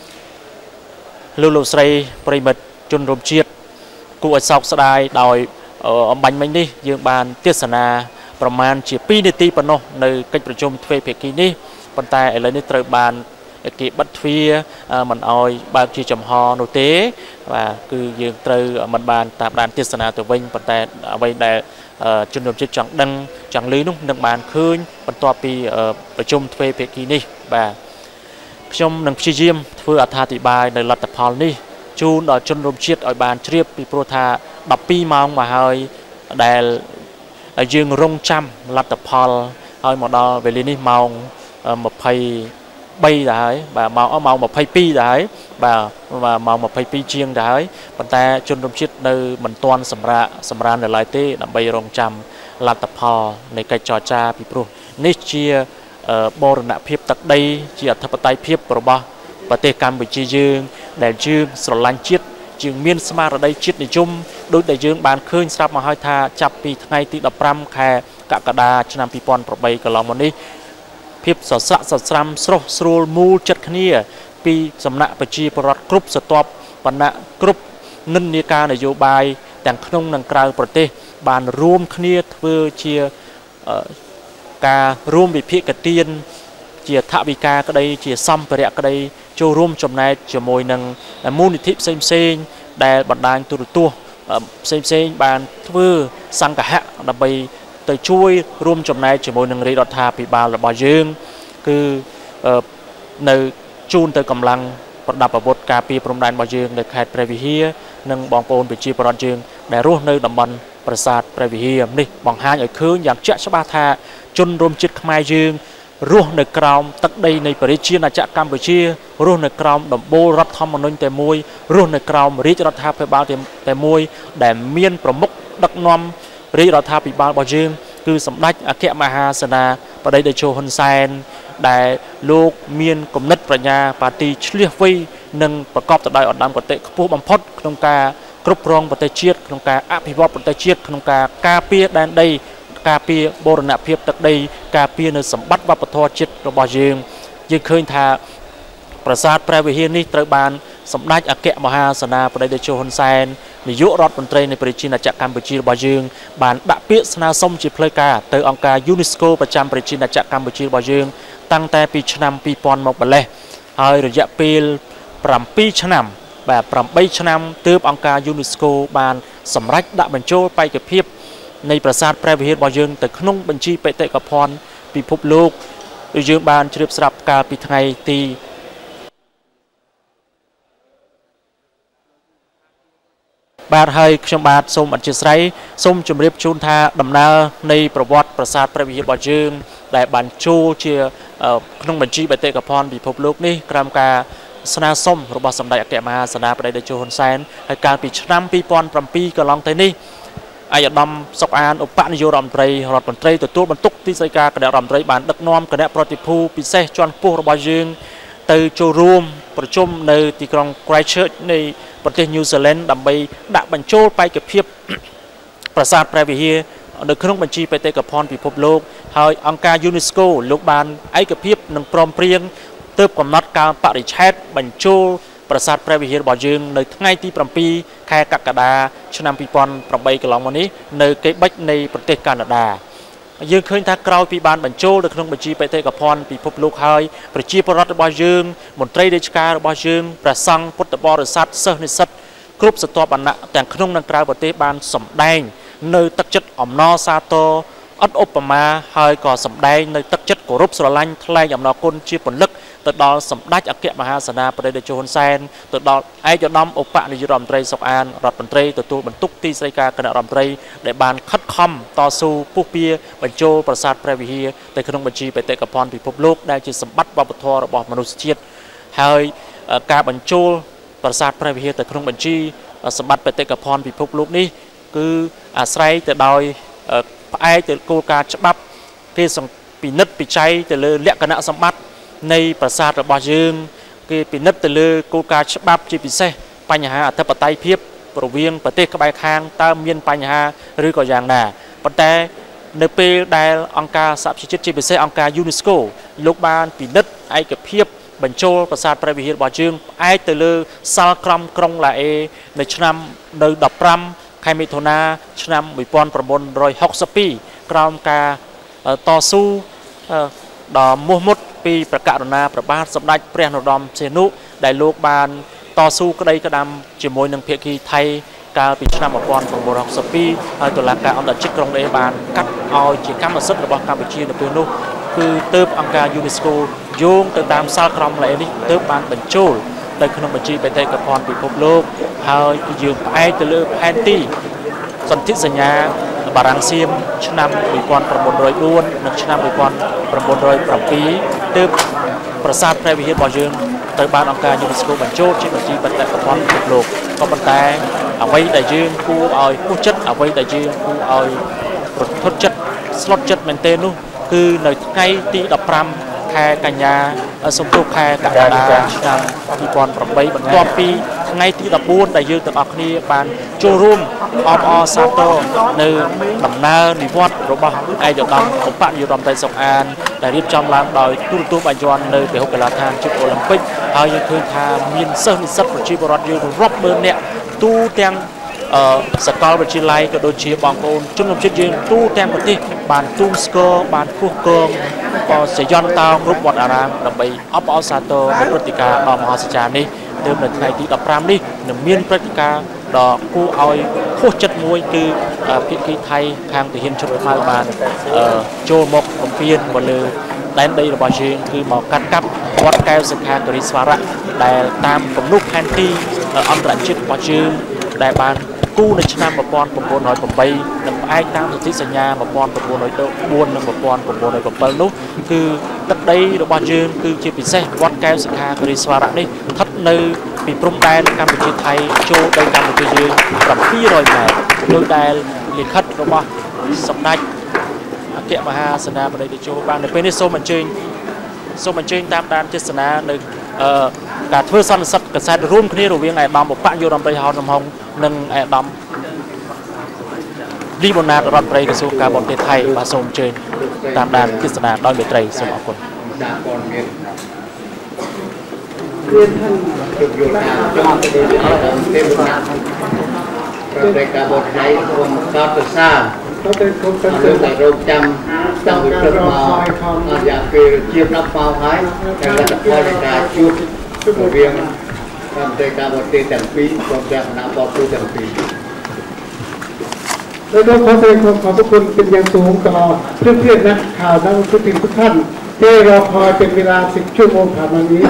S1: លោកស្រីប្រិមិត្តជនរួមជាតិគួរឲ្យសោកស្ដាយដោយអំបញ្ញមិញនេះយើងបានទេសនាប្រមាណជា2នាទីប៉ុណ្ណោះនៅកិច្ចប្រជុំទ្វេភាគីនេះប៉ុន្តែឥឡូវនេះត្រូវបានគេបិទទ្វារមិនអោយបើកជាចំហនោះទេបាទគឺយើងត្រូវមិនបានតាមដានទេសនាទៅវិញប៉ុន្តែអ្វីដែលជនរួមជាតិចង់ដឹងចង់ឮនោះនឹងបានឃើញបន្ទាប់ពីប្រជុំទ្វេភាគីនេះបាទខ្ញុំនឹងព្យាយាមធ្វើអត្ថាធិប្បាយនៅលទ្ធផលនេះជូនដល់ជនរួមជាតិឲ្យបានជ្រាបពីព្រោះថា12ម៉ោងមកហើយដែលយើងរងចាំលទ្ធផលហើយមកដល់វេលានេះម៉ោង23ដែរហើយបាទម៉ោង22ដែរហើយបាទម៉ោង22ជាងដែរហើយប៉ុន្តែជនរួមជាតិនៅមិនទាន់សម្រាននៅឡើយទេដើម្បីរងចាំលទ្ធផលនៃកិច្ចចរចាពីព្រោះនេះជាបូរណភាពទឹកដីជាអធិបតេយ្យភាពរបស់ប្រទេសកម្ពុជាយើងដែលយើងស្រឡាញ់ជាតិយើងមានស្មារតីជាតិនិយមដោយដែលយើងបានឃើញស្រាប់មកហើយថាចាប់ពីថ្ងៃទី15ខែកក្កដាឆ្នាំ2008កន្លងមកនេះភាពសស្រាក់សស្រាំស្រស់ស្រួលមូលចិត្តគ្នាពីសំណាក់ប្រជាពលរដ្ឋគ្រប់ស្រទាប់វណ្ណៈគ្រប់និន្នាការនយោបាយទាំងក្នុងនិងក្រៅប្រទេសបានរួមគ្នាធ្វើជាការរួមវិភាគទានជាថវិកាក្តីជាសម្ភារៈក្តីចូលរួមចំណែកជាមួយនឹងមូលនិធិផ្សេងៗដែលបណ្ដាញទូរទស្សន៍ផ្សេងៗបានធ្វើសង្កហៈដើម្បីទៅជួយរួមចំណែកជាមួយនឹងរាជរដ្ឋាភិបាលរបស់យើងគឺនៅជូនទៅកម្លាំងប្រដាប់អាវុធការពារព្រំដែនរបស់យើងនៅខេត្តព្រះវិហារនិងបងប្អូនប្រជាពលរដ្ឋយើងដែលរស់នៅតំបន់ប្រាសាទព្រះវិហារនេះបង្ហាញឲ្យឃើញយ៉ាងជាក់ច្បាស់ថាជនរួមជាតិខ្មែរយើងរស់នៅក្រោមទឹកដីនៃប្រជាជាតិអាចារ្យកម្ពុជារស់នៅក្រោមដំបូលរដ្ឋធម្មនុញ្ញតែមួយរស់នៅក្រោមរាជរដ្ឋាភិបាលតែមួយដែលមានប្រមុខដឹកនាំរាជរដ្ឋាភិបាលរបស់យើងគឺសម្ដេចអគ្គមហាសេនាបតីតេជោហ៊ុនសែនដែលលោកមានគំនិតប្រាជ្ញាបាទីឆ្លៀសវៃនិងប្រកបទៅដោយឧត្តមគតិខ្ពស់បំផុតក្នុងការគ្រប់គ្រងប្រទេសជាតិក្នុងការអភិវឌ្ឍប្រទេសជាតិក្នុងការការពារដែនដីការពារបូរណភាពទឹកដីការពារនៅសម្បត្តិវប្បធម៌ជាតិរបស់យើងឃើញថាប្រាសាទព្រះវិហារនេះត្រូវបានសម្ដេចអគ្គមហាសេនាបតីតេជោហ៊ុនសែននាយករដ្ឋមន្ត្រីនៃប្រជាជាតិកម្ពុជារបស់យើងបានដាក់ពាក្យស្នើសុំជាផ្លូវការទៅអង្គការ UNESCO ប្រចាំប្រជាជាតិកម្ពុជារបស់យើងតាំងតែពីឆ្នាំ2000មកម្លេះហើយរយៈពេល7ឆ្នាំបាទ8ឆ្នាំទើបអង្គការ UNESCO បានសម្រេចដាក់បញ្ចូលបេក្ខភាពនៃប្រាសាទព្រះវិហាររបស់យើងទៅក្នុងបញ្ជីបេតិកភណ្ឌពិភពលោកដែលយើងបានជ្រាបស្រាប់កាលពីថ្ងៃទីបាទហើយខ្ញុំបាទសូមអធិស្ឋានសូមជម្រាបជូនថាដំណើរនៃប្រវត្តិប្រាសាទព្រះវិហាររបស់យើងដែលបានចូលជាក្នុងបញ្ជីបេតិកភណ្ឌពិភពលោកនេះក្រោមការស្នើសុំរបស់សម្ដេចអគ្គមហាសេនាបតីតេជោហ៊ុនសែនហើយកាលពីឆ្នាំ2007កន្លងទៅនេះឯកឧត្តមសុកអានឧបនាយករដ្ឋមន្ត្រីទទួលបន្ទុកទីស្តីការគណៈរដ្ឋមន្ត្រីបានដឹកនាំគណៈប្រតិភូពិសេសជាន់ខ្ពស់របស់យើងទៅចូលរួមប្រជុំនៅទីក្រុង Christchurch នៃប្រទេស New Zealand ដើម្បីដាក់បញ្ចូលបេក្ខភាពប្រាសាទព្រះវិហារនៅក្នុងបញ្ជីបេតិកភណ្ឌពិភពលោកហើយអង្គការ UNESCO លោកបានឯកភាពនិងព្រមព្រៀងទើបកំណត់កាលបរិច្ឆេទបញ្ចូលប្រាសាទព្រះវិហាររបស់យើងនៅថ្ងៃទី7ខែកក្កដាឆ្នាំ2008កន្លងមកនេះនៅកេបិចនៃប្រទេសកាណាដាយើងឃើញថាក្រោយពីបានបញ្ចូលនៅក្នុងបញ្ជីបេតិកភណ្ឌពិភពលោកហើយប្រជាពលរដ្ឋរបស់យើងមន្ត្រីរាជការរបស់យើងព្រះសង្ឃពុទ្ធបរិស័ទសិស្សនិស្សិតគ្រប់ស្រទាប់វណ្ណៈទាំងក្នុងនិងក្រៅប្រទេសបានសម្ដែងនៅទឹកចិត្តអំណរសាទរអត់ឧបមាហើយក៏សម្ដែងនៅទឹកចិត្តគោរពស្រឡាញ់ថ្លែងអំណរគុណជាពលិកទៅដល់សម្ដេចអគ្គមហាសេនាបតីតេជោហ៊ុនសែនទៅដល់ឯកឧត្តមឧបនាយករដ្ឋមន្ត្រីសុកអានរដ្ឋមន្ត្រីទទួលបន្ទុកទីស្តីការគណៈរដ្ឋមន្ត្រីដែលបានខិតខំតស៊ូពុះពៀបញ្ចូលប្រាសាទព្រះវិហារទៅក្នុងបញ្ជីបេតិកភណ្ឌពិភពលោកដែលជាសម្បត្តិវប្បធម៌របស់មនុស្សជាតិហើយការបញ្ចូលប្រាសាទព្រះវិហារទៅក្នុងបញ្ជីសម្បត្តិបេតិកភណ្ឌពិភពលោកនេះគឺអាស្រ័យទៅដោយផ្អែកទៅគោលការណ៍ច្បាប់គេពិនិត្យពិច័យទៅលើលក្ខណៈសម្បត្តិនៃប្រាសាទរបស់យើងគេពិនិត្យទៅលើគោលការណ៍ច្បាប់ជាពិសេសបញ្ហាអធិបតេយ្យភាពរវាងប្រទេសក្បែរខាងតើមានបញ្ហាឬក៏យ៉ាងណាប៉ុន្តែនៅពេលដែលអង្គការសហប្រជាជាតិជាពិសេសអង្គការ UNESCO លោកបានពិនិត្យឯកភាពបញ្ចូលប្រាសាទព្រះវិហាររបស់យើងផ្អែកទៅលើសាលក្រមក្រុងឡាអេនៅឆ្នាំនៅ15ខែមិថុនាឆ្នាំ1962ក្រោមការតស៊ូដ៏មោះមុតពីប្រកាសណាប្របាទសម្ដេចព្រះនរោត្តមសីហនុដែលលោកបានតស៊ូក្តីក្តាំជាមួយនឹងភាគីថៃកាលពីឆ្នាំ1962ហើយតុលាការអន្តរជាតិក្រុងដេបានកាត់ឲ្យជាកម្មសិទ្ធិរបស់កម្ពុជានៅពេលនោះគឺទើបអង្គការ UNESCO យោងទៅតាមសាលក្រមនេះទើបបានបញ្ចូលនៅក្នុងបញ្ជីបេតិកភណ្ឌពិភពលោកហើយគឺយើងផ្អែកទៅលើផែនទីសន្ធិសញ្ញាបារាំងសៀមឆ្នាំ1904និងឆ្នាំ1907ទើបប្រាសាទព្រះវិហាររបស់យើងត្រូវបានអង្គការ UNESCO បញ្ចូលជាបញ្ជីបេតិកភណ្ឌពិភពលោកក៏ប៉ុន្តែអ្វីដែលយើងគួរឲ្យពុះចិត្តអ្វីដែលយើងគួរឲ្យប្រថុតចិត្តស្លុតចិត្តមែនទេនោះគឺនៅថ្ងៃទី15ខែកញ្ញាសំទោសខែកក្កដាឆ្នាំ2008បន្ទាប់ពីថ្ងៃទី14ដែលយើងទាំងអស់គ្នាបានចូលរួមអបអរសាទរនៅដំណើរនិវត្តន៍របស់ឯកឧត្តមឧបនាយករដ្ឋមន្ត្រីសុកអានដែលរៀបចំឡើងដោយទូរទស្សន៍បញ្ជាន់នៅពហុកីឡដ្ឋានជិតអូឡ িম্প ិកហើយយើងឃើញថាមានសិស្សនិស្សិតប្រជាពលរដ្ឋយើងរាប់ម៉ឺននាក់ទូទាំងសាកលវិទ្យាល័យក៏ដូចជាបងប្អូនជនរួមជាតិយើងទូទាំងប្រទេសបានទូមស្គរបានគោះគងក៏សយន្តតោគ្រប់វត្តអារាមដើម្បីអបអរសាទរនៅព្រឹត្តិការណ៍ដ៏មហោស្ចារ្យនេះទើបនៅថ្ងៃទី15នេះនឹងមានព្រឹត្តិការណ៍ដ៏គួរឲ្យខុសចិត្តមួយគឺភាគីថៃខាងទាហានជិតខ្មៅបានចូលមកបំពេញមកលើដែនដីរបស់យើងគឺមកកាត់កាប់វត្តកែវសង្ខាគិរីស្វារៈដែលតាមគំនុកផែនទីអន្តរជាតិរបស់យើងដែលបានគូនៅឆ្នាំ1908និងផ្អែកតាមសន្ធិសញ្ញា1904និង1907នោះគឺទឹកដីរបស់យើងគឺជាពិសេសវត្តកែវសង្ខាគិរីស្វារៈនេះស្ថិតនៅពីព្រំដែនកម្ពុជាថៃចូលដីកម្ពុជាយើង700ម៉ែត្រដោយដែលលិខិតរបស់សម្ដេចអគ្គមហាសេនាបតីតេជោបាននៅពេលនេះសូមអញ្ជើញតាមដានទេសនានៅការធ្វើសន្និសីទកសែតរួមគ្នារវាងឯកឧត្តមឧបនាយករដ្ឋមន្ត្រីហៅនំហុងនិងឯកឧត្តមលីបូណាតរដ្ឋមន្ត្រីក្រសួងការបរទេសថៃបាទសូមអញ្ជើញតាមដានទេសនាដោយមេត្រីសូមអរគុណ
S8: រៀនท่านจุดโยธาจอมเทพนาประเทศกาบอไทยรวมกัตซ่าเรื่องแต่เราจำต้องวิเคราะห์มาอยากคือเชียบรับฟ้าหายแต่ละตะพอยในการจุดเรียงประเทศกาบอไทยแต่ปีกองจากนาบอตูแต่ปี
S7: แล้วก็ขอแสดงความขอบคุณเป็นอย่างสูงต่อเพื่อนๆนักข่าวนักทุกท่านที่รอคอยเป็นเวลา10 ชั่วโมงผ่านมานี้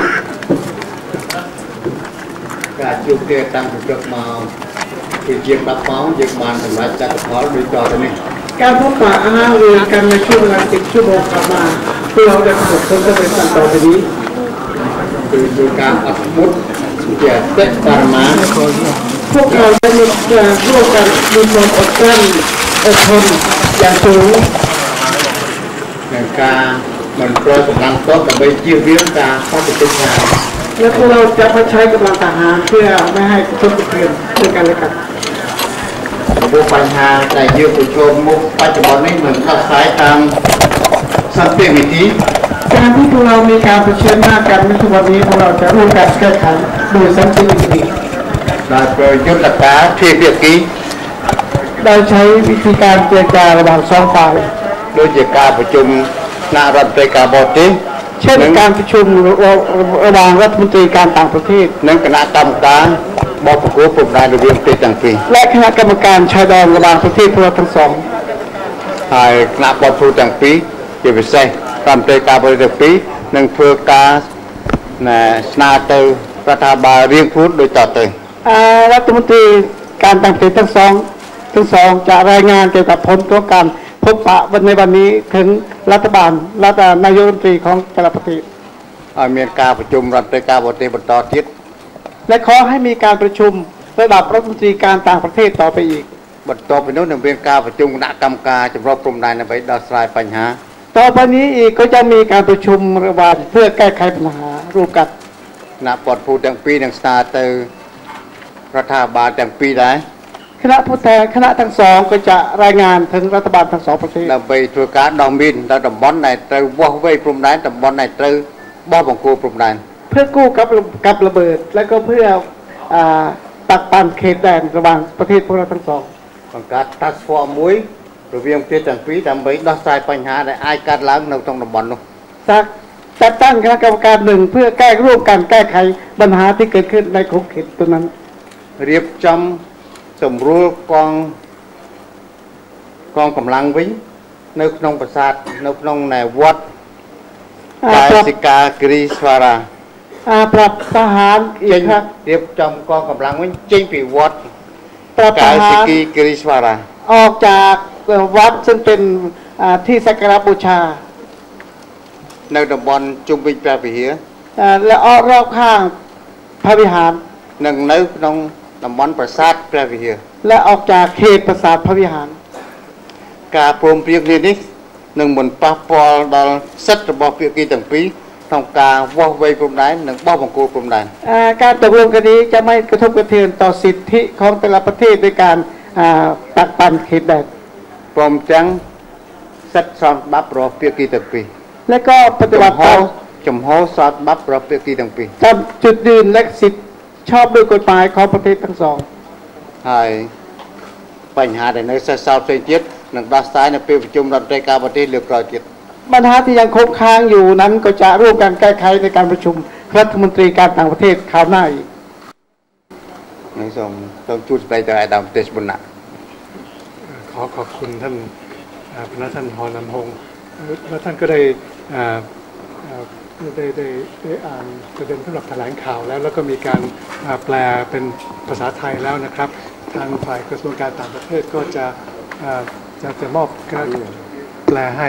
S8: การจุดเตะตั้งจุดมาคือเชียบรับฟ้ายึดมันสำหรับจักรพรรดิโดยต่อตัวนี้
S7: การพบปะอาหารเรือกันในช่วงเวลา10 ชั่วโมงผ่านมาเพื่อเราได้ประสบผลสำเร็จต่อไปนี้
S8: คือการอัดมุดเกี่ยวกับปรมา
S7: พวกเราได้มีการร่วมกันมีความอดกลั้นอดทนอย่างสูง
S8: ในการมันโปรยกำลังโต๊ะกับใบเชี่ยวเรื่องการข้อติดติดงาน
S7: และพวกเราจะมาใช้กำลังทหารเพื่อไม่ให้กระทบกระเทือนด้วยกันและกัน
S8: พวกปัญหาในยุคโจมมุกปัจจุบันนี้เหมือนกับสายตามสันติวิธี
S7: การที่พวกเรามีการเผชิญหน้ากันในทุกวันนี้พวกเราจะร่วมกันแก้ไขโดยสันติวิธี
S8: โดยประยุทธ์หลักการที่เรียกกี้
S7: ได้ใช้วิธีการเจรจาระหว่างสองฝ่าย
S8: โดยการประชุมนารัฐมนตรีการบอติ
S7: เช่นการประชุมระหว่างรัฐมนตรีการต่างประเทศ
S8: นั้นคณะกรรมการบอประกวดปรุงรายระเบียบประจำปี
S7: และคณะกรรมการชายแดนระหว่างประเทศทั้งสอง
S8: ให้คณะบอประจำปีจะไปใช้รัฐมนตรีการบริหารปีนั้นเพื่อการสนาเตอร์รัฐบาลเรียงพูดโดยต่อเติม
S7: รัฐมนตรีการต่างประเทศทั้งสองจะรายงานเกี่ยวกับผลของการพบปะในวันนี้ถึงรัฐบาลและนายกรัฐมนตรีของแต่ละประเทศ
S8: มีการประชุมรัฐมนตรีการบริหารบรรดาทิศ
S7: และขอให้มีการประชุมระดับรัฐมนตรีการต่างประเทศต่อไปอีก
S8: บรรดาเป็นโน้นเป็นการประชุมคณะกรรมการจำลองกลุ่มใดในไปดาวสลายปัญหา
S7: ต่อไปนี้อีกก็จะมีการประชุมระหว่างเพื่อแก้ไขปัญหาร่วมกัน
S8: ณปอดพูดดังปีดังสตาร์เตอร์รัฐบาลดังปีได้
S7: คณะผู้แทนคณะทั้งสองก็จะรายงานถึงรัฐบาลทั้งสองประเทศ
S8: เราไปทัวร์การดอมบินเราดมบอลในเตอร์ว่าเว้ยปรุงได้ดมบอลในเตอร์บ่อบังคูปรุงได้
S7: เพื่อกู้กับระเบิดและก็เพื่อตักปันเขตแดนระหว่างประเทศพวกเราทั้งสอง
S8: ของการทัศน์ฟอร์มุ้ยระเบียงเพื่อจังปีดำไปดอสายปัญหาในไอการล้างในตรงดมบอลนู้
S7: สักจัดตั้งคณะกรรมการหนึ่งเพื่อร่วมกันแก้ไขปัญหาที่เกิดขึ้นในขอบเขตตัวนั้น
S8: เรียบจำสมรู้กองกำลังวิ่งในขนมประสาทในขนมในวัดกายสิกากรีสวารา
S7: ปรับทหารอีกครับ
S8: เรียบจำกองกำลังวิ่งจริงปีวัด
S7: กาย
S8: สิกีกรีสวารา
S7: ออกจากวัดซึ่งเป็นที่สักการะบูชา
S8: ในตำบลจุมพิงพระวิหาร
S7: และรอบข้างพระวิหาร
S8: หนึ่งในขนมตำบลปราสาทพระวิหาร
S7: และออกจากเขตปราสาทพระวิหาร
S8: การปรมเปรียบนี้หนึ่งบนปะปอลดอลเซตระบบเพียกีต่างปีทำการว่าไว้กลุ่มใดหนึ่งบ้าบังกูกลุ่มใด
S7: การตกลงกันนี้จะไม่กระทบกระเทือนต่อสิทธิของแต่ละประเทศในการตักปันเขตแดน
S8: ปรมจังเซตซ้อนบับรอเพียกีต่างปี
S7: และก็ปฏิบัติตาม
S8: จมโฮซอดบับรอเพียกีต่างปี
S7: ตามจุดยืนและสิทธิชอบด้วยกฎหมายของประเทศทั้งสอง
S8: ให้ปัญหาในเซตซาวเซนจิตหนึ่งดัสไตในปีประชุมรัฐการประเทศเลือกรอยจิต
S7: ปัญหาที่ยังคงค้างอยู่นั้นก็จะร่วมกันแก้ไขในการประชุมรัฐมนตรีการต่างประเทศคราวหน้าอีก
S8: ในส่งต้องจุดไปจากไอ้ดำเตชบุญนะ
S9: ขอบคุณท่านพระท่านพรนำพงศ์และท่านก็ได้อ่านประเด็นสำหรับแถลงข่าวแล้วก็มีการแปลเป็นภาษาไทยแล้วนะครับทางฝ่ายกระทรวงการต่างประเทศก็จะมอบการแปลให้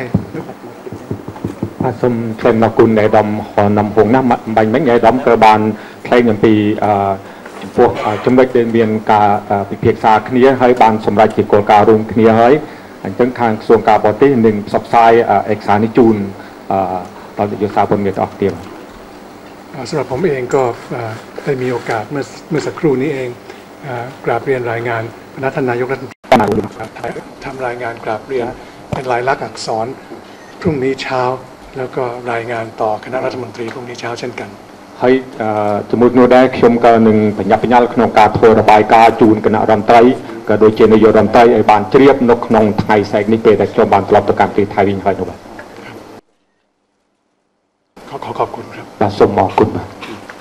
S10: សូមថ្លែងអំណរគុណដល់ដំនំហងណាស់បាញ់មិញឲ្យដំក៏បានថ្លែងអំពីចំពោះចំណុចដែលមានការពិភាក្សាគ្នាហើយបានសម្រេចជាគោលការណ៍រួមគ្នាហើយអញ្ចឹងខាងក្រសួងការបរទេសនឹងផ្សព្វផ្សាយឯកសារនេះជូនដល់នាយកសារព័ត៌មានអស់ទៀត
S9: สำหรับผมเองก็ได้มีโอกาสเมื่อสักครู่นี้เองกราบเรียนรายงานพระท่านนายกรัฐมนตรีทำรายงานกราบเรียนเป็นลายลักษณ์อักษรพรุ่งนี้เช้าแล้วก็รายงานต่อคณะรัฐมนตรีพรุ่งนี้เช้าเช่นกัน
S10: ហើយជាមួយនោះដែរខ្ញុំក៏នឹងបញ្ញត្តិបញ្ញត្តិក្នុងការធ្វើរបាយការណ៍ជូនគណៈរដ្ឋមន្ត្រីក៏ដូចជានាយករដ្ឋមន្ត្រីឲ្យបានជ្រាបនៅក្នុងថ្ងៃស្អែកនេះពេលដែលខ្ញុំបានត្រឡប់ទៅកាន់ប្រទេសថៃវិញហើយនោះបាទ
S9: ขอบคุณครับ
S10: បាទសូមអរគុណបាទ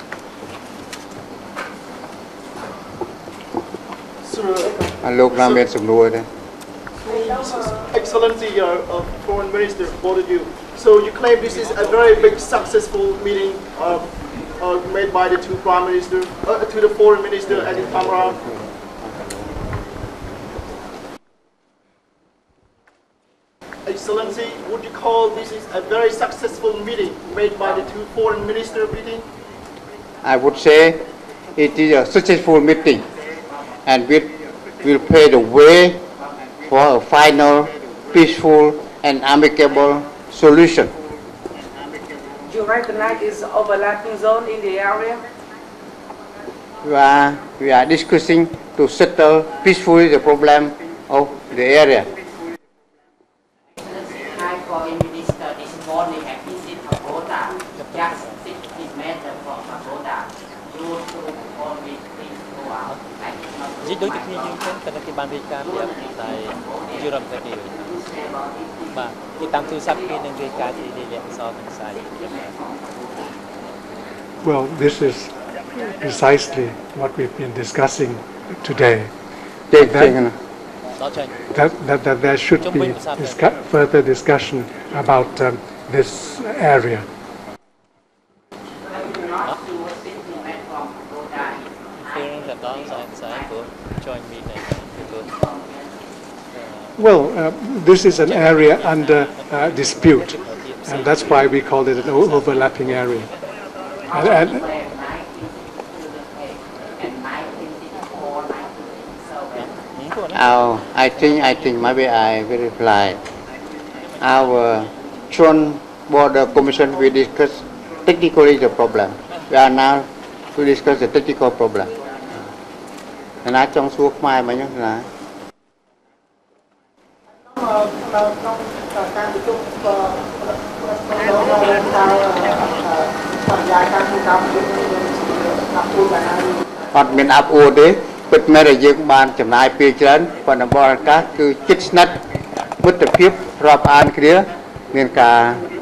S8: លោកណាមានសំណួរទេ
S11: Excellency, Foreign Minister, both of you. So you claim this is a very big successful meeting made by the two Prime Minister, to the Foreign Minister at the time around. Excellency, would you call this is a very successful meeting made by the two Foreign Minister meeting?
S8: I would say it is a successful meeting, and we will pave the way for a final, peaceful and amicable solution.
S12: Do you recognize this overlapping zone in the area?
S8: We are discussing to settle peacefully the problem of the area.
S13: High Foreign Minister this morning at visit Pagoda, just 60 meters from Pagoda. You two always please go out.
S3: និយាយដូចគ្នាយើងចឹងតែគេបានរាយការណ៍ប្រាប់តែយុរ៉ុបតែគេបាទគេតាមទូរស័ព្ទគេនឹងរាយការណ៍ជាលក្ខណៈនឹងផ្សាយ
S9: Well, this is precisely what we've been discussing today. That there should be further discussion about this area. Well, this is an area under dispute, and that's why we call it an overlapping area.
S8: I think maybe I will reply. Our Joint Border Commission will discuss technically the problem. We are now to discuss the technical problem. And I trong suốt mai mà nhớ là Hoặc miền áp ua đấy, bật mê là dương bàn chấm nai bì chân, còn là bò cá cứ chích nát, bứt tập hiếp, rạp an kia, miền cả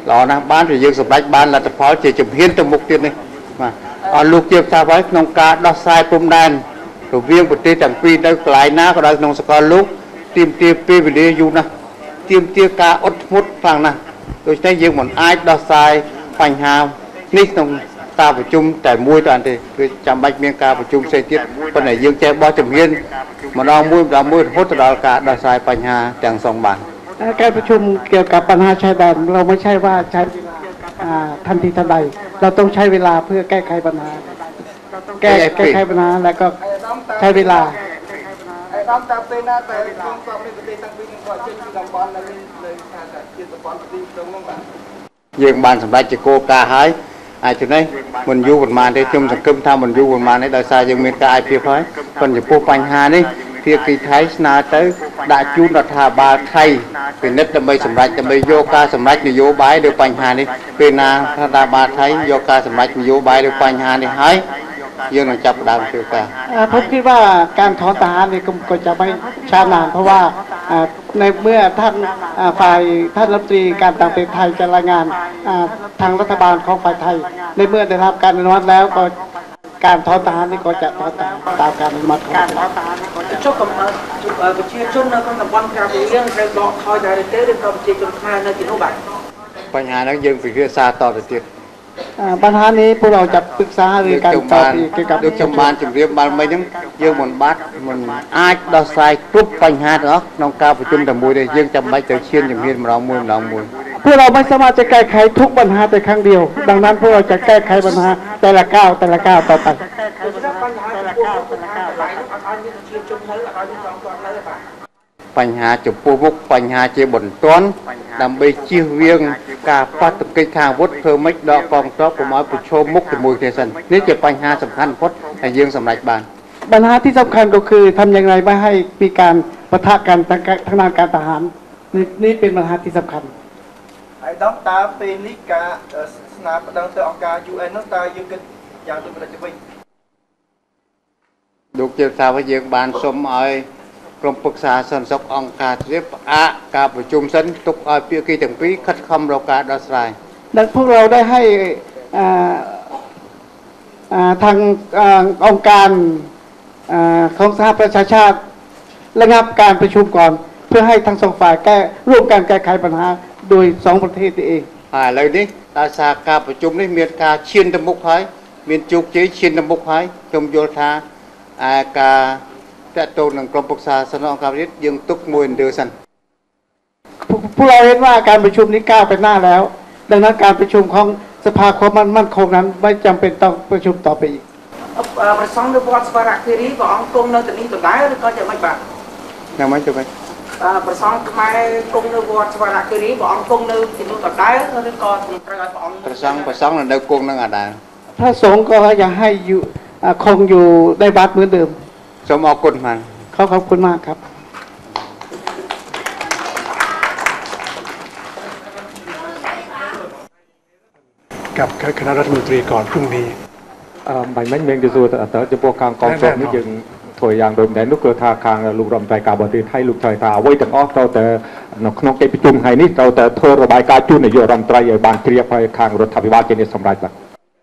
S8: ល្អណាស់បានយើងសម្រេចបានលទ្ធផលជាជំហានទៅមុខទៀតនេះបាទអរលោកជាផ្សារហើយក្នុងការដោះស្រាយព្រំដែនរវាងប្រទេសទាំងពីរនៅកន្លែងណាក៏ដោយក្នុងសកលលោកទាមទារពេលវេលាយូរណាស់ទាមទារការអត់ធ្មត់ខ្លាំងណាស់ដូច្នេះយើងមិនអាចដោះស្រាយបញ្ហានេះក្នុងការប្រជុំតែមួយទេគឺចាំបាច់មានការប្រជុំផ្សេងទៀតប៉ុន្តែយើងចេះបោះជំហានម្ដងមួយរហូតទៅដល់ការដោះស្រាយបញ្ហាទាំងសងបាន
S7: ការប្រជុំเกี่ยวกับปัญหาชายแดนเราไม่ใช่ว่าใช้เวลาทันทีทันใดเราต้องใช้เวลาเพื่อแก้ไขปัญหาแก้ไขปัญหาแล้วก็ใช้เวลาដល់តាពេលណាតែក្នុងស្រុកនេះប្រទេសទាំងពីរនឹងក៏ចេញពីតំបន់នៅថាជាតំបន់ប្រទេសក្នុងនោះបាទ
S8: យើងបានសម្រេចជាគោលការណ៍ហើយអាចនេះមិនយូរប៉ុន្មានទេខ្ញុំសង្ឃឹមថាមិនយូរប៉ុន្មានទេដោយសារយើងមានការអាចភាពហើយប៉ុន្តែចំពោះបញ្ហានេះភាគីថៃស្នើទៅដាក់ជូនរដ្ឋាភិបាលថៃពិនិត្យដើម្បីសម្រេចដើម្បីយកការសម្រេចនយោបាយលើបញ្ហានេះពេលណារដ្ឋាភិបាលថៃយកការសម្រេចនយោបាយលើបញ្ហានេះហើយយើងនឹងចាប់ផ្ដើមធ្វើការ
S7: ผมคิดว่าการถอนทหารนี่ก็จะไม่ช้านานเพราะว่าในเมื่อท่านฝ่ายท่านรัฐมนตรีการต่างประเทศไทยจะรายงานทางรัฐบาลของฝ่ายไทยในเมื่อได้รับการอนุมัติแล้วก็การถอนทหารนี่ก็จะถอนตามการอนุมัติของ
S12: ចុះប្រជាជននៅក្នុងតំបន់ក្រៅពីយើងត្រូវដកថយដែរទេឬក៏ប្រជាជនខ្មែរនៅទីនោះបាទ
S8: បញ្ហាហ្នឹងយើងពិភាក្សាតទៅទៀត
S7: ปัญหานี้พวกเราจะปรึกษาเรื่องการต่อเกี่ยวกับ
S8: ដូចខ្ញុំបានជម្រាបបានមិញហ្នឹងយើងមិនអាចដោះស្រាយគ្រប់បញ្ហាទាំងអស់ក្នុងការប្រជុំតែមួយទេយើងចាំបាច់ទៅឈានជំហានម្ដងមួយ
S7: พวกเราไม่สามารถจะแก้ไขทุกปัญหาแต่ครั้งเดียวดังนั้นพวกเราจะแก้ไขปัญหาแต่ละก้าวต่อไป
S8: បញ្ហាចំពោះមុខបញ្ហាជាបន្ទាន់ដើម្បីជៀសវាងការប៉ះទង្គិចខាងអាវុធធ្វើម៉េចដកកងទ័ពកុំឲ្យប្រឈមមុខជាមួយគ្នាសិននេះជាបញ្ហាសំខាន់បំផុតដែលយើងសម្រេចបាន
S7: ปัญหาที่สำคัญก็คือทำอย่างไรไม่ให้มีการปะทะกันทางด้านการทหารนี่เป็นปัญหาที่สำคัญ
S11: ហើយដល់តើពេលនេះការស្នើប្តឹងទៅអង្គការ UN នោះតើយើងគិតយ៉ាងដូចម្តេចទៅវិញ
S8: លោកជាថាយើងបានសុំឲ្យក្រុមប្រឹក្សាសន្តិសុខអង្គការទ្រាបផ្អាកការប្រជុំសិនទុកឲ្យភាគីទាំងពីរខិតខំរកការដោះស្រាយ
S7: ดังพวกเราได้ให้ทางองค์การของสหประชาชาติระงับการประชุมก่อนเพื่อให้ทั้งสองฝ่ายร่วมกันแก้ไขปัญหาโดยสองประเทศเอง
S8: ឥឡូវនេះដោយសារការប្រជុំនេះមានការឈានទៅមុខហើយមានជោគជ័យឈានទៅមុខហើយខ្ញុំយល់ថាការតើតូននឹងក្រុមប្រឹក្សាសន្តិអង្គការជាតិយើងទុកមួយเดือนសិន
S7: พวกเราเห็นว่าการประชุมนี้ก้าวไปหน้าแล้วดังนั้นการประชุมของสภาความมั่นคงนั้นไม่จำเป็นต้องประชุมต่อไปอีก
S12: ប្រសងនៅវត្តស្វារៈគិរីក៏អង្គគង់នៅទីនេះដដែលឬក៏យ៉ាងម៉េចបាទ
S8: យ៉ាងម៉េចទៅវិញ
S12: ប្រសងខ្មែរគង់នៅវត្តស្វារៈគិរីក៏អង្គគង់នៅទីនោះដដែលឬក៏ត្រូវឲ្យព្រះអង្គ
S8: ប្រសងនៅគង់នឹងដដែល
S7: ถ้าสงฆ์ก็อยากให้อยู่คงอยู่ในวัดเหมือนเดิม
S8: សូមអរគុណមาก
S7: ขอบคุณมากครับ
S9: กับคณะรัฐมนตรีก่อนพรุ่งนี้
S10: បាញ់មិញមានទៅចំពោះខាងកងទ័ពនេះយើងធ្វើយ៉ាងដូចដែរនោះគឺថាខាងលោករដ្ឋមន្ត្រីការបរទេសថៃលោកឆ្លើយថាអ្វីទាំងអស់ត្រូវតែនៅក្នុងកិច្ចប្រជុំថ្ងៃនេះត្រូវតែធ្វើរបាយការណ៍ជូននាយករដ្ឋមន្ត្រីឲ្យបានជ្រាបហើយខាងរដ្ឋាភិបាលជាអ្នកសម្រេចបាទ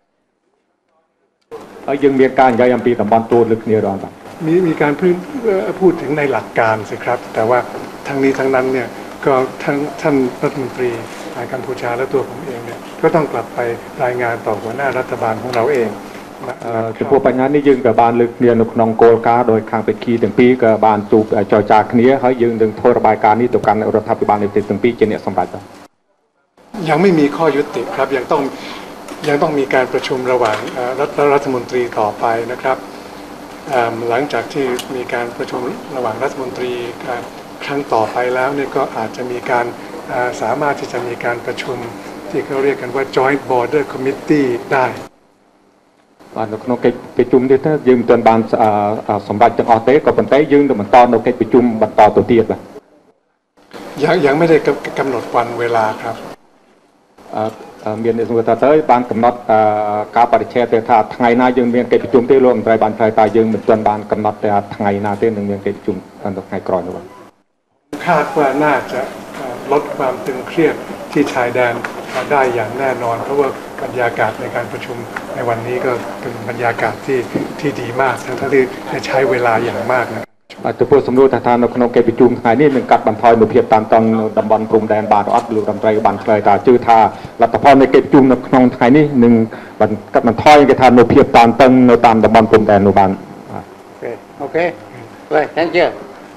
S10: ហើយយើងមានការនិយាយអំពីតំបន់ទួលលើគ្នារហូតបាទ
S9: มีการพูดถึงในหลักการสิครับแต่ว่าทั้งนี้ทั้งนั้นเนี่ยก็ท่านรัฐมนตรีกัมพูชาและตัวผมเองเนี่ยก็ต้องกลับไปรายงานต่อหัวหน้ารัฐบาลของเราเอง
S10: ចំពោះបញ្ហានេះយើងក៏បានលើកគ្នានៅក្នុងគោលការណ៍ដោយខាងបេក្ខីទាំងពីរក៏បានជួបចរចាគ្នាហើយយើងនឹងធ្វើរបាយការណ៍នេះទៅកាន់រដ្ឋាភិបាលនៃប្រទេសទាំងពីរជាអ្នកសម្រេចបាទ
S9: ยังไม่มีข้อยุติครับยังต้องมีการประชุมระหว่างรัฐมนตรีต่อไปนะครับหลังจากที่มีการประชุมระหว่างรัฐมนตรีครั้งต่อไปแล้วเนี่ยก็อาจจะมีการสามารถที่จะมีการประชุมที่เขาเรียกกันว่า Joint Border Committee ได้
S10: បាទនៅក្នុងកិច្ចប្រជុំនេះទៅយើងមិនទាន់បានសម្រេចទាំងអស់ទេក៏ប៉ុន្តែយើងនឹងបន្តនៅកិច្ចប្រជុំបន្តទៅទៀតបាទ
S9: ยังไม่ได้กำหนดวันเวลาครับ
S10: មានអ្នកសម្រាប់ថាទៅបានកំណត់ការបរិច្ឆេទទៅថាថ្ងៃណាយើងមានកិច្ចប្រជុំទេលោកមន្ត្រីបានឆ្លើយថាយើងមិនទាន់បានកំណត់តែថ្ងៃណាទេនឹងមានកិច្ចប្រជុំនៅថ្ងៃក្រោយនោះបាទ
S9: คาดว่าน่าจะลดความตึงเครียดที่ชายแดนได้อย่างแน่นอนเพราะว่าบรรยากาศในการประชุมในวันนี้ก็เป็นบรรยากาศที่ดีมากทั้งที่ได้ใช้เวลาอย่างมากนะ
S10: ตัวผู้สำรวจทางนกเกปิจุมไงนี่หนึ่งกัดบันทอยหนุเพียบตามตอนดำบอลพรมแดนบาดอัดหรือดำไรบันเคยตาจื้อทารัฐพรในเกปิจุมนกนองไงนี่หนึ่งกัดบันทอยกระทานหนุเพียบตามตอนตามดำบอลพรมแดนหนุบัน
S8: โอเคเลย thank you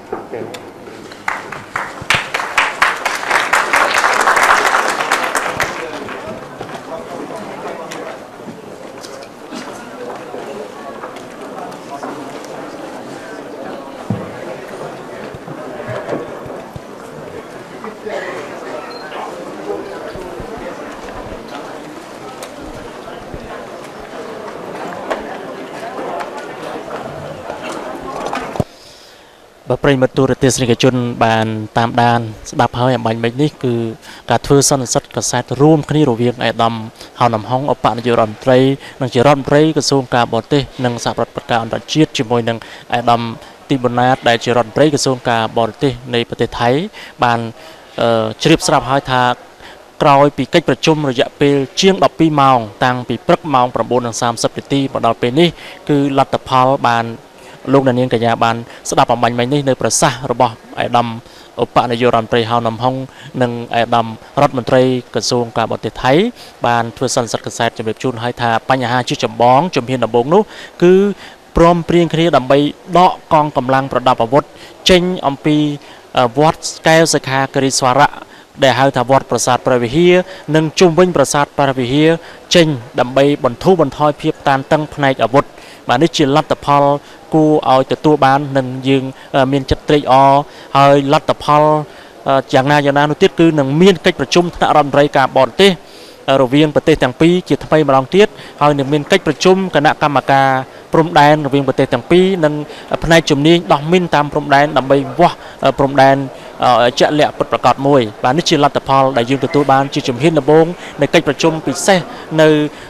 S1: ប្រិយមិត្តទូរទស្សនិកជនបានតាមដានស្ដាប់ហើយអំបញ្ញមិញនេះគឺការធ្វើសន្និសីទកសែតរួមគ្នារវាងអាដាមហៅនំហុងឧបនាយករដ្ឋមន្ត្រីនិងជារដ្ឋមន្ត្រីក្រសួងការបរទេសនិងសហប្រតិបត្តិការអន្តរជាតិជាមួយនឹងអាដាមទីបូណាតដែលជារដ្ឋមន្ត្រីក្រសួងការបរទេសនៃប្រទេសថៃបានជ្រាបស្រាប់ហើយថាក្រោយពីកិច្ចប្រជុំរយៈពេលជាង12ម៉ោងតាំងពីព្រឹកម៉ោង 9:30 នាទីមកដល់ពេលនេះគឺលទ្ធផលបានលោកនាងកញ្ញាបានស្ដាប់អំបញ្ញមិញនេះនៅប្រសាសន៍របស់អាដាមឧបនាយករដ្ឋមន្ត្រីហៅនំហុងនិងអាដាមរដ្ឋមន្ត្រីក្រសួងការបរទេសថៃបានធ្វើសន្និសីទកសែតជម្រាបជូនឲ្យថាបញ្ហាជាចម្បងជំហានដំបូងនោះគឺព្រមព្រៀងគ្នាដើម្បីដកកងកម្លាំងប្រដាប់អាវុធចេញអំពីវត្តកែវសិក្ខាគិរីស្វារៈដែលហៅថាវត្តប្រាសាទព្រះវិហារនិងជុំវិញប្រាសាទព្រះវិហារចេញដើម្បីបន្ធូរបន្ថយភាពតានតឹងផ្នែកអាវុធបាទនេះជាលទ្ធផលគួរឲ្យទទួលបាននិងយើងមានចិត្តត្រេកអរហើយលទ្ធផលយ៉ាងណានោះទៀតគឺនឹងមានកិច្ចប្រជុំថ្នាក់រដ្ឋមន្ត្រីការបរទេសរវាងប្រទេសទាំងពីរជាថ្មីម្ដងទៀតហើយនឹងមានកិច្ចប្រជុំគណៈកម្មការព្រំដែនរវាងប្រទេសទាំងពីរនិងផ្នែកជំនាញដោះមីនតាមព្រំដែនដើម្បីវាស់ព្រំដែនជាក់លាក់ពិតប្រាកដមួយបាទនេះជាលទ្ធផលដែលយើងទទួលបានជាជំហានដំបូងនៃកិច្ចប្រជុំពិសេសនៅ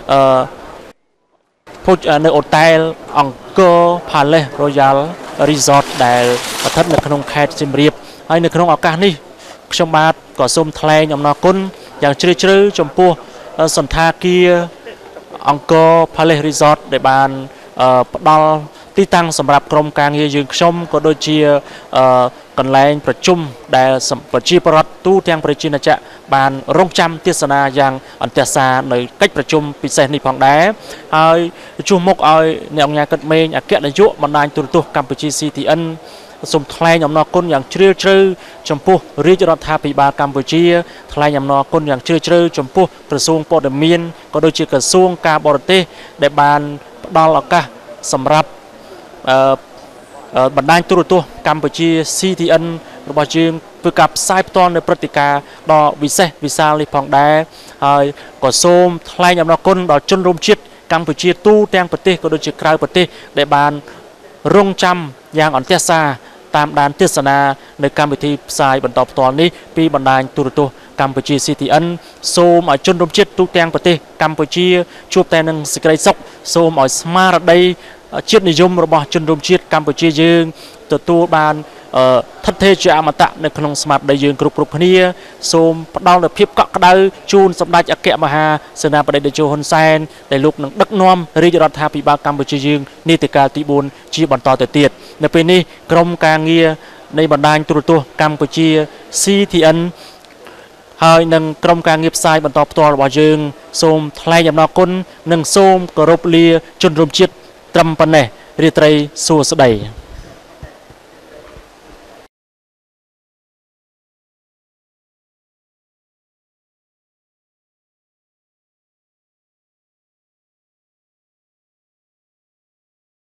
S1: នៅអូតែលអង្គរ Palace Royal Resort ដែលស្ថិតនៅក្នុងខេត្តសៀមរាបហើយនៅក្នុងឱកាសនេះខ្ញុំបាទក៏សូមថ្លែងអំណរគុណយ៉ាងជ្រាលជ្រៅចំពោះសន្តាគារអង្គរ Palace Resort ដែលបានផ្ដល់ទីតាំងសម្រាប់ក្រុមការងារយើងខ្ញុំក៏ដូចជាកន្លែងប្រជុំដែលប្រជាពលរដ្ឋទូទាំងប្រជាណាចក្របានរងចាំទេសនាយ៉ាងអន្ទះសារនៅកិច្ចប្រជុំពិសេសនេះផងដែរហើយជួសមុខឲ្យអ្នកអង្គការកិត្តមេងអគ្គនាយកបណ្ដាញទូរទស្សន៍កម្ពុជា CTN សូមថ្លែងអំណរគុណយ៉ាងជ្រាលជ្រៅចំពោះរាជរដ្ឋាភិបាលកម្ពុជាថ្លែងអំណរគុណយ៉ាងជ្រាលជ្រៅចំពោះក្រសួងព័ត៌មានក៏ដូចជាក្រសួងការបរទេសដែលបានផ្ដល់ឱកាសសម្រាប់បណ្ដាញទូរទស្សន៍កម្ពុជា CTN របស់យើងធ្វើការផ្សាយផ្ទាល់នៅព្រឹត្តិការណ៍ដ៏វិសេសវិសាលនេះផងដែរហើយក៏សូមថ្លែងអំណរគុណដល់ជនរួមជាតិកម្ពុជាទូទាំងប្រទេសក៏ដូចជាក្រៅប្រទេសដែលបានរងចាំយ៉ាងអន្ទះសារតាមដានទេសនានៅកម្មវិធីផ្សាយបន្តផ្ទាល់នេះពីបណ្ដាញទូរទស្សន៍កម្ពុជា CTN សូមឲ្យជនរួមជាតិទូទាំងប្រទេសកម្ពុជាជួបតែនឹងសេចក្តីសុខសូមឲ្យស្មារតីជាតិនិយមរបស់ជនរួមជាតិកម្ពុជាយើងទទួលបានថិតថេរជាអមតៈនៅក្នុងស្មារតីយើងគ្រប់គ្នាសូមផ្ដល់នូវភាពកក់ក្ដៅជូនសម្ដេចអគ្គមហាសេនាបតីតេជោហ៊ុនសែនដែលលោកនឹងដឹកនាំរាជរដ្ឋាភិបាលកម្ពុជាយើងនីតិកាលទី4ជាបន្តទៅទៀតនៅពេលនេះក្រុមការងារនៃបណ្ដាញទូរទស្សន៍កម្ពុជា CTN ហើយនឹងក្រុមការងារផ្សាយបន្តផ្ទាល់របស់យើងសូមថ្លែងអំណរគុណនិងសូមគោរពលាជនរួមជាតិត្រឹមប៉ុណ្ណេះរាត្រីសួស្តី